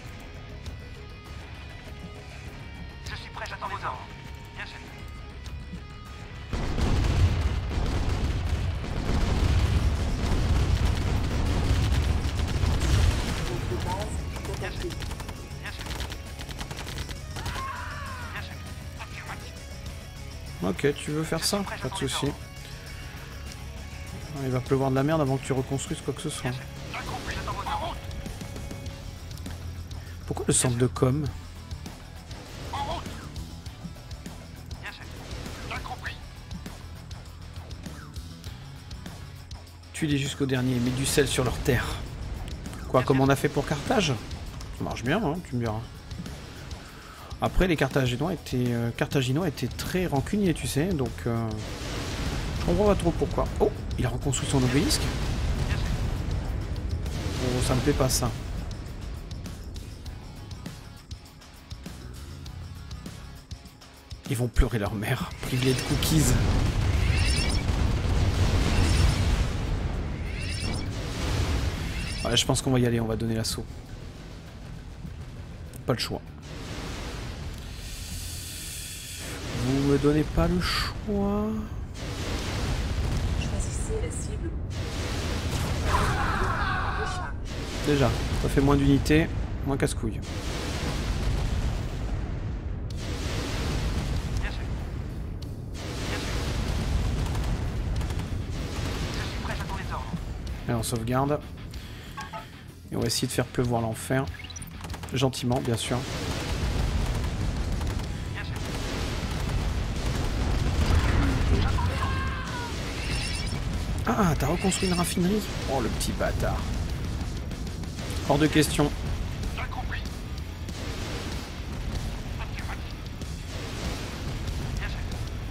Je suis prêt, j'attends les ordres. Yes, chef. Groupe de base contacté. Yes, chef. Yes, chef. Affirmatif. Ok, tu veux faire ça? Pas de souci. Ah, il va pleuvoir de la merde avant que tu reconstruises quoi que ce soit. Bien compris, j'attends vos ordres. Pourquoi le centre de com? En route. Yes, chef. Bien compris. Tue-les jusqu'au dernier, mets du sel sur leur terre. Quoi, comme on a fait pour Carthage? Ça marche bien, hein, tu me diras. Après, les Carthaginois étaient, euh, Carthaginois étaient très rancuniers, tu sais, donc... Euh, je comprends pas trop pourquoi. Oh, il a reconstruit son obélisque. Oh, ça me plaît pas, ça. Ils vont pleurer leur mère, privés de cookies. Ouais, je pense qu'on va y aller, on va donner l'assaut. Pas le choix. Vous me donnez pas le choix. Choisissez la cible. Recharge. Déjà, ça fait moins d'unités, moins casse-couille. Yes, chef. Yes, chef. Je suis prêt, j'attends les ordres. Et on sauvegarde. Et on va essayer de faire pleuvoir l'enfer. Gentiment, bien sûr. Yes, chef. Ah, t'as reconstruit une raffinerie? Oh, le petit bâtard. Hors de question. Bien compris. Affirmatif. Yes, chef.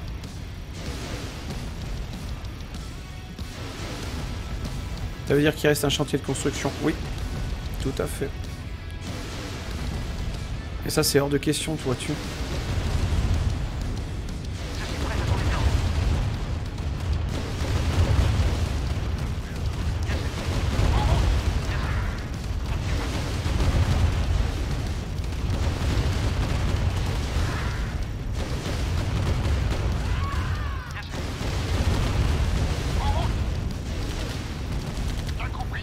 Ça veut dire qu'il reste un chantier de construction? Oui, tout à fait. Et ça, c'est hors de question, tu vois-tu. Je suis prêt, j'attends les ordres. Yes, chef. En route. Yes, chef. Yes, chef. En route. Bien compris.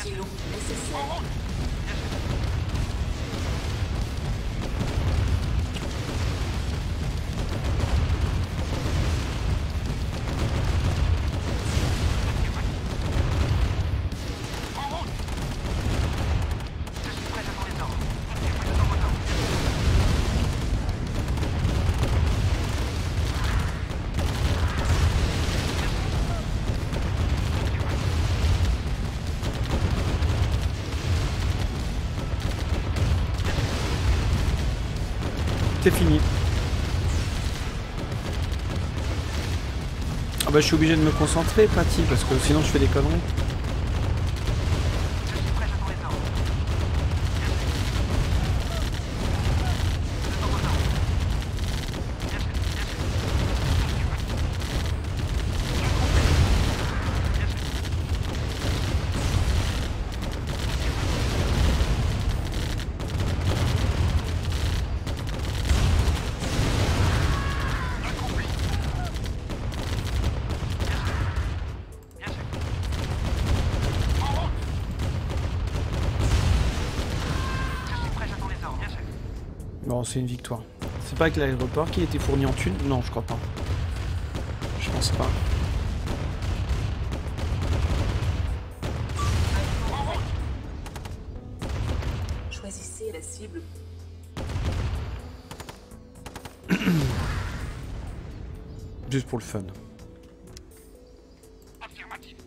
Silo nécessaire. C'est fini. Ah bah je suis obligé de me concentrer, Patty, parce que sinon je fais des conneries. Bon, c'est une victoire. C'est pas avec l'aéroport qui a été fourni en thunes? Non, je crois pas. Je pense pas. Choisissez la cible. Juste pour le fun. Affirmatif.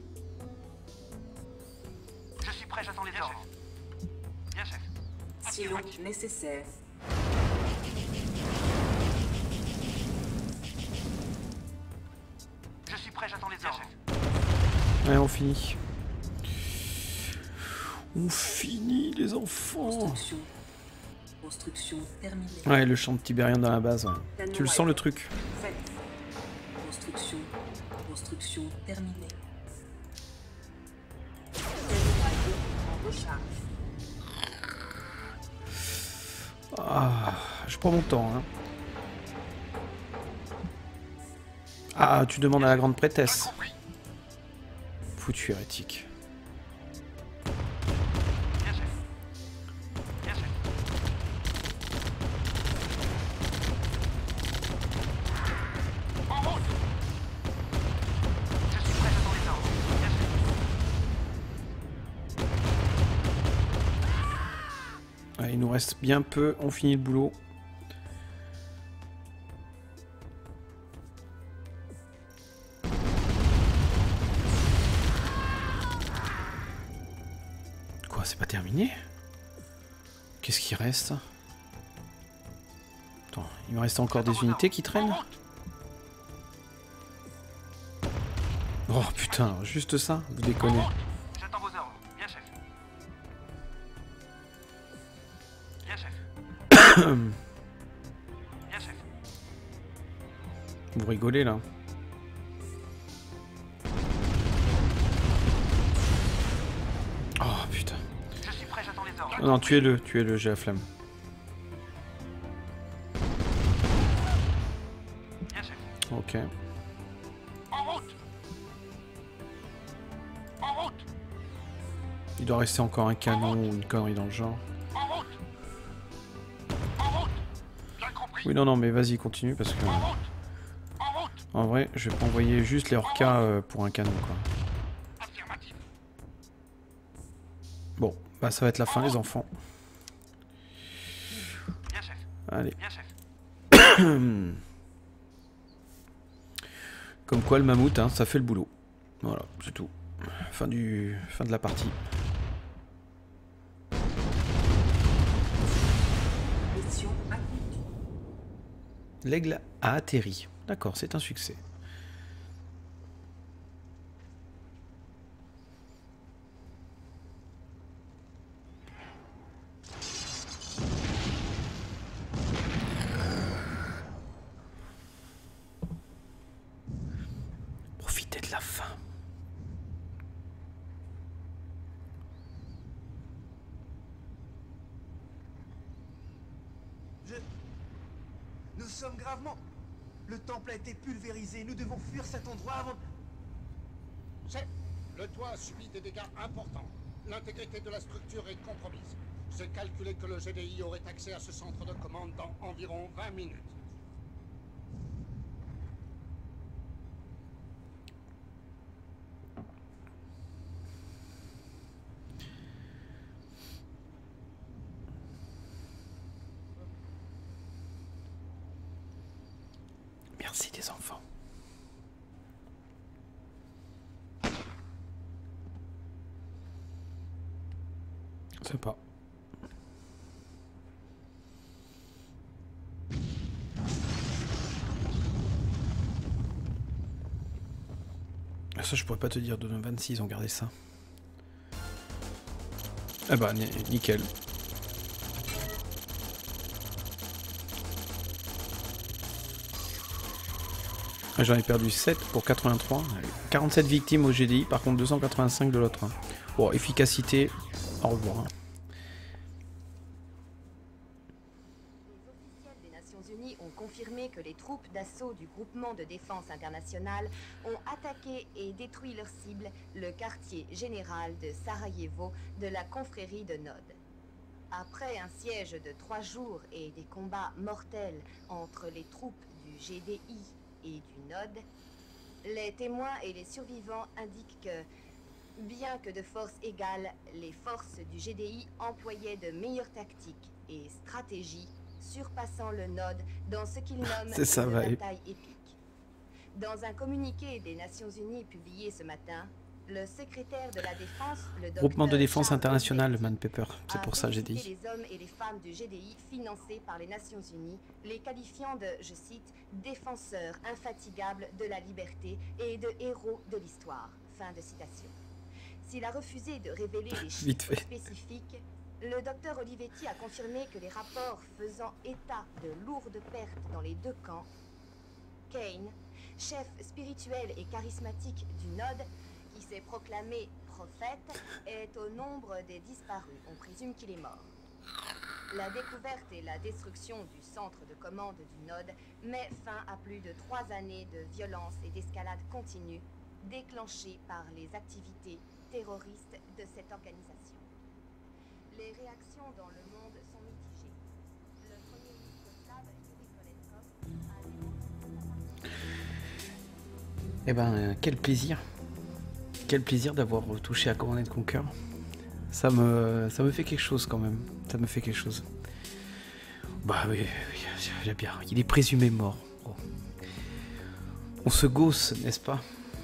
Je suis prêt, j'attends les ordres. Bien, chef. Silo nécessaire. Je suis prêt, j'attends les ordres. Ouais, on finit. On finit, les enfants. Construction. Construction terminée. Ouais, le champ de Tibérian dans la base. Ouais. Canon Tu le sens le truc? Fait. Construction. Construction terminée. En recharge. Ah, je prends mon temps. Hein. Ah, tu demandes à la grande prêtresse. Foutu hérétique. Bien, chef. Bien, chef. En route. Je suis prêt, j'attends les ordres. Bien, chef. Ouais, il nous reste bien peu, on finit le boulot. Quoi, c'est pas terminé? Qu'est-ce qui reste? Attends, il me reste encore des unités qui traînent? Oh putain, juste ça, vous déconnez. J'attends vos ordres. Bien, chef. Bien, chef. Bien, chef. Vous rigolez là. Oh putain. Je suis prêt, j'attends les ordres. Non, non, tuez-le, tuez-le, j'ai la flamme. Bien, chef. Ok. En route. En route. Il doit rester encore un canon ou une connerie dans le genre. En route. En route. Bien compris. Oui, non, non, mais vas-y, continue parce que... En route. En route. En vrai, je vais pas envoyer juste les orcas euh, pour un canon, quoi. Affirmatif. Bon, bah ça va être la fin, les enfants. Bien, chef. Allez. Bien, chef. Comme quoi, le mammouth, hein, ça fait le boulot. Voilà, c'est tout. Fin du... fin de la partie. Mission accomplie. L'aigle a atterri. D'accord, c'est un succès. Profitez de la fin. Je... Nous sommes gravement... Le temple a été pulvérisé. Nous devons fuir cet endroit avant... Chef, le toit a subi des dégâts importants. l'intégrité de la structure est compromise. C'est calculé que le G D I aurait accès à ce centre de commande dans environ vingt minutes. Merci des enfants. Sympa. Ça, je pourrais pas te dire, de vingt-six, ils ont gardé ça. Eh bah, nickel. J'en ai perdu sept pour quatre-vingt-trois. quarante-sept victimes au G D I, par contre deux cent quatre-vingt-cinq de l'autre. Bon, efficacité, au revoir. Les officiels des Nations Unies ont confirmé que les troupes d'assaut du groupement de défense internationale ont attaqué et détruit leur cible, le quartier général de Sarajevo de la confrérie de Nod. Après un siège de trois jours et des combats mortels entre les troupes du G D I et du Nod, les témoins et les survivants indiquent que, bien que de force égale, les forces du G D I employaient de meilleures tactiques et stratégies, surpassant le Nod dans ce qu'ils nomment C'est ça, une va. bataille épique. Dans un communiqué des Nations Unies publié ce matin, le secrétaire de la Défense, le Groupement de docteur défense Charles internationale, Oakley, Man Pepper. C'est pour ça, j'ai dit. félicité les hommes et les femmes du G D I financés par les Nations Unies, les qualifiant de, je cite, défenseurs infatigables de la liberté et de héros de l'histoire. Fin de citation. S'il a refusé de révéler les Vite chiffres fait. spécifiques, le docteur Olivetti a confirmé que les rapports faisant état de lourdes pertes dans les deux camps, Kane, chef spirituel et charismatique du Nod, qui s'est proclamé prophète, est au nombre des disparus. On présume qu'il est mort. La découverte et la destruction du centre de commande du Nod met fin à plus de trois années de violence et d'escalade continue, déclenchées par les activités terroristes de cette organisation. Les réactions dans le monde sont mitigées. Le premier ministre slave, Yuri Kolenkov, a dénoncé... Eh ben, euh, quel plaisir. Quel plaisir d'avoir touché à Command and Conquer. Ça me, ça me fait quelque chose quand même. Ça me fait quelque chose. Bah oui, oui, j'ai bien. Il est présumé mort. Oh. On se gausse, n'est-ce pas?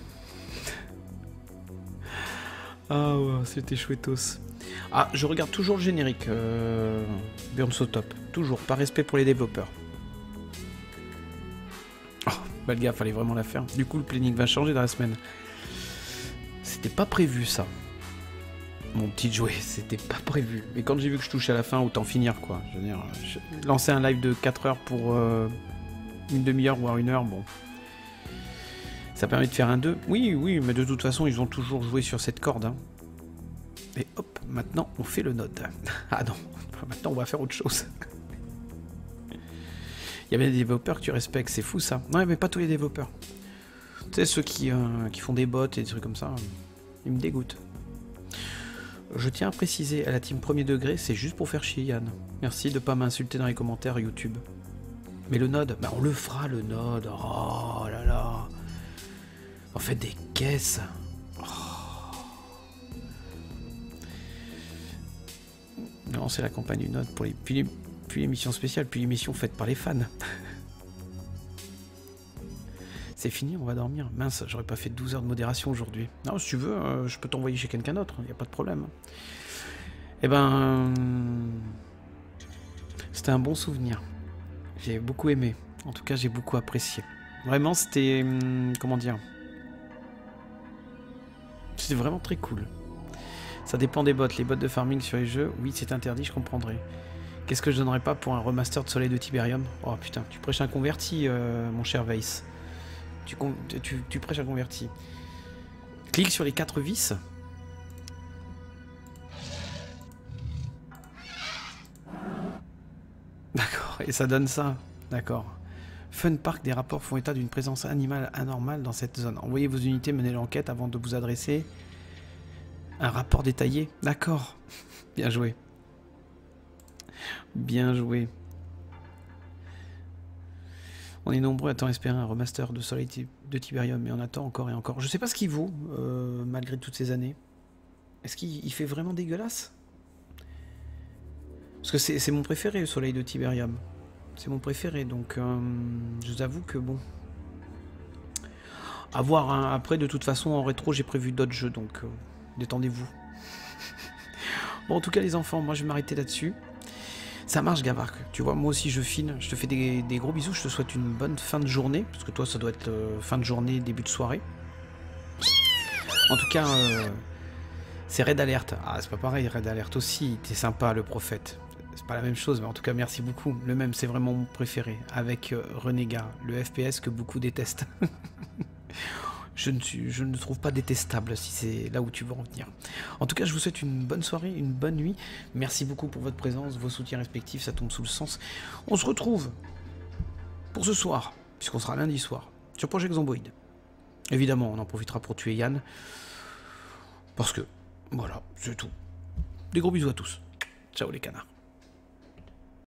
Ah ouais, c'était chouettos. Ah, je regarde toujours le générique. Euh, Burns au top. Toujours, par respect pour les développeurs. Oh, bah le gars, fallait vraiment la faire. Du coup, le planning va changer dans la semaine. C'était pas prévu ça. Mon petit jouet, c'était pas prévu. Mais quand j'ai vu que je touchais à la fin, autant finir quoi. Je veux dire, je... lancer un live de quatre heures pour euh, une demi-heure voire une heure, bon. Ça permet de faire un deux. Oui, oui, mais de toute façon, ils ont toujours joué sur cette corde. Hein. Et hop, maintenant, on fait le Nod. Ah non, maintenant, on va faire autre chose. Il y a bien des développeurs que tu respectes, c'est fou ça. Non, mais pas tous les développeurs. Tu sais, ceux qui, euh, qui font des bots et des trucs comme ça, ils me dégoûtent. Je tiens à préciser à la team premier degré, c'est juste pour faire chier Yann. Merci de pas m'insulter dans les commentaires YouTube. Mais le Nod, bah on le fera le Nod. Oh là là. En fait des caisses. Oh. Non, c'est la campagne du Nod pour les puis, les puis l'émission spéciale, puis l'émission faite par les fans. C'est fini, on va dormir. Mince, j'aurais pas fait douze heures de modération aujourd'hui. Non, si tu veux, euh, je peux t'envoyer chez quelqu'un d'autre, il n'y a pas de problème. Eh ben... C'était un bon souvenir. J'ai beaucoup aimé. En tout cas, j'ai beaucoup apprécié. Vraiment, c'était... Hum, comment dire? C'était vraiment très cool. Ça dépend des bots. Les bots de farming sur les jeux, oui, c'est interdit, je comprendrai. Qu'est-ce que je donnerais pas pour un remaster de Soleil de Tiberium? Oh putain, tu prêches un converti, euh, mon cher Weiss. Tu, tu, tu prêches un converti. Clique sur les quatre vis. D'accord, et ça donne ça. D'accord. Fun Park, des rapports font état d'une présence animale anormale dans cette zone. Envoyez vos unités mener l'enquête avant de vous adresser Un rapport détaillé, d'accord. Bien joué. Bien joué. On est nombreux à tant espérer un remaster de Soleil de Tiberium, mais on attend encore et encore. Je sais pas ce qu'il vaut, euh, malgré toutes ces années. Est-ce qu'il fait vraiment dégueulasse? Parce que c'est mon préféré, le Soleil de Tiberium. C'est mon préféré, donc euh, je vous avoue que bon... À voir, hein. Après, de toute façon, en rétro, j'ai prévu d'autres jeux, donc euh, détendez-vous. Bon, en tout cas, les enfants, moi, je vais m'arrêter là-dessus. Ça marche, Gavark. Tu vois, moi aussi, je file. Je te fais des, des gros bisous. Je te souhaite une bonne fin de journée, parce que toi, ça doit être euh, fin de journée, début de soirée. En tout cas, euh, c'est Red Alert. Ah, c'est pas pareil, Red Alert aussi. T'es sympa, le prophète. C'est pas la même chose, mais en tout cas, merci beaucoup. Le même, c'est vraiment mon préféré. Avec euh, Renega, le F P S que beaucoup détestent. Je ne, suis, je ne trouve pas détestable si c'est là où tu veux en venir. En tout cas, je vous souhaite une bonne soirée, une bonne nuit. Merci beaucoup pour votre présence, vos soutiens respectifs, ça tombe sous le sens. On se retrouve pour ce soir, puisqu'on sera lundi soir, sur Project Zomboid. Évidemment, on en profitera pour tuer Yann. Parce que, voilà, c'est tout. Des gros bisous à tous. Ciao les canards.